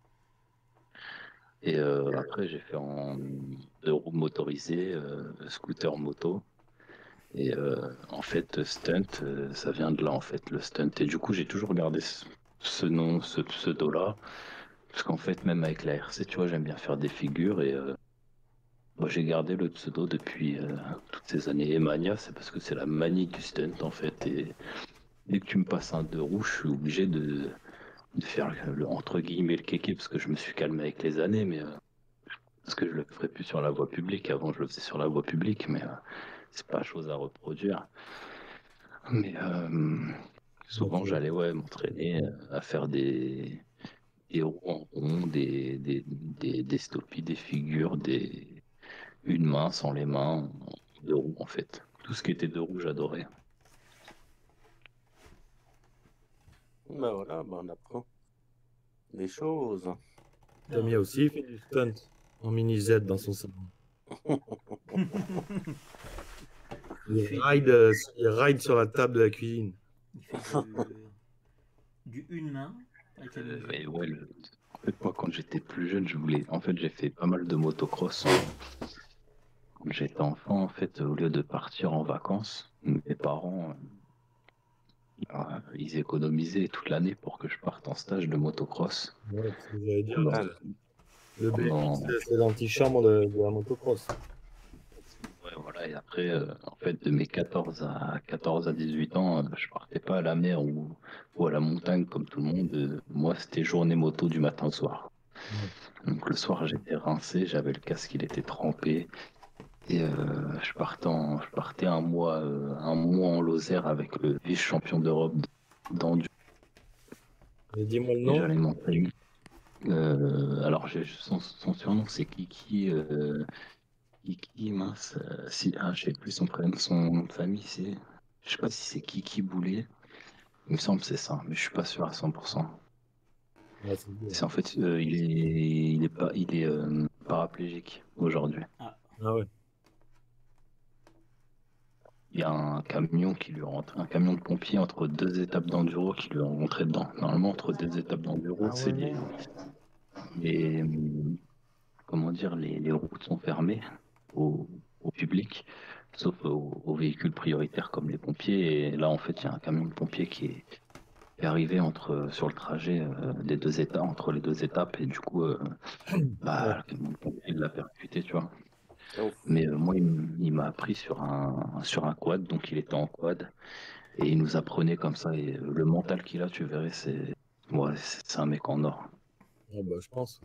[SPEAKER 7] Et après, j'ai fait en 2 roues motorisées, scooter moto. Et en fait, stunt, ça vient de là, en fait, le stunt. Et du coup, j'ai toujours gardé ce nom, ce pseudo-là. Parce qu'en fait, même avec la RC, tu vois, j'aime bien faire des figures. Et moi, j'ai gardé le pseudo depuis toutes ces années. Et Mania, c'est parce que c'est la manie du stunt, en fait. Et dès que tu me passes un 2 roues, je suis obligé de faire entre guillemets le kéké, parce que je me suis calmé avec les années. Mais parce que je le ferai plus sur la voie publique. Avant, je le faisais sur la voie publique, mais c'est pas chose à reproduire. Mais souvent, j'allais m'entraîner à faire des roues en rond, des stoppies, des figures, une main sans les mains, 2 roues en fait. Tout ce qui était de rouge, j'adorais.
[SPEAKER 1] Ben voilà, ben on apprend des choses.
[SPEAKER 6] Tommy aussi fait du stunt en mini Z dans son salon. Il ride sur la table de la cuisine.
[SPEAKER 2] Il fait du une main avec la mini-Z.
[SPEAKER 7] Et ouais, en fait, moi, quand j'étais plus jeune, en fait, j'ai fait pas mal de motocross. Quand j'étais enfant, en fait, au lieu de partir en vacances, mes parents, ils économisaient toute l'année pour que je parte en stage de motocross.
[SPEAKER 6] Ouais, c'est ce que j'allais dire.
[SPEAKER 7] Pendant-
[SPEAKER 6] Le
[SPEAKER 7] pendant-
[SPEAKER 6] BMX, c'est l'antichambre de la motocross.
[SPEAKER 7] Ouais, voilà, et après, en fait, de mes 14 à 18 ans, je partais pas à la mer ou à la montagne comme tout le monde. Moi, c'était journée moto du matin au soir. Donc le soir, j'étais rincé, j'avais le casque, il était trempé. Et je partais un mois en Lozère avec le vice-champion d'Europe d'enduro.
[SPEAKER 6] Mais dis-moi le
[SPEAKER 7] Et
[SPEAKER 6] nom.
[SPEAKER 7] j'allais m'entraîner. Alors, son surnom, c'est Kiki. Kiki, mince. Je sais plus son prénom, son nom de famille, c'est. Je sais pas si c'est Kiki Boulet. Il me semble que c'est ça, mais je suis pas sûr à 100%.
[SPEAKER 6] Ouais, c'est bien.
[SPEAKER 7] C'est en fait, il est paraplégique aujourd'hui.
[SPEAKER 6] Ah ouais.
[SPEAKER 7] Il y a un camion qui lui rentre, un camion de pompier entre deux étapes d'enduro qui lui est rentré dedans. Normalement, entre deux étapes d'enduro,
[SPEAKER 6] Ah
[SPEAKER 7] c'est
[SPEAKER 6] ouais,
[SPEAKER 7] les, comment dire, les routes sont fermées au public, sauf aux véhicules prioritaires comme les pompiers. Et là, en fait, il y a un camion de pompiers qui est arrivé sur le trajet des deux étapes, entre les deux étapes, et du coup, le camion de pompier il l'a percuté, tu vois. Mais moi, il m'a pris sur un quad, donc il était en quad, et il nous apprenait comme ça. Et le mental qu'il a, tu verrais, c'est un mec en or.
[SPEAKER 6] Ah bah, je pense.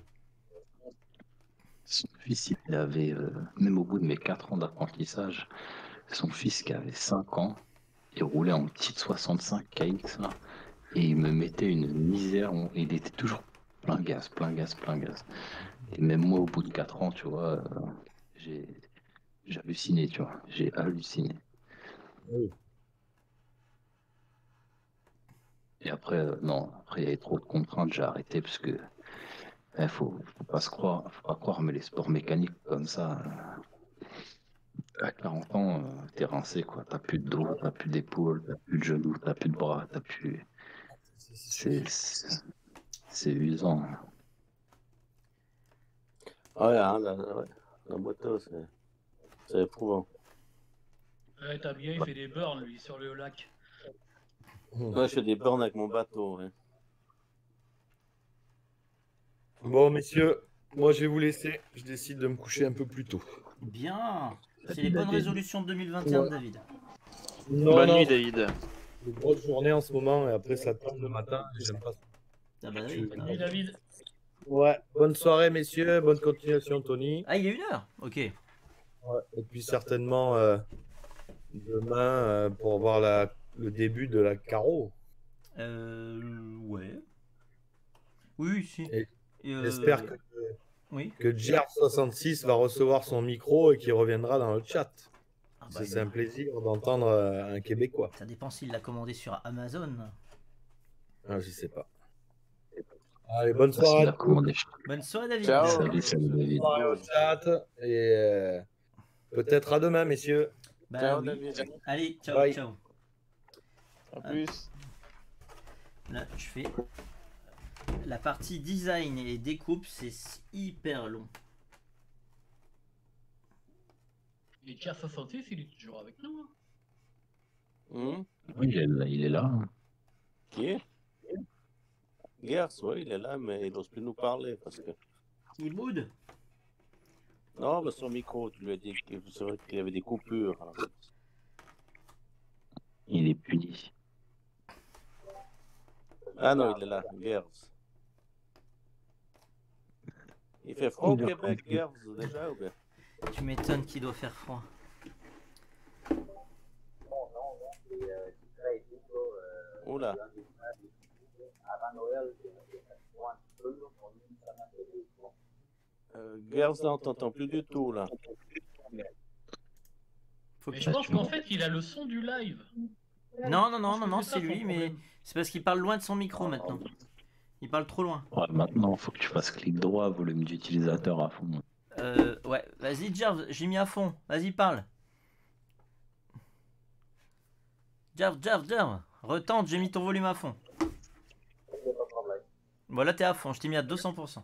[SPEAKER 7] Son fils, il avait, même au bout de mes 4 ans d'apprentissage, son fils qui avait 5 ans, il roulait en petite 65 KX, là, et il me mettait une misère. Il était toujours plein gaz, plein gaz, plein gaz. Et même moi, au bout de 4 ans, tu vois, j'ai halluciné, tu vois. J'ai halluciné.
[SPEAKER 6] Oui.
[SPEAKER 7] Et après, non, après, il y avait trop de contraintes, j'ai arrêté parce que faut pas faut pas croire, mais les sports mécaniques comme ça, à 40 ans, t'es rincé, quoi. T'as plus de dos, t'as plus d'épaule, t'as plus de genoux, t'as plus de bras, t'as plus. C'est usant.
[SPEAKER 1] Ouais, hein, la moto, c'est éprouvant.
[SPEAKER 4] Ouais, t'as bien, il fait des burns, lui, sur le lac.
[SPEAKER 1] Moi, je fais des bornes avec mon bateau. Hein.
[SPEAKER 6] Bon, messieurs, moi je vais vous laisser. Je décide de me coucher un peu plus tôt.
[SPEAKER 2] Bien. C'est les bonnes résolutions de 2021,
[SPEAKER 6] Ouais.
[SPEAKER 2] David.
[SPEAKER 5] Bonne nuit, David.
[SPEAKER 6] Une grosse journée en ce moment et après ça tombe le matin. J'aime pas ça.
[SPEAKER 2] Ah bah oui.
[SPEAKER 4] Bonne nuit, David.
[SPEAKER 6] Ouais. Bonne soirée, messieurs. Bonne continuation, Tony.
[SPEAKER 2] Ah, il est 1h. Ok.
[SPEAKER 6] Ouais. Et puis certainement demain pour voir le début de la Caro.
[SPEAKER 2] Ouais. Oui, si.
[SPEAKER 6] Et
[SPEAKER 2] Et,
[SPEAKER 6] j'espère
[SPEAKER 2] oui.
[SPEAKER 6] que Jer66 va recevoir son micro et qu'il reviendra dans le chat.
[SPEAKER 2] Ah bah,
[SPEAKER 6] C'est un plaisir d'entendre un Québécois.
[SPEAKER 2] Ça dépend s'il l'a commandé sur Amazon.
[SPEAKER 6] Ah, je sais pas. Allez, bonne soirée à tous.
[SPEAKER 2] Bonne soirée, David.
[SPEAKER 3] Ciao.
[SPEAKER 7] Salut, David.
[SPEAKER 6] Bonne soirée au chat et peut-être à demain, messieurs.
[SPEAKER 2] Bah,
[SPEAKER 1] Ciao,
[SPEAKER 2] oui.
[SPEAKER 1] David.
[SPEAKER 2] Allez, ciao,
[SPEAKER 6] Bye.
[SPEAKER 2] ciao.
[SPEAKER 5] À plus.
[SPEAKER 2] Là, je fais la partie design et découpe, c'est hyper long.
[SPEAKER 4] Et Tiers 66, il est toujours avec nous. Hein.
[SPEAKER 7] Oui, il est là.
[SPEAKER 1] Qui est Gers, oui, il est là, mais il n'ose plus nous parler parce que.
[SPEAKER 2] Il boude.
[SPEAKER 1] Non, mais son micro, tu lui as dit qu'il y avait des coupures. Alors.
[SPEAKER 7] Il est puni.
[SPEAKER 1] Ah non, il est là, Gers. Il fait froid au Québec, Gers, déjà ou bien?
[SPEAKER 2] Tu m'étonnes qu'il doit faire froid.
[SPEAKER 1] Oula.
[SPEAKER 8] Avant Noël,
[SPEAKER 1] Gers, on t'entend plus du tout là.
[SPEAKER 2] Faut
[SPEAKER 4] Mais
[SPEAKER 2] que
[SPEAKER 4] je pense qu'en fait, il a le son du live.
[SPEAKER 2] Non,
[SPEAKER 4] Je pense que
[SPEAKER 2] c'est
[SPEAKER 4] ça son
[SPEAKER 2] lui, mais
[SPEAKER 4] problème.
[SPEAKER 2] c'est parce qu'il parle loin de son micro maintenant. Il parle trop loin.
[SPEAKER 7] Ouais, maintenant, faut que tu fasses clic droit, volume d'utilisateur à fond.
[SPEAKER 2] Ouais, vas-y, Jerv, j'ai mis à fond. Vas-y, parle. Jerv. Retente, j'ai mis ton volume à fond. Bon, là, t'es à fond, je t'ai mis à 200%.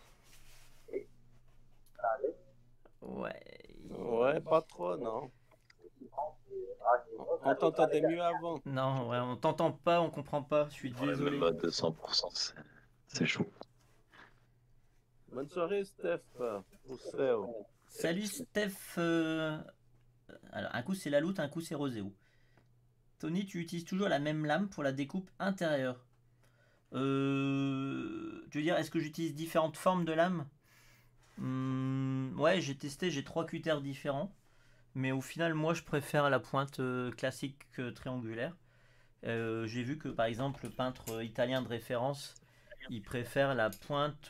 [SPEAKER 2] Ouais.
[SPEAKER 1] Ouais, pas trop, non. On t'entendait mieux avant.
[SPEAKER 2] Non, ouais, on t'entend pas, on comprend pas. Je suis
[SPEAKER 7] Ouais,
[SPEAKER 2] désolé.
[SPEAKER 7] même à 200%, c'est chaud.
[SPEAKER 1] Bonne soirée, Steph. Rousseau.
[SPEAKER 2] Salut, Steph. Alors, un coup, c'est la loot, un coup, c'est Roséo. Tony, tu utilises toujours la même lame pour la découpe intérieure. Tu veux dire, est-ce que j'utilise différentes formes de lames? Ouais, j'ai testé, j'ai 3 cutters différents. Mais au final, moi, je préfère la pointe classique triangulaire. J'ai vu que, par exemple, le peintre italien de référence, il préfère la pointe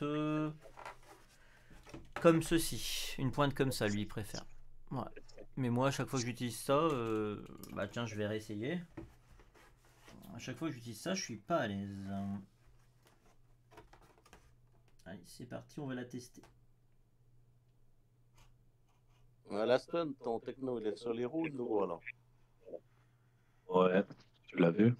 [SPEAKER 2] comme ceci. Une pointe comme ça, lui, il préfère. Ouais. Mais moi, à chaque fois que j'utilise ça, bah tiens, je vais réessayer. À chaque fois que j'utilise ça, je suis pas à l'aise. Allez, c'est parti, on va la tester.
[SPEAKER 1] La stun, ton techno, il est sur les roues ou alors?
[SPEAKER 7] Ouais, tu l'as vu?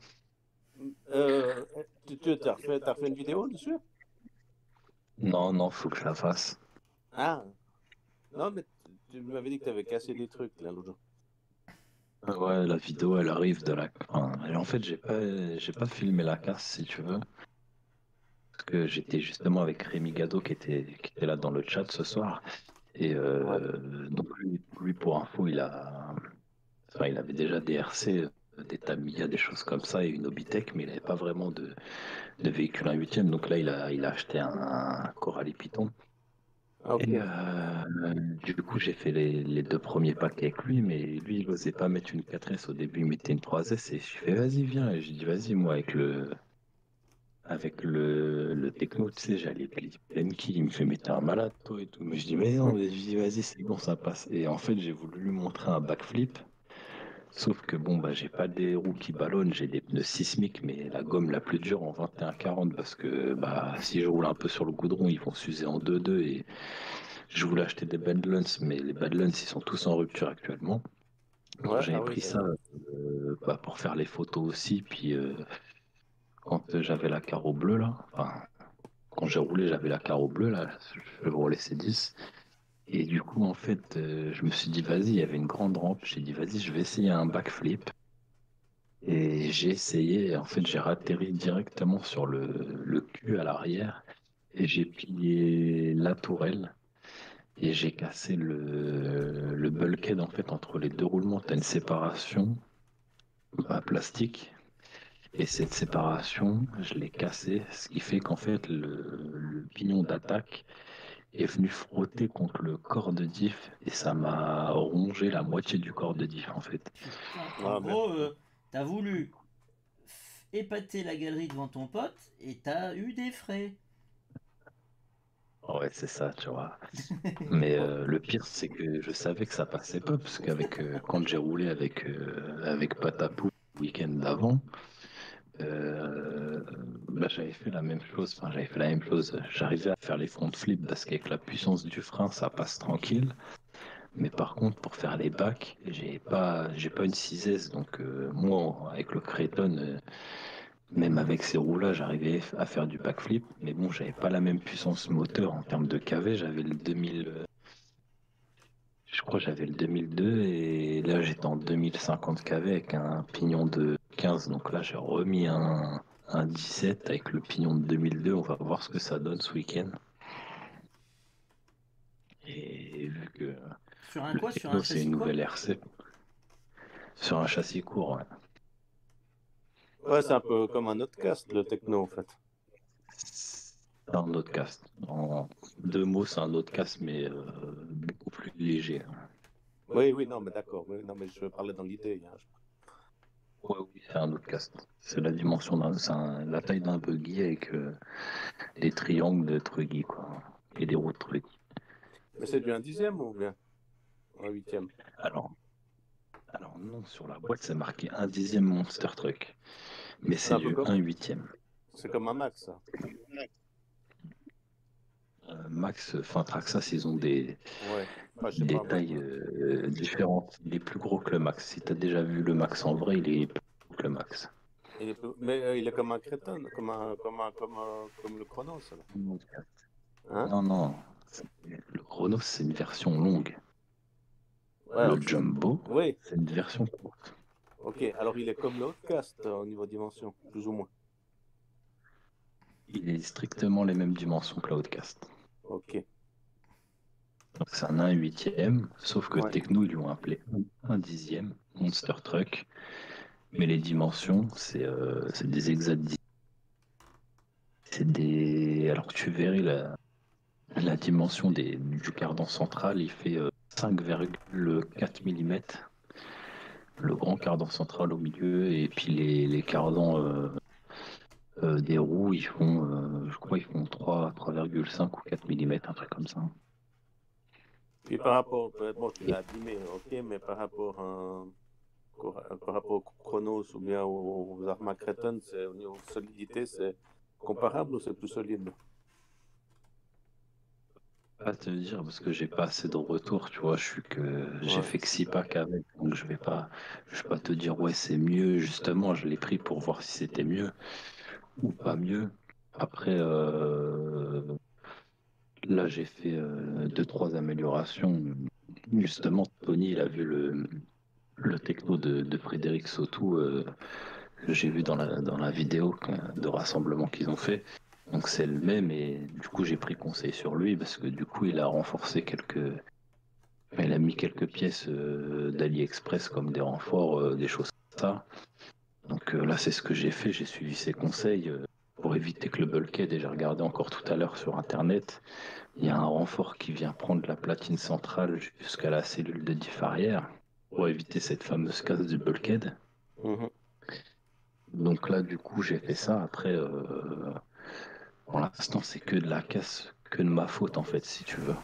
[SPEAKER 1] T'as refait une vidéo dessus?
[SPEAKER 7] Non, faut que je la fasse.
[SPEAKER 1] Ah, non, mais tu m'avais dit que tu avais cassé des trucs là l'autre jour.
[SPEAKER 7] Ouais, la vidéo, elle arrive de la... Enfin, en fait, j'ai pas filmé la casse, si tu veux. Parce que j'étais justement avec Rémi Gado qui était là dans le chat ce soir. Et donc, lui, pour info, enfin, il avait déjà des RC, des Tamiya, des choses comme ça, et une Obitech, mais il n'avait pas vraiment de véhicule 1/8. Donc là, il a acheté un Coralie Python.
[SPEAKER 1] Ok.
[SPEAKER 7] Et du coup, j'ai fait les 2 premiers packs avec lui, mais lui, il n'osait pas mettre une 4S au début, il mettait une 3S, et je fais, vas-y, viens. Et j'ai dit, vas-y, moi, avec le techno, tu sais, j'allais plein qui, il me fait, mais t'es un malade, toi, et tout. Mais je dis, mais non, mais je dis, vas-y, c'est bon, ça passe. Et en fait, j'ai voulu lui montrer un backflip. Sauf que bon, bah, j'ai pas des roues qui ballonnent, j'ai des pneus sismiques, mais la gomme la plus dure en 21-40 parce que bah, si je roule un peu sur le goudron, ils vont s'user en 2-2 et je voulais acheter des Badlands, mais les Badlands ils sont tous en rupture actuellement. Donc
[SPEAKER 1] Ouais,
[SPEAKER 7] j'avais
[SPEAKER 1] ah oui,
[SPEAKER 7] pris
[SPEAKER 1] c'est
[SPEAKER 7] ça
[SPEAKER 1] vrai.
[SPEAKER 7] bah, pour faire les photos aussi, puis quand j'avais la carreau bleue là, enfin quand j'ai roulé j'avais la carreau bleue là, je roulais C10. Et du coup en fait je me suis dit vas-y, il y avait une grande rampe, j'ai dit vas-y je vais essayer un backflip. Et j'ai essayé, en fait, j'ai atterri directement sur le cul à l'arrière et j'ai plié la tourelle et j'ai cassé le bulkhead en fait entre les deux roulements. Tu as une séparation à plastique et cette séparation, je l'ai cassée, ce qui fait qu'en fait, le pignon d'attaque est venu frotter contre le corps de diff et ça m'a rongé la moitié du corps de diff en fait.
[SPEAKER 2] Putain, en
[SPEAKER 1] Ah, merde.
[SPEAKER 2] gros, t'as voulu épater la galerie devant ton pote et t'as eu des frais.
[SPEAKER 7] Ouais, c'est ça, tu vois. Mais le pire, c'est que je savais que ça passait pas, parce qu'avec quand j'ai roulé avec Patapou le week-end d'avant, bah, j'avais fait la même chose. Enfin, j'avais fait la même chose. J'arrivais à faire les front flips parce qu'avec la puissance du frein, ça passe tranquille. Mais par contre, pour faire les backs, j'ai pas une 6S. Donc moi, avec le Créton, même avec ces roues-là, j'arrivais à faire du backflip. Mais bon, j'avais pas la même puissance moteur en termes de KV. J'avais le 2000. Je crois que j'avais le 2002 et là j'étais en 2050 kV avec un pignon de 15. Donc là j'ai remis un 17 avec le pignon de 2002. On va voir ce que ça donne ce week-end. Et vu que
[SPEAKER 2] Sur un
[SPEAKER 7] le
[SPEAKER 2] quoi? Sur un
[SPEAKER 7] techno c'est
[SPEAKER 2] châssis
[SPEAKER 7] une
[SPEAKER 2] quoi?
[SPEAKER 7] nouvelle RC sur un châssis court, ouais.
[SPEAKER 1] Ouais, c'est un peu comme un autre cast, le techno, en fait.
[SPEAKER 7] C'est un autre cast. En 2 mots, c'est un autre cast, mais beaucoup plus léger.
[SPEAKER 1] Oui, oui, non, mais d'accord. Oui, non, mais je parlais dans l'idée. Hein.
[SPEAKER 7] Ouais, oui, c'est un autre cast. C'est la dimension la taille d'un buggy avec des triangles de truggy, quoi. Et des roues de truggy.
[SPEAKER 1] Mais c'est du 1/10 ou bien un 8e?
[SPEAKER 7] Alors, Alors non, sur la boîte, c'est marqué 1/10 Monster Truck. Mais
[SPEAKER 1] C'est
[SPEAKER 7] c'est
[SPEAKER 1] un peu
[SPEAKER 7] du
[SPEAKER 1] comme,
[SPEAKER 7] 1/8.
[SPEAKER 1] c'est comme un Max, ça.
[SPEAKER 7] Max, enfin Traxxas, ils ont des,
[SPEAKER 1] Ouais. Enfin, je sais
[SPEAKER 7] des
[SPEAKER 1] pas, moi,
[SPEAKER 7] tailles différentes. Il est plus gros que le Max. Si tu as déjà vu le Max en vrai, il est plus gros que le Max.
[SPEAKER 1] mais il est comme un crétin, comme le Chronos, là. Hein?
[SPEAKER 7] Non, non. Le Chronos, c'est une version longue.
[SPEAKER 1] Ouais, alors
[SPEAKER 7] Le Jumbo,
[SPEAKER 1] oui,
[SPEAKER 7] c'est une version courte.
[SPEAKER 1] ok. Alors il est comme l'Outcast au niveau dimension, plus ou moins.
[SPEAKER 7] Il est strictement les mêmes dimensions que l'Outcast.
[SPEAKER 1] Ok.
[SPEAKER 7] Donc c'est un 1/8, sauf que
[SPEAKER 1] Ouais.
[SPEAKER 7] Techno, ils l'ont appelé 1/10 Monster Truck. Mais les dimensions, c'est des exacts. C'est des. Alors que tu verrais la dimension du cardan central, il fait 5,4 mm. Le grand cardan central au milieu, et puis les cardans des roues, je crois, ils font 3,5 ou 4 mm, un truc comme ça.
[SPEAKER 1] Puis par rapport, bon, tu l'as abîmé, ok, mais par rapport au Chronos ou bien aux Arma Creton, au niveau de solidité, c'est comparable ou c'est plus solide?
[SPEAKER 7] Pas te dire parce que j'ai pas assez de retour, tu vois, j'ai
[SPEAKER 1] Ouais.
[SPEAKER 7] fait que 6 packs avec, donc je vais pas te dire ouais c'est mieux, justement, je l'ai pris pour voir si c'était mieux ou pas mieux. Après, là j'ai fait 2-3 améliorations. Justement, Tony, il a vu le techno de Frédéric Sautou que j'ai vu dans la vidéo de rassemblement qu'ils ont fait. Donc c'est le même et du coup j'ai pris conseil sur lui parce que du coup il a renforcé il a mis quelques pièces d'AliExpress comme des renforts, des choses comme ça. Donc là c'est ce que j'ai fait, j'ai suivi ses conseils pour éviter que le bulkhead, et j'ai regardé encore tout à l'heure sur internet, il y a un renfort qui vient prendre la platine centrale jusqu'à la cellule de diff arrière pour éviter cette fameuse casse du bulkhead.
[SPEAKER 1] Mhm.
[SPEAKER 7] Donc là du coup j'ai fait ça. Après pour l'instant, c'est que de la casse, que de ma faute en fait, si tu veux.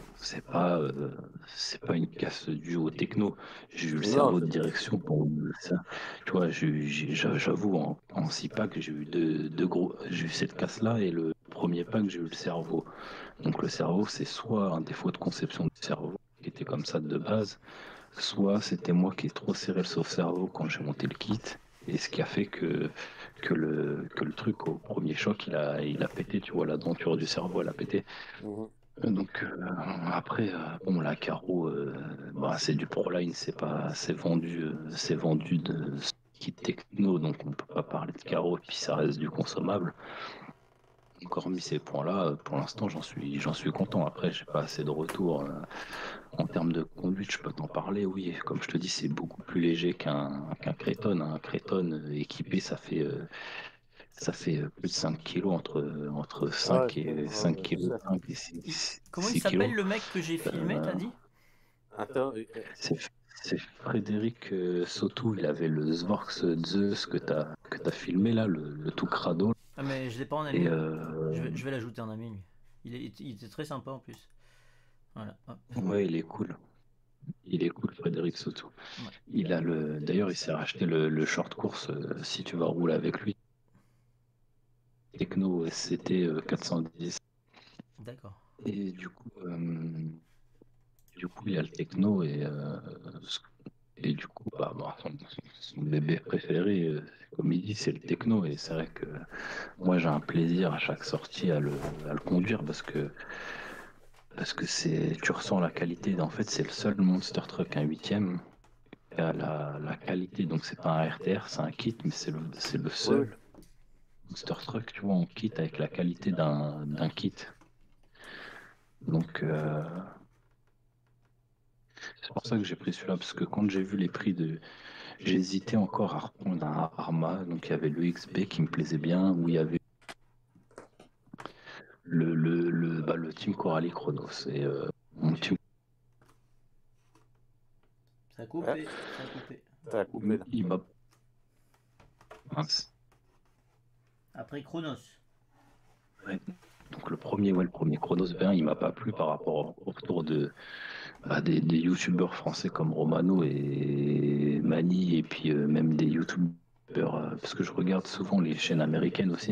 [SPEAKER 7] C'est pas une casse due au techno. J'ai eu le
[SPEAKER 1] Non,
[SPEAKER 7] cerveau de direction pour ça. Tu vois, j'avoue, en 6 packs, j'ai eu j'ai eu cette casse-là et le premier pack, j'ai eu le cerveau. Donc le cerveau, c'est soit un défaut de conception du cerveau qui était comme ça de base, soit c'était moi qui ai trop serré le sauve-cerveau quand j'ai monté le kit. Et ce qui a fait que le truc au premier choc, il a pété, tu vois, la denture du cerveau, elle a pété.
[SPEAKER 1] Mhm.
[SPEAKER 7] Donc après, bon, la carreau, bah, c'est du Proline, c'est vendu de kit techno, donc on peut pas parler de carreau, et puis ça reste du consommable. Donc hormis ces points-là, pour l'instant, j'en suis content. Après, j'ai pas assez de retour. En termes de conduite, je peux t'en parler, oui. Comme je te dis, c'est beaucoup plus léger qu'un Creton. Un Creton équipé, ça fait plus de 5 kilos, entre
[SPEAKER 1] Ouais,
[SPEAKER 7] 5 et
[SPEAKER 1] ouais,
[SPEAKER 7] 5
[SPEAKER 1] je
[SPEAKER 7] kilos
[SPEAKER 1] sais.
[SPEAKER 7] 5 et
[SPEAKER 2] Comment il
[SPEAKER 7] 6 kilos.
[SPEAKER 2] s'appelle le mec que j'ai filmé, t'as dit?
[SPEAKER 1] Attends,
[SPEAKER 7] C'est c'est Frédéric Sautou, il avait le Svorx Zeus que t'as filmé là, le tout crado.
[SPEAKER 2] Ah, mais je l'ai pas en ami.
[SPEAKER 7] Et
[SPEAKER 2] Je vais l'ajouter en ami, lui. Il était très sympa en plus. Voilà. Hop.
[SPEAKER 7] ouais, il est cool. Il est cool, Frédéric Sautou.
[SPEAKER 2] Ouais.
[SPEAKER 7] D'ailleurs, il s'est racheté le short course si tu vas rouler avec lui. Techno SCT 410.
[SPEAKER 2] D'accord.
[SPEAKER 7] Et du coup, il y a le techno et du coup, bah, son bébé préféré, comme il dit, c'est le techno. Et c'est vrai que moi, j'ai un plaisir à chaque sortie à le conduire parce que tu ressens la qualité. En fait, c'est le seul Monster Truck, un 8e, qui a la qualité. Donc, c'est pas un RTR, c'est un kit, mais c'est le seul Monster Truck, tu vois, en kit avec la qualité d'un kit. Donc, c'est pour ça que j'ai pris celui-là, parce que quand j'ai vu les prix j'hésitais encore à reprendre un Arma, donc il y avait le XB qui me plaisait bien, où il y avait le Team Coralie Chronos. Et mon team,
[SPEAKER 2] Ça a coupé. Ça a coupé.
[SPEAKER 1] ça a coupé là.
[SPEAKER 7] il m'a. Mince.
[SPEAKER 2] Après Chronos.
[SPEAKER 7] Ouais. Donc le premier Chronos 20, il m'a pas plu par rapport au retour des youtubeurs français comme Romano et Mani et puis même des youtubeurs, parce que je regarde souvent les chaînes américaines aussi.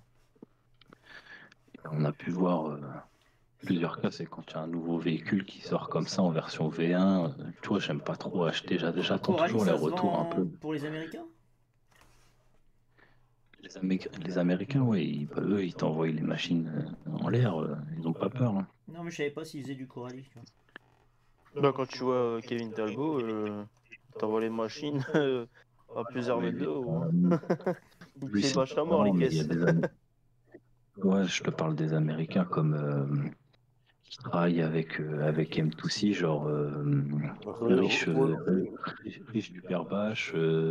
[SPEAKER 7] Et on a pu voir plusieurs cas, c'est quand il y a un nouveau véhicule qui sort comme ça en version V1. Tu vois, j'aime pas trop acheter, j'attends
[SPEAKER 2] Coralie,
[SPEAKER 7] toujours les
[SPEAKER 2] ça se
[SPEAKER 7] retours un
[SPEAKER 2] vend
[SPEAKER 7] peu.
[SPEAKER 2] pour les Américains?
[SPEAKER 7] Les Américains, ouais, eux, ils t'envoient les machines en l'air, ils ont pas peur. Hein.
[SPEAKER 2] Non, mais je savais pas s'ils faisaient du Coralie. Tu vois.
[SPEAKER 5] Bah, quand tu vois Kevin Talbot, t'envoies les machines à plusieurs mètres de haut. Hein. Il
[SPEAKER 7] Lui,
[SPEAKER 5] te
[SPEAKER 7] c'est
[SPEAKER 5] bâche à mort les
[SPEAKER 7] différent, mais il y a
[SPEAKER 5] caisses.
[SPEAKER 7] Ouais, je te parle des Américains comme qui travaillent avec M2C, genre riche, riche du Perbache,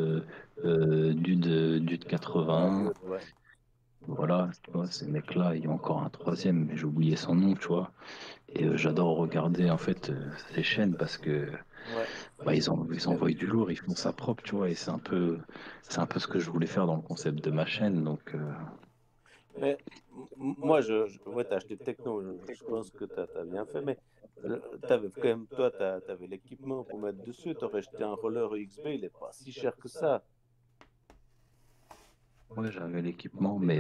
[SPEAKER 7] Dude 81.
[SPEAKER 1] Ouais.
[SPEAKER 7] Voilà, tu vois, ces mecs-là, il y a encore un troisième, mais j'ai oublié son nom, tu vois. Et j'adore regarder en fait ces chaînes parce que
[SPEAKER 1] Ouais.
[SPEAKER 7] bah, ils envoient du lourd, ils font ça propre, tu vois. Et c'est un peu ce que je voulais faire dans le concept de ma chaîne, donc.
[SPEAKER 1] Mais moi, ouais, t'as acheté Techno, je pense que t'as bien fait, mais t'avais quand même, toi, t'avais l'équipement pour mettre dessus, t'aurais acheté un roller XB, il est pas si cher que ça.
[SPEAKER 7] Ouais, j'avais l'équipement, mais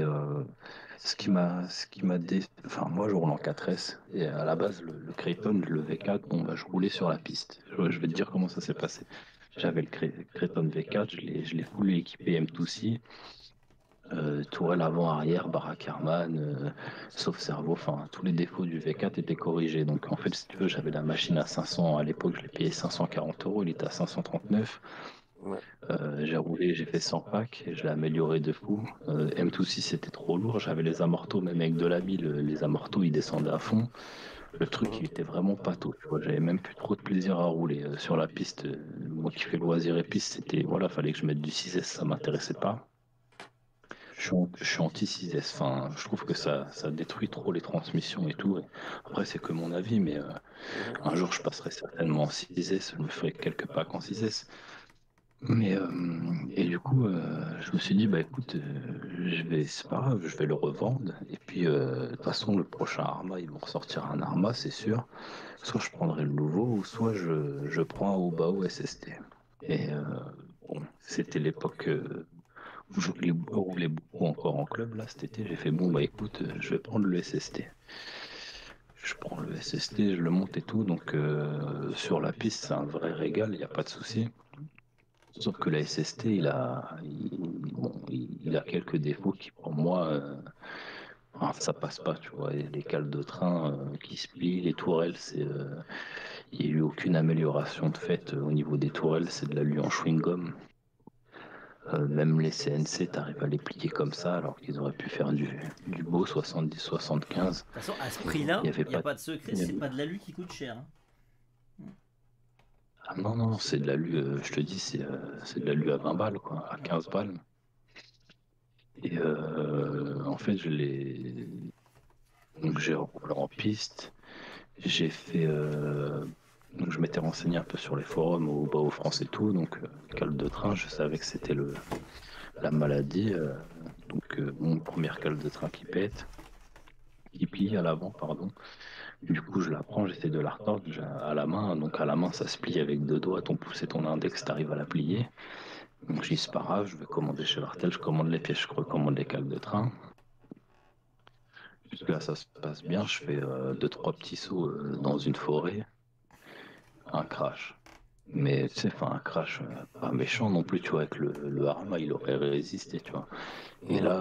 [SPEAKER 7] enfin, moi, je roule en 4S, et à la base, le Creighton, le V4, bon, bah, je roulais sur la piste. Je vais te dire comment ça s'est passé. J'avais le Creighton V4, je l'ai full équipé M2C, tourelle avant, arrière, baraque Harman, sauf cerveau, enfin, tous les défauts du V4 étaient corrigés. Donc, en fait, si tu veux, j'avais la machine à 500, à l'époque, je l'ai payé 540 euros, il était à 539.
[SPEAKER 1] Ouais.
[SPEAKER 7] J'ai fait 100 packs et je l'ai amélioré de fou. M2C c'était trop lourd, j'avais les amortos, même avec de la bile, les amortos ils descendaient à fond. Le truc il était vraiment pâteau, tu vois, j'avais même plus trop de plaisir à rouler sur la piste. Moi qui fais loisir et piste, c'était voilà, fallait que je mette du 6S, ça m'intéressait pas. Je suis anti 6S, enfin, je trouve que ça détruit trop les transmissions et tout. Après, c'est que mon avis, mais un jour je passerai certainement en 6S, je me ferai quelques packs en 6S. Mais et du coup, je me suis dit, bah écoute, c'est pas grave, je vais le revendre. Et puis, de toute façon, le prochain Arma, ils vont ressortir un Arma, c'est sûr. Soit je prendrai le nouveau, ou soit je prends un Obao SST. Et bon, c'était l'époque où je roulais beaucoup encore en club. Là, cet été, j'ai fait, bon, bah écoute, je vais prendre le SST. Je prends le SST, je le monte et tout. Donc, sur la piste, c'est un vrai régal, il n'y a pas de souci. Sauf que la SST, il a quelques défauts qui, pour moi, ça passe pas, tu vois. Les cales de train qui se plient, les tourelles, il n'y a eu aucune amélioration de fait au niveau des tourelles, c'est de l'alu en chewing-gum. Même les CNC, t'arrives à les plier comme ça, alors qu'ils auraient pu faire du beau 70-75.
[SPEAKER 2] De toute façon, à ce prix-là,
[SPEAKER 7] Il
[SPEAKER 2] il n'y a pas de secret, c'est pas de l'alu qui coûte cher. Hein.
[SPEAKER 7] Ah non, non, c'est de l'alu, je te dis, c'est de l'alu à 20 balles, quoi, à 15 balles. Et en fait, donc j'ai roulé en piste. J'ai fait. Donc je m'étais renseigné un peu sur les forums au bas au France et tout. Donc, cale de train, je savais que c'était la maladie. Donc, première cale de train qui pète. Qui plie à l'avant, pardon. Du coup, je la prends, j'essaie de la retordre à la main. Donc, à la main, ça se plie avec deux doigts. Ton pouce et ton index, t'arrives à la plier. Donc, je dis, c'est pas grave, je vais commander chez Vartel, je commande les pièces, je recommande les cales de train. Jusque là, ça se passe bien. Je fais 2-3 petits sauts dans une forêt. Un crash. Mais tu sais, enfin, un crash pas méchant non plus, tu vois, avec le Arma, il aurait résisté, tu vois. Et là,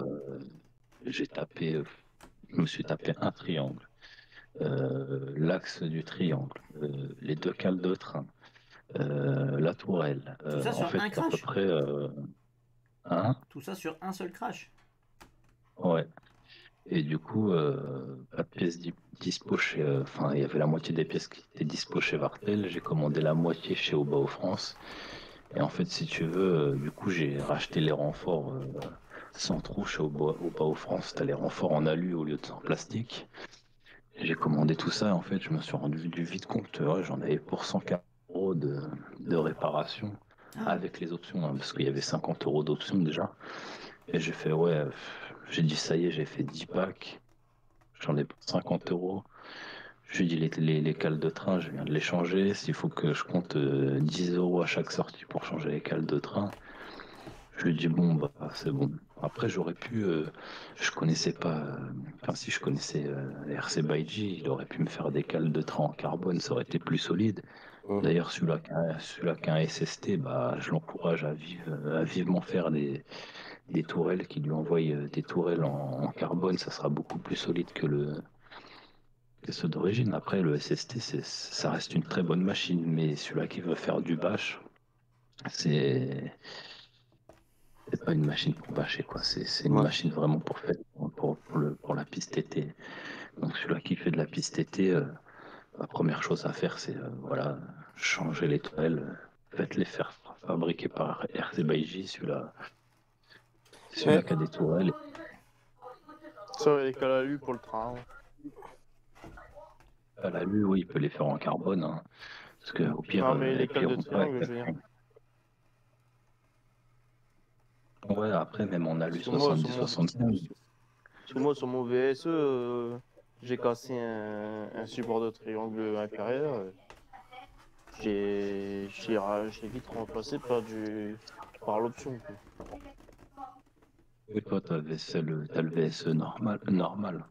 [SPEAKER 7] je me suis tapé un triangle. L'axe du triangle, les deux cales de train, la tourelle.
[SPEAKER 2] Tout ça
[SPEAKER 7] En
[SPEAKER 2] sur
[SPEAKER 7] fait,
[SPEAKER 2] un
[SPEAKER 7] à peu
[SPEAKER 2] crash.
[SPEAKER 7] près
[SPEAKER 2] Tout ça sur un seul crash.
[SPEAKER 7] ouais. Et du coup, pas de pièces dispo chez. Enfin, il y avait la moitié des pièces qui étaient dispo chez Vartel. J'ai commandé la moitié chez Obao France. Et en fait, si tu veux, du coup, j'ai racheté les renforts sans trou chez Obao France. T'as les renforts en alu au lieu de en plastique. J'ai commandé tout ça. En fait, je me suis rendu du vite compte. Ouais, j'en avais pour 140 euros de réparation avec les options, hein, parce qu'il y avait 50 euros d'options déjà. Et j'ai fait, ouais, j'ai dit, ça y est, j'ai fait 10 packs. J'en ai pour 50 euros. Je lui dis les cales de train, je viens de les changer. S'il faut que je compte 10 € à chaque sortie pour changer les cales de train, je lui dis bon, bah c'est bon. Après, j'aurais pu, je connaissais pas, enfin si je connaissais RC Baiji, il aurait pu me faire des cales de train en carbone, ça aurait été plus solide. D'ailleurs, celui-là qui a un SST, bah, je l'encourage à vivement faire des tourelles, qui lui envoient des tourelles en carbone, ça sera beaucoup plus solide que ceux d'origine. Après, le SST, ça reste une très bonne machine, mais celui-là qui veut faire du bash, c'est pas une machine pour bâcher, quoi. C'est une
[SPEAKER 6] Ouais.
[SPEAKER 7] machine vraiment pour la piste été. Donc celui-là qui fait de la piste été, la première chose à faire, c'est voilà, changer les tourelles, faites les faire fabriquer par RC Baiji, celui-là qui a des tourelles.
[SPEAKER 5] Ça, les calalu pour le train.
[SPEAKER 7] À la lui, oui, il peut les faire en carbone, hein. Parce que au pire,
[SPEAKER 5] Non, mais les
[SPEAKER 7] et puis
[SPEAKER 5] cales de
[SPEAKER 7] on peut
[SPEAKER 5] triangle, je veux dire.
[SPEAKER 7] Ouais, après, même en alu
[SPEAKER 5] Sur moi,
[SPEAKER 7] 70-75.
[SPEAKER 5] sur mon VSE, j'ai cassé un support de triangle inférieur. J'ai vite remplacé par l'option.
[SPEAKER 7] Et toi, t'as le VSE normal.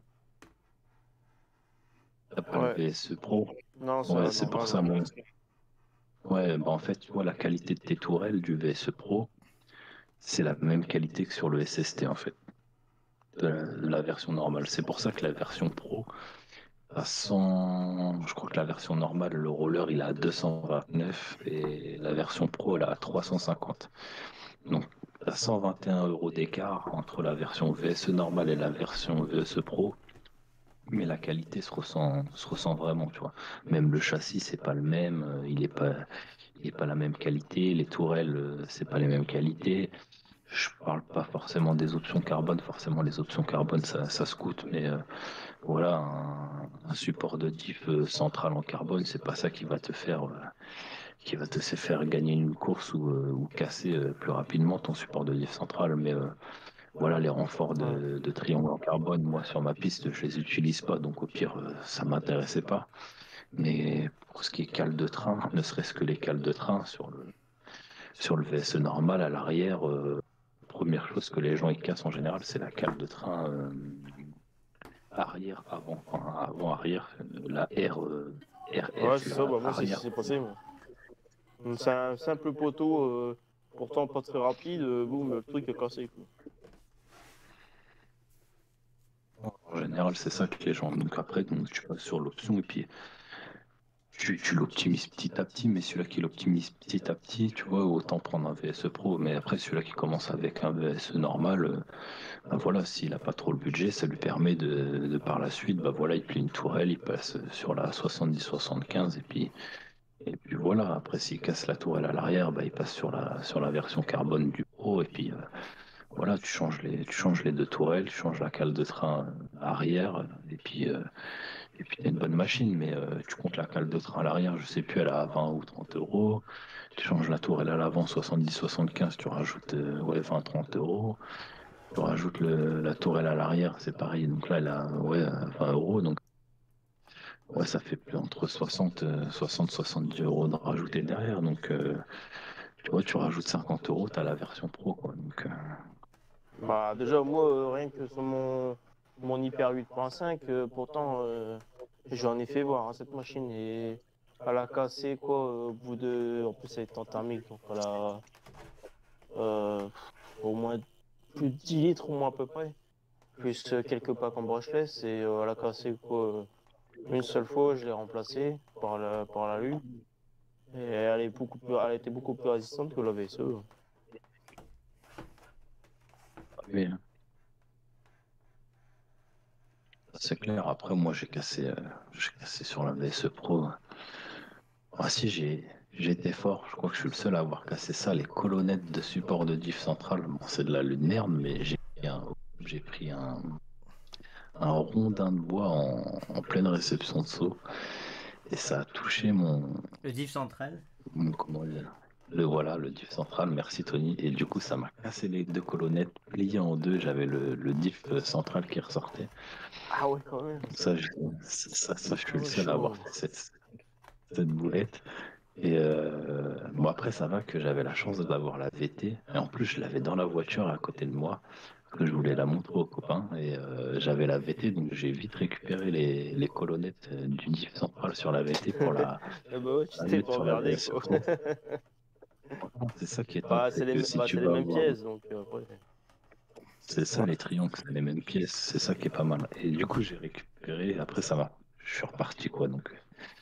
[SPEAKER 7] T'as pas
[SPEAKER 5] Ouais.
[SPEAKER 7] le VSE Pro.
[SPEAKER 5] Non, c'est
[SPEAKER 7] Ouais, c'est pour ça,
[SPEAKER 5] normal.
[SPEAKER 7] moi. Ouais, bah en fait, tu vois, la qualité de tes tourelles du VSE Pro, c'est la même qualité que sur le SST, en fait, de la version normale. C'est pour ça que la version Pro, à 100... Je crois que la version normale, le roller, il est à 229 et la version Pro, elle est à 350. Donc, à 121 € d'écart entre la version VSE normale et la version VSE Pro. Mais la qualité se ressent vraiment, tu vois. Même le châssis, c'est pas le même, il est pas la même qualité, les tourelles, c'est pas les mêmes qualités. Je parle pas forcément des options carbone, forcément les options carbone, ça se coûte, mais voilà, un support de diff central en carbone, c'est pas ça qui va te faire gagner une course ou casser plus rapidement ton support de diff central, mais voilà, les renforts de triangle en carbone, moi sur ma piste, je les utilise pas, donc au pire, ça m'intéressait pas. Mais pour ce qui est cale de train, ne serait-ce que les cales de train sur le VSE normal à l'arrière, première chose que les gens ils cassent en général, c'est la cale de train arrière, avant-arrière, la RF,
[SPEAKER 5] Ouais, c'est ça, bah moi, c'est ce qui
[SPEAKER 7] arrière.
[SPEAKER 5] s'est passé. Moi. Donc, c'est un simple poteau, pourtant pas très rapide, boum, le truc est cassé. Quoi.
[SPEAKER 7] En général, c'est ça que les gens. Donc après, donc, tu passes sur l'option et puis tu l'optimises petit à petit, mais celui-là qui l'optimise petit à petit, tu vois, autant prendre un VSE Pro. Mais après, celui-là qui commence avec un VSE normal, ben voilà, s'il n'a pas trop le budget, ça lui permet de par la suite, bah voilà, il plie une tourelle, il passe sur la 70-75 et puis voilà, après s'il casse la tourelle à l'arrière, bah, il passe sur la version carbone du Pro et puis voilà, tu changes les deux tourelles, tu changes la cale de train arrière et puis t'as une bonne machine, mais tu comptes la cale de train à l'arrière, je sais plus, elle est à 20 ou 30 €. Tu changes la tourelle à l'avant 70-75, tu rajoutes 20-30 €. Tu rajoutes la tourelle à l'arrière, c'est pareil. Donc là, elle a 20 €. Donc ouais, ça fait entre 60-70 € de rajouter derrière. Donc tu vois, tu rajoutes 50 €, tu as la version pro, quoi. Donc
[SPEAKER 5] Bah, déjà, moi, rien que sur mon Hyper 8.5, pourtant, j'en ai fait voir hein, cette machine et elle a cassé quoi au bout de. En plus, elle est en thermique, donc elle a au moins plus de 10 litres, au moins à peu près. Plus quelques packs en brushless et elle a cassé quoi une seule fois, je l'ai remplacée par la lune. Et elle était beaucoup plus résistante que la VSE.
[SPEAKER 7] mais c'est clair. Après, moi, j'ai cassé sur la VSE Pro. Ah si, j'ai été fort. Je crois que je suis le seul à avoir cassé ça. Les colonnettes de support de diff central. Bon, c'est de la lune merde, mais j'ai pris un rondin de bois en pleine réception de saut. Et ça a touché
[SPEAKER 2] Le diff central.
[SPEAKER 7] comment dire, Voilà, le diff central, merci Tony. Et du coup, ça m'a cassé les deux colonnettes pliées en deux. J'avais le diff central qui ressortait.
[SPEAKER 1] Ah ouais, quand même.
[SPEAKER 7] Ça, je suis le
[SPEAKER 1] Ouais,
[SPEAKER 7] seul à avoir
[SPEAKER 1] chaud.
[SPEAKER 7] cette boulette. Et bon, après, ça va que j'avais la chance d'avoir la VT. Et en plus, je l'avais dans la voiture à côté de moi. Parce que je voulais la montrer aux copains. Et j'avais la VT, donc j'ai vite récupéré les colonnettes du diff central sur la VT pour la
[SPEAKER 5] Ah bah ouais, tu t'es
[SPEAKER 7] mettre
[SPEAKER 5] pas
[SPEAKER 7] sur la
[SPEAKER 5] emmerdé,
[SPEAKER 7] VS.
[SPEAKER 5] quoi.
[SPEAKER 7] C'est ça qui est top,
[SPEAKER 5] Bah,
[SPEAKER 7] c'est que si tu
[SPEAKER 5] c'est les
[SPEAKER 7] vas
[SPEAKER 5] mêmes
[SPEAKER 7] avoir.
[SPEAKER 5] pièces, donc après.
[SPEAKER 7] C'est ça, les triangles, c'est les mêmes pièces. C'est ça qui est pas mal. Et du coup, j'ai récupéré. Après, ça va. Je suis reparti, quoi. Donc,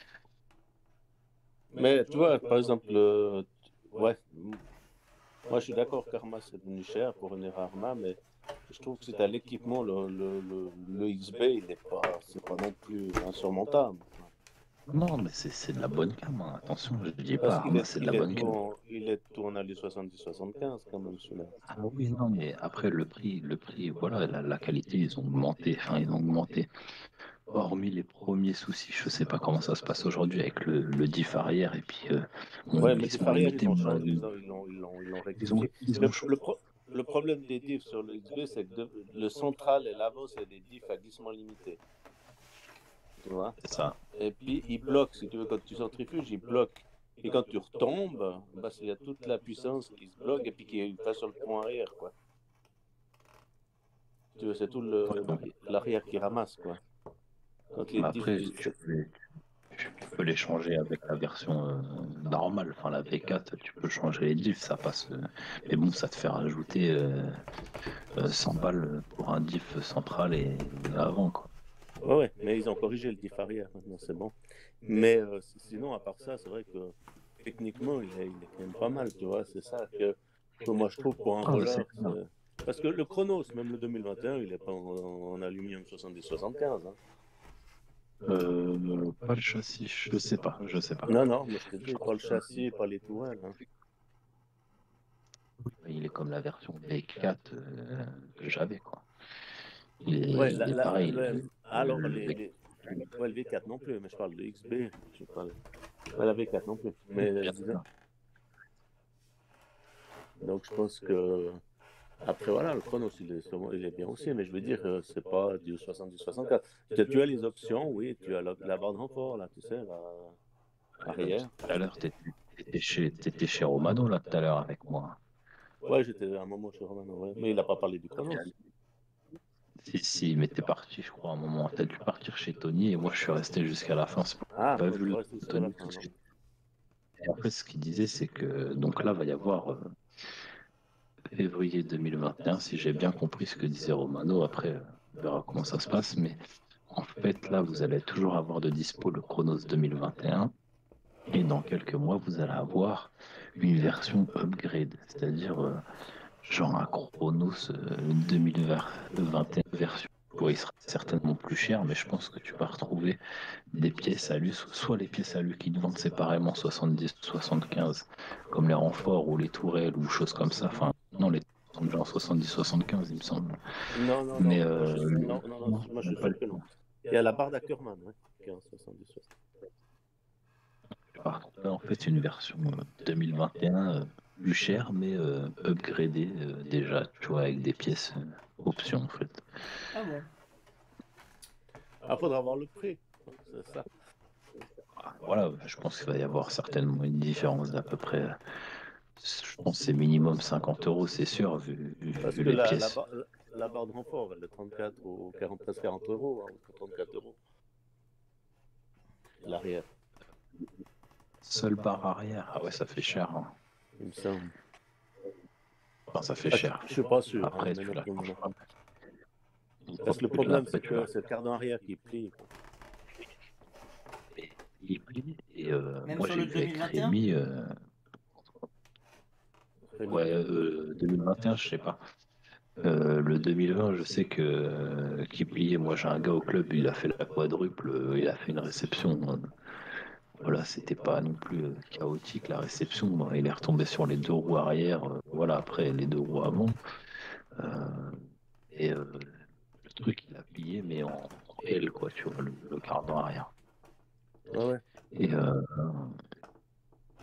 [SPEAKER 1] Mais tu vois, par exemple, ouais, moi je suis d'accord qu'Arma c'est devenu cher pour une Arma, mais je trouve que c'est à l'équipement, le XB, c'est pas non plus insurmontable.
[SPEAKER 7] non, mais c'est de la bonne gamme, hein. Attention, je dis
[SPEAKER 1] Parce
[SPEAKER 7] pas, Arma, c'est de la bonne gamme.
[SPEAKER 1] il est tourné à les 70-75 quand même, celui-là.
[SPEAKER 7] Ah oui, non, mais après, le prix, voilà, la qualité, ils ont augmenté. Enfin, ils ont augmenté. Hormis les premiers soucis, je sais pas comment ça se passe aujourd'hui avec le diff arrière. Et puis,
[SPEAKER 1] Ouais, mais
[SPEAKER 7] ils
[SPEAKER 1] des
[SPEAKER 7] sont
[SPEAKER 1] arrière,
[SPEAKER 7] limités.
[SPEAKER 1] ils l'ont rectifié. Le problème des diffs sur le XB, c'est que le central et l'avant, c'est des diffs à glissement limité. Tu vois?
[SPEAKER 7] C'est ça.
[SPEAKER 1] Et puis, il bloque, si tu veux, quand tu centrifuges, il bloque. Et quand tu retombes, bah, il y a toute la puissance qui se bloque et puis qui passe sur le tronc arrière, quoi. Tu vois, c'est tout l'arrière qui ramasse, quoi. Donc, les diffs,
[SPEAKER 7] Après, tu peux les changer avec la version normale. Enfin, la V4, tu peux changer les diffs, ça passe. Mais bon, ça te fait rajouter 100 balles pour un diff central et avant, quoi.
[SPEAKER 1] ouais, mais ils ont corrigé le diff arrière, maintenant, c'est bon. Mais sinon, à part ça, c'est vrai que techniquement, il est quand même pas mal, tu vois. C'est ça que moi, je trouve pour un roller. Parce que le Chronos, même le 2021, il n'est pas en aluminium 70-75. Hein.
[SPEAKER 7] Pas le châssis, je sais pas.
[SPEAKER 1] Non, mais je te dis, pas le châssis, pas les tourelles. Hein.
[SPEAKER 7] Il est comme la version V4 que j'avais, quoi.
[SPEAKER 1] Ouais,
[SPEAKER 7] il est pareil.
[SPEAKER 1] alors, le V4 non plus, mais je parle de XB. Je parle... Ouais, la V4 non plus. Mais, donc, je pense que. Après, voilà, le Chronos, il est bien aussi, mais je veux dire, c'est pas du 70-64. Tu as les options, oui, tu as la barre de renfort, là, tu sais, arrière.
[SPEAKER 7] Tout à l'heure, t'étais chez Romano, là, tout à l'heure, avec moi.
[SPEAKER 1] Ouais, j'étais à un moment chez Romano, ouais. Mais il n'a pas parlé du Chronos.
[SPEAKER 7] Si, mais t'es parti, je crois, à un moment. T'as dû partir chez Tony et moi, je suis resté jusqu'à la fin.
[SPEAKER 1] Ah,
[SPEAKER 7] pas vu le
[SPEAKER 1] Tony.
[SPEAKER 7] Et après, ce qu'il disait, c'est que donc là, va y avoir février 2021, si j'ai bien compris ce que disait Romano. Après, on verra comment ça se passe. Mais en fait, là, vous allez toujours avoir de dispo le Chronos 2021. Et dans quelques mois, vous allez avoir une version upgrade, c'est-à-dire genre un Chronos 2021 version. Il sera certainement plus cher, mais je pense que tu vas retrouver des pièces alu, soit les pièces alu qui te vendent séparément 70-75, comme les renforts ou les tourelles ou choses comme ça. Enfin, non, les sont déjà en 70-75, il me semble.
[SPEAKER 1] Non,
[SPEAKER 7] mais
[SPEAKER 1] non, moi je suis sûr que non. Il y a la barre d'Ackerman, ouais, qui est en 70-75.
[SPEAKER 7] En fait, une version 2021 plus chère, mais upgradée déjà, tu vois, avec des pièces options en fait.
[SPEAKER 2] Ah bon.
[SPEAKER 1] Ah, faudra voir le prix, c'est ça.
[SPEAKER 7] Voilà, je pense qu'il va y avoir certainement une différence d'à peu près. Je pense que c'est minimum 50 €, c'est sûr, vu
[SPEAKER 1] Parce que
[SPEAKER 7] les pièces.
[SPEAKER 1] la barre de renfort, elle est 34 ou 40 €, hein, 34 €. L'arrière.
[SPEAKER 7] Seule barre arrière, ah ouais, ça fait cher. Hein.
[SPEAKER 1] Il me semble.
[SPEAKER 7] Enfin, ça fait cher.
[SPEAKER 1] Je suis pas sûr.
[SPEAKER 7] Après,
[SPEAKER 1] hein,
[SPEAKER 7] tu l'as.
[SPEAKER 1] Parce que le problème, c'est que c'est le cardan arrière qui plie.
[SPEAKER 7] Il plie et
[SPEAKER 2] Même
[SPEAKER 7] moi
[SPEAKER 2] sur
[SPEAKER 7] j'ai
[SPEAKER 2] le
[SPEAKER 7] vu avec
[SPEAKER 2] 2021?
[SPEAKER 7] Rémi. Ouais, 2021, je sais pas. Le 2020, je sais que qui pliait. Moi, j'ai un gars au club, il a fait la quadruple, il a fait une réception. Voilà, c'était pas non plus chaotique la réception. Bon, il est retombé sur les deux roues arrière. Voilà, après les deux roues avant. Et le truc, il a plié, mais en L, quoi, tu vois, le cardan arrière.
[SPEAKER 1] Ouais.
[SPEAKER 7] Et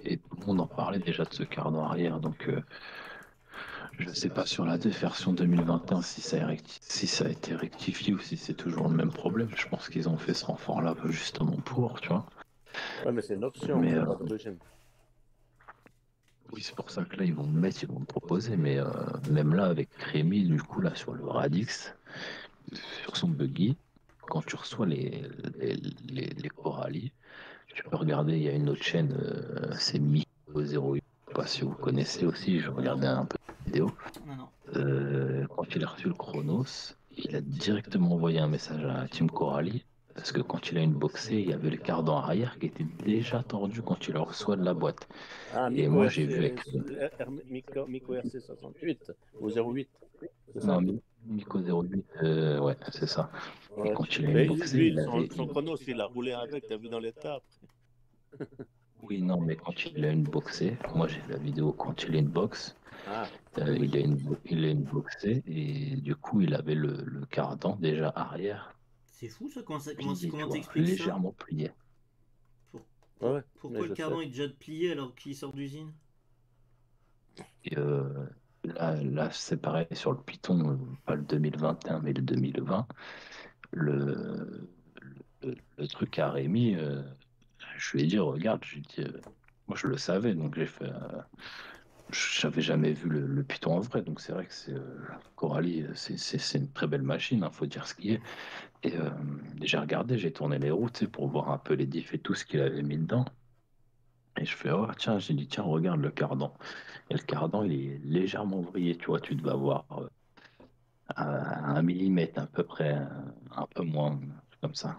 [SPEAKER 7] le monde en parlait déjà de ce cardan arrière, donc je sais pas sur la version 2021 si ça a été rectifié ou si c'est toujours le même problème. Je pense qu'ils ont fait ce renfort-là justement pour, tu vois.
[SPEAKER 1] Ouais, mais c'est une option,
[SPEAKER 7] Mais
[SPEAKER 1] c'est pas d'origine.
[SPEAKER 7] oui, c'est pour ça que là, ils vont le mettre, ils vont le proposer. Mais même là, avec Rémi, du coup, là, sur le Radix, sur son buggy, quand tu reçois les Coralie, tu peux regarder, il y a une autre chaîne, c'est Miko 08. Je sais pas si vous connaissez aussi, je regardais un peu de vidéo.
[SPEAKER 2] Non.
[SPEAKER 7] Quand il a reçu le Chronos, il a directement envoyé un message à Team Coralie. Parce que quand il a une boxée, il y avait le cardan arrière qui était déjà tordu quand tu le reçois de la boîte.
[SPEAKER 1] Ah,
[SPEAKER 7] Et moi, j'ai vu avec.
[SPEAKER 1] Miko RC68 ou 08. C'est ça?
[SPEAKER 7] Non, Miko 08, ouais, c'est ça. Et
[SPEAKER 1] Ouais.
[SPEAKER 7] quand il a
[SPEAKER 1] Mais
[SPEAKER 7] une boxée,
[SPEAKER 1] lui,
[SPEAKER 7] il avait.
[SPEAKER 1] son chronos, il a roulé avec, t'as vu dans l'état après.
[SPEAKER 7] Oui, non, mais quand il a une boxée, moi j'ai la vidéo quand il a une boxe,
[SPEAKER 1] Ah,
[SPEAKER 7] il a une boxée et du coup il avait le cardan déjà arrière
[SPEAKER 2] C'est fou ça, comment
[SPEAKER 7] plié, tu
[SPEAKER 2] comment
[SPEAKER 7] vois,
[SPEAKER 2] t'expliques ça?
[SPEAKER 7] légèrement plié.
[SPEAKER 1] ouais.
[SPEAKER 2] Pourquoi
[SPEAKER 1] mais
[SPEAKER 2] le
[SPEAKER 1] je
[SPEAKER 2] cardan
[SPEAKER 1] sais.
[SPEAKER 2] est déjà plié alors qu'il sort d'usine?
[SPEAKER 7] Et là c'est pareil sur le Python, pas le 2021 mais le 2020, le, le truc à Rémi, je lui ai dit regarde, je lui ai dit, moi je le savais donc j'ai fait. J'avais jamais vu le Python en vrai, donc c'est vrai que Coralie, c'est une très belle machine, hein, faut dire ce qui est. Et j'ai regardé, j'ai tourné les roues, tu sais, pour voir un peu les diffs et tout ce qu'il avait mis dedans. Et je fais, oh tiens, j'ai dit, tiens, regarde le cardan. Et le cardan, il est légèrement vrillé, tu vois, tu devais avoir un millimètre à peu près, un peu moins, un truc comme ça.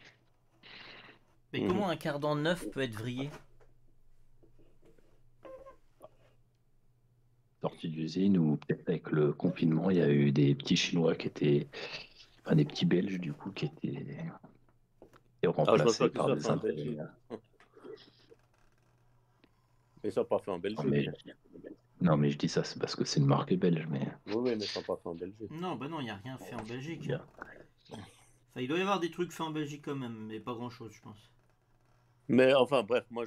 [SPEAKER 2] Mais comment un cardan neuf peut être vrillé?
[SPEAKER 7] Sortie d'usine ou peut-être avec le confinement, il y a eu des petits Chinois qui étaient, enfin des petits Belges du coup, qui étaient
[SPEAKER 1] Ah, je pense
[SPEAKER 7] remplacés
[SPEAKER 1] pas qu'ils
[SPEAKER 7] par
[SPEAKER 1] soient
[SPEAKER 7] des
[SPEAKER 1] fait en Belgique.
[SPEAKER 7] intérimaires.
[SPEAKER 1] Ils sont pas faits en
[SPEAKER 7] Non
[SPEAKER 1] Belgique.
[SPEAKER 7] mais, non, mais je dis ça, c'est parce que c'est une marque belge, mais
[SPEAKER 1] Oui, mais ils sont pas faits en Belgique.
[SPEAKER 2] Non, bah non, il n'y a rien fait en Belgique.
[SPEAKER 7] bien.
[SPEAKER 2] Enfin, il doit y avoir des trucs faits en Belgique quand même, mais pas grand chose, je pense.
[SPEAKER 1] Mais enfin, bref, moi,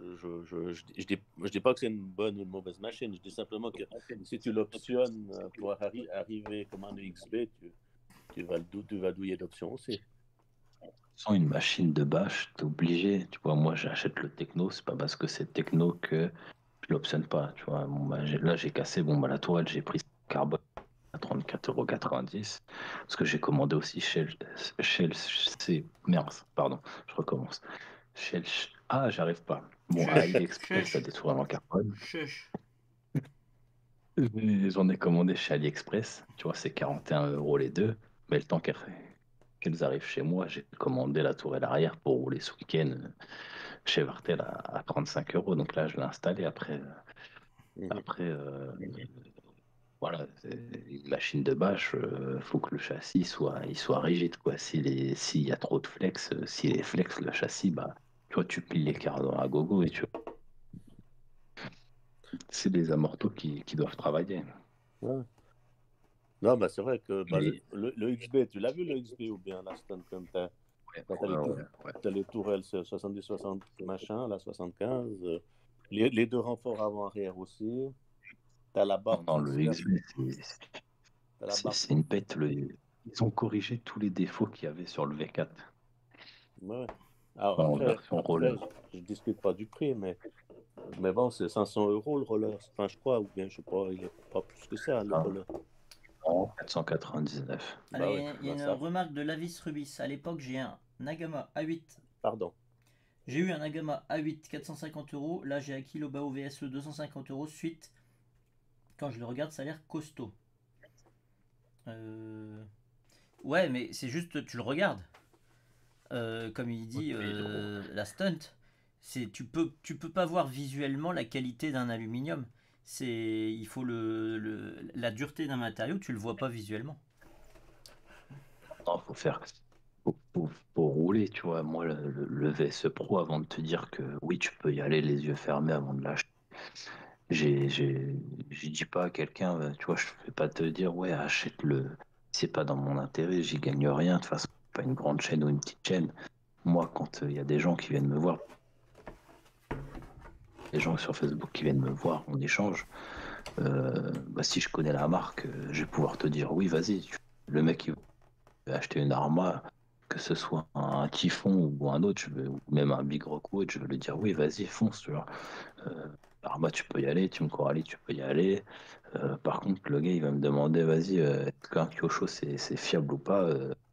[SPEAKER 1] je dis pas que c'est une bonne ou une mauvaise machine. Je dis simplement que si tu l'optionnes pour arriver comme un EXB, tu vas douiller d'options aussi.
[SPEAKER 7] Sans une machine de bâche, t'es obligé. Tu vois, moi j'achète le techno, c'est pas parce que c'est techno que je l'optionne pas. Tu vois, bon, bah, là j'ai cassé, bon, bah, la tourelle, j'ai pris carbone à 34,90 € parce que j'ai commandé aussi merde, pardon, je recommence. Ah, j'arrive pas. Bon, à AliExpress, t'as des tourelles en carbone.
[SPEAKER 2] Chut.
[SPEAKER 7] J'en ai commandé chez AliExpress, tu vois, c'est 41 € les deux, mais le temps qu'elles arrivent chez moi, j'ai commandé la tourelle arrière pour rouler ce week-end chez Vartel à 35 €. Donc là, je l'ai installé après. Après, voilà, c'est une machine de bâche, faut que le châssis il soit rigide, quoi. S'il y a trop de flex, s'il est flex, le châssis, bah, tu vois, tu plies les cardans à gogo et c'est les amortos qui doivent travailler.
[SPEAKER 1] Ouais. Non, bah, c'est vrai que bah,
[SPEAKER 7] Mais-
[SPEAKER 1] le XB, tu l'as vu le XB ou bien la Stun comme t'as les tourelles 70-60 machin, la 75, les deux renforts avant-arrière aussi. T'as la barre
[SPEAKER 7] Non, le
[SPEAKER 1] transverse.
[SPEAKER 7] XB,
[SPEAKER 1] T'as la barre
[SPEAKER 7] c'est une bête. Ils ont corrigé tous les défauts qu'il y avait sur le V4
[SPEAKER 1] Ouais. Alors
[SPEAKER 7] en
[SPEAKER 1] après,
[SPEAKER 7] version roller.
[SPEAKER 1] je discute pas du prix, mais bon, c'est 500 € le roller. Enfin, je crois, ou bien je sais pas, il est pas plus que ça le
[SPEAKER 7] Ah.
[SPEAKER 1] roller.
[SPEAKER 7] En 499.
[SPEAKER 1] Bah
[SPEAKER 2] Allez,
[SPEAKER 1] ouais,
[SPEAKER 2] il y a
[SPEAKER 1] bah
[SPEAKER 2] une
[SPEAKER 1] ça.
[SPEAKER 2] remarque de Lavis Rubis. À l'époque, j'ai un Nagama A8.
[SPEAKER 1] Pardon.
[SPEAKER 2] J'ai eu un Nagama A8 450 €. Là, j'ai acquis l'Obao VSE 250 € suite. Quand je le regarde, ça a l'air costaud. Ouais, mais c'est juste, tu le regardes. Comme il dit, la stunt, tu peux pas voir visuellement la qualité d'un aluminium. Il faut la dureté d'un matériau, tu le vois pas visuellement.
[SPEAKER 7] Non, faut rouler, tu vois. Moi, le VSE Pro, avant de te dire que oui, tu peux y aller les yeux fermés avant de l'acheter, j'ai dit pas à quelqu'un, tu vois, je vais pas te dire, ouais, achète-le. C'est pas dans mon intérêt, j'y gagne rien. De toute façon, c'est pas une grande chaîne ou une petite chaîne. Moi, quand il y a des gens qui viennent me voir, les gens sur Facebook qui viennent me voir, on échange. Bah, si je connais la marque, je vais pouvoir te dire oui, vas-y. Le mec qui veut acheter une Arma, que ce soit un Typhon ou un autre, ou même un Big Rock ou autre, je vais lui dire oui, vas-y, fonce, tu vois. Arma, tu peux y aller, Team Coralie, tu peux y aller. Par contre, le gars, il va me demander, vas-y, est-ce qu'un Kyosho, c'est fiable ou pas?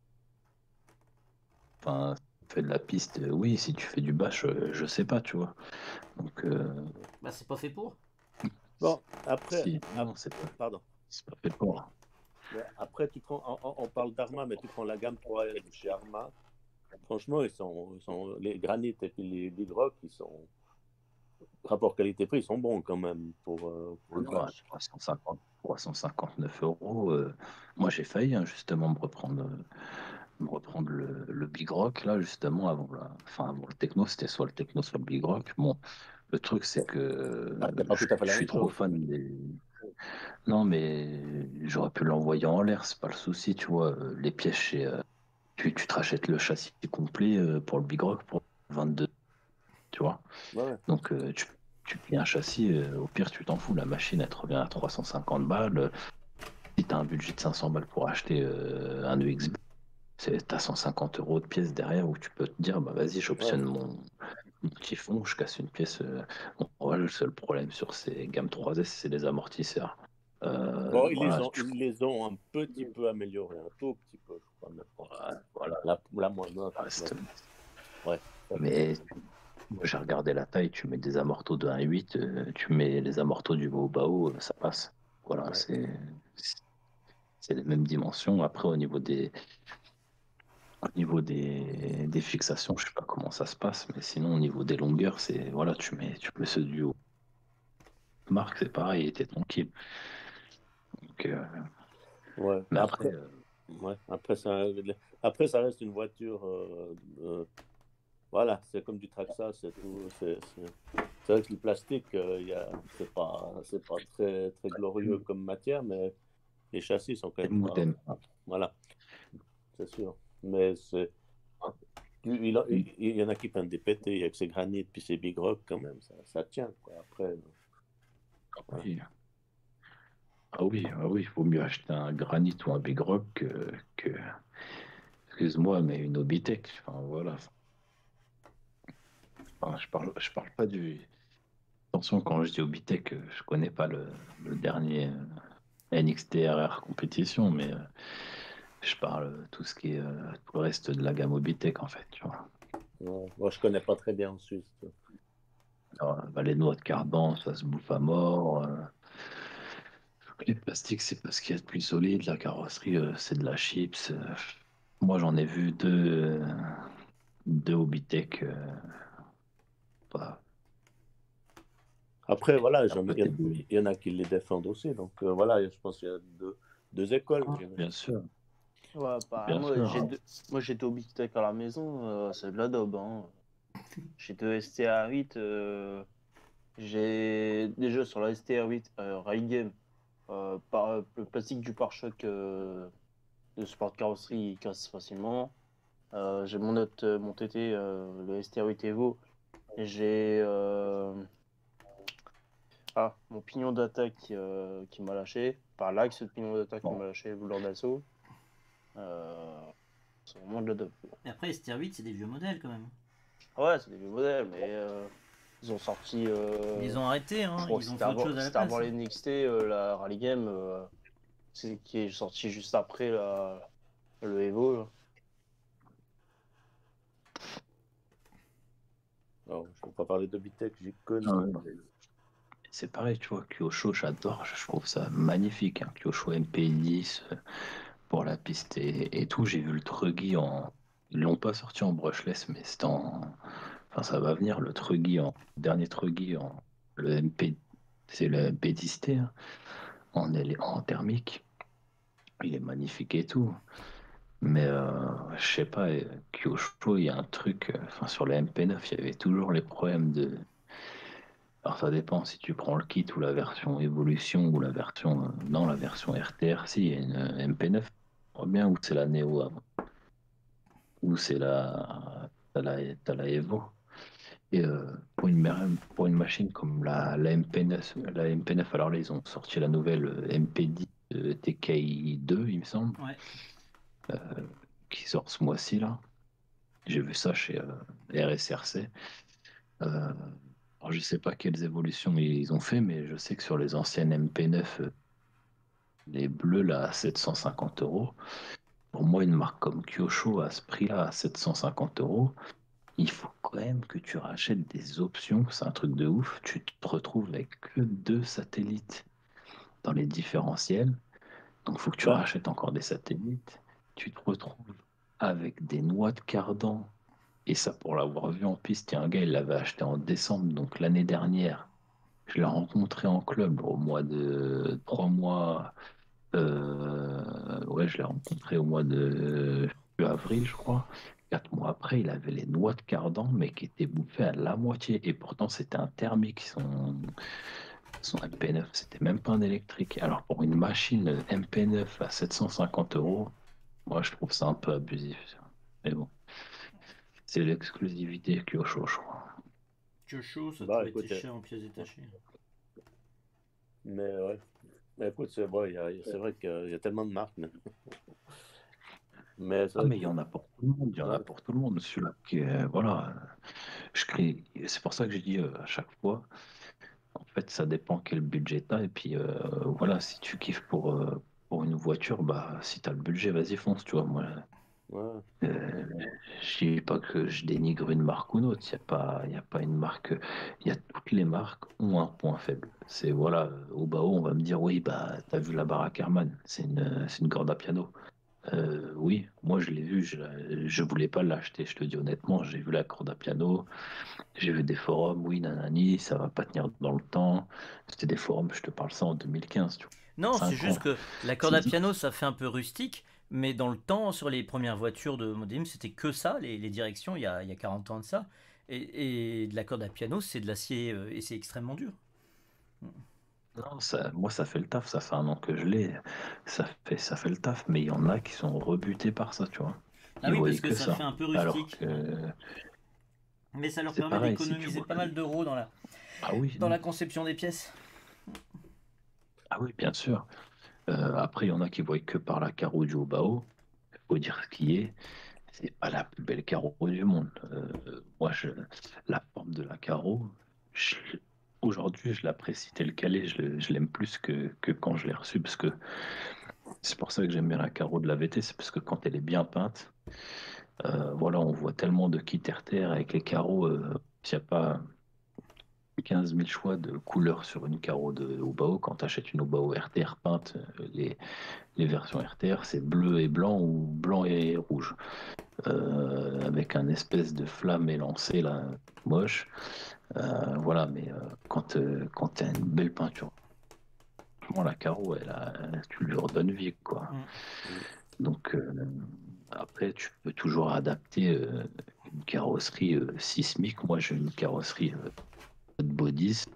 [SPEAKER 7] Enfin, tu fais de la piste, oui, si tu fais du bash, je sais pas, tu vois. Donc,
[SPEAKER 2] Bah, c'est pas fait pour.
[SPEAKER 1] Bon, après,
[SPEAKER 7] si, non, c'est
[SPEAKER 1] pardon.
[SPEAKER 7] pas fait pour.
[SPEAKER 1] Mais après, on parle d'Arma, mais tu prends la gamme 3 de chez Arma. Franchement, les granites et puis les Big Rock, rapport qualité-prix, ils sont bons quand même pour le
[SPEAKER 7] Ouais,
[SPEAKER 1] bash.
[SPEAKER 7] 359 euros. Moi, j'ai failli justement me reprendre le Big Rock, là, justement, avant le techno. C'était soit le techno, soit le Big Rock. Bon, le truc, c'est que
[SPEAKER 1] Ah, c'est pas tout à fait
[SPEAKER 7] je
[SPEAKER 1] la
[SPEAKER 7] suis
[SPEAKER 1] même
[SPEAKER 7] trop
[SPEAKER 1] chose.
[SPEAKER 7] fan des. Non, mais j'aurais pu l'envoyer en l'air, c'est pas le souci, tu vois. Les pièces chez. Tu te rachètes le châssis complet pour le Big Rock pour 22, tu vois.
[SPEAKER 1] Ouais.
[SPEAKER 7] Donc, tu payes un châssis, au pire, tu t'en fous. La machine, elle te revient à 350 balles. Si tu as un budget de 500 balles pour acheter un EXB, t'as 150 euros de pièces derrière où tu peux te dire, bah vas-y, j'optionne mon petit fond, je casse une pièce. Bon, voilà, le seul problème sur ces gammes 3S, c'est les amortisseurs.
[SPEAKER 1] Bon,
[SPEAKER 7] Voilà,
[SPEAKER 1] ils les ont un petit peu améliorés, un tout petit peu, je crois, maintenant.
[SPEAKER 7] voilà,
[SPEAKER 1] La moyenne.
[SPEAKER 7] reste.
[SPEAKER 1] Ouais.
[SPEAKER 7] Mais moi, j'ai regardé la taille, tu mets des amortos de 1.8, tu mets les amortos du Baobao, ça passe. Voilà,
[SPEAKER 1] Ouais.
[SPEAKER 7] c'est les mêmes dimensions. Après, au niveau des fixations, je sais pas comment ça se passe, mais sinon, au niveau des longueurs, voilà, tu mets ce duo. Marque, c'est pareil, t'es tranquille. Donc,
[SPEAKER 1] Ouais.
[SPEAKER 7] mais après,
[SPEAKER 1] Ouais. Après, ça reste une voiture. Voilà, c'est comme du Traxa, c'est tout. C'est vrai que le plastique, c'est pas très, très glorieux comme matière, mais les châssis sont quand même pas.
[SPEAKER 7] Moudem.
[SPEAKER 1] Voilà, c'est sûr. Mais il y en a qui prennent des pétés avec ces granites puis ces big rock quand même, ça tient, quoi. Après, voilà.
[SPEAKER 7] Oui. Ah oui, il vaut mieux acheter un granit ou un Big Rock excuse-moi, mais une Obitech. Enfin, voilà. Enfin, je parle pas du. Attention, quand je dis Obitech, je connais pas le dernier NXT-RR compétition, mais je parle tout ce qui est tout le reste de la gamme Obitech en fait, tu vois.
[SPEAKER 1] Ouais. Moi, je connais pas très bien en Suisse.
[SPEAKER 7] Alors, bah, les noix de cardan, ça se bouffe à mort. Les plastiques, c'est pas ce qu'il y a de plus solide. La carrosserie, c'est de la chips. Moi, j'en ai vu deux Obitech. Pas-
[SPEAKER 1] Après, voilà,
[SPEAKER 7] après,
[SPEAKER 1] il y en a qui les défendent aussi. Donc, voilà, je pense qu'il y a deux écoles.
[SPEAKER 7] bien sûr.
[SPEAKER 5] Ouais, bah,
[SPEAKER 7] Bien sûr.
[SPEAKER 5] moi j'ai deux Big Tech à la maison, c'est de la daube. Hein. J'ai deux STR8. J'ai déjà sur la STR8 Rail Game, le plastique du pare-choc de support de carrosserie il casse facilement. J'ai mon TT, le STR8 Evo. Et j'ai mon pignon d'attaque qui m'a lâché. Par l'axe de pignon d'attaque qui m'a lâché lors d'assaut. C'est vraiment de la dope.
[SPEAKER 2] Et après, les STR8, c'est des vieux modèles quand même.
[SPEAKER 5] Ouais, c'est des vieux modèles, mais ils ont sorti.
[SPEAKER 2] Ils ont arrêté, hein.
[SPEAKER 5] Je crois
[SPEAKER 2] Ils
[SPEAKER 5] que
[SPEAKER 2] ont
[SPEAKER 5] c'était
[SPEAKER 2] fait autre chose à la
[SPEAKER 5] c'était
[SPEAKER 2] place.
[SPEAKER 5] avant les NXT, la Rally Game, qui est sorti juste après le Evo. Là.
[SPEAKER 1] Alors, je ne peux pas parler de Bitech, j'y connais.
[SPEAKER 7] Ah ouais. C'est pareil, tu vois, Kyosho, j'adore, je trouve ça magnifique. Hein. Kyosho MP10 pour la piste et tout. J'ai vu le Truggy en. Ils l'ont pas sorti en brushless, mais c'est en. Enfin, ça va venir, le Truggy dernier Truggy en. Le MP. C'est le MP10T, hein, en thermique. Il est magnifique et tout. Mais je sais pas, Kyosho, il y a un truc. Enfin, sur la MP9, il y avait toujours les problèmes de. Alors ça dépend si tu prends le kit ou la version évolution ou la version non la version RTR. Si il y a une MP9, bien ou c'est la Neo avant, ou c'est t'as la Evo. Et pour une machine comme la MP9, alors là, ils ont sorti la nouvelle MP10 TKI 2, il me semble,
[SPEAKER 2] Ouais.
[SPEAKER 7] qui sort ce mois-ci, là. J'ai vu ça chez RSRC. Alors, je sais pas quelles évolutions ils ont fait, mais je sais que sur les anciennes MP9, les bleus, là, à 750 euros, pour moi, une marque comme Kyosho, à ce prix-là, à 750 euros, il faut quand même que tu rachètes des options. C'est un truc de ouf. Tu te retrouves avec que 2 satellites dans les différentiels. Donc, il faut que tu
[SPEAKER 1] Bah,
[SPEAKER 7] rachètes encore des satellites. Tu te retrouves avec des noix de cardan. Et ça, pour l'avoir vu en piste, il y a un gars, il l'avait acheté en décembre, donc l'année dernière. Je l'ai rencontré en club au mois de 3 mois. Ouais, je l'ai rencontré au mois de avril, je crois. 4 mois après, il avait les noix de cardan, mais qui étaient bouffées à la moitié. Et pourtant, c'était un thermique, son MP9. C'était même pas un électrique. Alors, pour une machine MP9 à 750 euros, moi, je trouve ça un peu abusif, ça. Mais bon, c'est l'exclusivité Kyosho, je crois.
[SPEAKER 2] Kyosho, ça
[SPEAKER 1] bah
[SPEAKER 2] doit être
[SPEAKER 1] écoute,
[SPEAKER 2] cher en pièces détachées.
[SPEAKER 1] mais ouais. Mais écoute, c'est vrai, c'est vrai qu'il y a tellement de marques maintenant. Mais
[SPEAKER 7] Ah,
[SPEAKER 1] ça,
[SPEAKER 7] mais il y en a pour tout le monde, il y en a
[SPEAKER 1] ouais.
[SPEAKER 7] pour tout le monde. Celui-là qui est, voilà, je crée. C'est pour ça que je dis à chaque fois, en fait, ça dépend quel budget t'as. Et puis, voilà, si tu kiffes pour une voiture, bah, si t'as le budget, vas-y, fonce, tu vois. Moi,
[SPEAKER 1] Ouais.
[SPEAKER 7] je dis pas que je dénigre une marque ou une autre. Il y a pas une marque. Il y a toutes les marques ont un point faible. C'est, voilà, au bas haut, on va me dire, oui, bah, t'as vu la baraque Herman, c'est une corde à piano. Oui, moi je l'ai vu, je voulais pas l'acheter, je te dis honnêtement, j'ai vu la corde à piano, j'ai vu des forums, oui, nanani, ça va pas tenir dans le temps. C'était des forums, je te parle ça en 2015, tu vois,
[SPEAKER 2] Non, c'est
[SPEAKER 7] 5
[SPEAKER 2] juste
[SPEAKER 7] ans.
[SPEAKER 2] que la corde
[SPEAKER 7] C'est
[SPEAKER 2] à
[SPEAKER 7] dit,
[SPEAKER 2] piano, ça fait un peu rustique, mais dans le temps, sur les premières voitures de Modem, c'était que ça, les directions, il y a 40 ans de ça. Et de la corde à piano, c'est de l'acier et c'est extrêmement dur.
[SPEAKER 7] non, moi ça fait le taf, ça fait un an que je l'ai, ça fait le taf, mais il y en a qui sont rebutés par ça, tu vois.
[SPEAKER 2] Ah
[SPEAKER 7] Ils
[SPEAKER 2] oui, parce
[SPEAKER 7] voyaient
[SPEAKER 2] que
[SPEAKER 7] que
[SPEAKER 2] ça fait
[SPEAKER 7] ça.
[SPEAKER 2] un peu
[SPEAKER 7] Alors
[SPEAKER 2] rustique.
[SPEAKER 7] que
[SPEAKER 2] Mais ça leur
[SPEAKER 7] c'est
[SPEAKER 2] permet
[SPEAKER 7] pareil, si tu
[SPEAKER 2] d'économiser
[SPEAKER 7] vois
[SPEAKER 2] pas
[SPEAKER 7] que.
[SPEAKER 2] mal d'euros
[SPEAKER 7] Ah oui,
[SPEAKER 2] dans la conception des pièces.
[SPEAKER 7] ah oui, bien sûr. Après, il y en a qui voient que par la carreau du haut bas haut. Il faut dire ce qui est. C'est pas la plus belle carreau du monde. Moi, la forme de la carreau, je- aujourd'hui, je l'apprécie tel qu'elle est. Je l'aime plus que quand je l'ai reçue. Parce que c'est pour ça que j'aime bien la carreau de la VT. C'est parce que quand elle est bien peinte, voilà, on voit tellement de kits RTR avec les carreaux. Il n'y a pas 15 000 choix de couleurs sur une carreau de Obao. Quand tu achètes une Obao RTR peinte, les versions RTR, c'est bleu et blanc ou blanc et rouge. Avec un espèce de flamme élancée là, moche. Voilà, mais quand tu as une belle peinture, franchement, la carreau, tu lui redonnes vie, quoi. Donc, après, tu peux toujours adapter une carrosserie sismique. Moi, j'ai une carrosserie de Bodis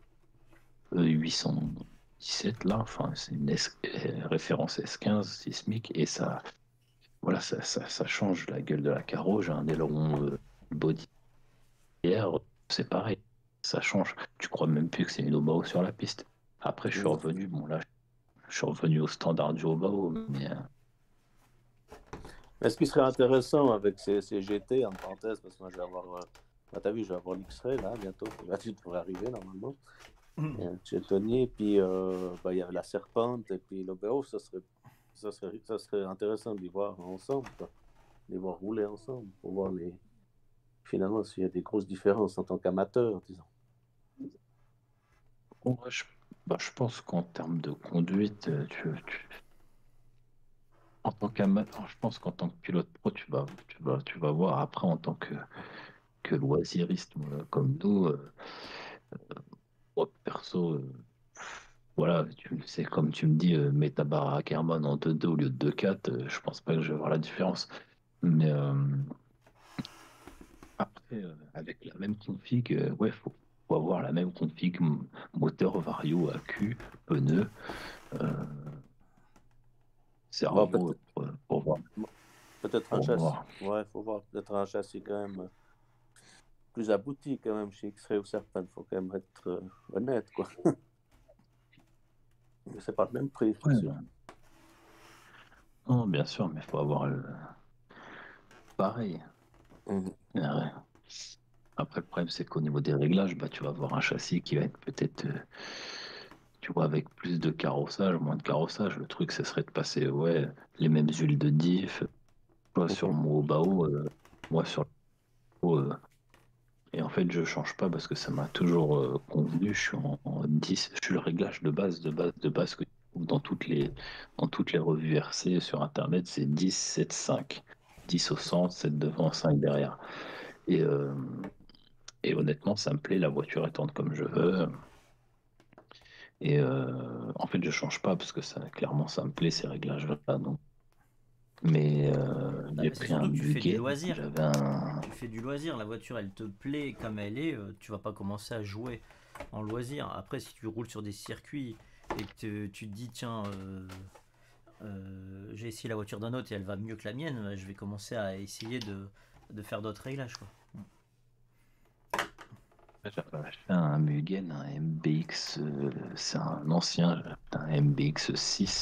[SPEAKER 7] 817 là, enfin, c'est une référence S15 sismique et ça, voilà, ça change la gueule de la carreau. J'ai un aileron body hier, c'est pareil, ça change. Tu crois même plus que c'est une Obao sur la piste. Après, je suis revenu, bon là, je suis revenu au standard du Obao, mais
[SPEAKER 1] Mais ce qui serait intéressant avec ces GT, en parenthèse, parce que moi je vais avoir, t'as vu, je vais avoir l'X-Ray là bientôt, là tu devrais arriver normalement, chez Tony, et puis bah, il y a la Serpente, et puis l'Obeo, ça serait intéressant de les voir ensemble, quoi. De les voir rouler ensemble, pour voir finalement s'il y a des grosses différences en tant qu'amateur, disons.
[SPEAKER 7] bon, je pense qu'en termes de conduite, en tant qu'amateur, je pense qu'en tant que pilote pro, tu vas voir. Après, en tant que loisiriste comme nous, moi, perso, voilà, c'est comme tu me dis, mets ta barre à Kerman en 2-2 au lieu de 2-4, je pense pas que je vais voir la différence. Mais après, avec la même config, ouais, faut avoir la même config, moteur, vario, accu, pneus, euh,
[SPEAKER 1] Bon,
[SPEAKER 7] cerveau,
[SPEAKER 1] peut-être un
[SPEAKER 7] pour
[SPEAKER 1] châssis,
[SPEAKER 7] voir.
[SPEAKER 1] ouais, faut voir, peut-être un châssis quand même plus abouti quand même chez X-Ray ou Serpent, faut quand même être honnête, quoi. Mais c'est pas le même prix, c'est
[SPEAKER 7] Ouais,
[SPEAKER 1] sûr.
[SPEAKER 7] non, bien sûr, mais il faut avoir le pareil.
[SPEAKER 1] Mhm.
[SPEAKER 7] Ouais. Après, le problème, c'est qu'au niveau des réglages, bah, tu vas avoir un châssis qui va être peut-être, tu vois, avec plus de carrossage, moins de carrossage. Le truc, ce serait de passer, ouais, les mêmes huiles de diff, toi, sur
[SPEAKER 1] Mhm.
[SPEAKER 7] mon Bao, moi, sur le Bao, et en fait, je change pas parce que ça m'a toujours convenu. Je suis en 10, je suis le réglage de base que tu trouves dans toutes les revues RC sur Internet, c'est 10, 7, 5. 10 au centre, 7 devant, 5 derrière. Et, euh, et honnêtement, ça me plaît, la voiture est tourne comme je veux. Et en fait, je change pas parce que ça, clairement, ça me plaît ces réglages-là. Donc. Mais
[SPEAKER 2] Ah,
[SPEAKER 7] j'ai
[SPEAKER 2] mais c'est
[SPEAKER 7] pris un
[SPEAKER 2] surtout que tu fais du
[SPEAKER 7] Mugen,
[SPEAKER 2] loisir.
[SPEAKER 7] j'avais un.
[SPEAKER 2] Tu fais du loisir, la voiture elle te plaît comme elle est, tu vas pas commencer à jouer en loisir. Après, si tu roules sur des circuits et que tu te dis, tiens, j'ai essayé la voiture d'un autre et elle va mieux que la mienne, je vais commencer à essayer de faire d'autres réglages, quoi.
[SPEAKER 7] J'avais acheté un Mugen, un MBX, c'est un ancien, un MBX 6.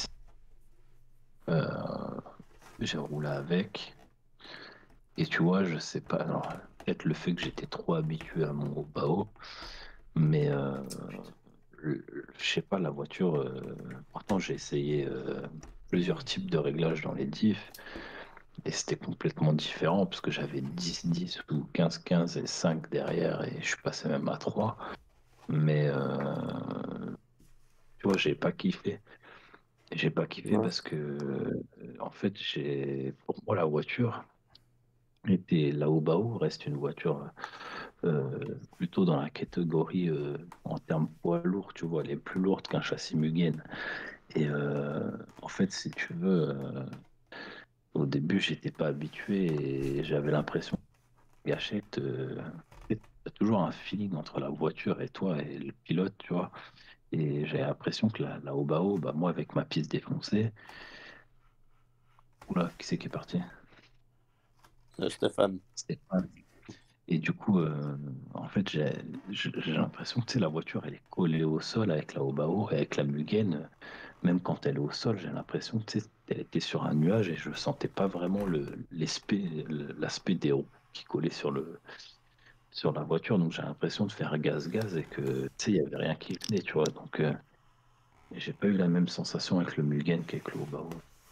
[SPEAKER 7] J'ai roulé avec. Et tu vois, je sais pas, alors peut-être le fait que j'étais trop habitué à mon Bao, mais je sais pas, la voiture, pourtant j'ai essayé plusieurs types de réglages dans les diffs, et c'était complètement différent, parce que j'avais 10-10 ou 15-15 et 5 derrière, et je suis passé même à 3. Mais tu vois, j'ai pas kiffé. J'ai pas kiffé
[SPEAKER 1] Ouais.
[SPEAKER 7] parce que, en fait, pour moi, la voiture était Lao-Bao reste une voiture plutôt dans la catégorie en termes poids lourd, tu vois, elle est plus lourde qu'un châssis Mugen. Et en fait, si tu veux, au début, j'étais pas habitué et j'avais l'impression que gâchette, t'as toujours un feeling entre la voiture et toi et le pilote, tu vois. Et j'ai l'impression que la Obao, bah, moi, avec ma piste défoncée, oula, qui c'est qui est parti?
[SPEAKER 1] Stéphane.
[SPEAKER 7] Stéphane. Et du coup, en fait, j'ai l'impression que tu sais, la voiture, elle est collée au sol avec la Obao et avec la Mugen. Même quand elle est au sol, j'ai l'impression que tu sais, elle était sur un nuage et je sentais pas vraiment l'aspect des roues qui collait sur la voiture. Donc j'ai l'impression de faire gaz-gaz et que tu sais, il y avait rien qui venait, tu vois. Donc j'ai pas eu la même sensation avec le Mugen qu'avec le Obao.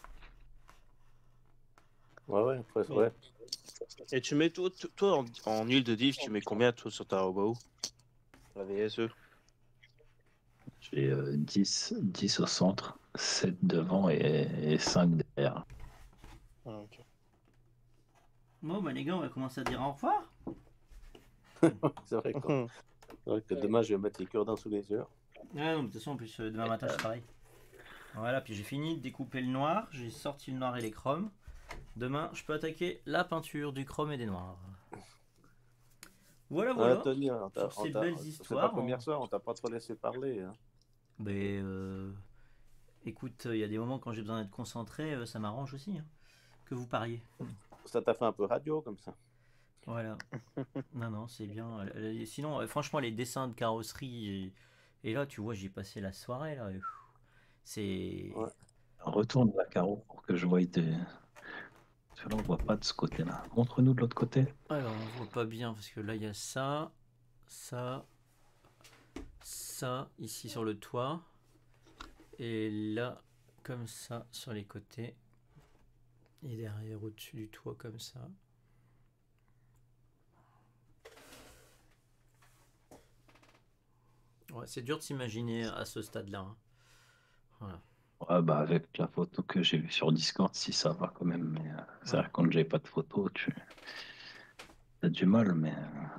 [SPEAKER 1] Ouais, ouais, après, ouais.
[SPEAKER 5] Et tu mets toi en huile de diff, tu mets combien toi sur ta Bao? La VSE?
[SPEAKER 7] J'ai 10 au centre, 7 devant et 5 derrière.
[SPEAKER 5] Ah, ok.
[SPEAKER 2] Bon, bah les gars, on va commencer à dire au revoir.
[SPEAKER 1] C'est vrai, quoi. C'est vrai que demain, je vais mettre les cure-dents sous les yeux.
[SPEAKER 2] Ouais, non, de toute façon, en plus, demain matin, c'est pareil. Voilà, puis j'ai fini de découper le noir, j'ai sorti le noir et les chromes. Demain, je peux attaquer la peinture du chrome et des noirs. Voilà, voilà.
[SPEAKER 1] Tony,
[SPEAKER 2] Sur ces belles
[SPEAKER 1] c'est
[SPEAKER 2] histoires.
[SPEAKER 1] pas première soir, on t'a pas trop laissé parler. Hein.
[SPEAKER 2] Mais écoute, il y a des moments quand j'ai besoin d'être concentré, ça m'arrange aussi. Hein, que vous pariez.
[SPEAKER 1] Ça t'a fait un peu radio comme ça.
[SPEAKER 2] Voilà. Non, non, c'est bien. Sinon, franchement, les dessins de carrosserie, et là, tu vois, j'ai passé la soirée. Là, c'est.
[SPEAKER 1] Ouais.
[SPEAKER 7] Retourne la carreau pour que je voie tes. Parce que là, on voit pas de ce côté-là. Montre-nous de l'autre côté.
[SPEAKER 2] Alors, on voit pas bien parce que là, il y a ça, ça, ça, ici sur le toit. Et là, comme ça, sur les côtés. Et derrière, au-dessus du toit, comme ça. Ouais, c'est dur de s'imaginer à ce stade-là. Hein. Voilà.
[SPEAKER 7] Ouais, bah, avec la photo que j'ai vue sur Discord, si ça va quand même. Mais c'est vrai que quand j'ai pas de photo, tu as du mal, mais.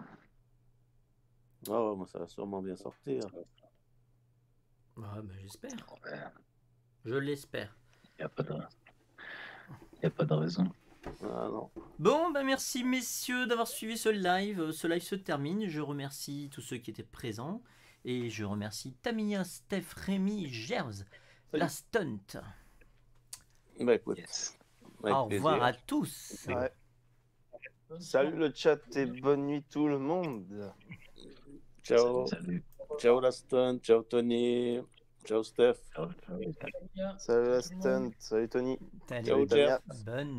[SPEAKER 1] Ouais, moi, ça va sûrement bien sortir.
[SPEAKER 2] Ah, bah, j'espère.
[SPEAKER 7] Ouais,
[SPEAKER 2] Je l'espère.
[SPEAKER 7] y a pas de raison.
[SPEAKER 1] Ah, non.
[SPEAKER 2] Bon, bah merci messieurs d'avoir suivi ce live. Ce live se termine. Je remercie tous ceux qui étaient présents. Et je remercie Tamiya, Steph, Rémi, Gers, la Stunt.
[SPEAKER 1] Bah écoute,
[SPEAKER 7] Yes.
[SPEAKER 1] avec
[SPEAKER 2] Au revoir
[SPEAKER 1] plaisir.
[SPEAKER 2] à tous.
[SPEAKER 5] Ouais. Salut le chat et bonne nuit tout le monde.
[SPEAKER 1] Ciao.
[SPEAKER 7] Salut.
[SPEAKER 1] Ciao Laston, ciao Tony, ciao Steph.
[SPEAKER 7] Ciao, ciao.
[SPEAKER 5] Salut Aston, salut Tony.
[SPEAKER 2] Allez,
[SPEAKER 1] Ciao, Jeff.
[SPEAKER 2] bonne